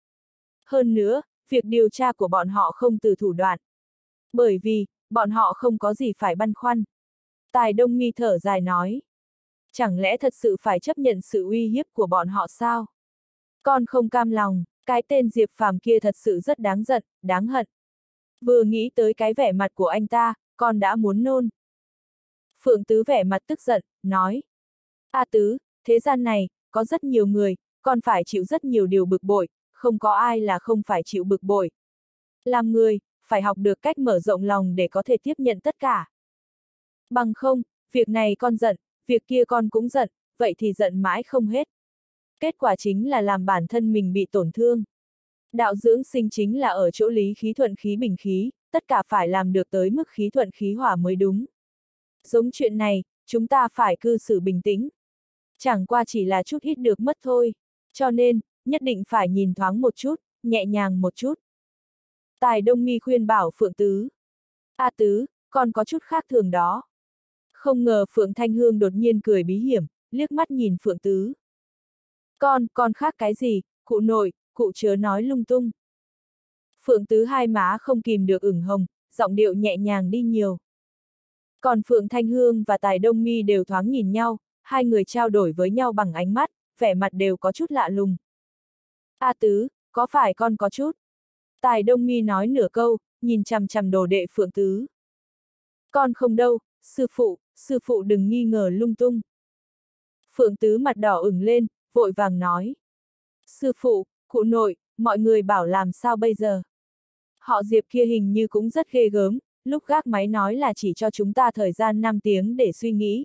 Hơn nữa, việc điều tra của bọn họ không từ thủ đoạn. Bởi vì, bọn họ không có gì phải băn khoăn. Tài Đông Nghi thở dài nói. Chẳng lẽ thật sự phải chấp nhận sự uy hiếp của bọn họ sao? Con không cam lòng, cái tên Diệp Phàm kia thật sự rất đáng giận, đáng hận. Vừa nghĩ tới cái vẻ mặt của anh ta, con đã muốn nôn. Phượng Tứ vẻ mặt tức giận, nói. A Tứ, thế gian này, có rất nhiều người, con phải chịu rất nhiều điều bực bội, không có ai là không phải chịu bực bội. Làm người, phải học được cách mở rộng lòng để có thể tiếp nhận tất cả. Bằng không, việc này con giận, việc kia con cũng giận, vậy thì giận mãi không hết. Kết quả chính là làm bản thân mình bị tổn thương. Đạo dưỡng sinh chính là ở chỗ lý khí thuận khí bình khí, tất cả phải làm được tới mức khí thuận khí hỏa mới đúng. Giống chuyện này, chúng ta phải cư xử bình tĩnh. Chẳng qua chỉ là chút ít được mất thôi. Cho nên, nhất định phải nhìn thoáng một chút, nhẹ nhàng một chút. Tài Đông Nghi khuyên bảo Phượng Tứ. A Tứ, con có chút khác thường đó. Không ngờ Phượng Thanh Hương đột nhiên cười bí hiểm, liếc mắt nhìn Phượng Tứ. Con khác cái gì, cụ nội, cụ chớ nói lung tung. Phượng Tứ hai má không kìm được ửng hồng, giọng điệu nhẹ nhàng đi nhiều. Còn Phượng Thanh Hương và Tài Đông Nghi đều thoáng nhìn nhau, hai người trao đổi với nhau bằng ánh mắt, vẻ mặt đều có chút lạ lùng. A Tứ, có phải con có chút? Tài Đông Nghi nói nửa câu, nhìn chằm chằm đồ đệ Phượng Tứ. Con không đâu, sư phụ đừng nghi ngờ lung tung. Phượng Tứ mặt đỏ ửng lên, vội vàng nói. Sư phụ, cụ nội, mọi người bảo làm sao bây giờ? Họ Diệp kia hình như cũng rất ghê gớm, lúc gác máy nói là chỉ cho chúng ta thời gian 5 tiếng để suy nghĩ.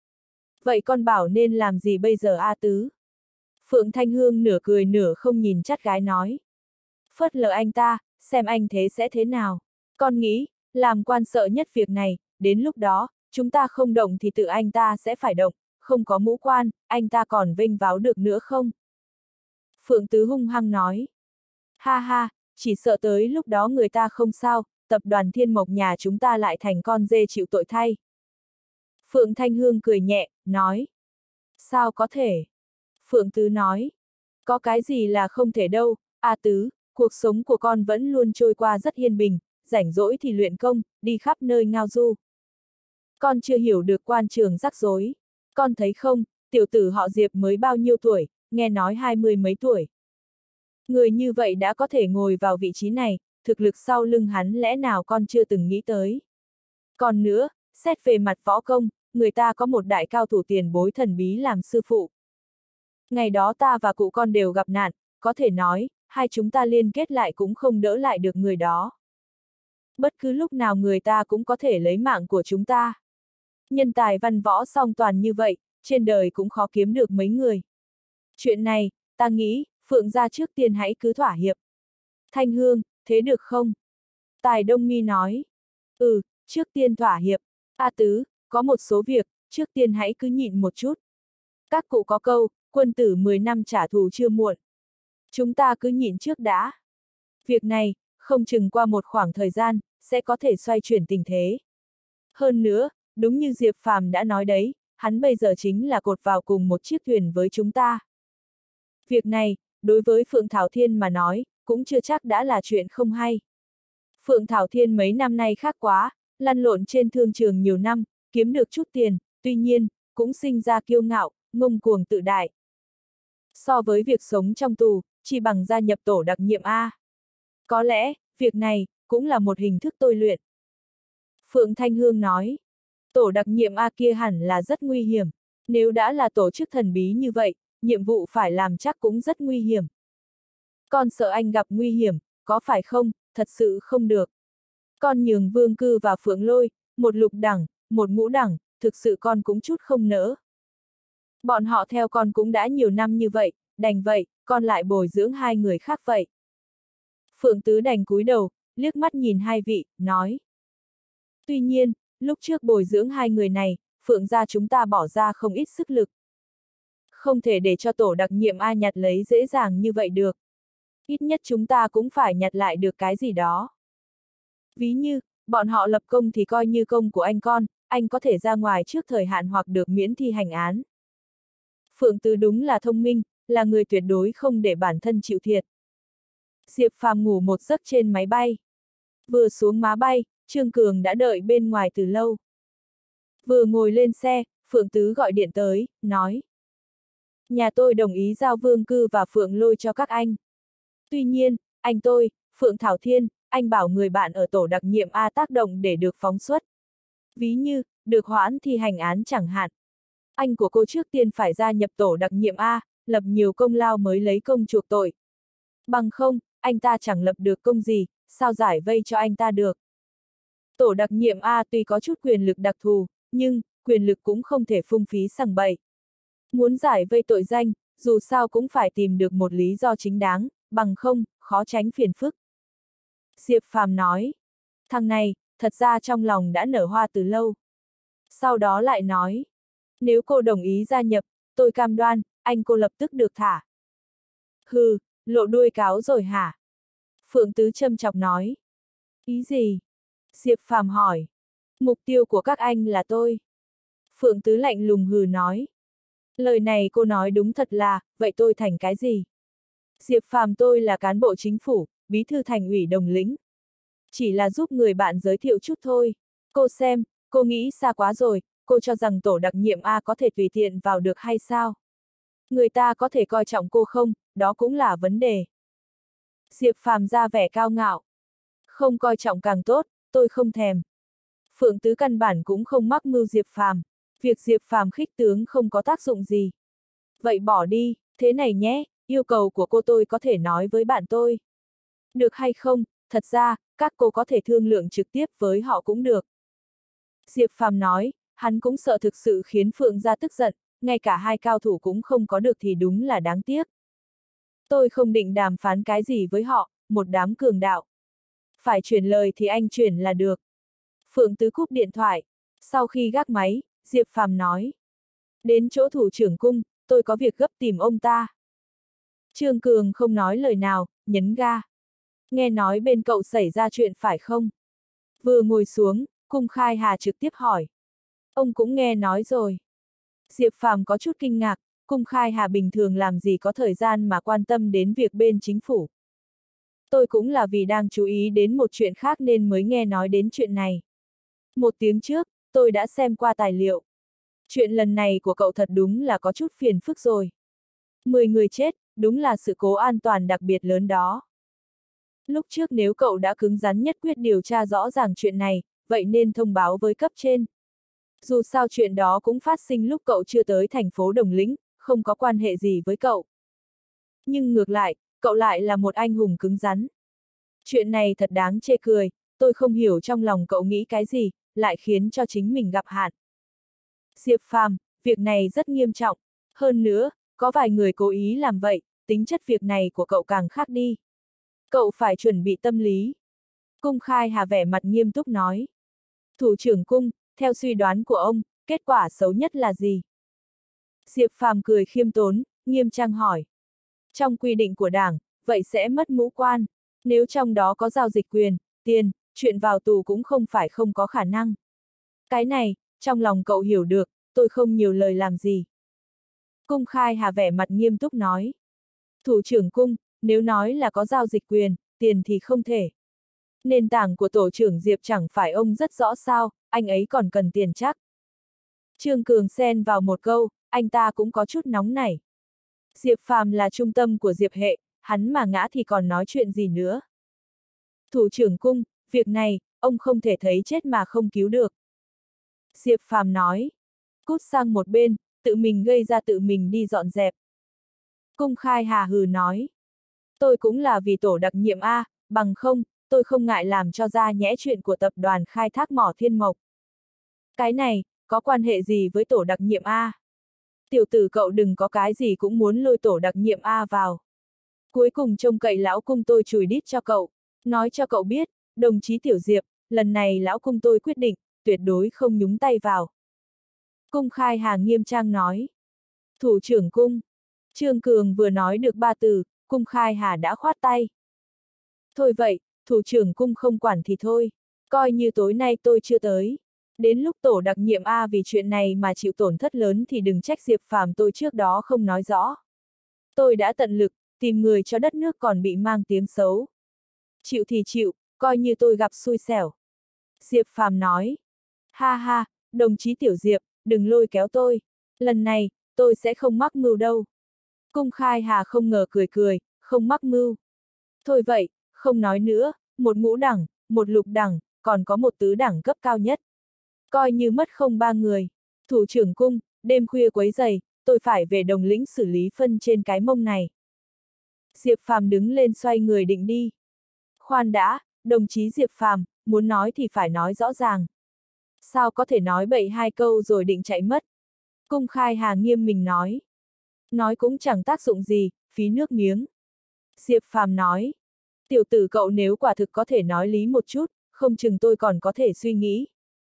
Vậy con bảo nên làm gì bây giờ A Tứ? Phượng Thanh Hương nửa cười nửa không nhìn chắt gái nói. Phớt lờ anh ta, xem anh thế sẽ thế nào. Con nghĩ, làm quan sợ nhất việc này, đến lúc đó, chúng ta không động thì tự anh ta sẽ phải động, không có mũ quan, anh ta còn vênh váo được nữa không? Phượng Tứ hung hăng nói. Ha ha, chỉ sợ tới lúc đó người ta không sao, tập đoàn Thiên Mộc nhà chúng ta lại thành con dê chịu tội thay. Phượng Thanh Hương cười nhẹ, nói. Sao có thể? Phượng Tứ nói. Có cái gì là không thể đâu, A Tứ, cuộc sống của con vẫn luôn trôi qua rất yên bình, rảnh rỗi thì luyện công, đi khắp nơi ngao du. Con chưa hiểu được quan trường rắc rối. Con thấy không, tiểu tử họ Diệp mới bao nhiêu tuổi, nghe nói 20 mấy tuổi. Người như vậy đã có thể ngồi vào vị trí này, thực lực sau lưng hắn lẽ nào con chưa từng nghĩ tới. Còn nữa, xét về mặt võ công, người ta có một đại cao thủ tiền bối thần bí làm sư phụ. Ngày đó ta và cụ con đều gặp nạn, có thể nói, hai chúng ta liên kết lại cũng không đỡ lại được người đó. Bất cứ lúc nào người ta cũng có thể lấy mạng của chúng ta. Nhân tài văn võ song toàn như vậy, trên đời cũng khó kiếm được mấy người. Chuyện này, ta nghĩ, Phượng gia trước tiên hãy cứ thỏa hiệp. Thanh Hương, thế được không? Tài Đông Mi nói. Ừ, trước tiên thỏa hiệp. A Tứ, có một số việc, trước tiên hãy cứ nhịn một chút. Các cụ có câu, quân tử 10 năm trả thù chưa muộn. Chúng ta cứ nhịn trước đã. Việc này, không chừng qua một khoảng thời gian, sẽ có thể xoay chuyển tình thế. Hơn nữa, đúng như Diệp Phàm đã nói đấy, hắn bây giờ chính là cột vào cùng một chiếc thuyền với chúng ta. Việc này, đối với Phượng Thảo Thiên mà nói, cũng chưa chắc đã là chuyện không hay. Phượng Thảo Thiên mấy năm nay khác quá, lăn lộn trên thương trường nhiều năm, kiếm được chút tiền, tuy nhiên, cũng sinh ra kiêu ngạo, ngông cuồng tự đại. So với việc sống trong tù, chỉ bằng gia nhập tổ đặc nhiệm A. Có lẽ, việc này, cũng là một hình thức tôi luyện. Phượng Thanh Hương nói, tổ đặc nhiệm A kia hẳn là rất nguy hiểm. Nếu đã là tổ chức thần bí như vậy, nhiệm vụ phải làm chắc cũng rất nguy hiểm. Con sợ anh gặp nguy hiểm, có phải không, thật sự không được. Con nhường Vương Cư và Phượng Lôi, một lục đẳng, một ngũ đẳng, thực sự con cũng chút không nỡ. Bọn họ theo con cũng đã nhiều năm như vậy, đành vậy, con lại bồi dưỡng hai người khác vậy. Phượng Tứ đành cúi đầu, liếc mắt nhìn hai vị, nói. Tuy nhiên, lúc trước bồi dưỡng hai người này, Phượng gia chúng ta bỏ ra không ít sức lực. Không thể để cho tổ đặc nhiệm A nhặt lấy dễ dàng như vậy được. Ít nhất chúng ta cũng phải nhặt lại được cái gì đó. Ví như, bọn họ lập công thì coi như công của anh có thể ra ngoài trước thời hạn hoặc được miễn thi hành án. Phượng Tứ đúng là thông minh, là người tuyệt đối không để bản thân chịu thiệt. Diệp Phàm ngủ một giấc trên máy bay. Vừa xuống má bay, Trương Cường đã đợi bên ngoài từ lâu. Vừa ngồi lên xe, Phượng Tứ gọi điện tới, nói. Nhà tôi đồng ý giao Vương Cư và Phượng Lôi cho các anh. Tuy nhiên, anh tôi, Phượng Thảo Thiên, anh bảo người bạn ở tổ đặc nhiệm A tác động để được phóng xuất. Ví như, được hoãn thi hành án chẳng hạn. Anh của cô trước tiên phải gia nhập tổ đặc nhiệm A, lập nhiều công lao mới lấy công chuộc tội. Bằng không, anh ta chẳng lập được công gì, sao giải vây cho anh ta được. Tổ đặc nhiệm A tuy có chút quyền lực đặc thù, nhưng, quyền lực cũng không thể phung phí sằng bậy. Muốn giải vây tội danh, dù sao cũng phải tìm được một lý do chính đáng, bằng không, khó tránh phiền phức. Diệp Phàm nói, thằng này, thật ra trong lòng đã nở hoa từ lâu. Sau đó lại nói, nếu cô đồng ý gia nhập, tôi cam đoan, anh cô lập tức được thả. Hừ, lộ đuôi cáo rồi hả? Phượng Tứ châm chọc nói. Ý gì? Diệp Phàm hỏi. Mục tiêu của các anh là tôi. Phượng Tứ lạnh lùng hừ nói. Lời này cô nói đúng thật là, vậy tôi thành cái gì? Diệp Phàm tôi là cán bộ chính phủ, bí thư thành ủy Đồng Lĩnh. Chỉ là giúp người bạn giới thiệu chút thôi. Cô xem, cô nghĩ xa quá rồi, cô cho rằng tổ đặc nhiệm A có thể tùy tiện vào được hay sao? Người ta có thể coi trọng cô không, đó cũng là vấn đề. Diệp Phàm ra vẻ cao ngạo. Không coi trọng càng tốt, tôi không thèm. Phượng Tứ căn bản cũng không mắc mưu Diệp Phàm. Việc Diệp Phàm khích tướng không có tác dụng gì. Vậy bỏ đi, thế này nhé, yêu cầu của cô tôi có thể nói với bạn tôi. Được hay không, thật ra, các cô có thể thương lượng trực tiếp với họ cũng được. Diệp Phàm nói, hắn cũng sợ thực sự khiến Phượng gia tức giận, ngay cả hai cao thủ cũng không có được thì đúng là đáng tiếc. Tôi không định đàm phán cái gì với họ, một đám cường đạo. Phải chuyển lời thì anh chuyển là được. Phượng Tứ cúp điện thoại. Sau khi gác máy, Diệp Phàm nói. Đến chỗ thủ trưởng cung, tôi có việc gấp tìm ông ta. Trương Cường không nói lời nào, nhấn ga. Nghe nói bên cậu xảy ra chuyện phải không? Vừa ngồi xuống, Cung Khai Hà trực tiếp hỏi. Ông cũng nghe nói rồi. Diệp Phàm có chút kinh ngạc, Cung Khai Hà bình thường làm gì có thời gian mà quan tâm đến việc bên chính phủ. Tôi cũng là vì đang chú ý đến một chuyện khác nên mới nghe nói đến chuyện này. Một tiếng trước, tôi đã xem qua tài liệu. Chuyện lần này của cậu thật đúng là có chút phiền phức rồi. 10 người chết, đúng là sự cố an toàn đặc biệt lớn đó. Lúc trước nếu cậu đã cứng rắn nhất quyết điều tra rõ ràng chuyện này, vậy nên thông báo với cấp trên. Dù sao chuyện đó cũng phát sinh lúc cậu chưa tới thành phố Đồng Lĩnh, không có quan hệ gì với cậu. Nhưng ngược lại, cậu lại là một anh hùng cứng rắn. Chuyện này thật đáng chê cười, tôi không hiểu trong lòng cậu nghĩ cái gì, lại khiến cho chính mình gặp hạn. Diệp Phàm, việc này rất nghiêm trọng. Hơn nữa, có vài người cố ý làm vậy, tính chất việc này của cậu càng khác đi. Cậu phải chuẩn bị tâm lý. Cung Khai Hà vẻ mặt nghiêm túc nói. Thủ trưởng cung, theo suy đoán của ông, kết quả xấu nhất là gì? Diệp Phàm cười khiêm tốn, nghiêm trang hỏi. Trong quy định của Đảng, vậy sẽ mất mũ quan. Nếu trong đó có giao dịch quyền, tiền, chuyện vào tù cũng không phải không có khả năng. Cái này, trong lòng cậu hiểu được, tôi không nhiều lời làm gì. Cung Khai Hà vẻ mặt nghiêm túc nói. Thủ trưởng cung, nếu nói là có giao dịch quyền, tiền thì không thể. Nền tảng của tổ trưởng Diệp chẳng phải ông rất rõ sao, anh ấy còn cần tiền chắc. Trương Cường xen vào một câu, anh ta cũng có chút nóng nảy. Diệp Phàm là trung tâm của Diệp hệ, hắn mà ngã thì còn nói chuyện gì nữa. Thủ trưởng cung, việc này, ông không thể thấy chết mà không cứu được. Diệp Phàm nói. Cút sang một bên, tự mình gây ra tự mình đi dọn dẹp. Cung Khai Hà hừ nói. Tôi cũng là vì tổ đặc nhiệm A, bằng không, tôi không ngại làm cho ra nhẽ chuyện của tập đoàn khai thác mỏ Thiên Mộc. Cái này, có quan hệ gì với tổ đặc nhiệm A? Tiểu tử cậu đừng có cái gì cũng muốn lôi tổ đặc nhiệm A vào. Cuối cùng trông cậy lão cung tôi chùi đít cho cậu, nói cho cậu biết, đồng chí Tiểu Diệp, lần này lão cung tôi quyết định, tuyệt đối không nhúng tay vào. Cung Khai Hà nghiêm trang nói. Thủ trưởng cung. Trương Cường vừa nói được 3 từ, Cung Khai Hà đã khoát tay. Thôi vậy, thủ trưởng cung không quản thì thôi, coi như tối nay tôi chưa tới. Đến lúc tổ đặc nhiệm A vì chuyện này mà chịu tổn thất lớn thì đừng trách Diệp Phàm tôi trước đó không nói rõ. Tôi đã tận lực, tìm người cho đất nước còn bị mang tiếng xấu. Chịu thì chịu, coi như tôi gặp xui xẻo. Diệp Phàm nói. Ha ha, đồng chí Tiểu Diệp, đừng lôi kéo tôi. Lần này, tôi sẽ không mắc mưu đâu. Cung Khai Hà không ngờ cười cười, không mắc mưu. Thôi vậy, không nói nữa, một ngũ đẳng, một lục đẳng, còn có một tứ đẳng cấp cao nhất. Coi như mất không 3 người. Thủ trưởng cung, đêm khuya quấy giày, tôi phải về Đồng Lĩnh xử lý phân trên cái mông này. Diệp Phàm đứng lên xoay người định đi. Khoan đã, đồng chí Diệp Phàm, muốn nói thì phải nói rõ ràng. Sao có thể nói bậy 2 câu rồi định chạy mất? Cung Khai Hà nghiêm mình nói. Nói cũng chẳng tác dụng gì, phí nước miếng. Diệp Phàm nói. Tiểu tử cậu nếu quả thực có thể nói lý một chút, không chừng tôi còn có thể suy nghĩ.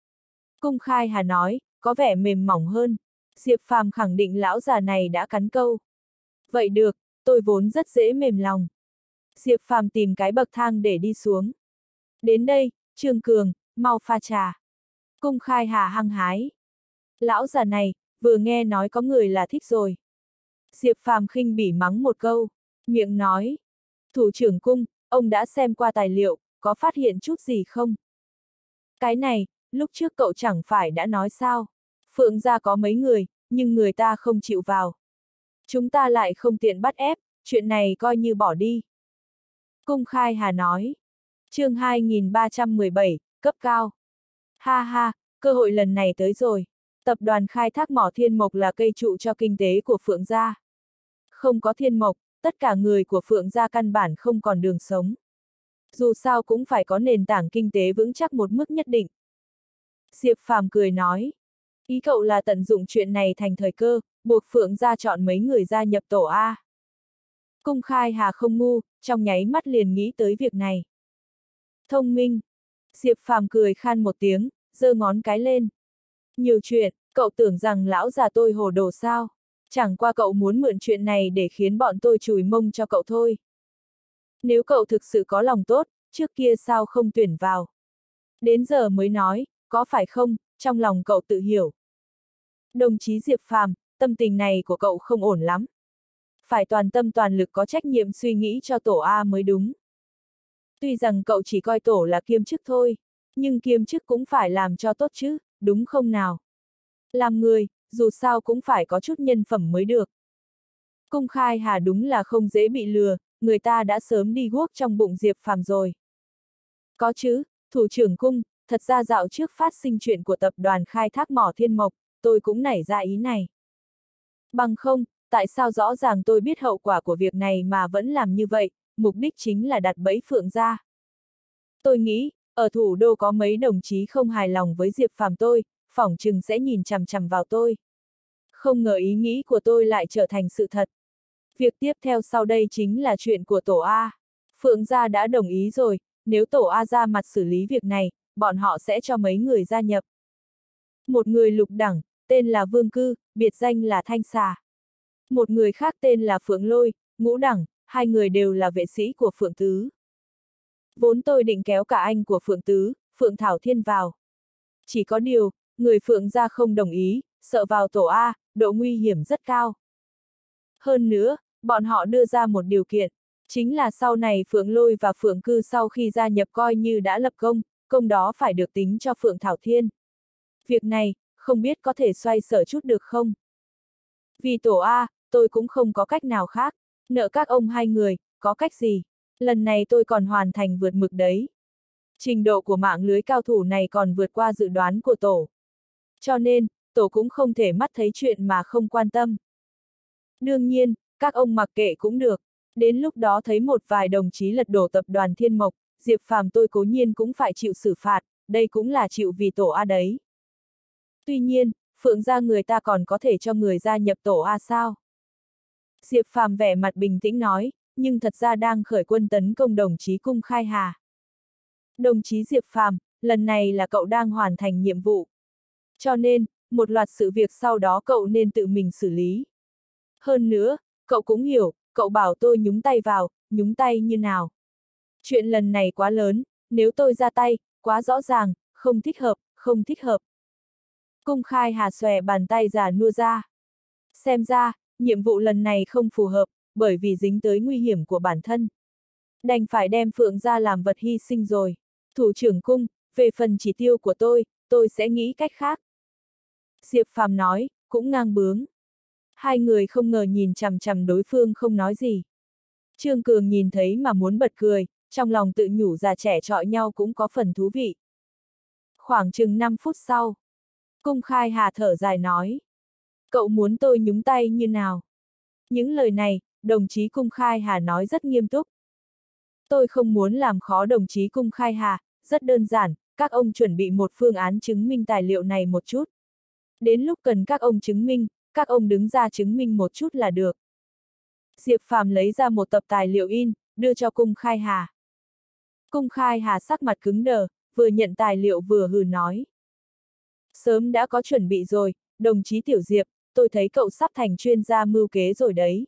Cung Khai Hà nói, có vẻ mềm mỏng hơn. Diệp Phàm khẳng định lão già này đã cắn câu. Vậy được, tôi vốn rất dễ mềm lòng. Diệp Phàm tìm cái bậc thang để đi xuống. Đến đây, Trương Cường, mau pha trà. Cung Khai Hà hăng hái. Lão già này, vừa nghe nói có người là thích rồi. Diệp Phàm khinh bỉ mắng một câu, miệng nói. Thủ trưởng cung, ông đã xem qua tài liệu, có phát hiện chút gì không? Cái này, lúc trước cậu chẳng phải đã nói sao? Phượng gia có mấy người, nhưng người ta không chịu vào. Chúng ta lại không tiện bắt ép, chuyện này coi như bỏ đi. Cung Khai Hà nói. Chương 2317, cấp cao. Ha ha, cơ hội lần này tới rồi. Tập đoàn khai thác mỏ Thiên Mộc là cây trụ cho kinh tế của Phượng gia. Không có Thiên Mộc, tất cả người của Phượng gia căn bản không còn đường sống. Dù sao cũng phải có nền tảng kinh tế vững chắc một mức nhất định. Diệp Phàm cười nói. Ý cậu là tận dụng chuyện này thành thời cơ, buộc Phượng gia chọn mấy người gia nhập tổ A. Cung Khai Hà không ngu, trong nháy mắt liền nghĩ tới việc này. Thông minh. Diệp Phàm cười khan một tiếng, giơ ngón cái lên. Nhiều chuyện, cậu tưởng rằng lão già tôi hồ đồ sao? Chẳng qua cậu muốn mượn chuyện này để khiến bọn tôi chùi mông cho cậu thôi. Nếu cậu thực sự có lòng tốt, trước kia sao không tuyển vào? Đến giờ mới nói, có phải không, trong lòng cậu tự hiểu. Đồng chí Diệp Phàm, tâm tình này của cậu không ổn lắm. Phải toàn tâm toàn lực có trách nhiệm suy nghĩ cho tổ A mới đúng. Tuy rằng cậu chỉ coi tổ là kiêm chức thôi, nhưng kiêm chức cũng phải làm cho tốt chứ, đúng không nào? Làm người, dù sao cũng phải có chút nhân phẩm mới được. Cung Khai Hà đúng là không dễ bị lừa, người ta đã sớm đi guốc trong bụng Diệp Phàm rồi. Có chứ, thủ trưởng cung, thật ra dạo trước phát sinh chuyện của tập đoàn khai thác mỏ Thiên Mộc, tôi cũng nảy ra ý này. Bằng không, tại sao rõ ràng tôi biết hậu quả của việc này mà vẫn làm như vậy, mục đích chính là đặt bẫy Phượng gia. Tôi nghĩ, ở thủ đô có mấy đồng chí không hài lòng với Diệp Phàm tôi, phỏng chừng sẽ nhìn chằm chằm vào tôi. Không ngờ ý nghĩ của tôi lại trở thành sự thật. Việc tiếp theo sau đây chính là chuyện của tổ A. Phượng gia đã đồng ý rồi, nếu tổ A ra mặt xử lý việc này, bọn họ sẽ cho mấy người gia nhập. Một người lục đẳng, tên là Vương Cư, biệt danh là Thanh Xà. Một người khác tên là Phượng Lôi, ngũ đẳng, hai người đều là vệ sĩ của Phượng Tứ. Vốn tôi định kéo cả anh của Phượng Tứ, Phượng Thảo Thiên vào. Chỉ có điều, người Phượng gia không đồng ý, sợ vào tổ A, độ nguy hiểm rất cao. Hơn nữa, bọn họ đưa ra một điều kiện, chính là sau này Phượng Lôi và Phượng Cư sau khi gia nhập coi như đã lập công, công đó phải được tính cho Phượng Thảo Thiên. Việc này, không biết có thể xoay sở chút được không? Vì tổ A, tôi cũng không có cách nào khác, nợ các ông hai người, có cách gì? Lần này tôi còn hoàn thành vượt mực đấy. Trình độ của mạng lưới cao thủ này còn vượt qua dự đoán của tổ. Cho nên, tổ cũng không thể mắt thấy chuyện mà không quan tâm. Đương nhiên, các ông mặc kệ cũng được. Đến lúc đó thấy một vài đồng chí lật đổ tập đoàn Thiên Mộc, Diệp Phàm tôi cố nhiên cũng phải chịu xử phạt, đây cũng là chịu vì tổ A đấy. Tuy nhiên, Phượng gia người ta còn có thể cho người gia nhập tổ A sao? Diệp Phàm vẻ mặt bình tĩnh nói, nhưng thật ra đang khởi quân tấn công đồng chí Cung Khai Hà. Đồng chí Diệp Phàm, lần này là cậu đang hoàn thành nhiệm vụ. Cho nên, một loạt sự việc sau đó cậu nên tự mình xử lý. Hơn nữa, cậu cũng hiểu, cậu bảo tôi nhúng tay vào, nhúng tay như nào. Chuyện lần này quá lớn, nếu tôi ra tay, quá rõ ràng, không thích hợp, không thích hợp. Cung Khai Hà xòe bàn tay già nua ra. Xem ra, nhiệm vụ lần này không phù hợp, bởi vì dính tới nguy hiểm của bản thân. Đành phải đem Phượng ra làm vật hy sinh rồi. Thủ trưởng Cung, về phần chỉ tiêu của tôi sẽ nghĩ cách khác. Diệp Phàm nói, cũng ngang bướng. Hai người không ngờ nhìn chằm chằm đối phương không nói gì. Trương Cường nhìn thấy mà muốn bật cười, trong lòng tự nhủ già trẻ chọi nhau cũng có phần thú vị. Khoảng chừng 5 phút sau, Cung Khai Hà thở dài nói. Cậu muốn tôi nhúng tay như nào? Những lời này, đồng chí Cung Khai Hà nói rất nghiêm túc. Tôi không muốn làm khó đồng chí Cung Khai Hà, rất đơn giản, các ông chuẩn bị một phương án chứng minh tài liệu này một chút. Đến lúc cần các ông chứng minh, các ông đứng ra chứng minh một chút là được. Diệp Phàm lấy ra một tập tài liệu in, đưa cho Cung Khai Hà. Cung Khai Hà sắc mặt cứng đờ, vừa nhận tài liệu vừa hừ nói. Sớm đã có chuẩn bị rồi, đồng chí Tiểu Diệp, tôi thấy cậu sắp thành chuyên gia mưu kế rồi đấy.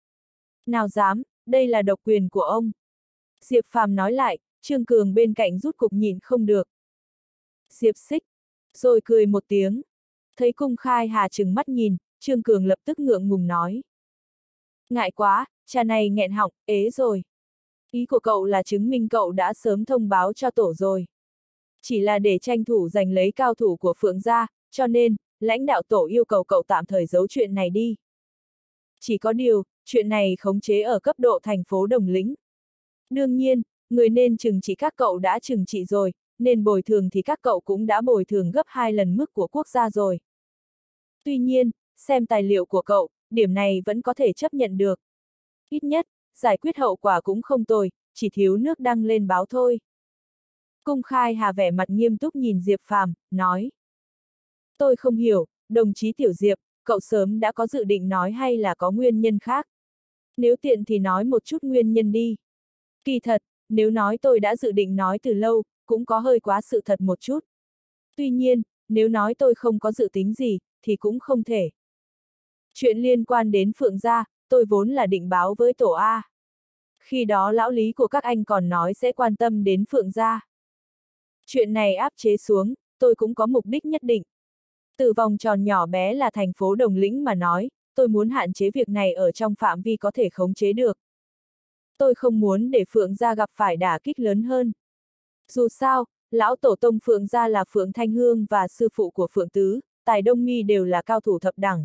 Nào dám, đây là độc quyền của ông. Diệp Phàm nói lại, Trương Cường bên cạnh rút cục nhìn không được. Diệp Xích, rồi cười một tiếng. Thấy Cung Khai Hà trừng mắt nhìn, Trương Cường lập tức ngượng ngùng nói. Ngại quá, trà này nghẹn họng, ế rồi. Ý của cậu là chứng minh cậu đã sớm thông báo cho tổ rồi. Chỉ là để tranh thủ giành lấy cao thủ của Phượng gia, cho nên, lãnh đạo tổ yêu cầu cậu tạm thời giấu chuyện này đi. Chỉ có điều, chuyện này khống chế ở cấp độ thành phố Đồng Lĩnh. Đương nhiên, người nên trừng trị các cậu đã trừng trị rồi, nên bồi thường thì các cậu cũng đã bồi thường gấp 2 lần mức của quốc gia rồi. Tuy nhiên, xem tài liệu của cậu, điểm này vẫn có thể chấp nhận được. Ít nhất, giải quyết hậu quả cũng không tồi, chỉ thiếu nước đăng lên báo thôi. Cung Khai Hà vẻ mặt nghiêm túc nhìn Diệp Phàm, nói. Tôi không hiểu, đồng chí Tiểu Diệp, cậu sớm đã có dự định nói hay là có nguyên nhân khác? Nếu tiện thì nói một chút nguyên nhân đi. Kỳ thật, nếu nói tôi đã dự định nói từ lâu, cũng có hơi quá sự thật một chút. Tuy nhiên, nếu nói tôi không có dự tính gì, thì cũng không thể. Chuyện liên quan đến Phượng gia, tôi vốn là định báo với tổ A. Khi đó lão lý của các anh còn nói sẽ quan tâm đến Phượng gia. Chuyện này áp chế xuống, tôi cũng có mục đích nhất định. Từ vòng tròn nhỏ bé là thành phố Đồng Lĩnh mà nói, tôi muốn hạn chế việc này ở trong phạm vi có thể khống chế được. Tôi không muốn để Phượng gia gặp phải đả kích lớn hơn. Dù sao, lão tổ tông Phượng gia là Phượng Thanh Hương và sư phụ của Phượng Tứ, Tài Đông Mi đều là cao thủ thập đẳng.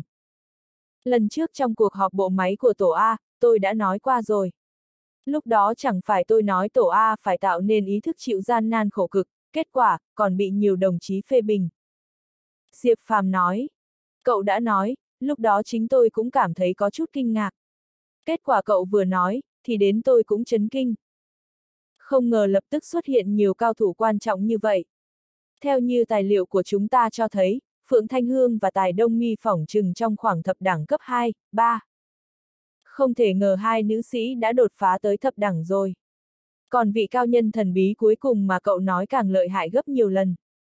Lần trước trong cuộc họp bộ máy của tổ A, tôi đã nói qua rồi. Lúc đó chẳng phải tôi nói tổ A phải tạo nên ý thức chịu gian nan khổ cực, kết quả, còn bị nhiều đồng chí phê bình. Diệp Phàm nói. Cậu đã nói, lúc đó chính tôi cũng cảm thấy có chút kinh ngạc. Kết quả cậu vừa nói, thì đến tôi cũng chấn kinh. Không ngờ lập tức xuất hiện nhiều cao thủ quan trọng như vậy. Theo như tài liệu của chúng ta cho thấy, Phượng Thanh Hương và Tài Đông Mi phỏng chừng trong khoảng thập đẳng cấp 2, 3. Không thể ngờ hai nữ sĩ đã đột phá tới thập đẳng rồi. Còn vị cao nhân thần bí cuối cùng mà cậu nói càng lợi hại gấp nhiều lần.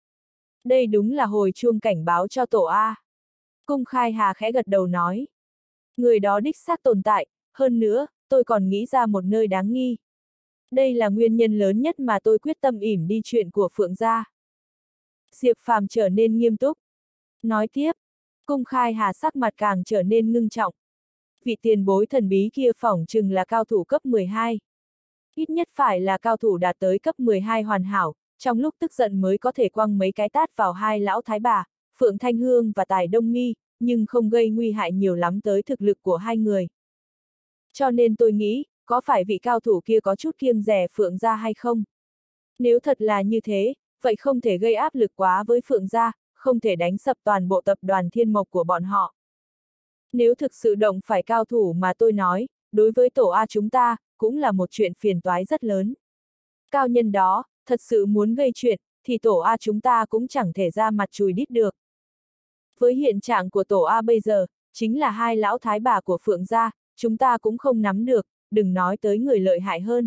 Đây đúng là hồi chuông cảnh báo cho tổ A. Cung Khai Hà khẽ gật đầu nói. Người đó đích xác tồn tại, hơn nữa, tôi còn nghĩ ra một nơi đáng nghi. Đây là nguyên nhân lớn nhất mà tôi quyết tâm ỉm đi chuyện của Phượng gia. Diệp Phàm trở nên nghiêm túc. Nói tiếp, Cung Khai Hà sắc mặt càng trở nên ngưng trọng. Vị tiền bối thần bí kia phỏng chừng là cao thủ cấp 12. Ít nhất phải là cao thủ đạt tới cấp 12 hoàn hảo, trong lúc tức giận mới có thể quăng mấy cái tát vào hai lão thái bà, Phượng Thanh Hương và Tài Đông Nghi, nhưng không gây nguy hại nhiều lắm tới thực lực của hai người. Cho nên tôi nghĩ, có phải vị cao thủ kia có chút kiêng dè Phượng gia hay không? Nếu thật là như thế, vậy không thể gây áp lực quá với Phượng gia, không thể đánh sập toàn bộ tập đoàn Thiên Mộc của bọn họ. Nếu thực sự động phải cao thủ mà tôi nói, đối với tổ A chúng ta, cũng là một chuyện phiền toái rất lớn. Cao nhân đó, thật sự muốn gây chuyện, thì tổ A chúng ta cũng chẳng thể ra mặt chùi đít được. Với hiện trạng của tổ A bây giờ, chính là hai lão thái bà của Phượng gia, chúng ta cũng không nắm được, đừng nói tới người lợi hại hơn.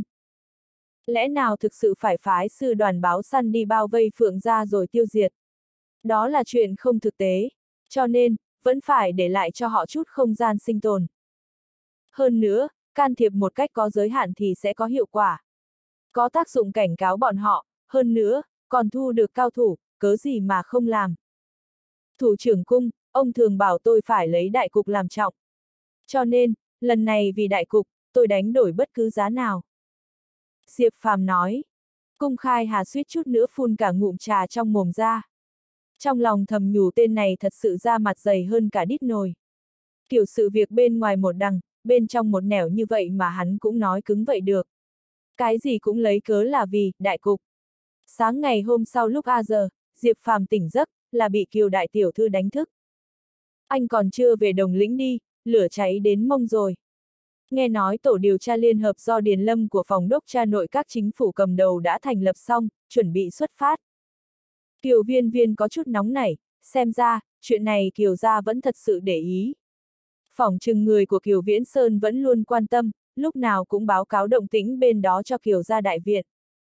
Lẽ nào thực sự phải phái sư đoàn báo săn đi bao vây Phượng gia rồi tiêu diệt? Đó là chuyện không thực tế, cho nên, vẫn phải để lại cho họ chút không gian sinh tồn. Hơn nữa, can thiệp một cách có giới hạn thì sẽ có hiệu quả. Có tác dụng cảnh cáo bọn họ, hơn nữa, còn thu được cao thủ, cớ gì mà không làm. Thủ trưởng Cung, ông thường bảo tôi phải lấy đại cục làm trọng. Cho nên, lần này vì đại cục, tôi đánh đổi bất cứ giá nào. Diệp Phàm nói. Cung Khai Hà suýt chút nữa phun cả ngụm trà trong mồm ra. Trong lòng thầm nhủ tên này thật sự ra mặt dày hơn cả đít nồi. Kiểu sự việc bên ngoài một đằng, bên trong một nẻo như vậy mà hắn cũng nói cứng vậy được. Cái gì cũng lấy cớ là vì, đại cục. Sáng ngày hôm sau lúc A giờ, Diệp Phàm tỉnh giấc, là bị Kiều đại tiểu thư đánh thức. Anh còn chưa về Đồng Lĩnh đi, lửa cháy đến mông rồi. Nghe nói tổ điều tra liên hợp do Điền Lâm của phòng đốc tra nội các chính phủ cầm đầu đã thành lập xong, chuẩn bị xuất phát. Kiều Viên Viên có chút nóng nảy, xem ra, chuyện này Kiều gia vẫn thật sự để ý. Phỏng chừng người của Kiều Viễn Sơn vẫn luôn quan tâm, lúc nào cũng báo cáo động tĩnh bên đó cho Kiều gia đại viện.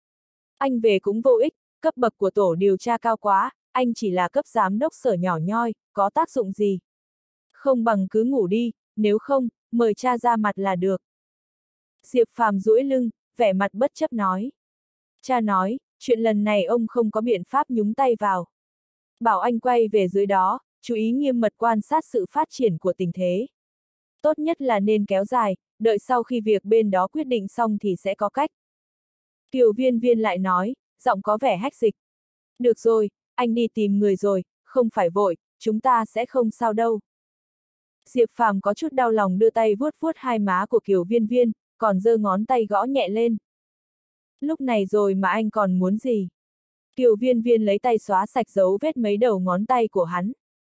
Anh về cũng vô ích, cấp bậc của tổ điều tra cao quá, anh chỉ là cấp giám đốc sở nhỏ nhoi, có tác dụng gì? Không bằng cứ ngủ đi, nếu không, mời cha ra mặt là được. Diệp Phàm duỗi lưng, vẻ mặt bất chấp nói. Cha nói, chuyện lần này ông không có biện pháp nhúng tay vào. Bảo anh quay về dưới đó, chú ý nghiêm mật quan sát sự phát triển của tình thế. Tốt nhất là nên kéo dài, đợi sau khi việc bên đó quyết định xong thì sẽ có cách. Kiều Viên Viên lại nói, giọng có vẻ hách dịch. Được rồi, anh đi tìm người rồi, không phải vội, chúng ta sẽ không sao đâu. Diệp Phàm có chút đau lòng đưa tay vuốt vuốt hai má của Kiều Viên Viên, còn giơ ngón tay gõ nhẹ lên. Lúc này rồi mà anh còn muốn gì? Kiều Viên Viên lấy tay xóa sạch dấu vết mấy đầu ngón tay của hắn.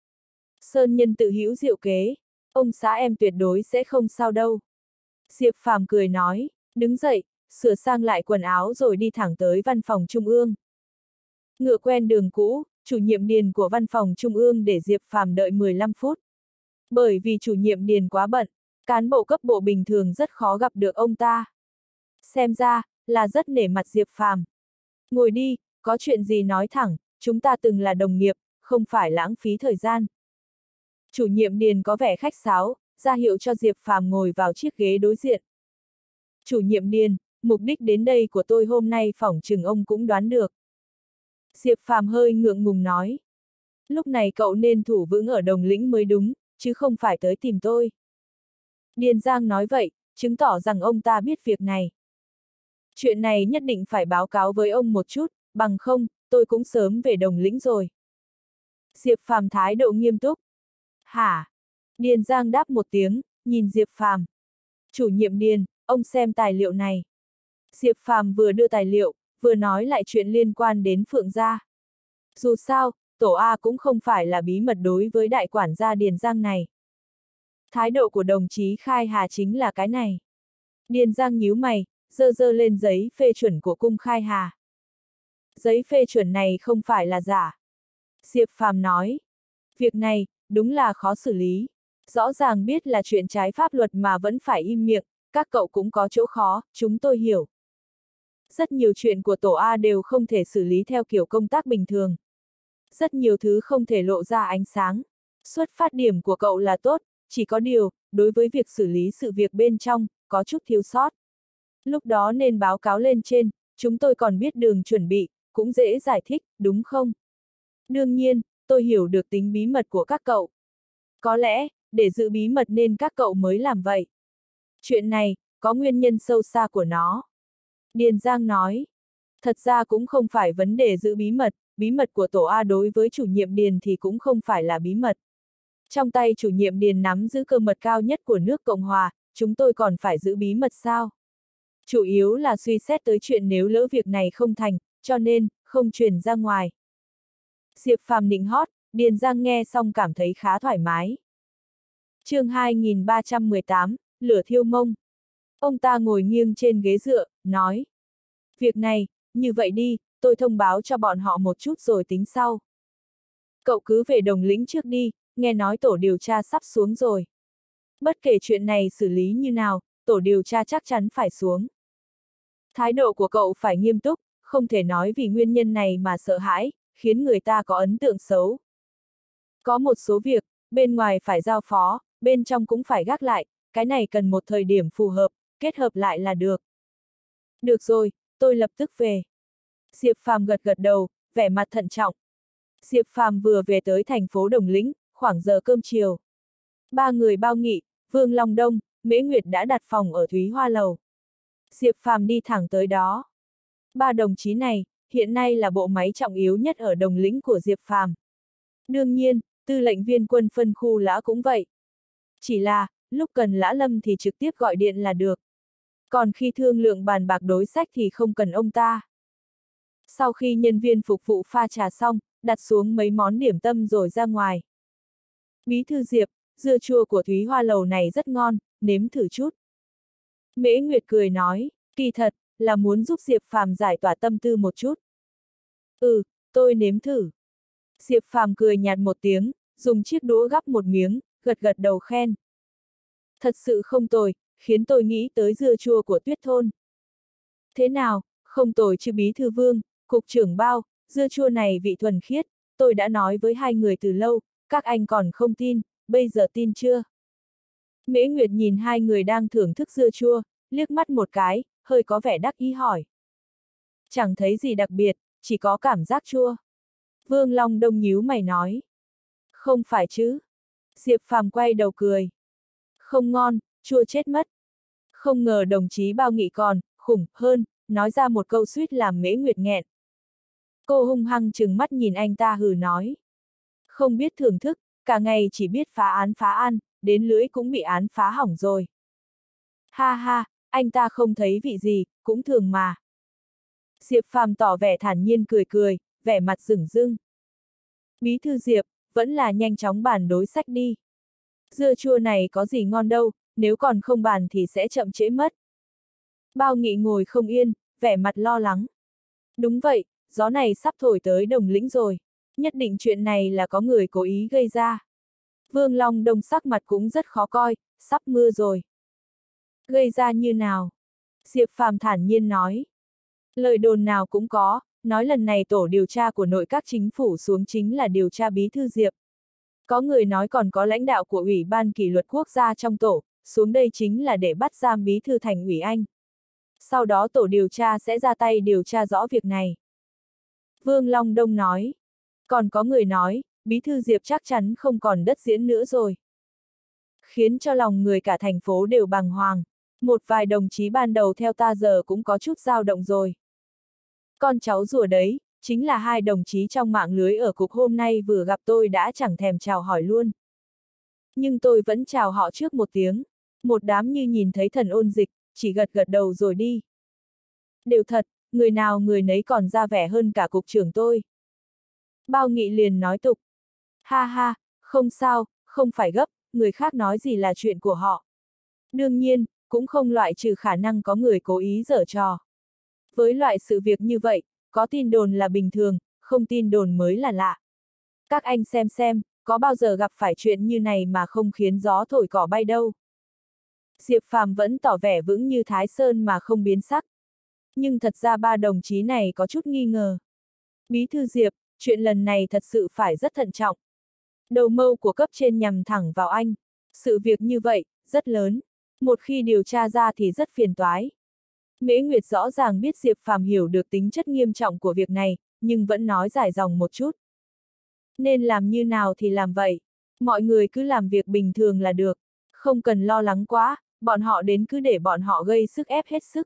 Sơn nhân tự hữu diệu kế, ông xã em tuyệt đối sẽ không sao đâu. Diệp Phàm cười nói, đứng dậy, sửa sang lại quần áo rồi đi thẳng tới văn phòng trung ương. Ngựa quen đường cũ, chủ nhiệm Điền của văn phòng trung ương để Diệp Phàm đợi 15 phút. Bởi vì chủ nhiệm Điền quá bận, cán bộ cấp bộ bình thường rất khó gặp được ông ta. Xem ra, là rất nể mặt Diệp Phàm. Ngồi đi, có chuyện gì nói thẳng, chúng ta từng là đồng nghiệp, không phải lãng phí thời gian. Chủ nhiệm Điền có vẻ khách sáo, ra hiệu cho Diệp Phàm ngồi vào chiếc ghế đối diện. Chủ nhiệm Điền, mục đích đến đây của tôi hôm nay phỏng chừng ông cũng đoán được. Diệp Phàm hơi ngượng ngùng nói. Lúc này cậu nên thủ vững ở Đồng Lĩnh mới đúng, chứ không phải tới tìm tôi. Điền Giang nói vậy, chứng tỏ rằng ông ta biết việc này. Chuyện này nhất định phải báo cáo với ông một chút, bằng không, tôi cũng sớm về Đồng Lĩnh rồi. Diệp Phàm thái độ nghiêm túc. Hả? Điền Giang đáp một tiếng, nhìn Diệp Phàm. Chủ nhiệm Điền, ông xem tài liệu này. Diệp Phàm vừa đưa tài liệu, vừa nói lại chuyện liên quan đến Phượng gia. Dù sao, tổ A cũng không phải là bí mật đối với đại quản gia Điền Giang này. Thái độ của đồng chí Khai Hà chính là cái này. Điền Giang nhíu mày, giơ giơ lên giấy phê chuẩn của Cung Khai Hà. Giấy phê chuẩn này không phải là giả. Diệp Phàm nói. Việc này, đúng là khó xử lý. Rõ ràng biết là chuyện trái pháp luật mà vẫn phải im miệng, các cậu cũng có chỗ khó, chúng tôi hiểu. Rất nhiều chuyện của tổ A đều không thể xử lý theo kiểu công tác bình thường. Rất nhiều thứ không thể lộ ra ánh sáng. Xuất phát điểm của cậu là tốt, chỉ có điều, đối với việc xử lý sự việc bên trong, có chút thiếu sót. Lúc đó nên báo cáo lên trên, chúng tôi còn biết đường chuẩn bị, cũng dễ giải thích, đúng không? Đương nhiên, tôi hiểu được tính bí mật của các cậu. Có lẽ, để giữ bí mật nên các cậu mới làm vậy. Chuyện này, có nguyên nhân sâu xa của nó. Điền Giang nói. Thật ra cũng không phải vấn đề giữ bí mật của tổ A đối với chủ nhiệm Điền thì cũng không phải là bí mật. Trong tay chủ nhiệm Điền nắm giữ cơ mật cao nhất của nước Cộng Hòa, chúng tôi còn phải giữ bí mật sao? Chủ yếu là suy xét tới chuyện nếu lỡ việc này không thành, cho nên, không truyền ra ngoài. Diệp Phàm nịnh hót, Điền Giang nghe xong cảm thấy khá thoải mái. Chương 2318, lửa thiêu mông. Ông ta ngồi nghiêng trên ghế dựa, nói. Việc này, như vậy đi, tôi thông báo cho bọn họ một chút rồi tính sau. Cậu cứ về Đồng Lĩnh trước đi, nghe nói tổ điều tra sắp xuống rồi. Bất kể chuyện này xử lý như nào, tổ điều tra chắc chắn phải xuống. Thái độ của cậu phải nghiêm túc, không thể nói vì nguyên nhân này mà sợ hãi, khiến người ta có ấn tượng xấu. Có một số việc, bên ngoài phải giao phó, bên trong cũng phải gác lại, cái này cần một thời điểm phù hợp, kết hợp lại là được. Được rồi, tôi lập tức về. Diệp Phàm gật gật đầu, vẻ mặt thận trọng. Diệp Phàm vừa về tới thành phố Đồng Lĩnh, khoảng giờ cơm chiều. Ba người Bao Nghị, Vương Long Đông, Mễ Nguyệt đã đặt phòng ở Thúy Hoa Lầu. Diệp Phàm đi thẳng tới đó. Ba đồng chí này, hiện nay là bộ máy trọng yếu nhất ở Đồng Lĩnh của Diệp Phàm. Đương nhiên, tư lệnh viên quân phân khu Lã cũng vậy. Chỉ là, lúc cần Lã Lâm thì trực tiếp gọi điện là được. Còn khi thương lượng bàn bạc đối sách thì không cần ông ta. Sau khi nhân viên phục vụ pha trà xong, đặt xuống mấy món điểm tâm rồi ra ngoài. Bí thư Diệp, dưa chua của Thúy Hoa Lầu này rất ngon, nếm thử chút. Mễ Nguyệt cười nói, kỳ thật, là muốn giúp Diệp Phàm giải tỏa tâm tư một chút. Ừ, tôi nếm thử. Diệp Phàm cười nhạt một tiếng, dùng chiếc đũa gắp một miếng, gật gật đầu khen. Thật sự không tồi, khiến tôi nghĩ tới dưa chua của Tuyết Thôn. Thế nào, không tồi chứ Bí thư Vương, cục trưởng Bao, dưa chua này vị thuần khiết, tôi đã nói với hai người từ lâu, các anh còn không tin, bây giờ tin chưa? Mễ Nguyệt nhìn hai người đang thưởng thức dưa chua, liếc mắt một cái, hơi có vẻ đắc ý hỏi. Chẳng thấy gì đặc biệt, chỉ có cảm giác chua. Vương Long Đông nhíu mày nói. Không phải chứ? Diệp Phàm quay đầu cười. Không ngon, chua chết mất. Không ngờ đồng chí Bao Nghị còn, khủng, hơn, nói ra một câu suýt làm Mễ Nguyệt nghẹn. Cô hung hăng trừng mắt nhìn anh ta hừ nói. Không biết thưởng thức, cả ngày chỉ biết phá án, đến lưỡi cũng bị án phá hỏng rồi. Ha ha, anh ta không thấy vị gì, cũng thường mà. Diệp Phàm tỏ vẻ thản nhiên cười cười, vẻ mặt rửng rưng. Bí thư Diệp, vẫn là nhanh chóng bàn đối sách đi. Dưa chua này có gì ngon đâu, nếu còn không bàn thì sẽ chậm trễ mất. Bao Nghị ngồi không yên, vẻ mặt lo lắng. Đúng vậy, gió này sắp thổi tới Đồng Lĩnh rồi. Nhất định chuyện này là có người cố ý gây ra. Vương Long Đông sắc mặt cũng rất khó coi, sắp mưa rồi. Gây ra như nào? Diệp Phàm thản nhiên nói. Lời đồn nào cũng có, nói lần này tổ điều tra của nội các chính phủ xuống chính là điều tra bí thư Diệp. Có người nói còn có lãnh đạo của Ủy ban kỷ luật quốc gia trong tổ, xuống đây chính là để bắt giam bí thư thành ủy Anh. Sau đó tổ điều tra sẽ ra tay điều tra rõ việc này. Vương Long Đông nói. Còn có người nói, bí thư Diệp chắc chắn không còn đất diễn nữa rồi. Khiến cho lòng người cả thành phố đều bàng hoàng. Một vài đồng chí ban đầu theo ta giờ cũng có chút dao động rồi. Con cháu rùa đấy, chính là hai đồng chí trong mạng lưới ở cục hôm nay vừa gặp tôi đã chẳng thèm chào hỏi luôn. Nhưng tôi vẫn chào họ trước một tiếng. Một đám như nhìn thấy thần ôn dịch, chỉ gật gật đầu rồi đi. Đều thật, người nào người nấy còn ra vẻ hơn cả cục trưởng tôi. Bao Nghị liền nói tục. Ha ha, không sao, không phải gấp, người khác nói gì là chuyện của họ. Đương nhiên, cũng không loại trừ khả năng có người cố ý giở trò. Với loại sự việc như vậy, có tin đồn là bình thường, không tin đồn mới là lạ. Các anh xem, có bao giờ gặp phải chuyện như này mà không khiến gió thổi cỏ bay đâu. Diệp Phàm vẫn tỏ vẻ vững như Thái Sơn mà không biến sắc. Nhưng thật ra ba đồng chí này có chút nghi ngờ. Bí thư Diệp, chuyện lần này thật sự phải rất thận trọng. Đầu mâu của cấp trên nhằm thẳng vào anh. Sự việc như vậy, rất lớn. Một khi điều tra ra thì rất phiền toái. Mễ Nguyệt rõ ràng biết Diệp Phàm hiểu được tính chất nghiêm trọng của việc này, nhưng vẫn nói dài dòng một chút. Nên làm như nào thì làm vậy. Mọi người cứ làm việc bình thường là được. Không cần lo lắng quá, bọn họ đến cứ để bọn họ gây sức ép hết sức.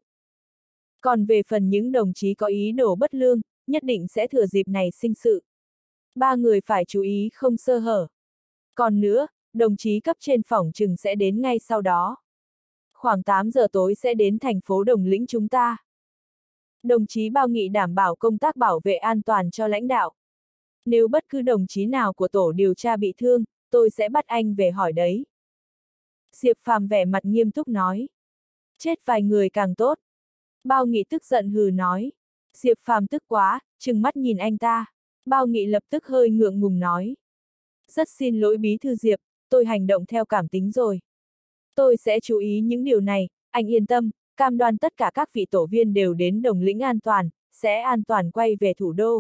Còn về phần những đồng chí có ý đồ bất lương, nhất định sẽ thừa dịp này sinh sự. Ba người phải chú ý không sơ hở. Còn nữa, đồng chí cấp trên phỏng chừng sẽ đến ngay sau đó. Khoảng 8 giờ tối sẽ đến thành phố Đồng Lĩnh chúng ta. Đồng chí Bao Nghị đảm bảo công tác bảo vệ an toàn cho lãnh đạo. Nếu bất cứ đồng chí nào của tổ điều tra bị thương, tôi sẽ bắt anh về hỏi đấy. Diệp Phàm vẻ mặt nghiêm túc nói. Chết vài người càng tốt. Bao Nghị tức giận hừ nói. Diệp Phàm tức quá, trừng mắt nhìn anh ta. Bao Nghị lập tức hơi ngượng ngùng nói. Rất xin lỗi bí thư Diệp, tôi hành động theo cảm tính rồi. Tôi sẽ chú ý những điều này, anh yên tâm, cam đoan tất cả các vị tổ viên đều đến Đồng Lĩnh an toàn, sẽ an toàn quay về thủ đô.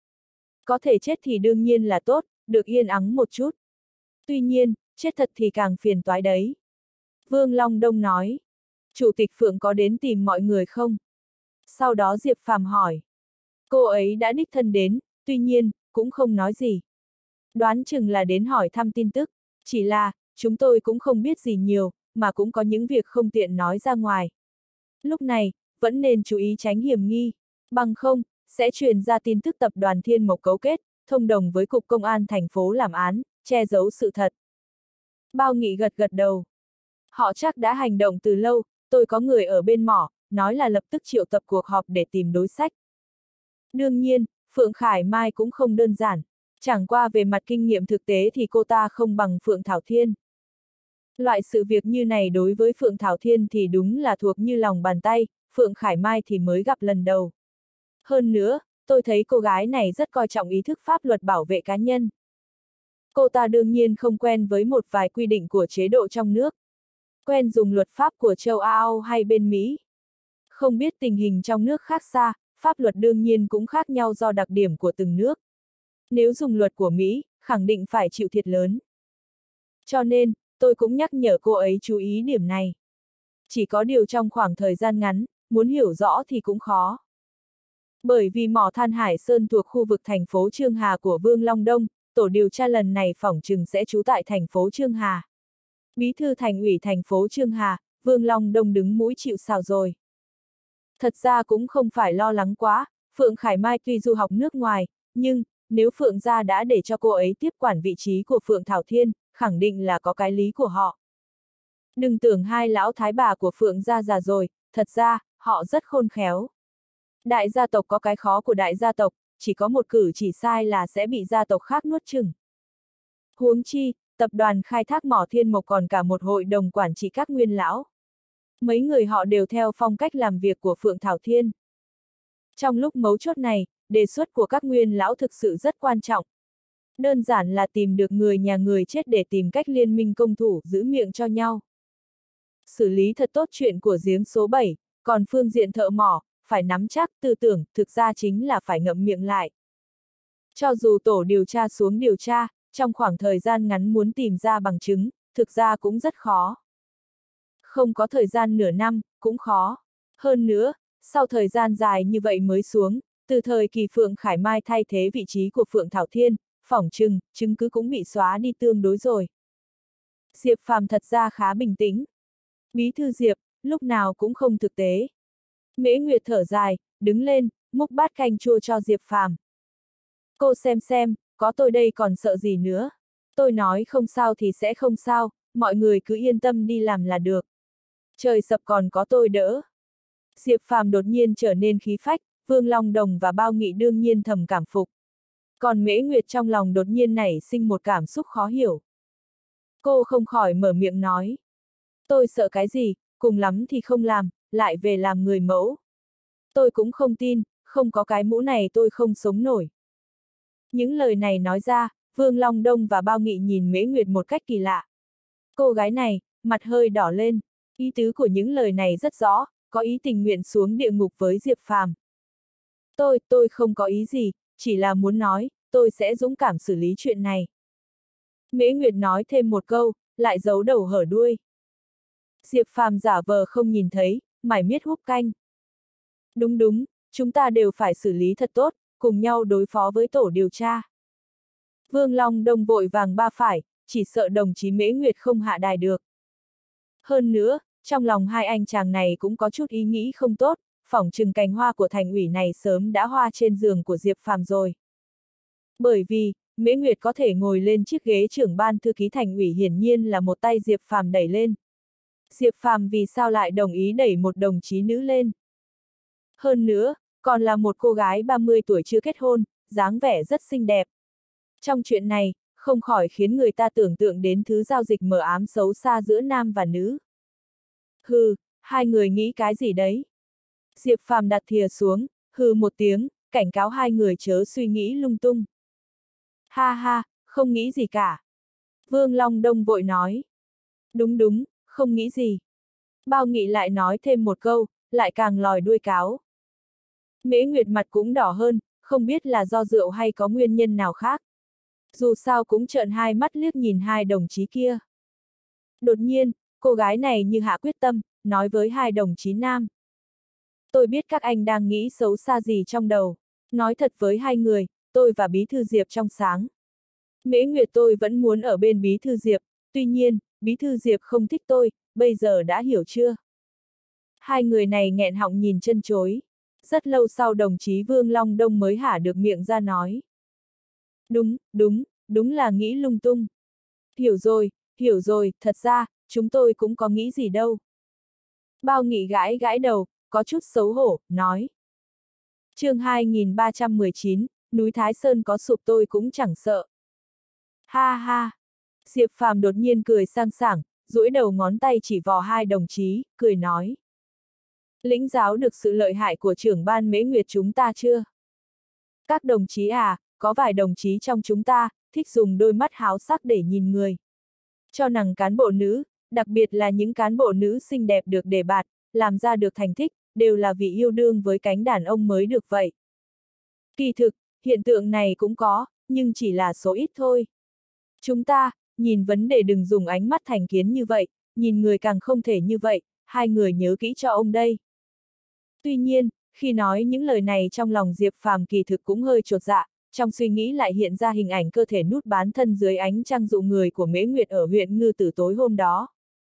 Có thể chết thì đương nhiên là tốt, được yên ắng một chút. Tuy nhiên, chết thật thì càng phiền toái đấy. Vương Long Đông nói. Chủ tịch Phượng có đến tìm mọi người không? Sau đó Diệp Phàm hỏi. Cô ấy đã đích thân đến, tuy nhiên, cũng không nói gì. Đoán chừng là đến hỏi thăm tin tức, chỉ là, chúng tôi cũng không biết gì nhiều, mà cũng có những việc không tiện nói ra ngoài. Lúc này, vẫn nên chú ý tránh hiểm nghi, bằng không, sẽ truyền ra tin tức tập đoàn Thiên Mộc cấu kết, thông đồng với Cục Công an thành phố làm án, che giấu sự thật. Bao Nghị gật gật đầu. Họ chắc đã hành động từ lâu, tôi có người ở bên mỏ, nói là lập tức triệu tập cuộc họp để tìm đối sách. Đương nhiên, Phượng Khải Mai cũng không đơn giản, chẳng qua về mặt kinh nghiệm thực tế thì cô ta không bằng Phượng Thảo Thiên. Loại sự việc như này đối với Phượng Thảo Thiên thì đúng là thuộc như lòng bàn tay, Phượng Khải Mai thì mới gặp lần đầu. Hơn nữa, tôi thấy cô gái này rất coi trọng ý thức pháp luật bảo vệ cá nhân. Cô ta đương nhiên không quen với một vài quy định của chế độ trong nước. Quen dùng luật pháp của châu Âu hay bên Mỹ. Không biết tình hình trong nước khác xa, pháp luật đương nhiên cũng khác nhau do đặc điểm của từng nước. Nếu dùng luật của Mỹ, khẳng định phải chịu thiệt lớn. Cho nên, tôi cũng nhắc nhở cô ấy chú ý điểm này. Chỉ có điều trong khoảng thời gian ngắn, muốn hiểu rõ thì cũng khó. Bởi vì mỏ than Hải Sơn thuộc khu vực thành phố Chương Hà của Vương Long Đông, tổ điều tra lần này phỏng chừng sẽ trú tại thành phố Chương Hà. Bí thư thành ủy thành phố Chương Hà, Vương Long Đông đứng mũi chịu sào rồi. Thật ra cũng không phải lo lắng quá, Phượng Khải Mai tuy du học nước ngoài, nhưng, nếu Phượng gia đã để cho cô ấy tiếp quản vị trí của Phượng Thảo Thiên, khẳng định là có cái lý của họ. Đừng tưởng hai lão thái bà của Phượng gia già rồi, thật ra, họ rất khôn khéo. Đại gia tộc có cái khó của đại gia tộc, chỉ có một cử chỉ sai là sẽ bị gia tộc khác nuốt chửng. Huống chi, tập đoàn khai thác mỏ Thiên Mộc còn cả một hội đồng quản trị các nguyên lão. Mấy người họ đều theo phong cách làm việc của Phượng Thảo Thiên. Trong lúc mấu chốt này, đề xuất của các nguyên lão thực sự rất quan trọng. Đơn giản là tìm được người nhà người chết để tìm cách liên minh công thủ giữ miệng cho nhau. Xử lý thật tốt chuyện của giếng số 7, còn phương diện thợ mỏ, phải nắm chắc tư tưởng, thực ra chính là phải ngậm miệng lại. Cho dù tổ điều tra xuống điều tra, trong khoảng thời gian ngắn muốn tìm ra bằng chứng, thực ra cũng rất khó. Không có thời gian nửa năm, cũng khó. Hơn nữa, sau thời gian dài như vậy mới xuống, từ thời kỳ Phượng Khải Mai thay thế vị trí của Phượng Thảo Thiên, phỏng chừng, chứng cứ cũng bị xóa đi tương đối rồi. Diệp Phàm thật ra khá bình tĩnh. Bí thư Diệp, lúc nào cũng không thực tế. Mễ Nguyệt thở dài, đứng lên, múc bát canh chua cho Diệp Phàm. Cô xem, có tôi đây còn sợ gì nữa. Tôi nói không sao thì sẽ không sao, mọi người cứ yên tâm đi làm là được. Trời sập còn có tôi đỡ. Diệp Phàm đột nhiên trở nên khí phách, Vương Long Đồng và Bao Nghị đương nhiên thầm cảm phục. Còn Mễ Nguyệt trong lòng đột nhiên nảy sinh một cảm xúc khó hiểu. Cô không khỏi mở miệng nói. Tôi sợ cái gì, cùng lắm thì không làm, lại về làm người mẫu. Tôi cũng không tin, không có cái mũ này tôi không sống nổi. Những lời này nói ra, Vương Long Đông và Bao Nghị nhìn Mễ Nguyệt một cách kỳ lạ. Cô gái này, mặt hơi đỏ lên, ý tứ của những lời này rất rõ, có ý tình nguyện xuống địa ngục với Diệp Phàm. Tôi không có ý gì, chỉ là muốn nói, tôi sẽ dũng cảm xử lý chuyện này. Mễ Nguyệt nói thêm một câu, lại giấu đầu hở đuôi. Diệp Phàm giả vờ không nhìn thấy, mải miết húp canh. Đúng, chúng ta đều phải xử lý thật tốt, cùng nhau đối phó với tổ điều tra. Vương Long Đông vội vàng ba phải, chỉ sợ đồng chí Mễ Nguyệt không hạ đài được. Hơn nữa, trong lòng hai anh chàng này cũng có chút ý nghĩ không tốt, phỏng chừng cành hoa của thành ủy này sớm đã hoa trên giường của Diệp Phàm rồi. Bởi vì, Mễ Nguyệt có thể ngồi lên chiếc ghế trưởng ban thư ký thành ủy hiển nhiên là một tay Diệp Phàm đẩy lên. Diệp Phàm vì sao lại đồng ý đẩy một đồng chí nữ lên? Hơn nữa, còn là một cô gái 30 tuổi chưa kết hôn, dáng vẻ rất xinh đẹp. Trong chuyện này, không khỏi khiến người ta tưởng tượng đến thứ giao dịch mờ ám xấu xa giữa nam và nữ. Hừ, hai người nghĩ cái gì đấy? Diệp Phàm đặt thìa xuống, hừ một tiếng, cảnh cáo hai người chớ suy nghĩ lung tung. Ha ha, không nghĩ gì cả. Vương Long Đông vội nói. Đúng, không nghĩ gì. Bao Nghị lại nói thêm một câu, lại càng lòi đuôi cáo. Mễ Nguyệt mặt cũng đỏ hơn, không biết là do rượu hay có nguyên nhân nào khác. Dù sao cũng trợn hai mắt liếc nhìn hai đồng chí kia. Đột nhiên, cô gái này như hạ quyết tâm, nói với hai đồng chí nam. Tôi biết các anh đang nghĩ xấu xa gì trong đầu. Nói thật với hai người, tôi và Bí thư Diệp trong sáng. Mễ Nguyệt tôi vẫn muốn ở bên Bí thư Diệp, tuy nhiên, Bí thư Diệp không thích tôi, bây giờ đã hiểu chưa? Hai người này nghẹn họng nhìn chân chối. Rất lâu sau đồng chí Vương Long Đông mới hả được miệng ra nói. Đúng là nghĩ lung tung. Hiểu rồi, thật ra, chúng tôi cũng có nghĩ gì đâu. Bao Nghị gãi đầu, có chút xấu hổ, nói. Chương 2319, núi Thái Sơn có sụp tôi cũng chẳng sợ. Ha ha. Diệp Phàm đột nhiên cười sang sảng, duỗi đầu ngón tay chỉ vào hai đồng chí, cười nói. Lĩnh giáo được sự lợi hại của trưởng ban Mễ Nguyệt chúng ta chưa? Các đồng chí à, có vài đồng chí trong chúng ta, thích dùng đôi mắt háo sắc để nhìn người. Cho rằng cán bộ nữ, đặc biệt là những cán bộ nữ xinh đẹp được đề bạt, làm ra được thành tích, đều là vì yêu đương với cánh đàn ông mới được vậy. Kỳ thực, hiện tượng này cũng có, nhưng chỉ là số ít thôi. Chúng ta, nhìn vấn đề đừng dùng ánh mắt thành kiến như vậy, nhìn người càng không thể như vậy, hai người nhớ kỹ cho ông đây. Tuy nhiên, khi nói những lời này trong lòng Diệp Phàm kỳ thực cũng hơi chột dạ, trong suy nghĩ lại hiện ra hình ảnh cơ thể nút bán thân dưới ánh trăng dụ người của Mễ Nguyệt ở huyện Ngư Tử tối hôm đó.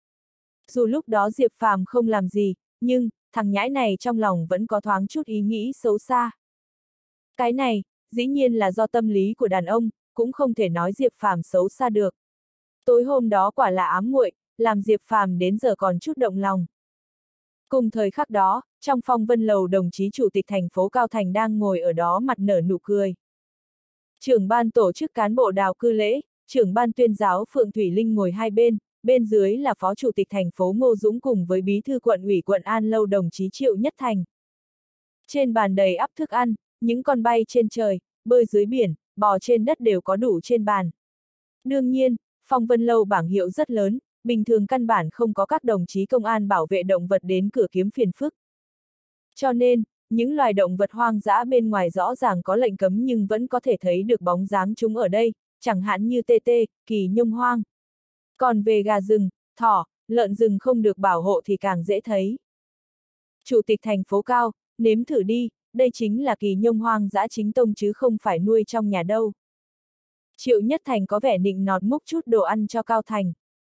Dù lúc đó Diệp Phàm không làm gì, nhưng, thằng nhãi này trong lòng vẫn có thoáng chút ý nghĩ xấu xa. Cái này, dĩ nhiên là do tâm lý của đàn ông, cũng không thể nói Diệp Phàm xấu xa được. Tối hôm đó quả là ám muội, làm Diệp Phàm đến giờ còn chút động lòng. Cùng thời khắc đó, trong Phong Vân Lầu đồng chí chủ tịch thành phố Cao Thành đang ngồi ở đó mặt nở nụ cười. Trưởng ban tổ chức cán bộ Đào Cư Lễ, trưởng ban tuyên giáo Phượng Thủy Linh ngồi hai bên dưới là phó chủ tịch thành phố Ngô Dũng cùng với bí thư quận ủy quận An Lâu đồng chí Triệu Nhất Thành. Trên bàn đầy ắp thức ăn, những con bay trên trời, bơi dưới biển, bò trên đất đều có đủ trên bàn. Đương nhiên, Phong Vân Lâu bảng hiệu rất lớn, bình thường căn bản không có các đồng chí công an bảo vệ động vật đến cửa kiếm phiền phức. Cho nên, những loài động vật hoang dã bên ngoài rõ ràng có lệnh cấm nhưng vẫn có thể thấy được bóng dáng chúng ở đây, chẳng hạn như tê tê, kỳ nhông hoang. Còn về gà rừng, thỏ, lợn rừng không được bảo hộ thì càng dễ thấy. Chủ tịch thành phố Cao, nếm thử đi, đây chính là kỳ nhông hoang dã chính tông chứ không phải nuôi trong nhà đâu. Triệu Nhất Thành có vẻ nịnh nọt múc chút đồ ăn cho Cao Thành.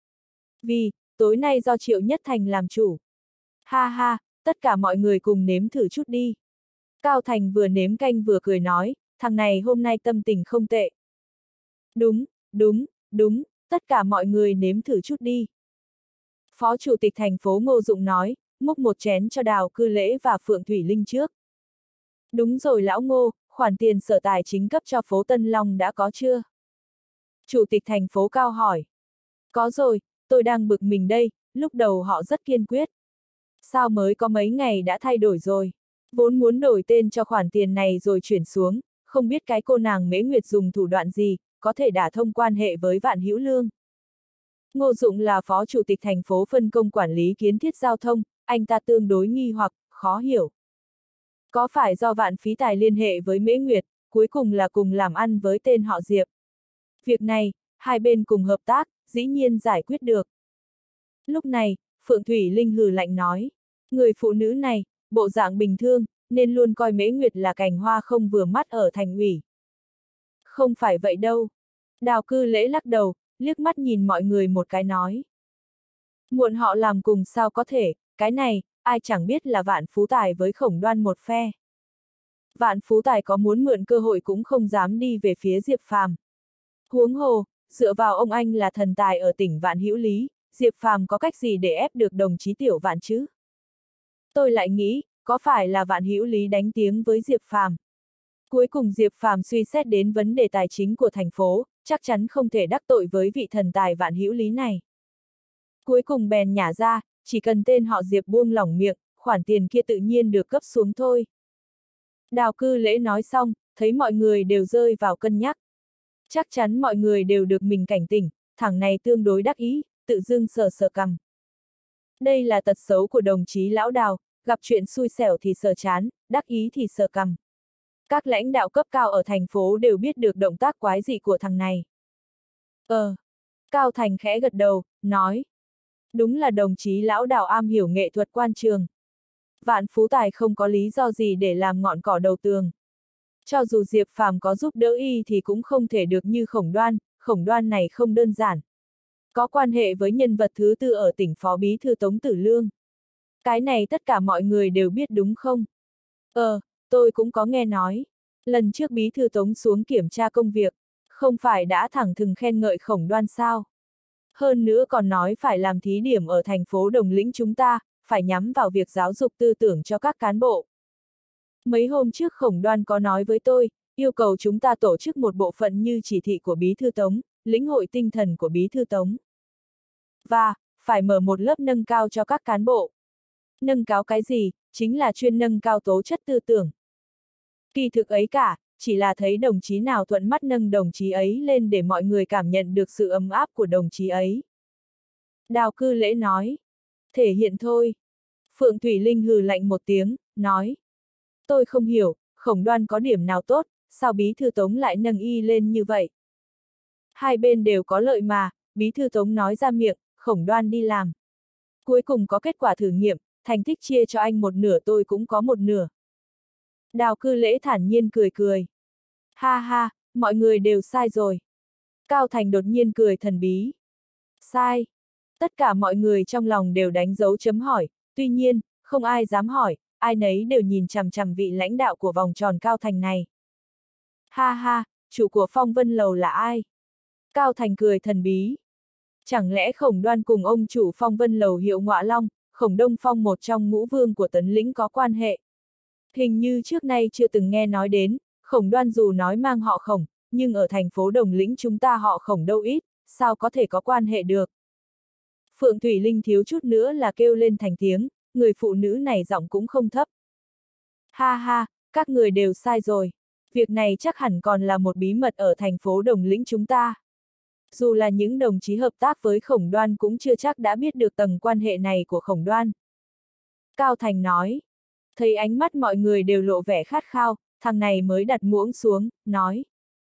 Vì, tối nay do Triệu Nhất Thành làm chủ. Ha ha, tất cả mọi người cùng nếm thử chút đi. Cao Thành vừa nếm canh vừa cười nói, thằng này hôm nay tâm tình không tệ. Đúng, tất cả mọi người nếm thử chút đi. Phó Chủ tịch thành phố Ngô Dụng nói, múc một chén cho Đào Cư Lễ và Phượng Thủy Linh trước. Đúng rồi lão Ngô, khoản tiền sở tài chính cấp cho phố Tân Long đã có chưa? Chủ tịch thành phố Cao hỏi. Có rồi, tôi đang bực mình đây, lúc đầu họ rất kiên quyết. Sao mới có mấy ngày đã thay đổi rồi? Vốn muốn đổi tên cho khoản tiền này rồi chuyển xuống, không biết cái cô nàng Mễ Nguyệt dùng thủ đoạn gì, có thể đả thông quan hệ với Vạn Hữu Lương. Ngô Dụng là phó chủ tịch thành phố phân công quản lý kiến thiết giao thông, anh ta tương đối nghi hoặc, khó hiểu. Có phải do Vạn Phí Tài liên hệ với Mễ Nguyệt, cuối cùng là cùng làm ăn với tên họ Diệp? Việc này, hai bên cùng hợp tác, dĩ nhiên giải quyết được. Lúc này, Phượng Thủy Linh hừ lạnh nói, người phụ nữ này, bộ dạng bình thường, nên luôn coi Mễ Nguyệt là cành hoa không vừa mắt ở thành ủy. Không phải vậy đâu. Đào Cư Lễ lắc đầu, liếc mắt nhìn mọi người một cái nói. Muộn họ làm cùng sao có thể, cái này, ai chẳng biết là Vạn Phú Tài với Khổng Đoan một phe. Vạn Phú Tài có muốn mượn cơ hội cũng không dám đi về phía Diệp Phàm. Huống hồ, dựa vào ông anh là thần tài ở tỉnh Vạn Hữu Lý, Diệp Phàm có cách gì để ép được đồng chí Tiểu Vạn chứ? Tôi lại nghĩ, có phải là Vạn Hữu Lý đánh tiếng với Diệp Phàm? Cuối cùng Diệp Phàm suy xét đến vấn đề tài chính của thành phố, chắc chắn không thể đắc tội với vị thần tài Vạn Hữu Lý này. Cuối cùng bèn nhả ra, chỉ cần tên họ Diệp buông lỏng miệng, khoản tiền kia tự nhiên được cấp xuống thôi. Đào Cư Lễ nói xong, thấy mọi người đều rơi vào cân nhắc. Chắc chắn mọi người đều được mình cảnh tỉnh, thằng này tương đối đắc ý, tự dưng sờ sờ cằm. Đây là tật xấu của đồng chí lão Đào, gặp chuyện xui xẻo thì sờ chán, đắc ý thì sờ cằm. Các lãnh đạo cấp cao ở thành phố đều biết được động tác quái dị của thằng này. Cao Thành khẽ gật đầu, nói. Đúng là đồng chí lão Đào am hiểu nghệ thuật quan trường. Vạn Phú Tài không có lý do gì để làm ngọn cỏ đầu tường. Cho dù Diệp Phàm có giúp đỡ y thì cũng không thể được như Khổng Đoan này không đơn giản. Có quan hệ với nhân vật thứ tư ở tỉnh Phó Bí Thư Tống Tử Lương. Cái này tất cả mọi người đều biết đúng không? Tôi cũng có nghe nói. Lần trước Bí Thư Tống xuống kiểm tra công việc, không phải đã thẳng thừng khen ngợi Khổng Đoan sao? Hơn nữa còn nói phải làm thí điểm ở thành phố Đồng Lĩnh chúng ta, phải nhắm vào việc giáo dục tư tưởng cho các cán bộ. Mấy hôm trước Khổng Đoan có nói với tôi, yêu cầu chúng ta tổ chức một bộ phận như chỉ thị của Bí Thư Tống, lĩnh hội tinh thần của Bí Thư Tống. Và, phải mở một lớp nâng cao cho các cán bộ. Nâng cao cái gì, chính là chuyên nâng cao tố chất tư tưởng. Kỳ thực ấy cả, chỉ là thấy đồng chí nào thuận mắt nâng đồng chí ấy lên để mọi người cảm nhận được sự ấm áp của đồng chí ấy. Đào Cư Lễ nói. Thể hiện thôi. Phượng Thủy Linh hừ lạnh một tiếng, nói. Tôi không hiểu, Khổng Đoan có điểm nào tốt, sao Bí Thư Tống lại nâng y lên như vậy? Hai bên đều có lợi mà, Bí Thư Tống nói ra miệng, Khổng Đoan đi làm. Cuối cùng có kết quả thử nghiệm, thành tích chia cho anh một nửa tôi cũng có một nửa. Đào Cư Lễ thản nhiên cười cười. Ha ha, mọi người đều sai rồi. Cao Thành đột nhiên cười thần bí. Sai. Tất cả mọi người trong lòng đều đánh dấu chấm hỏi, tuy nhiên, không ai dám hỏi, ai nấy đều nhìn chằm chằm vị lãnh đạo của vòng tròn Cao Thành này. Ha ha, chủ của Phong Vân Lầu là ai? Cao Thành cười thần bí. Chẳng lẽ Khổng Đoan cùng ông chủ Phong Vân Lầu hiệu Ngọa Long, Khổng Đông Phong một trong ngũ vương của Tấn Lĩnh có quan hệ? Hình như trước nay chưa từng nghe nói đến, Khổng Đoan dù nói mang họ Khổng, nhưng ở thành phố Đồng Lĩnh chúng ta họ Khổng đâu ít, sao có thể có quan hệ được? Phượng Thủy Linh thiếu chút nữa là kêu lên thành tiếng, người phụ nữ này giọng cũng không thấp. Ha ha, các người đều sai rồi. Việc này chắc hẳn còn là một bí mật ở thành phố Đồng Lĩnh chúng ta. Dù là những đồng chí hợp tác với Khổng Đoan cũng chưa chắc đã biết được tầng quan hệ này của Khổng Đoan. Cao Thành nói. Thấy ánh mắt mọi người đều lộ vẻ khát khao, thằng này mới đặt muỗng xuống, nói.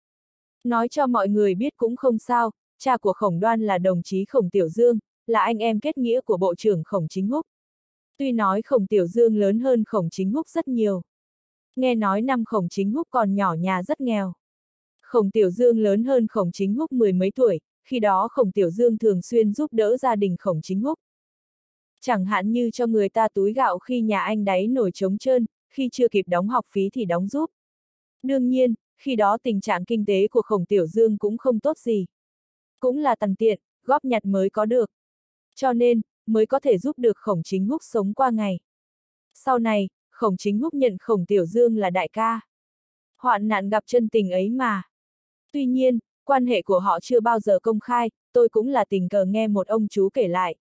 Nói cho mọi người biết cũng không sao, cha của Khổng Đoan là đồng chí Khổng Tiểu Dương, là anh em kết nghĩa của Bộ trưởng Khổng Chính Húc. Tuy nói Khổng Tiểu Dương lớn hơn Khổng Chính Húc rất nhiều. Nghe nói năm Khổng Chính Húc còn nhỏ nhà rất nghèo. Khổng Tiểu Dương lớn hơn Khổng Chính Húc 10 mấy tuổi, khi đó Khổng Tiểu Dương thường xuyên giúp đỡ gia đình Khổng Chính Húc. Chẳng hạn như cho người ta túi gạo khi nhà anh đáy nổi trống trơn, khi chưa kịp đóng học phí thì đóng giúp. Đương nhiên, khi đó tình trạng kinh tế của Khổng Tiểu Dương cũng không tốt gì. Cũng là tằn tiện, góp nhặt mới có được. Cho nên, mới có thể giúp được Khổng Chính Húc sống qua ngày. Sau này, Khổng Chính Húc nhận Khổng Tiểu Dương là đại ca. Hoạn nạn gặp chân tình ấy mà. Tuy nhiên, quan hệ của họ chưa bao giờ công khai, tôi cũng là tình cờ nghe một ông chú kể lại.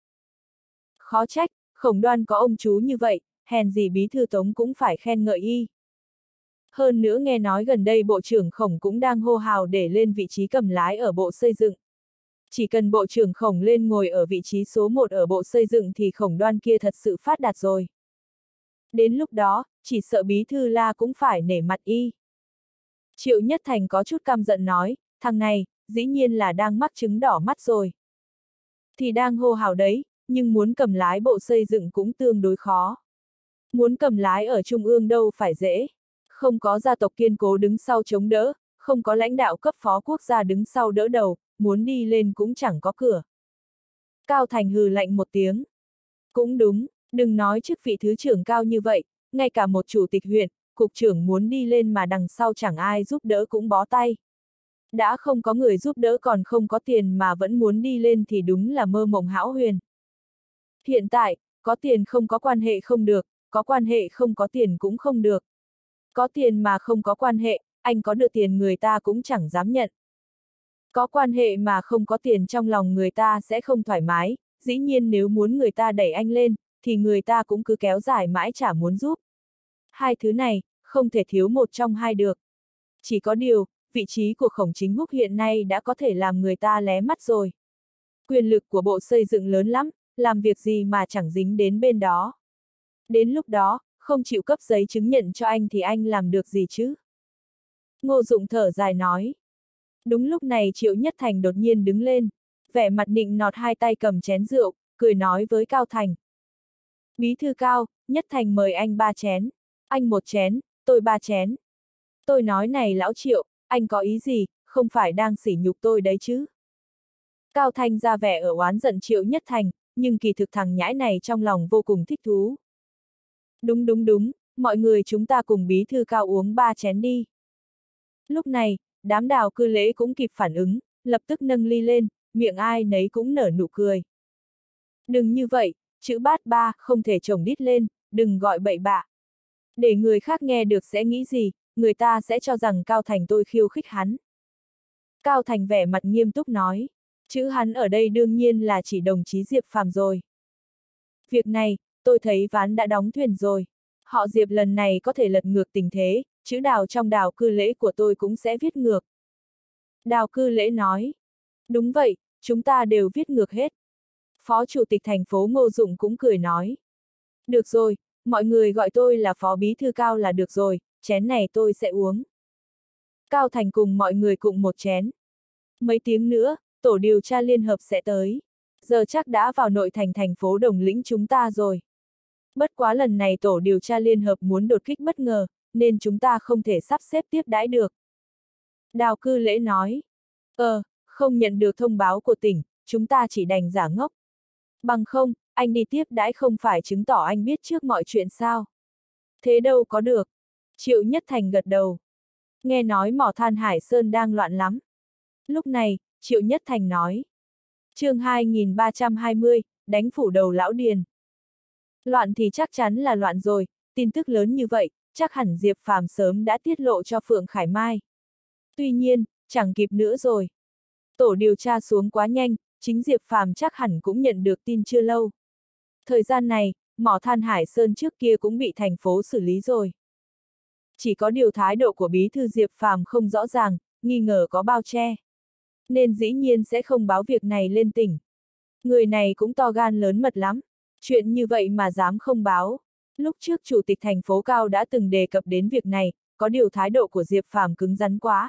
Khó trách, Khổng Đoan có ông chú như vậy, hèn gì Bí Thư Tống cũng phải khen ngợi y. Hơn nữa nghe nói gần đây Bộ trưởng Khổng cũng đang hô hào để lên vị trí cầm lái ở Bộ Xây dựng. Chỉ cần Bộ trưởng Khổng lên ngồi ở vị trí số 1 ở Bộ Xây dựng thì Khổng Đoan kia thật sự phát đạt rồi. Đến lúc đó, chỉ sợ Bí thư La cũng phải nể mặt y. Triệu Nhất Thành có chút căm giận nói, thằng này, dĩ nhiên là đang mắc chứng đỏ mắt rồi. Thì đang hô hào đấy, nhưng muốn cầm lái Bộ Xây dựng cũng tương đối khó. Muốn cầm lái ở Trung ương đâu phải dễ. Không có gia tộc kiên cố đứng sau chống đỡ, không có lãnh đạo cấp phó quốc gia đứng sau đỡ đầu, muốn đi lên cũng chẳng có cửa. Cao Thành hừ lạnh một tiếng. Cũng đúng, đừng nói chức vị thứ trưởng cao như vậy, ngay cả một chủ tịch huyện, cục trưởng muốn đi lên mà đằng sau chẳng ai giúp đỡ cũng bó tay. Đã không có người giúp đỡ còn không có tiền mà vẫn muốn đi lên thì đúng là mơ mộng hão huyền. Hiện tại, có tiền không có quan hệ không được, có quan hệ không có tiền cũng không được. Có tiền mà không có quan hệ, anh có được tiền người ta cũng chẳng dám nhận. Có quan hệ mà không có tiền trong lòng người ta sẽ không thoải mái, dĩ nhiên nếu muốn người ta đẩy anh lên, thì người ta cũng cứ kéo dài mãi chả muốn giúp. Hai thứ này, không thể thiếu một trong hai được. Chỉ có điều, vị trí của Khổng Chính Húc hiện nay đã có thể làm người ta lé mắt rồi. Quyền lực của Bộ Xây dựng lớn lắm, làm việc gì mà chẳng dính đến bên đó. Đến lúc đó, không chịu cấp giấy chứng nhận cho anh thì anh làm được gì chứ? Ngô Dụng thở dài nói. Đúng lúc này Triệu Nhất Thành đột nhiên đứng lên, vẻ mặt nịnh nọt hai tay cầm chén rượu, cười nói với Cao Thành. Bí thư Cao, Nhất Thành mời anh 3 chén. Anh 1 chén, tôi 3 chén. Tôi nói này lão Triệu, anh có ý gì, không phải đang sỉ nhục tôi đấy chứ? Cao Thành ra vẻ ở oán giận Triệu Nhất Thành, nhưng kỳ thực thằng nhãi này trong lòng vô cùng thích thú. Đúng, mọi người chúng ta cùng Bí thư Cao uống 3 chén đi. Lúc này, đám Đào Cư Lễ cũng kịp phản ứng, lập tức nâng ly lên, miệng ai nấy cũng nở nụ cười. Đừng như vậy, chữ bát ba không thể chồng đít lên, đừng gọi bậy bạ. Để người khác nghe được sẽ nghĩ gì, người ta sẽ cho rằng Cao Thành tôi khiêu khích hắn. Cao Thành vẻ mặt nghiêm túc nói, chữ hắn ở đây đương nhiên là chỉ đồng chí Diệp Phàm rồi. Việc này, tôi thấy ván đã đóng thuyền rồi. Họ Diệp lần này có thể lật ngược tình thế, chữ Đào trong Đào Cư Lễ của tôi cũng sẽ viết ngược. Đào Cư Lễ nói, đúng vậy, chúng ta đều viết ngược hết. Phó Chủ tịch thành phố Ngô Dụng cũng cười nói. Được rồi, mọi người gọi tôi là Phó Bí thư Cao là được rồi, chén này tôi sẽ uống. Cao Thành cùng mọi người cùng một chén. Mấy tiếng nữa, tổ điều tra liên hợp sẽ tới. Giờ chắc đã vào nội thành thành phố Đồng Lĩnh chúng ta rồi. Bất quá lần này tổ điều tra liên hợp muốn đột kích bất ngờ, nên chúng ta không thể sắp xếp tiếp đãi được. Đào Cư Lễ nói. Không nhận được thông báo của tỉnh, chúng ta chỉ đành giả ngốc. Bằng không, anh đi tiếp đãi không phải chứng tỏ anh biết trước mọi chuyện sao? Thế đâu có được. Triệu Nhất Thành gật đầu. Nghe nói mỏ than Hải Sơn đang loạn lắm. Lúc này, Triệu Nhất Thành nói. Chương 2320, đánh phủ đầu lão Điền. Loạn thì chắc chắn là loạn rồi, tin tức lớn như vậy, chắc hẳn Diệp Phàm sớm đã tiết lộ cho Phượng Khải Mai. Tuy nhiên, chẳng kịp nữa rồi. Tổ điều tra xuống quá nhanh, chính Diệp Phàm chắc hẳn cũng nhận được tin chưa lâu. Thời gian này, mỏ than Hải Sơn trước kia cũng bị thành phố xử lý rồi. Chỉ có điều thái độ của bí thư Diệp Phàm không rõ ràng, nghi ngờ có bao che. Nên dĩ nhiên sẽ không báo việc này lên tỉnh. Người này cũng to gan lớn mật lắm. Chuyện như vậy mà dám không báo. Lúc trước Chủ tịch thành phố Cao đã từng đề cập đến việc này, có điều thái độ của Diệp Phàm cứng rắn quá.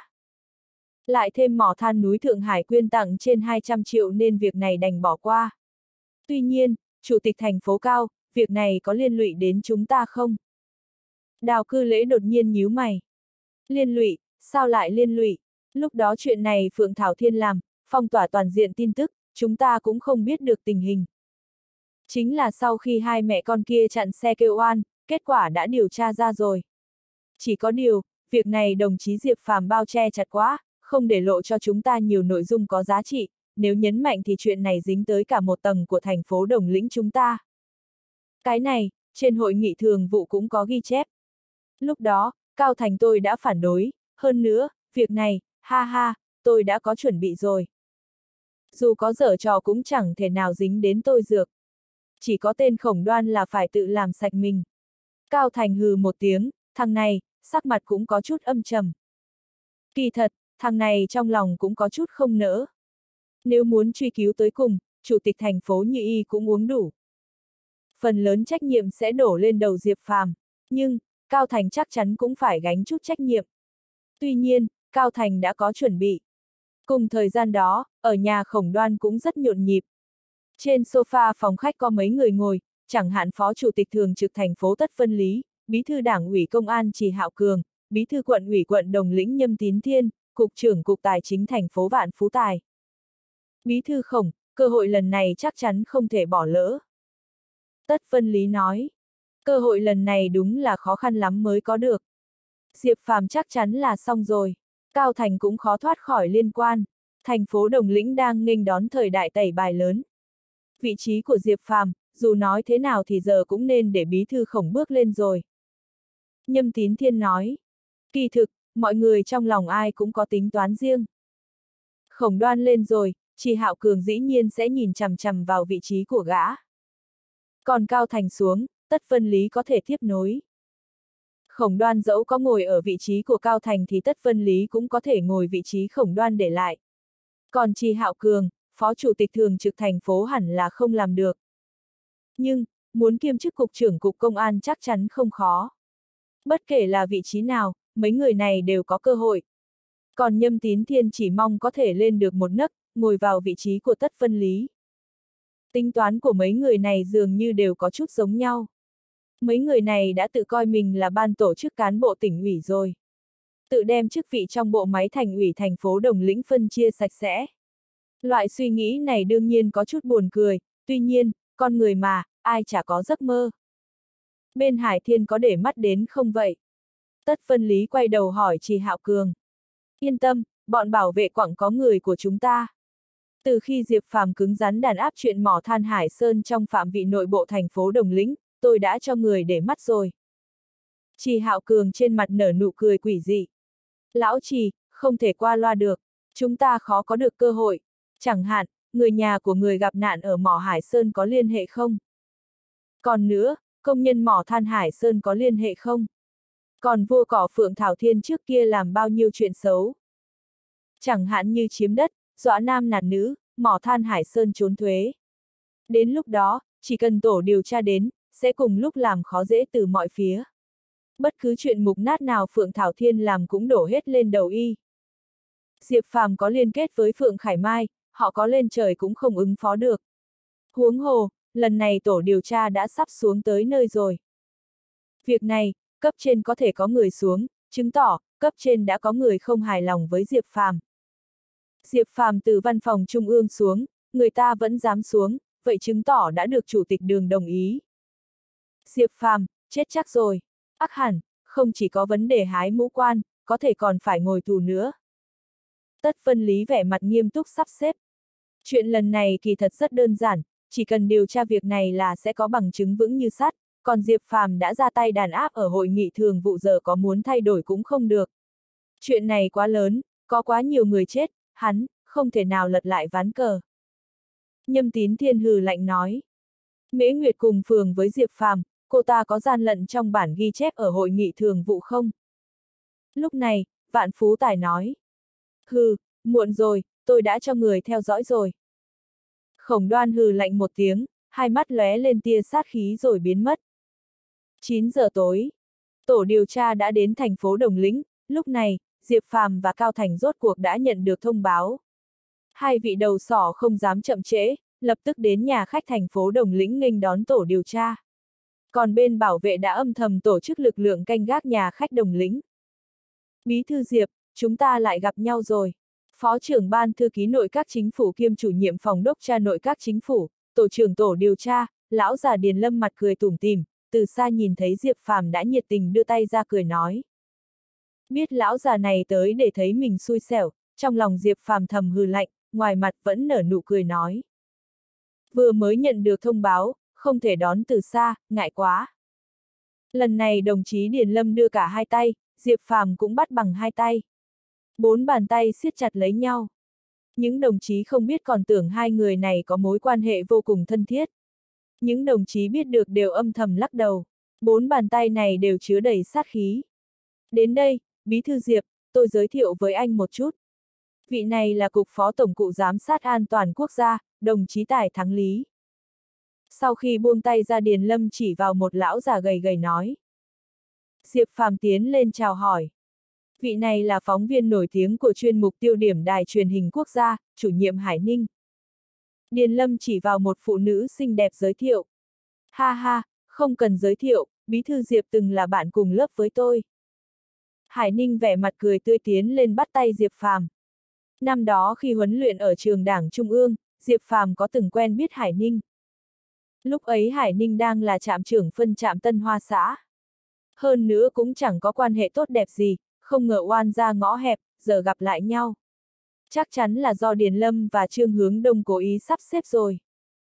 Lại thêm mỏ than núi Thượng Hải quyên tặng trên 200 triệu nên việc này đành bỏ qua. Tuy nhiên, Chủ tịch thành phố Cao, việc này có liên lụy đến chúng ta không? Đào Cư Lễ đột nhiên nhíu mày. Liên lụy, sao lại liên lụy? Lúc đó chuyện này Phượng Thảo Thiên làm, phong tỏa toàn diện tin tức, chúng ta cũng không biết được tình hình. Chính là sau khi hai mẹ con kia chặn xe kêu oan, kết quả đã điều tra ra rồi. Chỉ có điều, việc này đồng chí Diệp Phàm bao che chặt quá, không để lộ cho chúng ta nhiều nội dung có giá trị, nếu nhấn mạnh thì chuyện này dính tới cả một tầng của thành phố Đồng Lĩnh chúng ta. Cái này, trên hội nghị thường vụ cũng có ghi chép. Lúc đó, Cao Thành tôi đã phản đối, hơn nữa, việc này, ha ha, tôi đã có chuẩn bị rồi. Dù có giở trò cũng chẳng thể nào dính đến tôi dược. Chỉ có tên Khổng Đoan là phải tự làm sạch mình. Cao Thành hừ một tiếng, thằng này, sắc mặt cũng có chút âm trầm. Kỳ thật, thằng này trong lòng cũng có chút không nỡ. Nếu muốn truy cứu tới cùng, chủ tịch thành phố Như Y cũng uống đủ. Phần lớn trách nhiệm sẽ đổ lên đầu Diệp Phàm, nhưng, Cao Thành chắc chắn cũng phải gánh chút trách nhiệm. Tuy nhiên, Cao Thành đã có chuẩn bị. Cùng thời gian đó, ở nhà Khổng Đoan cũng rất nhộn nhịp. Trên sofa phòng khách có mấy người ngồi, chẳng hạn Phó Chủ tịch Thường trực thành phố Tất Vân Lý, Bí thư Đảng ủy Công an Trì Hạo Cường, Bí thư Quận ủy Quận Đồng Lĩnh Nhâm Tín Thiên, Cục trưởng Cục Tài chính thành phố Vạn Phú Tài. Bí thư Khổng, cơ hội lần này chắc chắn không thể bỏ lỡ. Tất Vân Lý nói, cơ hội lần này đúng là khó khăn lắm mới có được. Diệp Phàm chắc chắn là xong rồi. Cao Thành cũng khó thoát khỏi liên quan. Thành phố Đồng Lĩnh đang nghênh đón thời đại tẩy bài lớn. Vị trí của Diệp Phàm, dù nói thế nào thì giờ cũng nên để Bí thư Khổng bước lên rồi. Nhâm Tín Thiên nói, kỳ thực, mọi người trong lòng ai cũng có tính toán riêng. Khổng Đoan lên rồi, Trì Hạo Cường dĩ nhiên sẽ nhìn chằm chằm vào vị trí của gã. Còn Cao Thành xuống, Tất Vân Lý có thể tiếp nối. Khổng Đoan dẫu có ngồi ở vị trí của Cao Thành thì Tất Vân Lý cũng có thể ngồi vị trí Khổng Đoan để lại. Còn Trì Hạo Cường, Phó Chủ tịch Thường trực thành phố hẳn là không làm được. Nhưng, muốn kiêm chức Cục trưởng Cục Công an chắc chắn không khó. Bất kể là vị trí nào, mấy người này đều có cơ hội. Còn Nhâm Tín Thiên chỉ mong có thể lên được một nấc, ngồi vào vị trí của Tất Vân Lý. Tính toán của mấy người này dường như đều có chút giống nhau. Mấy người này đã tự coi mình là ban tổ chức cán bộ tỉnh ủy rồi. Tự đem chức vị trong bộ máy thành ủy thành phố Đồng Lĩnh phân chia sạch sẽ. Loại suy nghĩ này đương nhiên có chút buồn cười, tuy nhiên, con người mà, ai chả có giấc mơ. Bên Hải Thiên có để mắt đến không vậy? Tất Vân Lý quay đầu hỏi Trì Hạo Cường. Yên tâm, bọn bảo vệ quặng có người của chúng ta. Từ khi Diệp Phàm cứng rắn đàn áp chuyện mỏ than Hải Sơn trong phạm vi nội bộ thành phố Đồng Lĩnh, tôi đã cho người để mắt rồi. Trì Hạo Cường trên mặt nở nụ cười quỷ dị. Lão Trì, không thể qua loa được, chúng ta khó có được cơ hội. Chẳng hạn, người nhà của người gặp nạn ở mỏ Hải Sơn có liên hệ không? Còn nữa, công nhân mỏ than Hải Sơn có liên hệ không? Còn vua cỏ Phượng Thảo Thiên trước kia làm bao nhiêu chuyện xấu? Chẳng hạn như chiếm đất, dọa nam nạt nữ, mỏ than Hải Sơn trốn thuế. Đến lúc đó, chỉ cần tổ điều tra đến, sẽ cùng lúc làm khó dễ từ mọi phía. Bất cứ chuyện mục nát nào Phượng Thảo Thiên làm cũng đổ hết lên đầu y. Diệp Phàm có liên kết với Phượng Khải Mai, họ có lên trời cũng không ứng phó được. Huống hồ, lần này tổ điều tra đã sắp xuống tới nơi rồi. Việc này, cấp trên có thể có người xuống, chứng tỏ, cấp trên đã có người không hài lòng với Diệp Phàm. Diệp Phàm từ văn phòng trung ương xuống, người ta vẫn dám xuống, vậy chứng tỏ đã được chủ tịch Đường đồng ý. Diệp Phàm, chết chắc rồi. Ác hẳn, không chỉ có vấn đề hái mũ quan, có thể còn phải ngồi tù nữa. Tất Vân Lý vẻ mặt nghiêm túc sắp xếp. Chuyện lần này kỳ thật rất đơn giản, chỉ cần điều tra việc này là sẽ có bằng chứng vững như sắt, còn Diệp Phàm đã ra tay đàn áp ở hội nghị thường vụ giờ có muốn thay đổi cũng không được. Chuyện này quá lớn, có quá nhiều người chết, hắn, không thể nào lật lại ván cờ. Nhâm Tín Thiên hừ lạnh nói. Mễ Nguyệt cùng phường với Diệp Phàm, cô ta có gian lận trong bản ghi chép ở hội nghị thường vụ không? Lúc này, Vạn Phú Tài nói. Hừ, muộn rồi, tôi đã cho người theo dõi rồi. Khổng Đoan hừ lạnh một tiếng, hai mắt lóe lên tia sát khí rồi biến mất. 9 giờ tối. Tổ điều tra đã đến thành phố Đồng Lĩnh, lúc này, Diệp Phàm và Cao Thành rốt cuộc đã nhận được thông báo. Hai vị đầu sỏ không dám chậm trễ, lập tức đến nhà khách thành phố Đồng Lĩnh nghênh đón tổ điều tra. Còn bên bảo vệ đã âm thầm tổ chức lực lượng canh gác nhà khách Đồng Lĩnh. Bí thư Diệp, chúng ta lại gặp nhau rồi. Phó trưởng ban thư ký nội các chính phủ kiêm chủ nhiệm phòng đốc tra nội các chính phủ, tổ trưởng tổ điều tra, lão già Điền Lâm mặt cười tủm tỉm, từ xa nhìn thấy Diệp Phàm đã nhiệt tình đưa tay ra cười nói. Biết lão già này tới để thấy mình xui xẻo, trong lòng Diệp Phàm thầm hừ lạnh, ngoài mặt vẫn nở nụ cười nói. Vừa mới nhận được thông báo, không thể đón từ xa, ngại quá. Lần này đồng chí Điền Lâm đưa cả hai tay, Diệp Phàm cũng bắt bằng hai tay. 4 bàn tay siết chặt lấy nhau. Những đồng chí không biết còn tưởng hai người này có mối quan hệ vô cùng thân thiết. Những đồng chí biết được đều âm thầm lắc đầu. 4 bàn tay này đều chứa đầy sát khí. Đến đây, Bí thư Diệp, tôi giới thiệu với anh một chút. Vị này là Cục Phó Tổng cục Giám sát An toàn Quốc gia, đồng chí Tải Thắng Lý. Sau khi buông tay ra, Điền Lâm chỉ vào một lão già gầy gầy nói. Diệp Phàm tiến lên chào hỏi. Vị này là phóng viên nổi tiếng của chuyên mục Tiêu điểm Đài truyền hình quốc gia, chủ nhiệm Hải Ninh. Điền Lâm chỉ vào một phụ nữ xinh đẹp giới thiệu. Ha ha, không cần giới thiệu, Bí thư Diệp từng là bạn cùng lớp với tôi. Hải Ninh vẻ mặt cười tươi tiến lên bắt tay Diệp Phàm. Năm đó khi huấn luyện ở trường Đảng Trung ương, Diệp Phàm có từng quen biết Hải Ninh. Lúc ấy Hải Ninh đang là trạm trưởng phân trạm Tân Hoa xã. Hơn nữa cũng chẳng có quan hệ tốt đẹp gì, không ngờ oan ra ngõ hẹp, giờ gặp lại nhau. Chắc chắn là do Điền Lâm và Trương Hướng Đông cố ý sắp xếp rồi.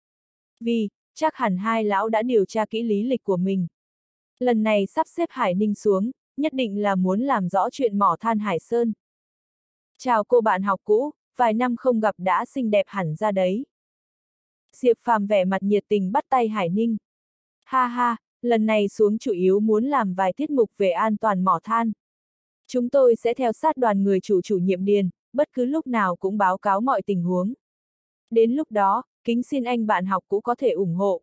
Vì, chắc hẳn hai lão đã điều tra kỹ lý lịch của mình. Lần này sắp xếp Hải Ninh xuống, nhất định là muốn làm rõ chuyện mỏ than Hải Sơn. Chào cô bạn học cũ, vài năm không gặp đã xinh đẹp hẳn ra đấy. Diệp Phàm vẻ mặt nhiệt tình bắt tay Hải Ninh. Ha ha, lần này xuống chủ yếu muốn làm vài tiết mục về an toàn mỏ than. Chúng tôi sẽ theo sát đoàn người chủ nhiệm Điền, bất cứ lúc nào cũng báo cáo mọi tình huống. Đến lúc đó, kính xin anh bạn học cũ có thể ủng hộ.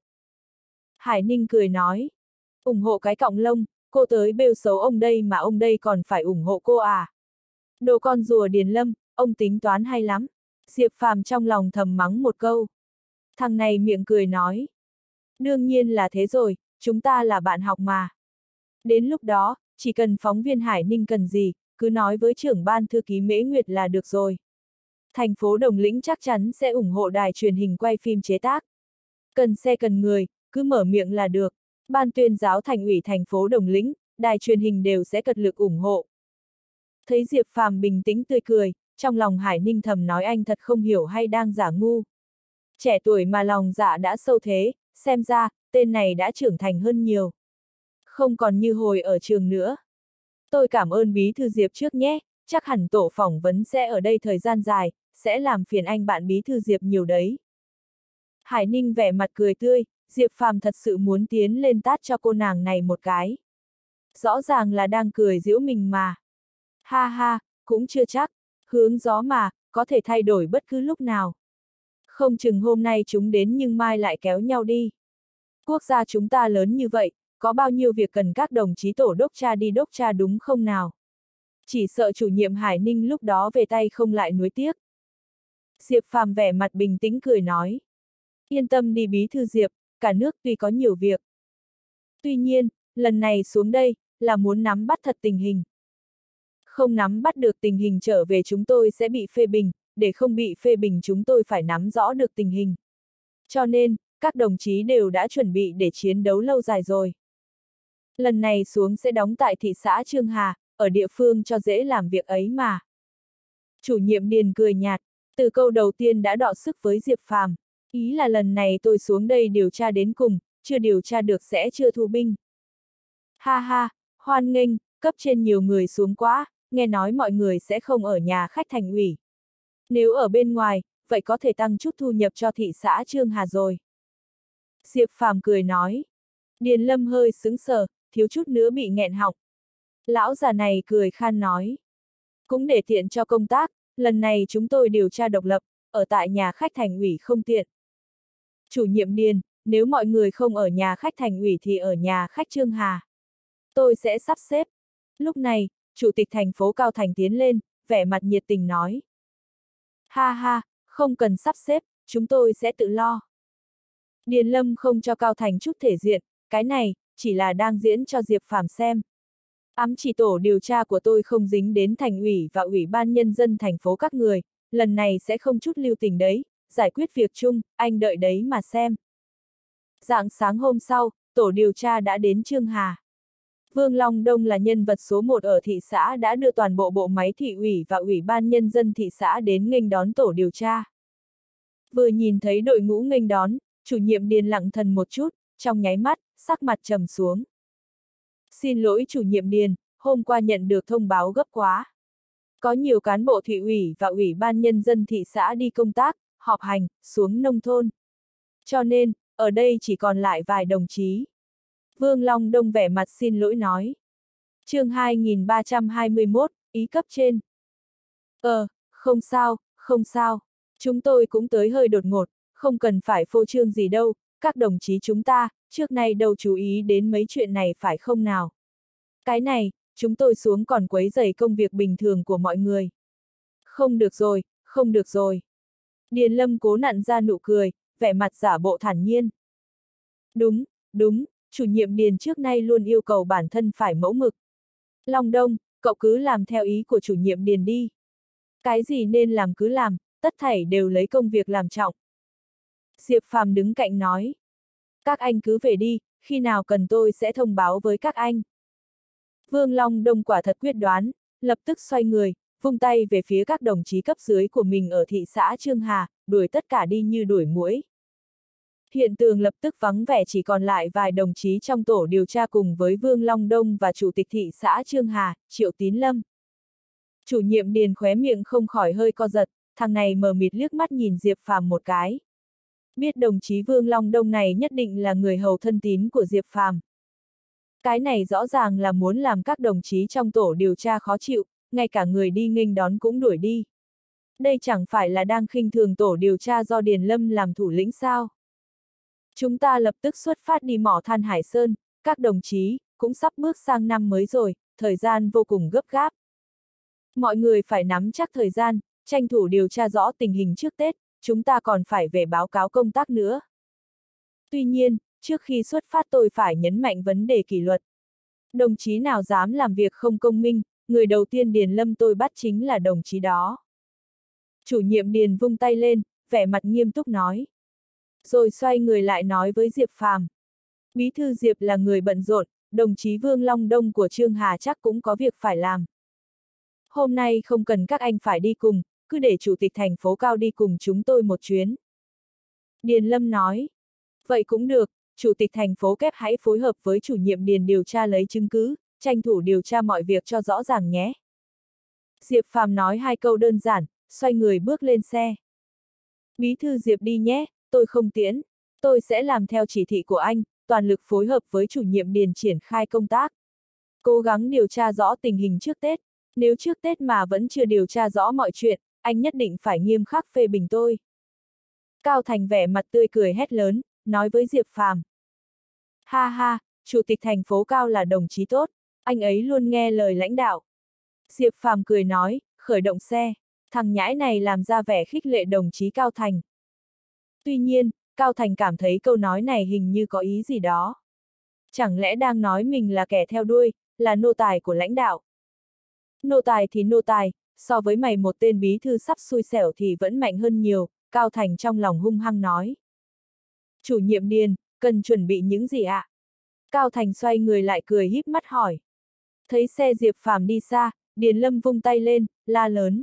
Hải Ninh cười nói. Ủng hộ cái cọng lông, cô tới bêu xấu ông đây mà ông đây còn phải ủng hộ cô à? Đồ con rùa Điền Lâm, ông tính toán hay lắm. Diệp Phàm trong lòng thầm mắng một câu. Thằng này miệng cười nói. Đương nhiên là thế rồi, chúng ta là bạn học mà. Đến lúc đó, chỉ cần phóng viên Hải Ninh cần gì, cứ nói với trưởng ban thư ký Mễ Nguyệt là được rồi. Thành phố Đồng Lĩnh chắc chắn sẽ ủng hộ đài truyền hình quay phim chế tác. Cần xe cần người, cứ mở miệng là được. Ban tuyên giáo thành ủy thành phố Đồng Lĩnh, đài truyền hình đều sẽ cật lực ủng hộ. Thấy Diệp Phàm bình tĩnh tươi cười, trong lòng Hải Ninh thầm nói anh thật không hiểu hay đang giả ngu. Trẻ tuổi mà lòng dạ đã sâu thế, xem ra, tên này đã trưởng thành hơn nhiều. Không còn như hồi ở trường nữa. Tôi cảm ơn Bí thư Diệp trước nhé, chắc hẳn tổ phỏng vấn sẽ ở đây thời gian dài, sẽ làm phiền anh bạn Bí thư Diệp nhiều đấy. Hải Ninh vẻ mặt cười tươi, Diệp Phàm thật sự muốn tiến lên tát cho cô nàng này một cái. Rõ ràng là đang cười giễu mình mà. Ha ha, cũng chưa chắc, hướng gió mà, có thể thay đổi bất cứ lúc nào. Không chừng hôm nay chúng đến nhưng mai lại kéo nhau đi. Quốc gia chúng ta lớn như vậy, có bao nhiêu việc cần các đồng chí tổ đốc tra đi đốc tra đúng không nào? Chỉ sợ chủ nhiệm Hải Ninh lúc đó về tay không lại nuối tiếc. Diệp Phàm vẻ mặt bình tĩnh cười nói. Yên tâm đi Bí thư Diệp, cả nước tuy có nhiều việc. Tuy nhiên, lần này xuống đây, là muốn nắm bắt thật tình hình. Không nắm bắt được tình hình trở về chúng tôi sẽ bị phê bình, để không bị phê bình chúng tôi phải nắm rõ được tình hình. Cho nên, các đồng chí đều đã chuẩn bị để chiến đấu lâu dài rồi. Lần này xuống sẽ đóng tại thị xã Trương Hà, ở địa phương cho dễ làm việc ấy mà. Chủ nhiệm Điền cười nhạt, từ câu đầu tiên đã đọ sức với Diệp Phàm. Ý là lần này tôi xuống đây điều tra đến cùng, chưa điều tra được sẽ chưa thu binh. Ha ha, hoan nghênh, cấp trên nhiều người xuống quá, nghe nói mọi người sẽ không ở nhà khách thành ủy. Nếu ở bên ngoài, vậy có thể tăng chút thu nhập cho thị xã Trương Hà rồi. Diệp Phàm cười nói. Điền Lâm hơi sững sờ, thiếu chút nữa bị nghẹn họng. Lão già này cười khan nói. Cũng để tiện cho công tác, lần này chúng tôi điều tra độc lập, ở tại nhà khách thành ủy không tiện. Chủ nhiệm Điền, nếu mọi người không ở nhà khách thành ủy thì ở nhà khách Trương Hà. Tôi sẽ sắp xếp. Lúc này, Chủ tịch thành phố Cao Thành tiến lên, vẻ mặt nhiệt tình nói. Ha ha, không cần sắp xếp, chúng tôi sẽ tự lo. Điền Lâm không cho Cao Thành chút thể diện, cái này, chỉ là đang diễn cho Diệp Phàm xem. Ám chỉ tổ điều tra của tôi không dính đến thành ủy và ủy ban nhân dân thành phố các người, lần này sẽ không chút lưu tình đấy, giải quyết việc chung, anh đợi đấy mà xem. Rạng sáng hôm sau, tổ điều tra đã đến Trương Hà. Vương Long Đông là nhân vật số 1 ở thị xã đã đưa toàn bộ bộ máy thị ủy và ủy ban nhân dân thị xã đến nghênh đón tổ điều tra. Vừa nhìn thấy đội ngũ nghênh đón, chủ nhiệm Điền lặng thần một chút, trong nháy mắt, sắc mặt trầm xuống. Xin lỗi chủ nhiệm Điền, hôm qua nhận được thông báo gấp quá. Có nhiều cán bộ thị ủy và ủy ban nhân dân thị xã đi công tác, họp hành, xuống nông thôn. Cho nên, ở đây chỉ còn lại vài đồng chí. Vương Long Đông vẻ mặt xin lỗi nói. Chương 2321, ý cấp trên. Không sao, không sao. Chúng tôi cũng tới hơi đột ngột, không cần phải phô trương gì đâu, các đồng chí chúng ta, trước nay đâu chú ý đến mấy chuyện này phải không nào? Cái này, chúng tôi xuống còn quấy rầy công việc bình thường của mọi người. Không được rồi, không được rồi. Điền Lâm cố nặn ra nụ cười, vẻ mặt giả bộ thản nhiên. Đúng, đúng, chủ nhiệm Điền trước nay luôn yêu cầu bản thân phải mẫu mực. Long Đông, cậu cứ làm theo ý của chủ nhiệm Điền đi. Cái gì nên làm cứ làm, tất thảy đều lấy công việc làm trọng. Diệp Phàm đứng cạnh nói. Các anh cứ về đi, khi nào cần tôi sẽ thông báo với các anh. Vương Long Đông quả thật quyết đoán, lập tức xoay người, vung tay về phía các đồng chí cấp dưới của mình ở thị xã Trương Hà, đuổi tất cả đi như đuổi muỗi. Hiện trường lập tức vắng vẻ, chỉ còn lại vài đồng chí trong tổ điều tra cùng với Vương Long Đông và chủ tịch thị xã Trương Hà, Triệu Tín Lâm. Chủ nhiệm Điền khóe miệng không khỏi hơi co giật, thằng này mờ mịt liếc mắt nhìn Diệp Phàm một cái. Biết đồng chí Vương Long Đông này nhất định là người hầu thân tín của Diệp Phàm. Cái này rõ ràng là muốn làm các đồng chí trong tổ điều tra khó chịu, ngay cả người đi nghênh đón cũng đuổi đi. Đây chẳng phải là đang khinh thường tổ điều tra do Điền Lâm làm thủ lĩnh sao? Chúng ta lập tức xuất phát đi mỏ than Hải Sơn, các đồng chí, cũng sắp bước sang năm mới rồi, thời gian vô cùng gấp gáp. Mọi người phải nắm chắc thời gian, tranh thủ điều tra rõ tình hình trước Tết, chúng ta còn phải về báo cáo công tác nữa. Tuy nhiên, trước khi xuất phát tôi phải nhấn mạnh vấn đề kỷ luật. Đồng chí nào dám làm việc không công minh, người đầu tiên Điền Lâm tôi bắt chính là đồng chí đó. Chủ nhiệm Điền vung tay lên, vẻ mặt nghiêm túc nói. Rồi xoay người lại nói với Diệp Phàm. Bí thư Diệp là người bận rộn, đồng chí Vương Long Đông của Trương Hà chắc cũng có việc phải làm. Hôm nay không cần các anh phải đi cùng, cứ để chủ tịch thành phố Cao đi cùng chúng tôi một chuyến. Điền Lâm nói. Vậy cũng được, chủ tịch thành phố Kép hãy phối hợp với chủ nhiệm Điền điều tra lấy chứng cứ, tranh thủ điều tra mọi việc cho rõ ràng nhé. Diệp Phàm nói hai câu đơn giản, xoay người bước lên xe. Bí thư Diệp đi nhé, tôi không tiễn. Tôi sẽ làm theo chỉ thị của anh, toàn lực phối hợp với chủ nhiệm Điền triển khai công tác. Cố gắng điều tra rõ tình hình trước Tết. Nếu trước Tết mà vẫn chưa điều tra rõ mọi chuyện, anh nhất định phải nghiêm khắc phê bình tôi. Cao Thành vẻ mặt tươi cười hét lớn, nói với Diệp Phàm. Ha ha, chủ tịch thành phố Cao là đồng chí tốt, anh ấy luôn nghe lời lãnh đạo. Diệp Phàm cười nói, khởi động xe, thằng nhãi này làm ra vẻ khích lệ đồng chí Cao Thành. Tuy nhiên, Cao Thành cảm thấy câu nói này hình như có ý gì đó. Chẳng lẽ đang nói mình là kẻ theo đuôi, là nô tài của lãnh đạo? Nô tài thì nô tài, so với mày một tên bí thư sắp xui xẻo thì vẫn mạnh hơn nhiều, Cao Thành trong lòng hung hăng nói. Chủ nhiệm Điền, cần chuẩn bị những gì ạ? Cao Thành xoay người lại cười híp mắt hỏi. Thấy xe Diệp Phàm đi xa, Điền Lâm vung tay lên, la lớn.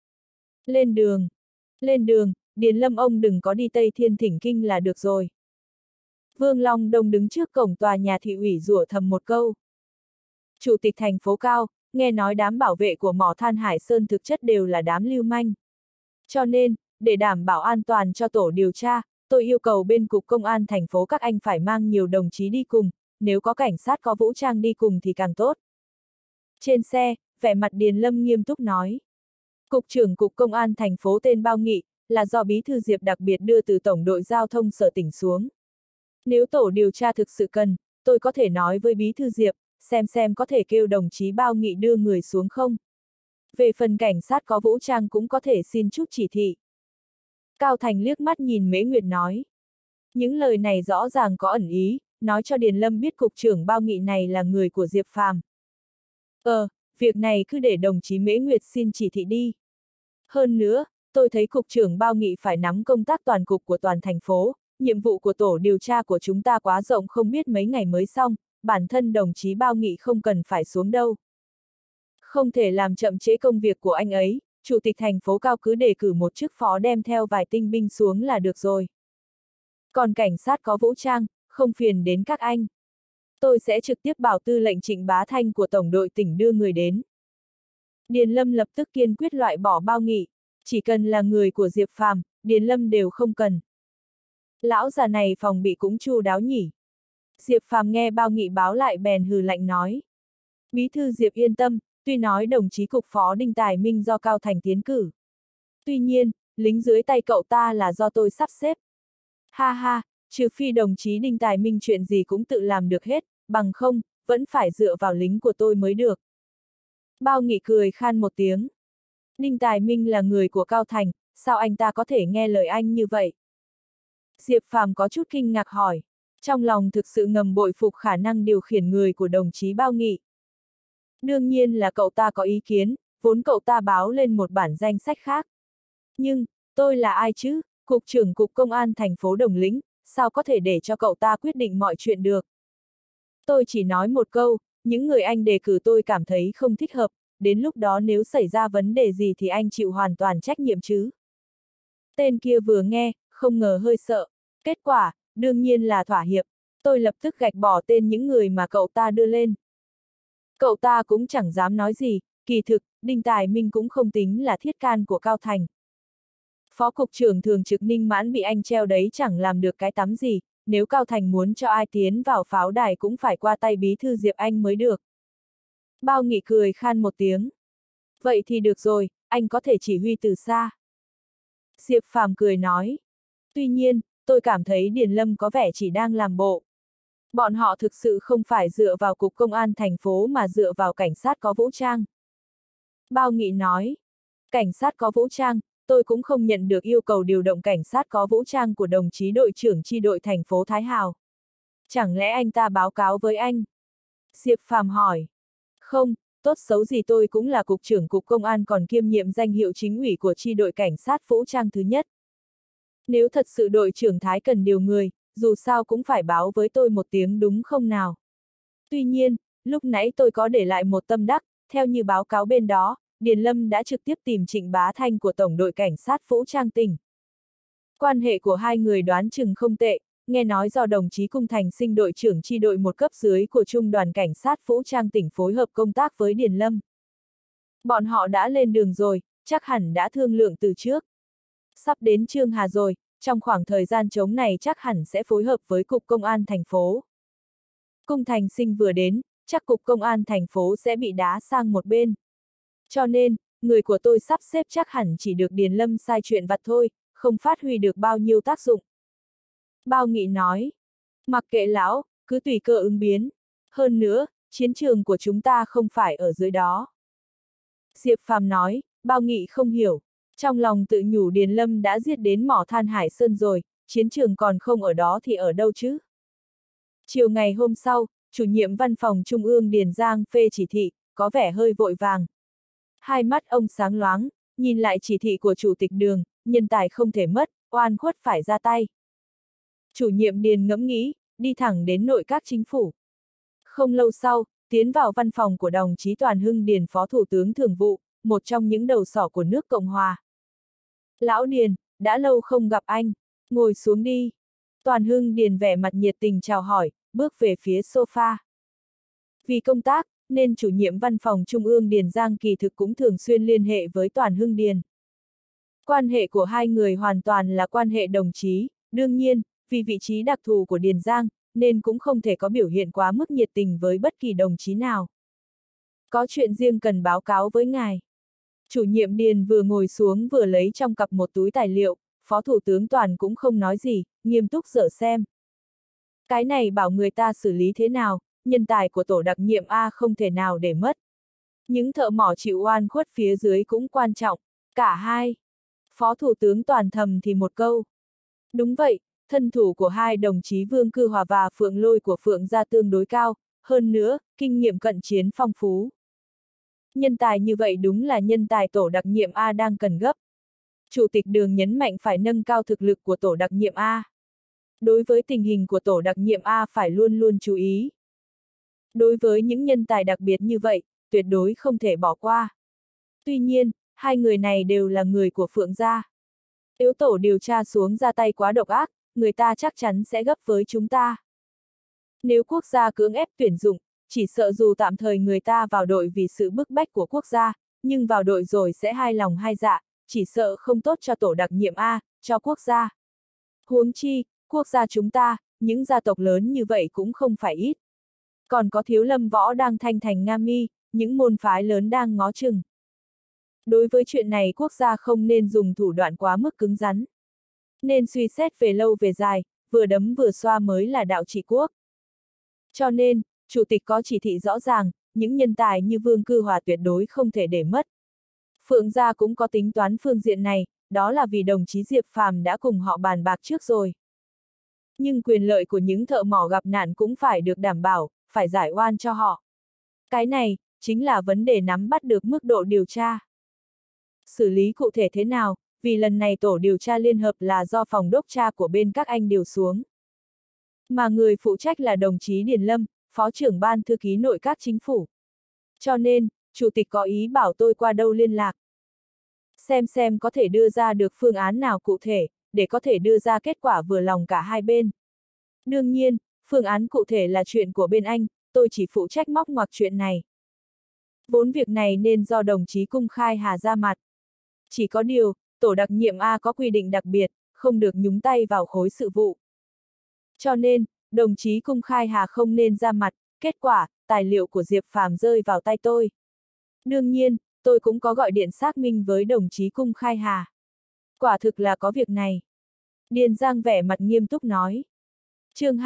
Lên đường! Lên đường, Điền Lâm ông đừng có đi Tây Thiên thỉnh kinh là được rồi. Vương Long Đông đứng trước cổng tòa nhà thị ủy rủa thầm một câu. Chủ tịch thành phố Cao, nghe nói đám bảo vệ của mỏ than Hải Sơn thực chất đều là đám lưu manh. Cho nên, để đảm bảo an toàn cho tổ điều tra, tôi yêu cầu bên cục công an thành phố các anh phải mang nhiều đồng chí đi cùng, nếu có cảnh sát có vũ trang đi cùng thì càng tốt. Trên xe, vẻ mặt Điền Lâm nghiêm túc nói. Cục trưởng cục công an thành phố tên Bao Nghị, là do bí thư Diệp đặc biệt đưa từ tổng đội giao thông sở tỉnh xuống. Nếu tổ điều tra thực sự cần, tôi có thể nói với bí thư Diệp, xem có thể kêu đồng chí Bao Nghị đưa người xuống không. Về phần cảnh sát có vũ trang cũng có thể xin chút chỉ thị. Cao Thành liếc mắt nhìn Mễ Nguyệt nói. Những lời này rõ ràng có ẩn ý, nói cho Điền Lâm biết cục trưởng Bao Nghị này là người của Diệp Phàm. Việc này cứ để đồng chí Mễ Nguyệt xin chỉ thị đi. Hơn nữa, tôi thấy cục trưởng Bao Nghị phải nắm công tác toàn cục của toàn thành phố, nhiệm vụ của tổ điều tra của chúng ta quá rộng không biết mấy ngày mới xong, bản thân đồng chí Bao Nghị không cần phải xuống đâu. Không thể làm chậm trễ công việc của anh ấy, chủ tịch thành phố Cao cứ đề cử một chức phó đem theo vài tinh binh xuống là được rồi. Còn cảnh sát có vũ trang, không phiền đến các anh. Tôi sẽ trực tiếp bảo tư lệnh Trịnh Bá Thanh của tổng đội tỉnh đưa người đến. Điền Lâm lập tức kiên quyết loại bỏ Bao Nghị, chỉ cần là người của Diệp Phàm, Điền Lâm đều không cần. Lão già này phòng bị cũng chu đáo nhỉ. Diệp Phàm nghe Bao Nghị báo lại bèn hừ lạnh nói. Bí thư Diệp yên tâm, tuy nói đồng chí cục phó Đinh Tài Minh do Cao Thành tiến cử. Tuy nhiên, lính dưới tay cậu ta là do tôi sắp xếp. Ha ha, trừ phi đồng chí Đinh Tài Minh chuyện gì cũng tự làm được hết, bằng không, vẫn phải dựa vào lính của tôi mới được. Bao Nghị cười khan một tiếng. Đinh Tài Minh là người của Cao Thành, sao anh ta có thể nghe lời anh như vậy? Diệp Phàm có chút kinh ngạc hỏi, trong lòng thực sự ngầm bội phục khả năng điều khiển người của đồng chí Bao Nghị. Đương nhiên là cậu ta có ý kiến, vốn cậu ta báo lên một bản danh sách khác. Nhưng, tôi là ai chứ, Cục trưởng Cục Công an thành phố Đồng Lĩnh, sao có thể để cho cậu ta quyết định mọi chuyện được? Tôi chỉ nói một câu, những người anh đề cử tôi cảm thấy không thích hợp, đến lúc đó nếu xảy ra vấn đề gì thì anh chịu hoàn toàn trách nhiệm chứ. Tên kia vừa nghe, không ngờ hơi sợ. Kết quả, đương nhiên là thỏa hiệp. Tôi lập tức gạch bỏ tên những người mà cậu ta đưa lên. Cậu ta cũng chẳng dám nói gì, kỳ thực, Đinh Tài Minh cũng không tính là thiết can của Cao Thành. Phó cục trưởng thường trực Ninh Mãn bị anh treo đấy chẳng làm được cái tắm gì, nếu Cao Thành muốn cho ai tiến vào pháo đài cũng phải qua tay bí thư Diệp Anh mới được. Bao Nghị cười khan một tiếng. Vậy thì được rồi, anh có thể chỉ huy từ xa. Diệp Phàm cười nói. Tuy nhiên, tôi cảm thấy Điền Lâm có vẻ chỉ đang làm bộ. Bọn họ thực sự không phải dựa vào Cục Công an thành phố mà dựa vào cảnh sát có vũ trang. Bao Nghị nói. Cảnh sát có vũ trang, tôi cũng không nhận được yêu cầu điều động cảnh sát có vũ trang của đồng chí đội trưởng chi đội thành phố Thái Hào. Chẳng lẽ anh ta báo cáo với anh? Diệp Phàm hỏi. Không, tốt xấu gì tôi cũng là cục trưởng Cục Công an còn kiêm nhiệm danh hiệu chính ủy của chi đội cảnh sát vũ trang thứ nhất. Nếu thật sự đội trưởng Thái cần điều người, dù sao cũng phải báo với tôi một tiếng đúng không nào? Tuy nhiên, lúc nãy tôi có để lại một tâm đắc, theo như báo cáo bên đó, Điền Lâm đã trực tiếp tìm Trịnh Bá Thanh của Tổng đội Cảnh sát Vũ trang tỉnh. Quan hệ của hai người đoán chừng không tệ, nghe nói do đồng chí Cung Thành Sinh đội trưởng chi đội một cấp dưới của Trung đoàn Cảnh sát Vũ trang tỉnh phối hợp công tác với Điền Lâm. Bọn họ đã lên đường rồi, chắc hẳn đã thương lượng từ trước. Sắp đến Chương Hà rồi, trong khoảng thời gian trống này chắc hẳn sẽ phối hợp với Cục Công an thành phố. Cung Thành Sinh vừa đến, chắc Cục Công an thành phố sẽ bị đá sang một bên. Cho nên, người của tôi sắp xếp chắc hẳn chỉ được Điền Lâm sai chuyện vặt thôi, không phát huy được bao nhiêu tác dụng. Bao Nghị nói, mặc kệ lão, cứ tùy cơ ứng biến. Hơn nữa, chiến trường của chúng ta không phải ở dưới đó. Diệp Phàm nói, Bao Nghị không hiểu. Trong lòng tự nhủ Điền Lâm đã giết đến mỏ than Hải Sơn rồi, chiến trường còn không ở đó thì ở đâu chứ? Chiều ngày hôm sau, chủ nhiệm văn phòng Trung ương Điền Giang phê chỉ thị, có vẻ hơi vội vàng. Hai mắt ông sáng loáng, nhìn lại chỉ thị của chủ tịch Đường, nhân tài không thể mất, oan khuất phải ra tay. Chủ nhiệm Điền ngẫm nghĩ, đi thẳng đến nội các chính phủ. Không lâu sau, tiến vào văn phòng của đồng chí Toàn Hưng Điền Phó Thủ tướng Thường vụ, một trong những đầu sỏ của nước Cộng Hòa. Lão Điền, đã lâu không gặp anh, ngồi xuống đi. Toàn Hưng Điền vẻ mặt nhiệt tình chào hỏi, bước về phía sofa. Vì công tác, nên chủ nhiệm văn phòng Trung ương Điền Giang kỳ thực cũng thường xuyên liên hệ với Toàn Hưng Điền. Quan hệ của hai người hoàn toàn là quan hệ đồng chí, đương nhiên, vì vị trí đặc thù của Điền Giang, nên cũng không thể có biểu hiện quá mức nhiệt tình với bất kỳ đồng chí nào. Có chuyện riêng cần báo cáo với ngài. Chủ nhiệm Điền vừa ngồi xuống vừa lấy trong cặp một túi tài liệu, Phó Thủ tướng Toàn cũng không nói gì, nghiêm túc dở xem. Cái này bảo người ta xử lý thế nào, nhân tài của tổ đặc nhiệm A không thể nào để mất. Những thợ mỏ chịu oan khuất phía dưới cũng quan trọng, cả hai. Phó Thủ tướng Toàn thầm thì một câu. Đúng vậy, thân thủ của hai đồng chí Vương Cư Hòa và Phượng Lôi của Phượng gia tương đối cao, hơn nữa, kinh nghiệm cận chiến phong phú. Nhân tài như vậy đúng là nhân tài tổ đặc nhiệm A đang cần gấp. Chủ tịch Đường nhấn mạnh phải nâng cao thực lực của tổ đặc nhiệm A. Đối với tình hình của tổ đặc nhiệm A phải luôn luôn chú ý. Đối với những nhân tài đặc biệt như vậy, tuyệt đối không thể bỏ qua. Tuy nhiên, hai người này đều là người của Phượng gia. Nếu tổ điều tra xuống ra tay quá độc ác, người ta chắc chắn sẽ gấp với chúng ta. Nếu quốc gia cưỡng ép tuyển dụng, chỉ sợ dù tạm thời người ta vào đội vì sự bức bách của quốc gia, nhưng vào đội rồi sẽ hai lòng hai dạ, chỉ sợ không tốt cho tổ đặc nhiệm A, cho quốc gia. Huống chi, quốc gia chúng ta, những gia tộc lớn như vậy cũng không phải ít. Còn có Thiếu Lâm Võ đang thanh thành Nga Mi, những môn phái lớn đang ngó chừng. Đối với chuyện này quốc gia không nên dùng thủ đoạn quá mức cứng rắn. Nên suy xét về lâu về dài, vừa đấm vừa xoa mới là đạo trị quốc. Cho nên, Chủ tịch có chỉ thị rõ ràng, những nhân tài như Vương Cư Hòa tuyệt đối không thể để mất. Phượng gia cũng có tính toán phương diện này, đó là vì đồng chí Diệp Phàm đã cùng họ bàn bạc trước rồi. Nhưng quyền lợi của những thợ mỏ gặp nạn cũng phải được đảm bảo, phải giải oan cho họ. Cái này, chính là vấn đề nắm bắt được mức độ điều tra. Xử lý cụ thể thế nào, vì lần này tổ điều tra liên hợp là do phòng đốc tra của bên các anh điều xuống. Mà người phụ trách là đồng chí Điền Lâm, Phó trưởng ban thư ký nội các chính phủ. Cho nên, Chủ tịch có ý bảo tôi qua đâu liên lạc. Xem có thể đưa ra được phương án nào cụ thể, để có thể đưa ra kết quả vừa lòng cả hai bên. Đương nhiên, phương án cụ thể là chuyện của bên anh, tôi chỉ phụ trách móc ngoặc chuyện này. Vốn việc này nên do đồng chí Cung Khai Hà ra mặt. Chỉ có điều, tổ đặc nhiệm A có quy định đặc biệt, không được nhúng tay vào khối sự vụ. Cho nên, đồng chí Cung Khai Hà không nên ra mặt, kết quả, tài liệu của Diệp Phàm rơi vào tay tôi. Đương nhiên, tôi cũng có gọi điện xác minh với đồng chí Cung Khai Hà. Quả thực là có việc này. Điền Giang vẻ mặt nghiêm túc nói. Chương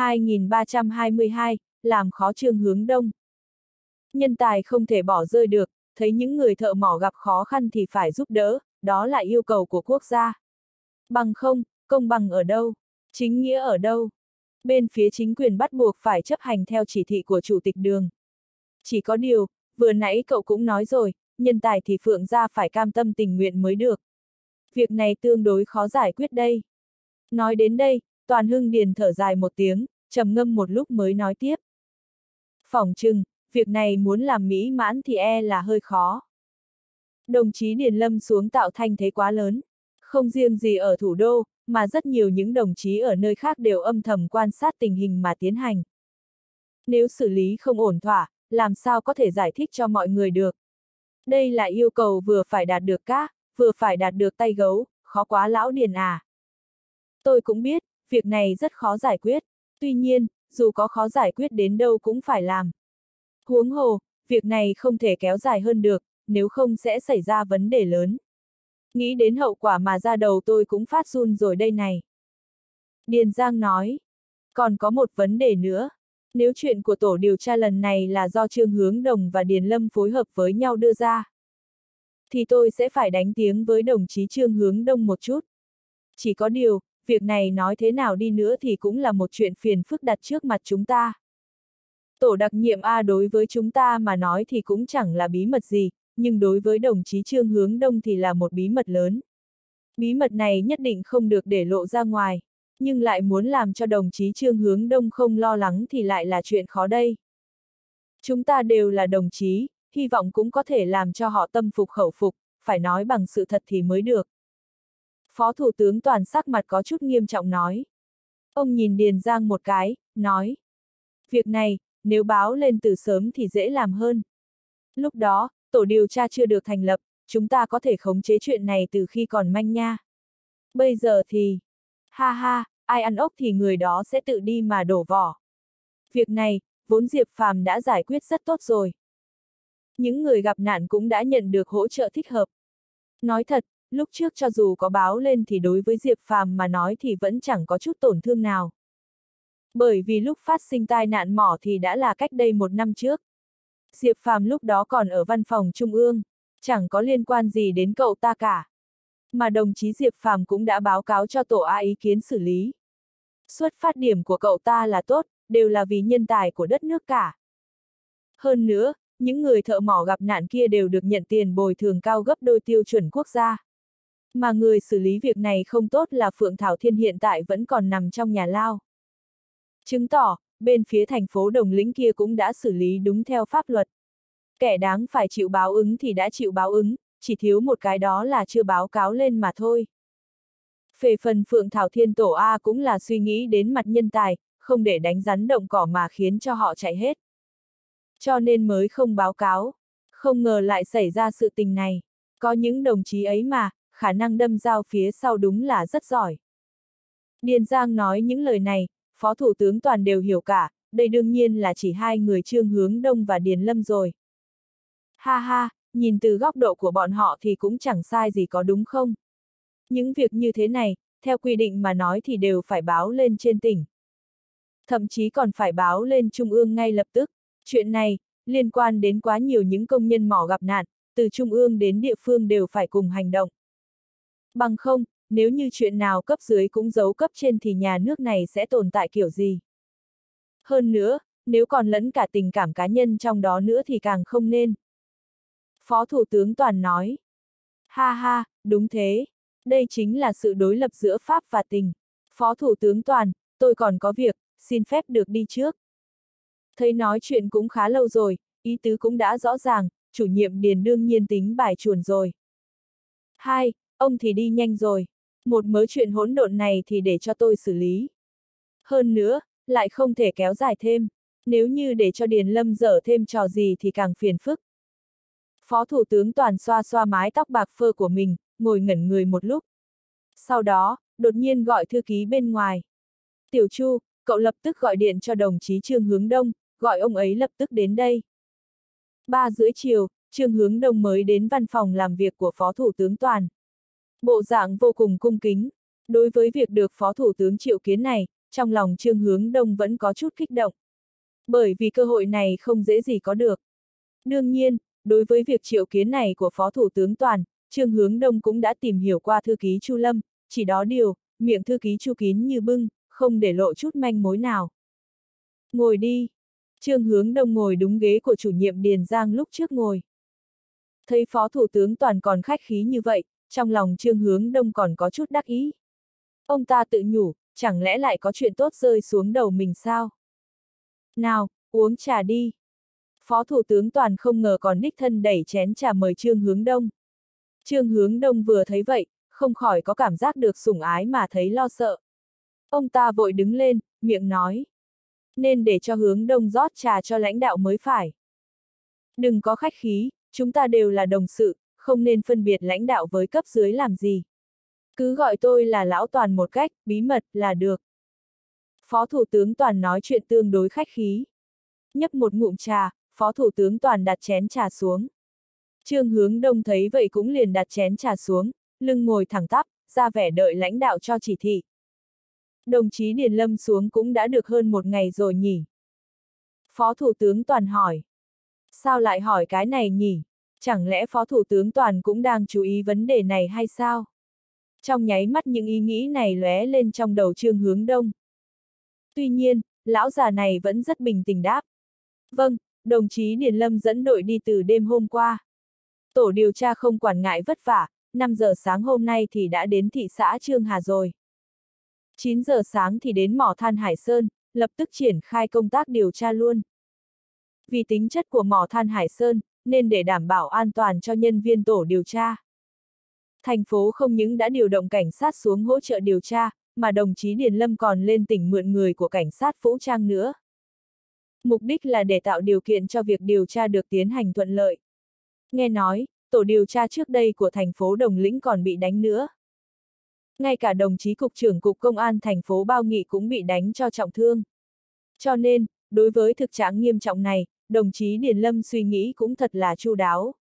2322, làm khó Trương Hướng Đông. Nhân tài không thể bỏ rơi được, thấy những người thợ mỏ gặp khó khăn thì phải giúp đỡ, đó là yêu cầu của quốc gia. Bằng không, công bằng ở đâu? Chính nghĩa ở đâu? Bên phía chính quyền bắt buộc phải chấp hành theo chỉ thị của Chủ tịch Đường. Chỉ có điều, vừa nãy cậu cũng nói rồi, nhân tài thì Phượng gia phải cam tâm tình nguyện mới được. Việc này tương đối khó giải quyết đây. Nói đến đây, Toàn Hưng Điền thở dài một tiếng, trầm ngâm một lúc mới nói tiếp. Phỏng chừng, việc này muốn làm mỹ mãn thì là hơi khó. Đồng chí Điền Lâm xuống tạo thanh thế quá lớn. Không riêng gì ở thủ đô, mà rất nhiều những đồng chí ở nơi khác đều âm thầm quan sát tình hình mà tiến hành. Nếu xử lý không ổn thỏa, làm sao có thể giải thích cho mọi người được. Đây là yêu cầu vừa phải đạt được cá, vừa phải đạt được tay gấu, khó quá lão Điền à. Tôi cũng biết, việc này rất khó giải quyết, tuy nhiên, dù có khó giải quyết đến đâu cũng phải làm. Huống hồ, việc này không thể kéo dài hơn được, nếu không sẽ xảy ra vấn đề lớn. Nghĩ đến hậu quả mà ra đầu tôi cũng phát run rồi đây này. Điền Giang nói, còn có một vấn đề nữa. Nếu chuyện của tổ điều tra lần này là do Trương Hướng Đồng và Điền Lâm phối hợp với nhau đưa ra, thì tôi sẽ phải đánh tiếng với đồng chí Trương Hướng Đông một chút. Chỉ có điều, việc này nói thế nào đi nữa thì cũng là một chuyện phiền phức đặt trước mặt chúng ta. Tổ đặc nhiệm A đối với chúng ta mà nói thì cũng chẳng là bí mật gì, nhưng đối với đồng chí Trương Hướng Đông thì là một bí mật lớn. Bí mật này nhất định không được để lộ ra ngoài, nhưng lại muốn làm cho đồng chí Trương Hướng Đông không lo lắng thì lại là chuyện khó đây. Chúng ta đều là đồng chí, hy vọng cũng có thể làm cho họ tâm phục khẩu phục, phải nói bằng sự thật thì mới được. Phó Thủ tướng Toàn sắc mặt có chút nghiêm trọng nói. Ông nhìn Điền Giang một cái, nói. Việc này, nếu báo lên từ sớm thì dễ làm hơn. Lúc đó, tổ điều tra chưa được thành lập, chúng ta có thể khống chế chuyện này từ khi còn manh nha. Bây giờ thì, ha ha, ai ăn ốc thì người đó sẽ tự đi mà đổ vỏ. Việc này, vốn Diệp Phàm đã giải quyết rất tốt rồi. Những người gặp nạn cũng đã nhận được hỗ trợ thích hợp. Nói thật, lúc trước cho dù có báo lên thì đối với Diệp Phàm mà nói thì vẫn chẳng có chút tổn thương nào. Bởi vì lúc phát sinh tai nạn mỏ thì đã là cách đây 1 năm trước. Diệp Phàm lúc đó còn ở văn phòng Trung ương, chẳng có liên quan gì đến cậu ta cả. Mà đồng chí Diệp Phàm cũng đã báo cáo cho tổ A ý kiến xử lý. Xuất phát điểm của cậu ta là tốt, đều là vì nhân tài của đất nước cả. Hơn nữa, những người thợ mỏ gặp nạn kia đều được nhận tiền bồi thường cao gấp đôi tiêu chuẩn quốc gia. Mà người xử lý việc này không tốt là Phượng Thảo Thiên hiện tại vẫn còn nằm trong nhà lao. Chứng tỏ, bên phía thành phố Đồng Lĩnh kia cũng đã xử lý đúng theo pháp luật. Kẻ đáng phải chịu báo ứng thì đã chịu báo ứng, chỉ thiếu một cái đó là chưa báo cáo lên mà thôi. Về phần Phượng Thảo Thiên tổ A cũng là suy nghĩ đến mặt nhân tài, không để đánh rắn động cỏ mà khiến cho họ chạy hết. Cho nên mới không báo cáo. Không ngờ lại xảy ra sự tình này. Có những đồng chí ấy mà, khả năng đâm dao phía sau đúng là rất giỏi. Điền Giang nói những lời này, Phó Thủ tướng Toàn đều hiểu cả, đây đương nhiên là chỉ hai người Trương Hướng Đông và Điền Lâm rồi. Ha ha, nhìn từ góc độ của bọn họ thì cũng chẳng sai gì có đúng không? Những việc như thế này, theo quy định mà nói thì đều phải báo lên trên tỉnh. Thậm chí còn phải báo lên trung ương ngay lập tức. Chuyện này, liên quan đến quá nhiều những công nhân mỏ gặp nạn, từ trung ương đến địa phương đều phải cùng hành động. Bằng không, nếu như chuyện nào cấp dưới cũng giấu cấp trên thì nhà nước này sẽ tồn tại kiểu gì? Hơn nữa, nếu còn lẫn cả tình cảm cá nhân trong đó nữa thì càng không nên. Phó Thủ tướng Toàn nói. Ha ha, đúng thế. Đây chính là sự đối lập giữa Pháp và tình. Phó Thủ tướng Toàn, tôi còn có việc, xin phép được đi trước. Thấy nói chuyện cũng khá lâu rồi, ý tứ cũng đã rõ ràng, chủ nhiệm Điền đương nhiên tính bài chuồn rồi. Hai, ông thì đi nhanh rồi. Một mớ chuyện hỗn độn này thì để cho tôi xử lý. Hơn nữa, lại không thể kéo dài thêm. Nếu như để cho Điền Lâm dở thêm trò gì thì càng phiền phức. Phó Thủ tướng Toàn xoa xoa mái tóc bạc phơ của mình, ngồi ngẩn người một lúc. Sau đó, đột nhiên gọi thư ký bên ngoài. Tiểu Chu, cậu lập tức gọi điện cho đồng chí Trương Hướng Đông, gọi ông ấy lập tức đến đây. 3 rưỡi chiều, Trương Hướng Đông mới đến văn phòng làm việc của Phó Thủ tướng Toàn. Bộ dạng vô cùng cung kính. Đối với việc được Phó Thủ tướng triệu kiến này, trong lòng Trương Hướng Đông vẫn có chút kích động. Bởi vì cơ hội này không dễ gì có được. Đương nhiên, đối với việc triệu kiến này của Phó Thủ tướng Toàn, Trương Hướng Đông cũng đã tìm hiểu qua thư ký Chu Lâm, chỉ đó điều, miệng thư ký Chu kín như bưng, không để lộ chút manh mối nào. Ngồi đi. Trương Hướng Đông ngồi đúng ghế của chủ nhiệm Điền Giang lúc trước ngồi. Thấy Phó Thủ tướng Toàn còn khách khí như vậy, trong lòng Trương Hướng Đông còn có chút đắc ý. Ông ta tự nhủ, chẳng lẽ lại có chuyện tốt rơi xuống đầu mình sao? Nào, uống trà đi. Phó Thủ tướng Toàn không ngờ còn đích thân đẩy chén trà mời Trương Hướng Đông. Trương Hướng Đông vừa thấy vậy, không khỏi có cảm giác được sủng ái mà thấy lo sợ. Ông ta vội đứng lên, miệng nói. Nên để cho Hướng Đông rót trà cho lãnh đạo mới phải. Đừng có khách khí, chúng ta đều là đồng sự, không nên phân biệt lãnh đạo với cấp dưới làm gì. Cứ gọi tôi là Lão Toàn một cách, bí mật là được. Phó Thủ tướng Toàn nói chuyện tương đối khách khí. Nhấp một ngụm trà, Phó Thủ tướng Toàn đặt chén trà xuống. Trương Hướng Đông thấy vậy cũng liền đặt chén trà xuống, lưng ngồi thẳng tắp, ra vẻ đợi lãnh đạo cho chỉ thị. Đồng chí Điền Lâm xuống cũng đã được hơn một ngày rồi nhỉ? Phó Thủ tướng Toàn hỏi. Sao lại hỏi cái này nhỉ? Chẳng lẽ Phó Thủ tướng Toàn cũng đang chú ý vấn đề này hay sao? Trong nháy mắt những ý nghĩ này lóe lên trong đầu Trương Hướng Đông. Tuy nhiên, lão già này vẫn rất bình tĩnh đáp. Vâng, đồng chí Điền Lâm dẫn đội đi từ đêm hôm qua. Tổ điều tra không quản ngại vất vả, 5 giờ sáng hôm nay thì đã đến thị xã Trương Hà rồi. 9 giờ sáng thì đến mỏ than Hải Sơn, lập tức triển khai công tác điều tra luôn. Vì tính chất của mỏ than Hải Sơn, nên để đảm bảo an toàn cho nhân viên tổ điều tra. Thành phố không những đã điều động cảnh sát xuống hỗ trợ điều tra, mà đồng chí Điền Lâm còn lên tỉnh mượn người của cảnh sát vũ trang nữa. Mục đích là để tạo điều kiện cho việc điều tra được tiến hành thuận lợi. Nghe nói, tổ điều tra trước đây của thành phố Đồng Lĩnh còn bị đánh nữa. Ngay cả đồng chí cục trưởng cục công an thành phố Bao Nghị cũng bị đánh cho trọng thương. Cho nên, đối với thực trạng nghiêm trọng này, đồng chí Điền Lâm suy nghĩ cũng thật là chu đáo.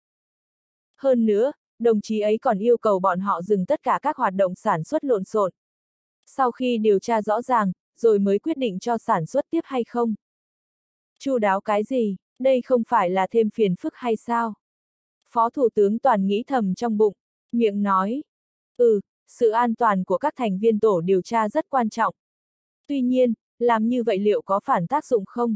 Hơn nữa, đồng chí ấy còn yêu cầu bọn họ dừng tất cả các hoạt động sản xuất lộn xộn. Sau khi điều tra rõ ràng, rồi mới quyết định cho sản xuất tiếp hay không. Chu đáo cái gì, đây không phải là thêm phiền phức hay sao? Phó Thủ tướng Toàn nghĩ thầm trong bụng, miệng nói. Sự an toàn của các thành viên tổ điều tra rất quan trọng. Tuy nhiên, làm như vậy liệu có phản tác dụng không?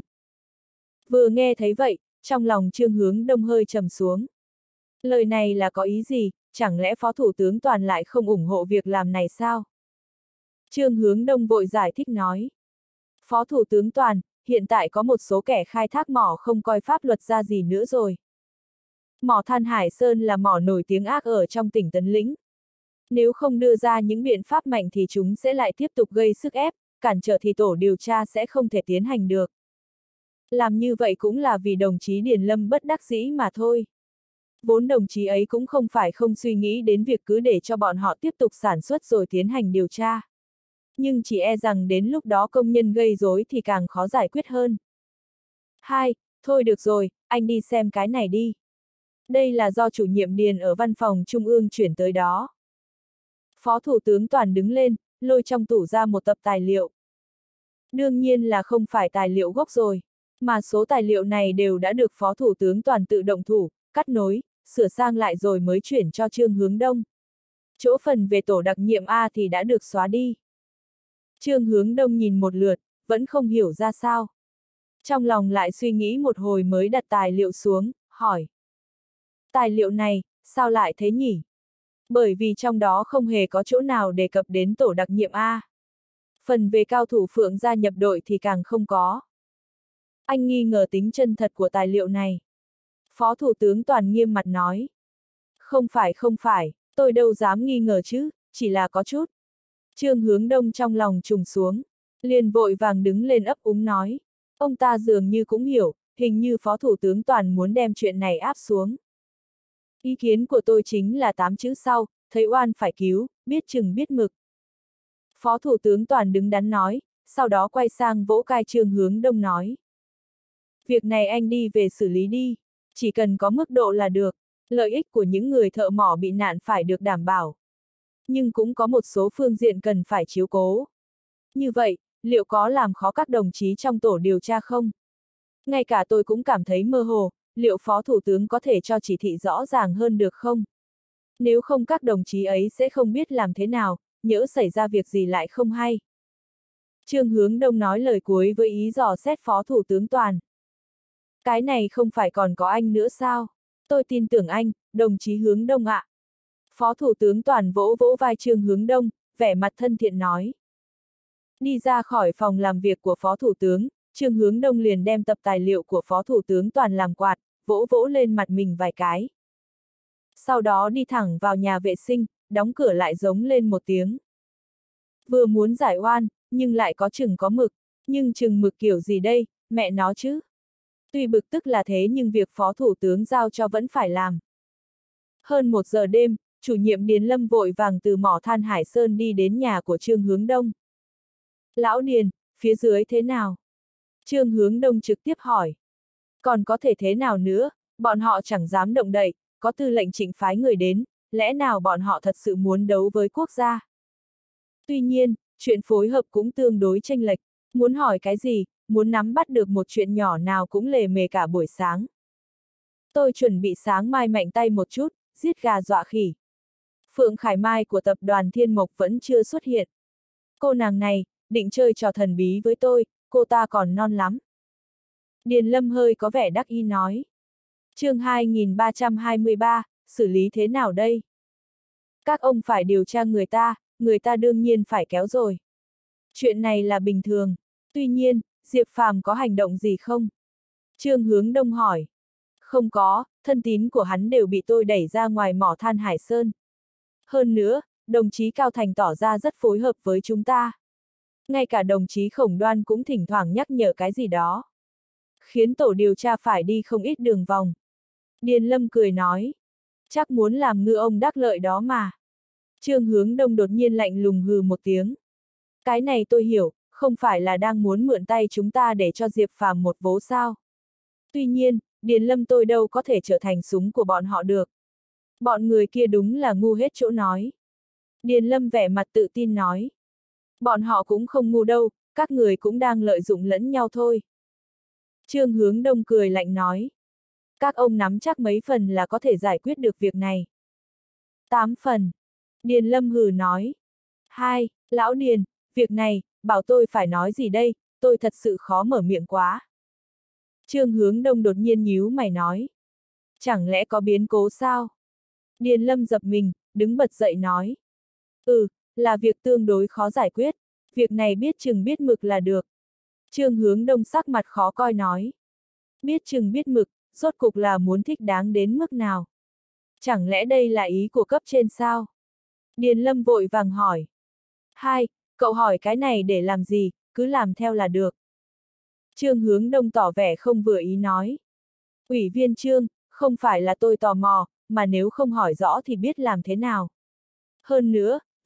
Vừa nghe thấy vậy, trong lòng Trương Hướng Đông hơi trầm xuống. Lời này là có ý gì, chẳng lẽ Phó Thủ tướng Toàn lại không ủng hộ việc làm này sao? Trương Hướng Đông vội giải thích nói. Phó Thủ tướng Toàn, hiện tại có một số kẻ khai thác mỏ không coi pháp luật ra gì nữa rồi. Mỏ than Hải Sơn là mỏ nổi tiếng ác ở trong tỉnh Tấn Lĩnh. Nếu không đưa ra những biện pháp mạnh thì chúng sẽ lại tiếp tục gây sức ép, cản trở thì tổ điều tra sẽ không thể tiến hành được. Làm như vậy cũng là vì đồng chí Điền Lâm bất đắc dĩ mà thôi. Vốn đồng chí ấy cũng không phải không suy nghĩ đến việc cứ để cho bọn họ tiếp tục sản xuất rồi tiến hành điều tra. nhưng chỉ e rằng đến lúc đó công nhân gây rối thì càng khó giải quyết hơn. Hai, thôi được rồi, anh đi xem cái này đi. Đây là do chủ nhiệm Điền ở văn phòng trung ương chuyển tới đó. Phó Thủ tướng Toàn đứng lên, lôi trong tủ ra một tập tài liệu. Đương nhiên là không phải tài liệu gốc rồi, mà số tài liệu này đều đã được Phó Thủ tướng Toàn tự động thủ, cắt nối, sửa sang lại rồi mới chuyển cho Trương Hướng Đông. Chỗ phần về tổ đặc nhiệm A thì đã được xóa đi. Trương Hướng Đông nhìn một lượt, vẫn không hiểu ra sao. Trong lòng lại suy nghĩ một hồi mới đặt tài liệu xuống, hỏi. Tài liệu này, sao lại thế nhỉ? Bởi vì trong đó không hề có chỗ nào đề cập đến tổ đặc nhiệm A. Phần về cao thủ Phượng gia nhập đội thì càng không có. Anh nghi ngờ tính chân thật của tài liệu này. Phó Thủ tướng Toàn nghiêm mặt nói. Không phải, tôi đâu dám nghi ngờ chứ, chỉ là có chút. Trương Hướng Đông trong lòng trùng xuống, liền vội vàng đứng lên ấp úng nói. Ông ta dường như cũng hiểu, hình như Phó Thủ tướng Toàn muốn đem chuyện này áp xuống. Ý kiến của tôi chính là 8 chữ sau, thấy oan phải cứu, biết chừng biết mực. Phó Thủ tướng Toàn đứng đắn nói, sau đó quay sang vỗ vai Trương Hướng Đông nói. Việc này anh đi về xử lý đi, chỉ cần có mức độ là được, lợi ích của những người thợ mỏ bị nạn phải được đảm bảo. Nhưng cũng có một số phương diện cần phải chiếu cố. Như vậy, liệu có làm khó các đồng chí trong tổ điều tra không? Ngay cả tôi cũng cảm thấy mơ hồ, liệu Phó Thủ tướng có thể cho chỉ thị rõ ràng hơn được không? Nếu không các đồng chí ấy sẽ không biết làm thế nào, nhỡ xảy ra việc gì lại không hay. Trương Hướng Đông nói lời cuối với ý dò xét Phó Thủ tướng Toàn. Cái này không phải còn có anh nữa sao? Tôi tin tưởng anh, đồng chí Hướng Đông ạ. Phó Thủ tướng Toàn vỗ vỗ vai Trương Hướng Đông, vẻ mặt thân thiện nói. Đi ra khỏi phòng làm việc của Phó Thủ tướng, Trương Hướng Đông liền đem tập tài liệu của Phó Thủ tướng Toàn làm quạt, vỗ vỗ lên mặt mình vài cái. Sau đó đi thẳng vào nhà vệ sinh, đóng cửa lại giống lên một tiếng. Vừa muốn giải oan, nhưng lại có chừng có mực, nhưng chừng mực kiểu gì đây, mẹ nó chứ. Tuy bực tức là thế nhưng việc Phó Thủ tướng giao cho vẫn phải làm. Hơn 1 giờ đêm, chủ nhiệm Điền Lâm vội vàng từ mỏ than Hải Sơn đi đến nhà của Trương Hướng Đông. Lão Điền, phía dưới thế nào? Trương Hướng Đông trực tiếp hỏi. Còn có thể thế nào nữa, bọn họ chẳng dám động đậy, có tư lệnh Trịnh phái người đến, lẽ nào bọn họ thật sự muốn đấu với quốc gia? Tuy nhiên, chuyện phối hợp cũng tương đối chênh lệch, muốn hỏi cái gì, muốn nắm bắt được một chuyện nhỏ nào cũng lề mề cả buổi sáng. Tôi chuẩn bị sáng mai mạnh tay một chút, giết gà dọa khỉ. Phượng Khải Mai của tập đoàn Thiên Mộc vẫn chưa xuất hiện. Cô nàng này, định chơi trò thần bí với tôi, cô ta còn non lắm. Điền Lâm hơi có vẻ đắc ý nói. Chương 2323, xử lý thế nào đây? Các ông phải điều tra người ta đương nhiên phải kéo rồi. Chuyện này là bình thường. Tuy nhiên, Diệp Phàm có hành động gì không? Trương Hướng Đông hỏi. Không có, thân tín của hắn đều bị tôi đẩy ra ngoài mỏ than Hải Sơn. Hơn nữa, đồng chí Cao Thành tỏ ra rất phối hợp với chúng ta. Ngay cả đồng chí Khổng Đoan cũng thỉnh thoảng nhắc nhở cái gì đó. Khiến tổ điều tra phải đi không ít đường vòng. Điền Lâm cười nói. Chắc muốn làm ngư ông đắc lợi đó mà. Trương Hướng Đông đột nhiên lạnh lùng hừ một tiếng. Cái này tôi hiểu, không phải là đang muốn mượn tay chúng ta để cho Diệp Phàm một vố sao. Tuy nhiên, Điền Lâm tôi đâu có thể trở thành súng của bọn họ được. Bọn người kia đúng là ngu hết chỗ nói. Điền Lâm vẻ mặt tự tin nói. Bọn họ cũng không ngu đâu, các người cũng đang lợi dụng lẫn nhau thôi. Trương Hướng Đông cười lạnh nói. Các ông nắm chắc mấy phần là có thể giải quyết được việc này. 8 phần. Điền Lâm hừ nói. 2, lão Điền, việc này, bảo tôi phải nói gì đây, tôi thật sự khó mở miệng quá. Trương Hướng Đông đột nhiên nhíu mày nói. Chẳng lẽ có biến cố sao? Điền Lâm giật mình, đứng bật dậy nói. Là việc tương đối khó giải quyết, việc này biết chừng biết mực là được. Trương Hướng Đông sắc mặt khó coi nói. Biết chừng biết mực, rốt cục là muốn thích đáng đến mức nào? Chẳng lẽ đây là ý của cấp trên sao? Điền Lâm vội vàng hỏi. 2, cậu hỏi cái này để làm gì, cứ làm theo là được. Trương Hướng Đông tỏ vẻ không vừa ý nói. Ủy viên Trương, không phải là tôi tò mò, mà nếu không hỏi rõ thì biết làm thế nào. Hơn nữa,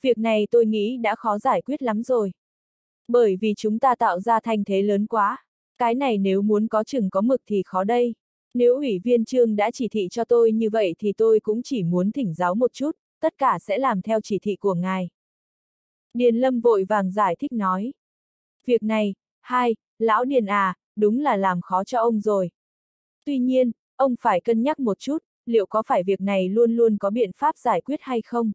Việc này tôi nghĩ đã khó giải quyết lắm rồi. Bởi vì chúng ta tạo ra thanh thế lớn quá. Cái này nếu muốn có chừng có mực thì khó đây. Nếu ủy viên Trương đã chỉ thị cho tôi như vậy thì tôi cũng chỉ muốn thỉnh giáo một chút, tất cả sẽ làm theo chỉ thị của ngài. Điền Lâm vội vàng giải thích nói. Việc này, lão Điền à, đúng là làm khó cho ông rồi. Tuy nhiên, ông phải cân nhắc một chút, liệu có phải việc này luôn luôn có biện pháp giải quyết hay không?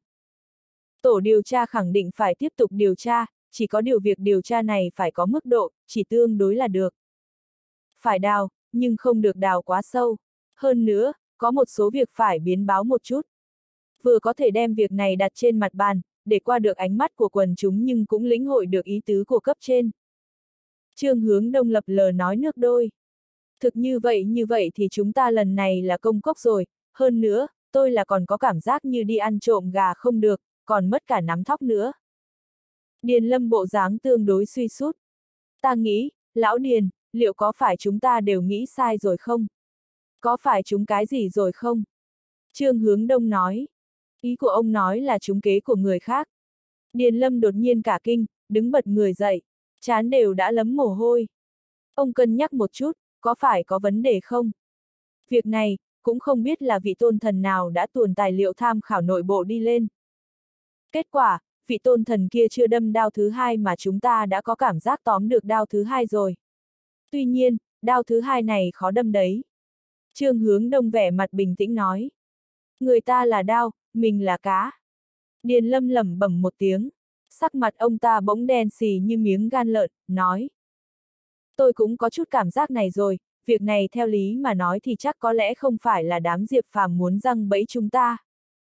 Tổ điều tra khẳng định phải tiếp tục điều tra, chỉ có điều việc điều tra này phải có mức độ, chỉ tương đối là được. Phải đào, nhưng không được đào quá sâu. Hơn nữa, có một số việc phải biến báo một chút. Vừa có thể đem việc này đặt trên mặt bàn, để qua được ánh mắt của quần chúng nhưng cũng lĩnh hội được ý tứ của cấp trên. Trương Hướng Đông lập lờ nói nước đôi. Thực như vậy thì chúng ta lần này là công cốc rồi, hơn nữa, tôi là còn có cảm giác như đi ăn trộm gà không được, còn mất cả nắm thóc nữa. Điền Lâm bộ dáng tương đối suy sút. Ta nghĩ, lão Điền, liệu có phải chúng ta đều nghĩ sai rồi không? Có phải chúng cái gì rồi không? Trương Hướng Đông nói. Ý của ông nói là trúng kế của người khác. Điền Lâm đột nhiên cả kinh, đứng bật người dậy, trán đều đã lấm mồ hôi. Ông cân nhắc một chút, có phải có vấn đề không? Việc này, cũng không biết là vị tôn thần nào đã tuồn tài liệu tham khảo nội bộ đi lên. Kết quả, vị tôn thần kia chưa đâm đao thứ hai mà chúng ta đã có cảm giác tóm được đao thứ hai rồi. Tuy nhiên, đao thứ hai này khó đâm đấy. Trương Hướng Đông vẻ mặt bình tĩnh nói. Người ta là đao, mình là cá. Điền Lâm lẩm bẩm một tiếng. Sắc mặt ông ta bỗng đen xì như miếng gan lợn, nói. Tôi cũng có chút cảm giác này rồi, việc này theo lý mà nói thì chắc có lẽ không phải là đám Diệp Phàm muốn giăng bẫy chúng ta.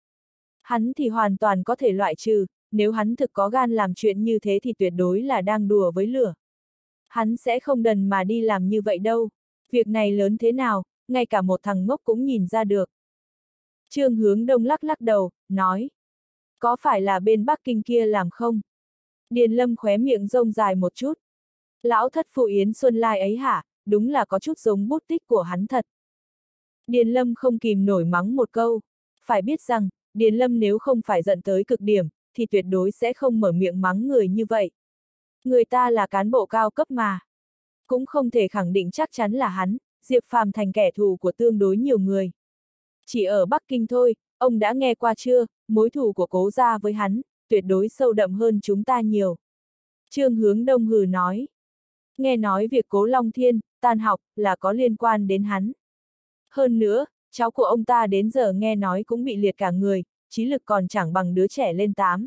Hắn thì hoàn toàn có thể loại trừ, nếu hắn thực có gan làm chuyện như thế thì tuyệt đối là đang đùa với lửa. Hắn sẽ không đần mà đi làm như vậy đâu. Việc này lớn thế nào, ngay cả một thằng ngốc cũng nhìn ra được. Trương Hướng Đông lắc lắc đầu, nói. Có phải là bên Bắc Kinh kia làm không? Điền Lâm khóe miệng rông dài một chút. Lão thất phụ Yến Xuân Lai ấy hả, đúng là có chút giống bút tích của hắn thật. Điền Lâm không kìm nổi mắng một câu. Phải biết rằng, Điền Lâm nếu không phải giận tới cực điểm, thì tuyệt đối sẽ không mở miệng mắng người như vậy. Người ta là cán bộ cao cấp mà. Cũng không thể khẳng định chắc chắn là hắn, Diệp Phàm thành kẻ thù của tương đối nhiều người. Chỉ ở Bắc Kinh thôi, ông đã nghe qua chưa, mối thù của Cố gia với hắn, tuyệt đối sâu đậm hơn chúng ta nhiều. Trương Hướng Đông hừ nói. Nghe nói việc Cố Long Thiên, tan học, là có liên quan đến hắn. Hơn nữa, cháu của ông ta đến giờ nghe nói cũng bị liệt cả người, trí lực còn chẳng bằng đứa trẻ lên 8.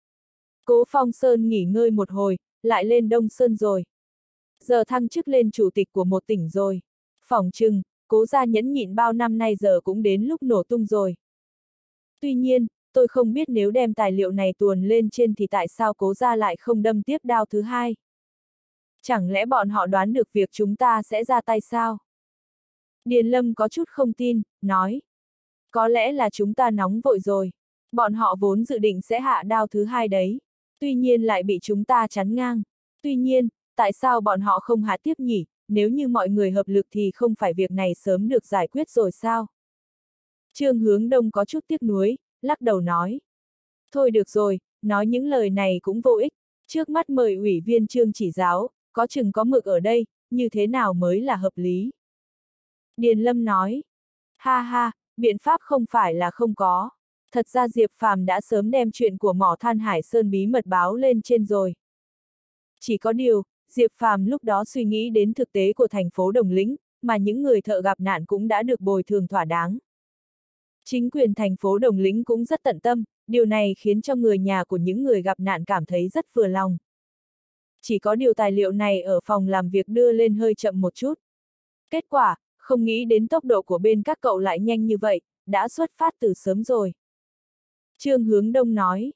Cố Phong Sơn nghỉ ngơi một hồi, lại lên Đông Sơn rồi. Giờ thăng chức lên chủ tịch của một tỉnh rồi. Phỏng chừng, Cố gia nhẫn nhịn bao năm nay giờ cũng đến lúc nổ tung rồi. Tuy nhiên, tôi không biết nếu đem tài liệu này tuồn lên trên thì tại sao Cố gia lại không đâm tiếp đao thứ hai. Chẳng lẽ bọn họ đoán được việc chúng ta sẽ ra tay sao? Điền Lâm có chút không tin, nói. Có lẽ là chúng ta nóng vội rồi. Bọn họ vốn dự định sẽ hạ đao thứ hai đấy. Tuy nhiên lại bị chúng ta chắn ngang. Tuy nhiên, tại sao bọn họ không hạ tiếp nhỉ? Nếu như mọi người hợp lực thì không phải việc này sớm được giải quyết rồi sao? Trương Hướng Đông có chút tiếc nuối, lắc đầu nói. Thôi được rồi, nói những lời này cũng vô ích. Trước mắt mời ủy viên Trương chỉ giáo, có chừng có mực ở đây, như thế nào mới là hợp lý? Điền Lâm nói. Ha ha, biện pháp không phải là không có. Thật ra Diệp Phàm đã sớm đem chuyện của mỏ than Hải Sơn bí mật báo lên trên rồi. Chỉ có điều, Diệp Phàm lúc đó suy nghĩ đến thực tế của thành phố Đồng Lĩnh, mà những người thợ gặp nạn cũng đã được bồi thường thỏa đáng. Chính quyền thành phố Đồng Lĩnh cũng rất tận tâm, điều này khiến cho người nhà của những người gặp nạn cảm thấy rất vừa lòng. Chỉ có điều tài liệu này ở phòng làm việc đưa lên hơi chậm một chút. Kết quả, không nghĩ đến tốc độ của bên các cậu lại nhanh như vậy, đã xuất phát từ sớm rồi. Trương Hướng Đông nói.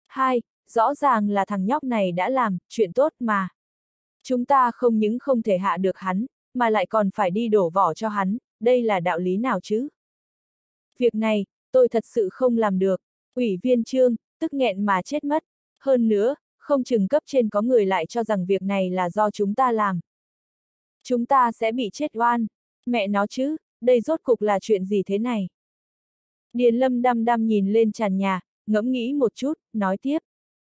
Rõ ràng là thằng nhóc này đã làm, chuyện tốt mà. Chúng ta không những không thể hạ được hắn, mà lại còn phải đi đổ vỏ cho hắn, đây là đạo lý nào chứ? Việc này, tôi thật sự không làm được, ủy viên Trương, tức nghẹn mà chết mất. Hơn nữa, không chừng cấp trên có người lại cho rằng việc này là do chúng ta làm. Chúng ta sẽ bị chết oan, mẹ nó chứ, đây rốt cục là chuyện gì thế này? Điền Lâm đăm đăm nhìn lên tràn nhà, ngẫm nghĩ một chút, nói tiếp.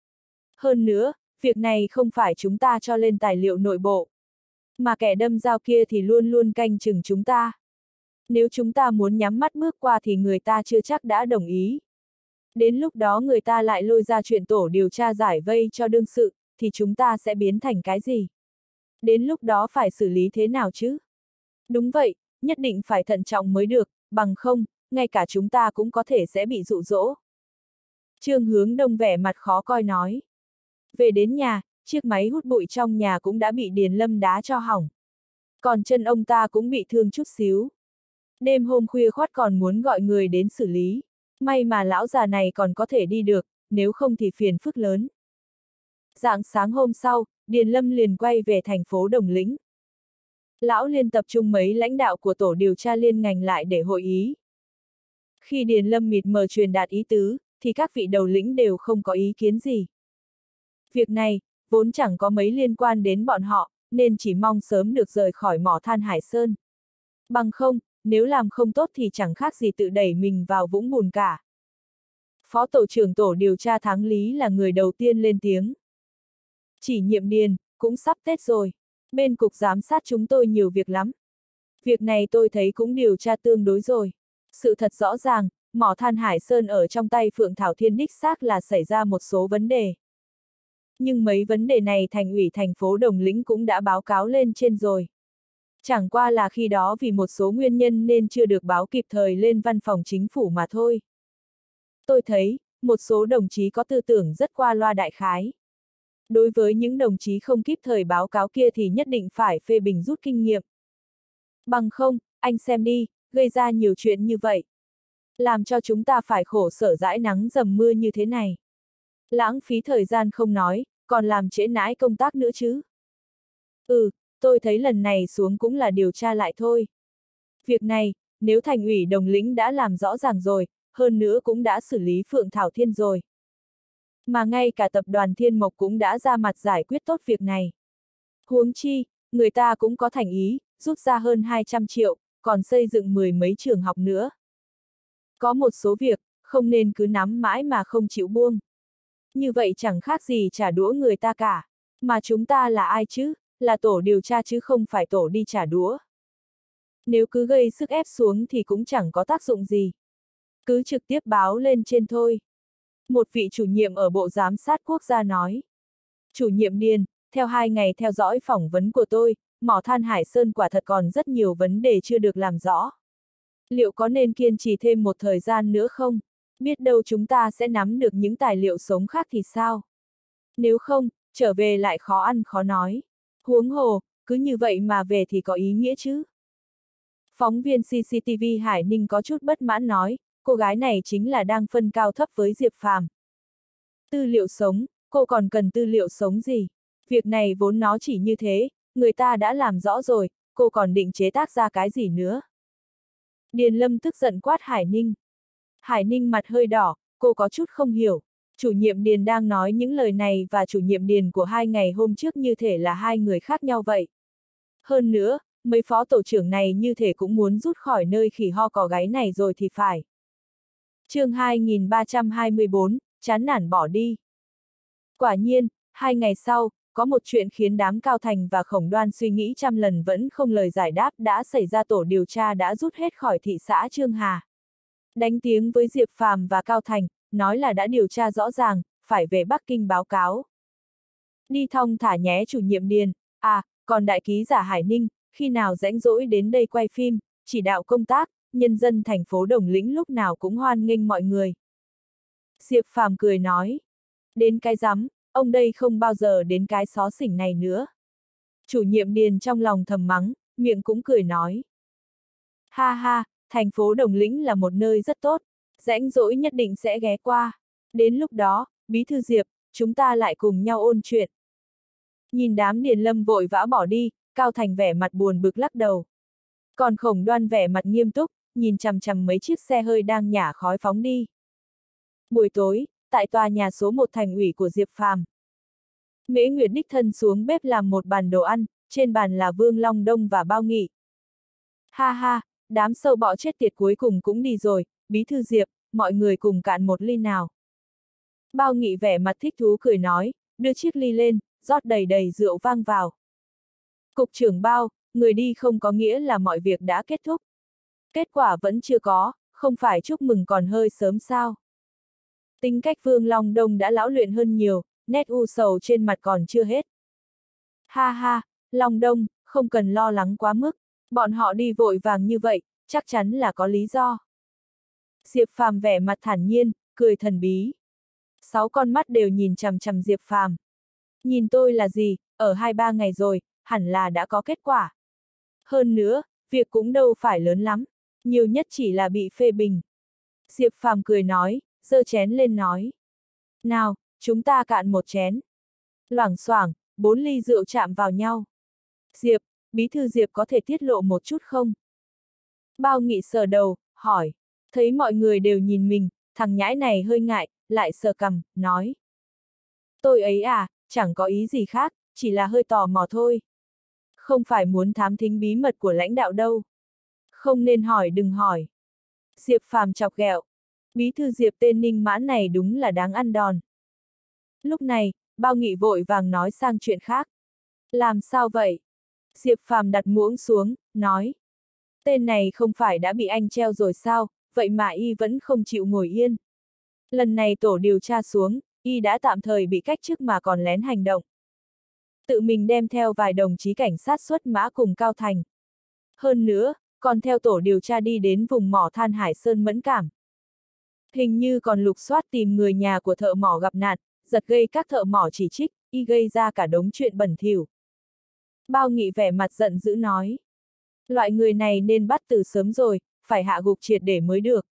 Hơn nữa, việc này không phải chúng ta cho lên tài liệu nội bộ. Mà kẻ đâm dao kia thì luôn luôn canh chừng chúng ta. Nếu chúng ta muốn nhắm mắt bước qua thì người ta chưa chắc đã đồng ý. Đến lúc đó người ta lại lôi ra chuyện tổ điều tra giải vây cho đương sự, thì chúng ta sẽ biến thành cái gì? Đến lúc đó phải xử lý thế nào chứ? Đúng vậy, nhất định phải thận trọng mới được, bằng không, ngay cả chúng ta cũng có thể sẽ bị dụ dỗ. Trương Hướng Đông vẻ mặt khó coi nói. Về đến nhà, chiếc máy hút bụi trong nhà cũng đã bị Điền Lâm đá cho hỏng. Còn chân ông ta cũng bị thương chút xíu. Đêm hôm khuya khoắt còn muốn gọi người đến xử lý. May mà lão già này còn có thể đi được, nếu không thì phiền phức lớn. Rạng sáng hôm sau, Điền Lâm liền quay về thành phố Đồng Lĩnh. Lão liên tập trung mấy lãnh đạo của tổ điều tra liên ngành lại để hội ý. Khi Điền Lâm mịt mờ truyền đạt ý tứ, thì các vị đầu lĩnh đều không có ý kiến gì. Việc này, vốn chẳng có mấy liên quan đến bọn họ, nên chỉ mong sớm được rời khỏi mỏ than Hải Sơn. Bằng không, nếu làm không tốt thì chẳng khác gì tự đẩy mình vào vũng bùn cả. Phó tổ trưởng tổ điều tra Thắng Lý là người đầu tiên lên tiếng. Chỉ nhiệm Điền, cũng sắp Tết rồi. Bên cục giám sát chúng tôi nhiều việc lắm. Việc này tôi thấy cũng điều tra tương đối rồi. Sự thật rõ ràng, mỏ than Hải Sơn ở trong tay Phượng Thảo Thiên đích xác là xảy ra một số vấn đề. Nhưng mấy vấn đề này thành ủy thành phố Đồng Lĩnh cũng đã báo cáo lên trên rồi. Chẳng qua là khi đó vì một số nguyên nhân nên chưa được báo kịp thời lên văn phòng chính phủ mà thôi. Tôi thấy, một số đồng chí có tư tưởng rất qua loa đại khái. Đối với những đồng chí không kịp thời báo cáo kia thì nhất định phải phê bình rút kinh nghiệm. Bằng không, anh xem đi, gây ra nhiều chuyện như vậy. Làm cho chúng ta phải khổ sở dãi nắng dầm mưa như thế này. Lãng phí thời gian không nói, còn làm trễ nải công tác nữa chứ. Tôi thấy lần này xuống cũng là điều tra lại thôi. Việc này, nếu thành ủy Đồng Lĩnh đã làm rõ ràng rồi, hơn nữa cũng đã xử lý Phượng Thảo Thiên rồi. Mà ngay cả tập đoàn Thiên Mộc cũng đã ra mặt giải quyết tốt việc này. Huống chi, người ta cũng có thành ý, rút ra hơn 200 triệu, còn xây dựng 10 mấy trường học nữa. Có một số việc, không nên cứ nắm mãi mà không chịu buông. Như vậy chẳng khác gì trả đũa người ta cả. Mà chúng ta là ai chứ? Là tổ điều tra chứ không phải tổ đi trả đũa. Nếu cứ gây sức ép xuống thì cũng chẳng có tác dụng gì. Cứ trực tiếp báo lên trên thôi. Một vị chủ nhiệm ở Bộ Giám sát Quốc gia nói. Chủ nhiệm Điền, theo 2 ngày theo dõi phỏng vấn của tôi, mỏ than Hải Sơn quả thật còn rất nhiều vấn đề chưa được làm rõ. Liệu có nên kiên trì thêm một thời gian nữa không? Biết đâu chúng ta sẽ nắm được những tài liệu sống khác thì sao? Nếu không, trở về lại khó ăn khó nói. Huống hồ, cứ như vậy mà về thì có ý nghĩa chứ? Phóng viên CCTV Hải Ninh có chút bất mãn nói, cô gái này chính là đang phân cao thấp với Diệp Phàm. Tư liệu sống, cô còn cần tư liệu sống gì? Việc này vốn nó chỉ như thế, người ta đã làm rõ rồi, cô còn định chế tác ra cái gì nữa? Điền Lâm tức giận quát Hải Ninh. Hải Ninh mặt hơi đỏ, cô có chút không hiểu. Chủ nhiệm Điền đang nói những lời này và chủ nhiệm Điền của 2 ngày hôm trước như thể là hai người khác nhau vậy. Hơn nữa, mấy phó tổ trưởng này như thể cũng muốn rút khỏi nơi khỉ ho cò gáy này rồi thì phải. Chương 2324, chán nản bỏ đi. Quả nhiên, 2 ngày sau, có một chuyện khiến đám Cao Thành và Khổng Đoan suy nghĩ trăm lần vẫn không lời giải đáp đã xảy ra. Tổ điều tra đã rút hết khỏi thị xã Trương Hà. Đánh tiếng với Diệp Phàm và Cao Thành, nói là đã điều tra rõ ràng, phải về Bắc Kinh báo cáo. Đi thong thả nhé chủ nhiệm Điền, còn đại ký giả Hải Ninh, khi nào rãnh rỗi đến đây quay phim, chỉ đạo công tác, nhân dân thành phố Đồng Lĩnh lúc nào cũng hoan nghênh mọi người. Diệp Phàm cười nói, đến cái rắm, ông đây không bao giờ đến cái xó xỉnh này nữa. Chủ nhiệm Điền trong lòng thầm mắng, miệng cũng cười nói. Ha ha, thành phố Đồng Lĩnh là một nơi rất tốt, rãnh rỗi nhất định sẽ ghé qua. Đến lúc đó, Bí thư Diệp, chúng ta lại cùng nhau ôn chuyện. Nhìn đám Điền Lâm vội vã bỏ đi, Cao Thành vẻ mặt buồn bực lắc đầu. Còn Khổng Đoan vẻ mặt nghiêm túc, nhìn chằm chằm mấy chiếc xe hơi đang nhả khói phóng đi. Buổi tối, tại tòa nhà số 1 thành ủy của Diệp Phàm. Mễ Nguyệt đích thân xuống bếp làm một bàn đồ ăn, trên bàn là Vương Long Đông và Bao Nghị. Ha ha, đám sâu bọ chết tiệt cuối cùng cũng đi rồi, Bí thư Diệp, mọi người cùng cạn một ly nào. Bao Nghị vẻ mặt thích thú cười nói, đưa chiếc ly lên, rót đầy đầy rượu vang vào. Cục trưởng Bao, người đi không có nghĩa là mọi việc đã kết thúc. Kết quả vẫn chưa có, không phải chúc mừng còn hơi sớm sao. Tính cách Vương Long Đông đã lão luyện hơn nhiều, nét u sầu trên mặt còn chưa hết. Ha ha, Long Đông, không cần lo lắng quá mức, bọn họ đi vội vàng như vậy, chắc chắn là có lý do. Diệp Phàm vẻ mặt thản nhiên, cười thần bí. 6 con mắt đều nhìn chằm chằm Diệp Phàm. Nhìn tôi là gì, ở 2-3 ngày rồi, hẳn là đã có kết quả. Hơn nữa, việc cũng đâu phải lớn lắm, nhiều nhất chỉ là bị phê bình. Diệp Phàm cười nói, giơ chén lên nói. Nào, chúng ta cạn một chén. Loảng xoảng, 4 ly rượu chạm vào nhau. Diệp, bí thư Diệp có thể tiết lộ một chút không? Bao Nghị sờ đầu, hỏi. Thấy mọi người đều nhìn mình, thằng nhãi này hơi ngại, lại sờ cằm, nói. Tôi ấy à, chẳng có ý gì khác, chỉ là hơi tò mò thôi. Không phải muốn thám thính bí mật của lãnh đạo đâu. Không nên hỏi đừng hỏi. Diệp Phàm chọc ghẹo. Bí thư Diệp tên Ninh Mãn này đúng là đáng ăn đòn. Lúc này, Bao Nghị vội vàng nói sang chuyện khác. Làm sao vậy? Diệp Phàm đặt muỗng xuống, nói. Tên này không phải đã bị anh treo rồi sao, vậy mà y vẫn không chịu ngồi yên. Lần này tổ điều tra xuống, y đã tạm thời bị cách chức mà còn lén hành động. Tự mình đem theo vài đồng chí cảnh sát xuất mã cùng Cao Thành. Hơn nữa, còn theo tổ điều tra đi đến vùng mỏ than Hải Sơn Mẫn Cảm. Hình như còn lục soát tìm người nhà của thợ mỏ gặp nạn, giật gây các thợ mỏ chỉ trích, y gây ra cả đống chuyện bẩn thỉu. Bao Nghị vẻ mặt giận dữ nói. Loại người này nên bắt từ sớm rồi, phải hạ gục triệt để mới được.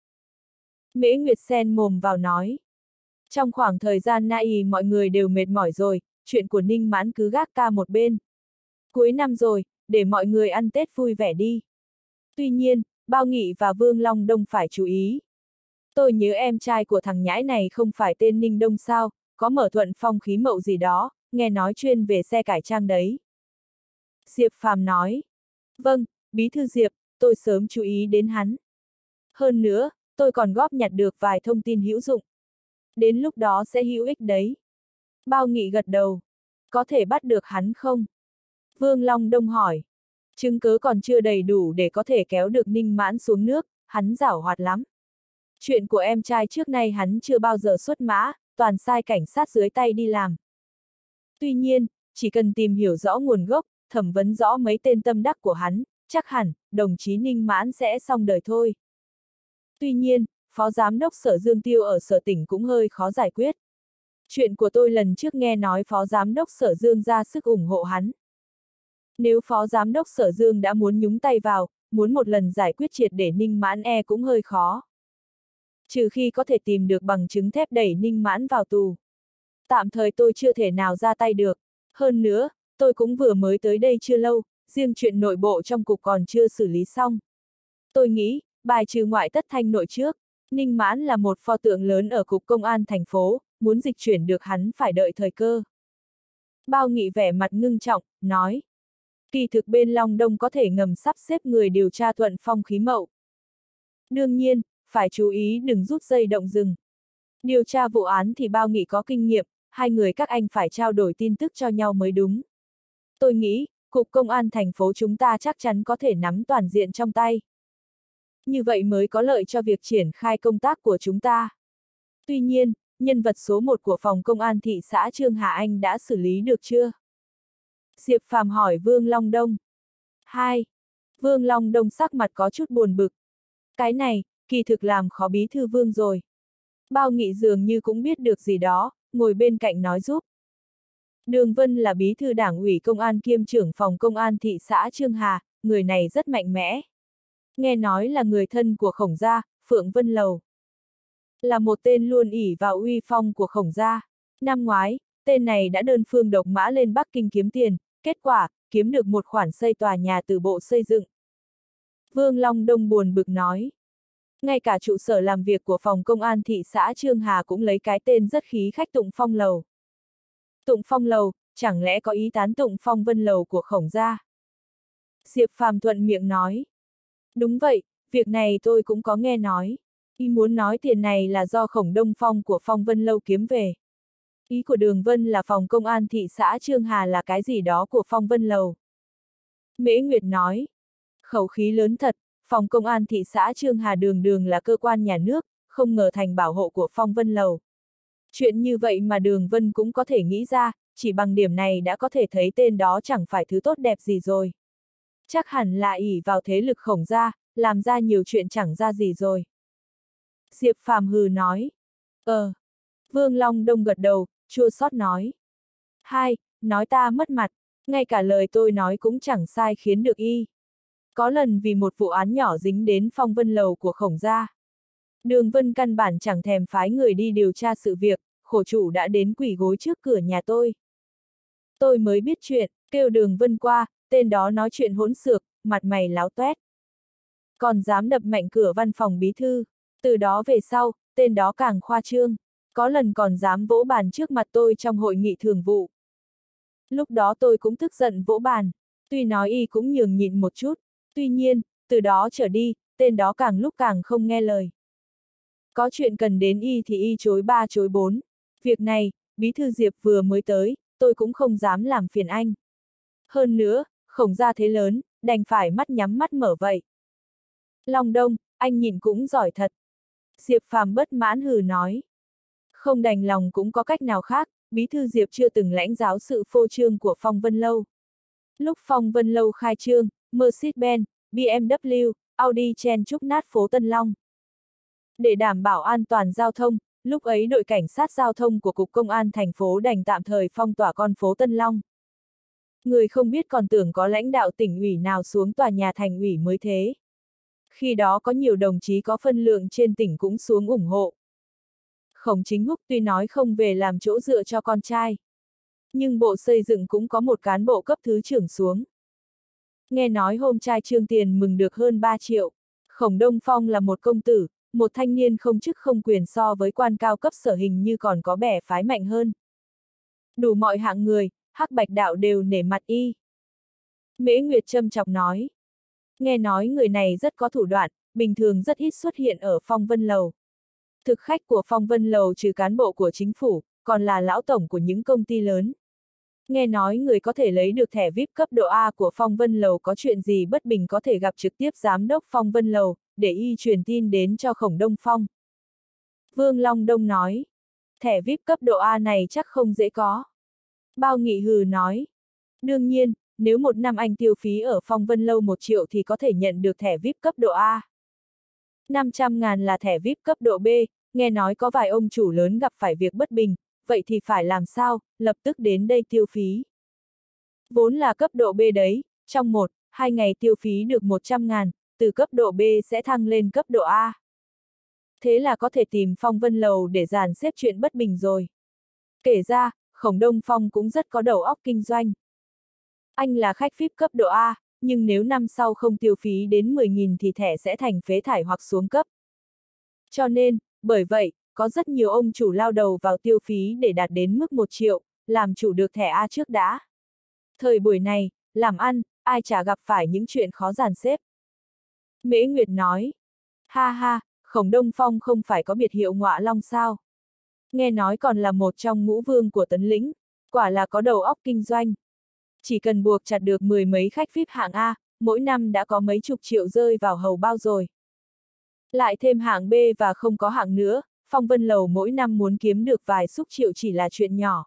Mễ Nguyệt xen mồm vào nói. Trong khoảng thời gian nay mọi người đều mệt mỏi rồi, chuyện của Ninh Mãn cứ gác ca một bên. Cuối năm rồi, để mọi người ăn Tết vui vẻ đi. Tuy nhiên, Bao Nghị và Vương Long Đông phải chú ý. Tôi nhớ em trai của thằng nhãi này không phải tên Ninh Đông sao, có mở Thuận Phong khí mậu gì đó, nghe nói chuyên về xe cải trang đấy. Diệp Phàm nói. Vâng, bí thư Diệp, tôi sớm chú ý đến hắn. Hơn nữa, tôi còn góp nhặt được vài thông tin hữu dụng. Đến lúc đó sẽ hữu ích đấy. Bao Nghị gật đầu. Có thể bắt được hắn không? Vương Long Đông hỏi. Chứng cứ còn chưa đầy đủ để có thể kéo được Ninh Mãn xuống nước, hắn giảo hoạt lắm. Chuyện của em trai trước nay hắn chưa bao giờ xuất mã, toàn sai cảnh sát dưới tay đi làm. Tuy nhiên, chỉ cần tìm hiểu rõ nguồn gốc, thẩm vấn rõ mấy tên tâm đắc của hắn, chắc hẳn, đồng chí Ninh Mãn sẽ xong đời thôi. Tuy nhiên, Phó Giám đốc Sở Dương Tiêu ở Sở Tỉnh cũng hơi khó giải quyết. Chuyện của tôi lần trước nghe nói Phó Giám đốc Sở Dương ra sức ủng hộ hắn. Nếu Phó Giám đốc Sở Dương đã muốn nhúng tay vào, muốn một lần giải quyết triệt để Ninh Mãn cũng hơi khó. Trừ khi có thể tìm được bằng chứng thép đẩy Ninh Mãn vào tù. Tạm thời tôi chưa thể nào ra tay được. Hơn nữa, tôi cũng vừa mới tới đây chưa lâu, riêng chuyện nội bộ trong cục còn chưa xử lý xong. Tôi nghĩ, bài trừ ngoại tất thanh nội trước, Ninh Mãn là một pho tượng lớn ở cục công an thành phố, muốn dịch chuyển được hắn phải đợi thời cơ. Bao Nghị vẻ mặt ngưng trọng, nói. Kỳ thực bên Long Đông có thể ngầm sắp xếp người điều tra Thuận Phong khí mậu. Đương nhiên, phải chú ý đừng rút dây động rừng. Điều tra vụ án thì Bao Nghị có kinh nghiệm, hai người các anh phải trao đổi tin tức cho nhau mới đúng. Tôi nghĩ, Cục Công an thành phố chúng ta chắc chắn có thể nắm toàn diện trong tay. Như vậy mới có lợi cho việc triển khai công tác của chúng ta. Tuy nhiên, nhân vật số 1 của phòng công an thị xã Trương Hà Anh đã xử lý được chưa? Diệp Phàm hỏi Vương Long Đông. 2. Vương Long Đông sắc mặt có chút buồn bực. Cái này, kỳ thực làm khó bí thư Vương rồi. Bao Nghị dường như cũng biết được gì đó, ngồi bên cạnh nói giúp. Đường Vân là bí thư đảng ủy công an kiêm trưởng phòng công an thị xã Trương Hà, người này rất mạnh mẽ. Nghe nói là người thân của Khổng gia, Phượng Vân Lầu. Là một tên luôn ỷ vào uy phong của Khổng gia. Năm ngoái, tên này đã đơn phương độc mã lên Bắc Kinh kiếm tiền, kết quả, kiếm được một khoản xây tòa nhà từ Bộ Xây dựng. Vương Long Đông buồn bực nói. Ngay cả trụ sở làm việc của phòng công an thị xã Trương Hà cũng lấy cái tên rất khí khách Tụng Phong Lầu. Tụng Phong Lầu, chẳng lẽ có ý tán Tụng Phong Vân Lầu của Khổng gia? Diệp Phàm thuận miệng nói. Đúng vậy, việc này tôi cũng có nghe nói. Y muốn nói tiền này là do Khổng Đông Phong của Phong Vân Lâu kiếm về. Ý của Đường Vân là phòng công an thị xã Trương Hà là cái gì đó của Phong Vân Lầu. Mễ Nguyệt nói. Khẩu khí lớn thật, phòng công an thị xã Trương Hà đường đường là cơ quan nhà nước, không ngờ thành bảo hộ của Phong Vân Lầu. Chuyện như vậy mà Đường Vân cũng có thể nghĩ ra, chỉ bằng điểm này đã có thể thấy tên đó chẳng phải thứ tốt đẹp gì rồi. Chắc hẳn là ỷ vào thế lực Khổng gia, làm ra nhiều chuyện chẳng ra gì rồi. Diệp Phàm hừ nói. Vương Long Đông gật đầu, chua xót nói. Hai, nói ta mất mặt, ngay cả lời tôi nói cũng chẳng sai khiến được y. Có lần vì một vụ án nhỏ dính đến Phong Vân Lầu của Khổng gia. Đường Vân căn bản chẳng thèm phái người đi điều tra sự việc, khổ chủ đã đến quỳ gối trước cửa nhà tôi. Tôi mới biết chuyện, kêu Đường Vân qua, tên đó nói chuyện hỗn xược, mặt mày láo toét. Còn dám đập mạnh cửa văn phòng bí thư, từ đó về sau, tên đó càng khoa trương, có lần còn dám vỗ bàn trước mặt tôi trong hội nghị thường vụ. Lúc đó tôi cũng tức giận vỗ bàn, tuy nói y cũng nhường nhịn một chút, tuy nhiên, từ đó trở đi, tên đó càng lúc càng không nghe lời. Có chuyện cần đến y thì y chối ba chối bốn. Việc này, bí thư Diệp vừa mới tới, tôi cũng không dám làm phiền anh. Hơn nữa, Khổng gia thế lớn, đành phải mắt nhắm mắt mở vậy. Long Đông, anh nhịn cũng giỏi thật. Diệp Phàm bất mãn hừ nói. Không đành lòng cũng có cách nào khác, bí thư Diệp chưa từng lãnh giáo sự phô trương của Phong Vân Lâu. Lúc Phong Vân Lâu khai trương, Mercedes-Benz, BMW, Audi chen chúc nát phố Tân Long. Để đảm bảo an toàn giao thông, lúc ấy đội cảnh sát giao thông của Cục Công an thành phố đành tạm thời phong tỏa con phố Tân Long. Người không biết còn tưởng có lãnh đạo tỉnh ủy nào xuống tòa nhà thành ủy mới thế. Khi đó có nhiều đồng chí có phân lượng trên tỉnh cũng xuống ủng hộ. Khổng Chính Húc tuy nói không về làm chỗ dựa cho con trai, nhưng Bộ Xây dựng cũng có một cán bộ cấp thứ trưởng xuống. Nghe nói hôm trai Trương tiền mừng được hơn 3 triệu. Khổng Đông Phong là một công tử, một thanh niên không chức không quyền so với quan cao cấp sở hình như còn có bè phái mạnh hơn. Đủ mọi hạng người, Hắc Bạch đạo đều nể mặt y. Mễ Nguyệt châm chọc nói. Nghe nói người này rất có thủ đoạn, bình thường rất ít xuất hiện ở Phong Vân Lầu. Thực khách của Phong Vân Lầu trừ cán bộ của chính phủ, còn là lão tổng của những công ty lớn. Nghe nói người có thể lấy được thẻ VIP cấp độ A của Phong Vân Lầu có chuyện gì bất bình có thể gặp trực tiếp giám đốc Phong Vân Lầu, để y truyền tin đến cho Khổng Đông Phong. Vương Long Đông nói, thẻ VIP cấp độ A này chắc không dễ có. Bao Nghị hừ nói, đương nhiên, nếu một năm anh tiêu phí ở Phong Vân Lâu 1 triệu thì có thể nhận được thẻ VIP cấp độ A. 500.000 là thẻ VIP cấp độ B, nghe nói có vài ông chủ lớn gặp phải việc bất bình, vậy thì phải làm sao, lập tức đến đây tiêu phí. Vốn là cấp độ B đấy, trong 1-2 ngày tiêu phí được 100.000, từ cấp độ B sẽ thăng lên cấp độ A. Thế là có thể tìm Phong Vân Lầu để dàn xếp chuyện bất bình rồi. Kể ra, Khổng Đông Phong cũng rất có đầu óc kinh doanh. Anh là khách VIP cấp độ A, nhưng nếu năm sau không tiêu phí đến 10.000 thì thẻ sẽ thành phế thải hoặc xuống cấp. Cho nên, bởi vậy, có rất nhiều ông chủ lao đầu vào tiêu phí để đạt đến mức 1 triệu, làm chủ được thẻ A trước đã. Thời buổi này, làm ăn, ai chả gặp phải những chuyện khó dàn xếp. Mễ Nguyệt nói, ha ha, Khổng Đông Phong không phải có biệt hiệu Ngọa Long sao? Nghe nói còn là một trong ngũ vương của Tấn Lĩnh, quả là có đầu óc kinh doanh. Chỉ cần buộc chặt được 10 mấy khách VIP hạng A, mỗi năm đã có mấy chục triệu rơi vào hầu bao rồi. Lại thêm hạng B và không có hạng nữa, Phong Vân Lầu mỗi năm muốn kiếm được vài xúc triệu chỉ là chuyện nhỏ.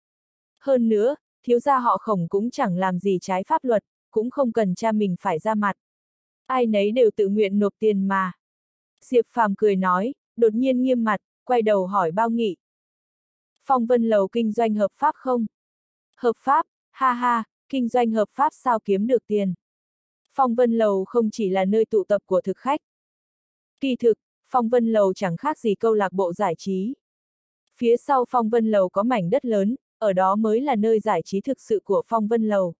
Hơn nữa, thiếu gia họ Khổng cũng chẳng làm gì trái pháp luật, cũng không cần cha mình phải ra mặt. Ai nấy đều tự nguyện nộp tiền mà. Diệp Phàm cười nói, đột nhiên nghiêm mặt, quay đầu hỏi Bao Nghị. Phong Vân Lầu kinh doanh hợp pháp không? Hợp pháp, ha ha, kinh doanh hợp pháp sao kiếm được tiền? Phong Vân Lầu không chỉ là nơi tụ tập của thực khách. Kỳ thực, Phong Vân Lầu chẳng khác gì câu lạc bộ giải trí. Phía sau Phong Vân Lầu có mảnh đất lớn, ở đó mới là nơi giải trí thực sự của Phong Vân Lầu.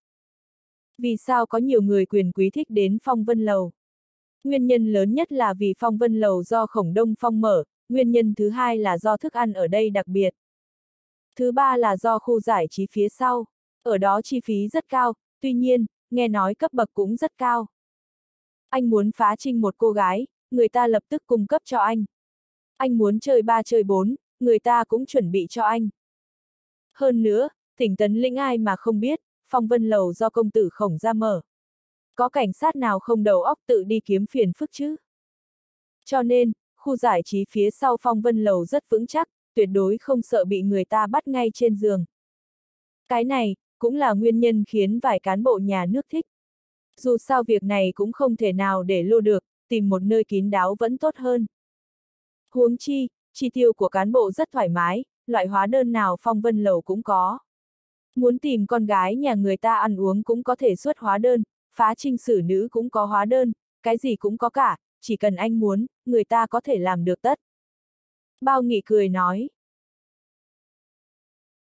Vì sao có nhiều người quyền quý thích đến Phong Vân Lầu? Nguyên nhân lớn nhất là vì Phong Vân Lầu do Khổng Đông Phong mở, nguyên nhân thứ hai là do thức ăn ở đây đặc biệt. Thứ ba là do khu giải trí phía sau, ở đó chi phí rất cao, tuy nhiên, nghe nói cấp bậc cũng rất cao. Anh muốn phá trinh một cô gái, người ta lập tức cung cấp cho anh. Anh muốn chơi 3 chơi 4, người ta cũng chuẩn bị cho anh. Hơn nữa, tỉnh Tấn Lĩnh ai mà không biết, Phong Vân Lầu do công tử Khổng ra mở. Có cảnh sát nào không đầu óc tự đi kiếm phiền phức chứ? Cho nên, khu giải trí phía sau Phong Vân Lầu rất vững chắc, tuyệt đối không sợ bị người ta bắt ngay trên giường. Cái này, cũng là nguyên nhân khiến vài cán bộ nhà nước thích. Dù sao việc này cũng không thể nào để lô được, tìm một nơi kín đáo vẫn tốt hơn. Huống chi, chi tiêu của cán bộ rất thoải mái, loại hóa đơn nào Phong Vân Lầu cũng có. Muốn tìm con gái nhà người ta ăn uống cũng có thể xuất hóa đơn, phá trinh xử nữ cũng có hóa đơn, cái gì cũng có cả, chỉ cần anh muốn, người ta có thể làm được tất. Bao Nghị cười nói.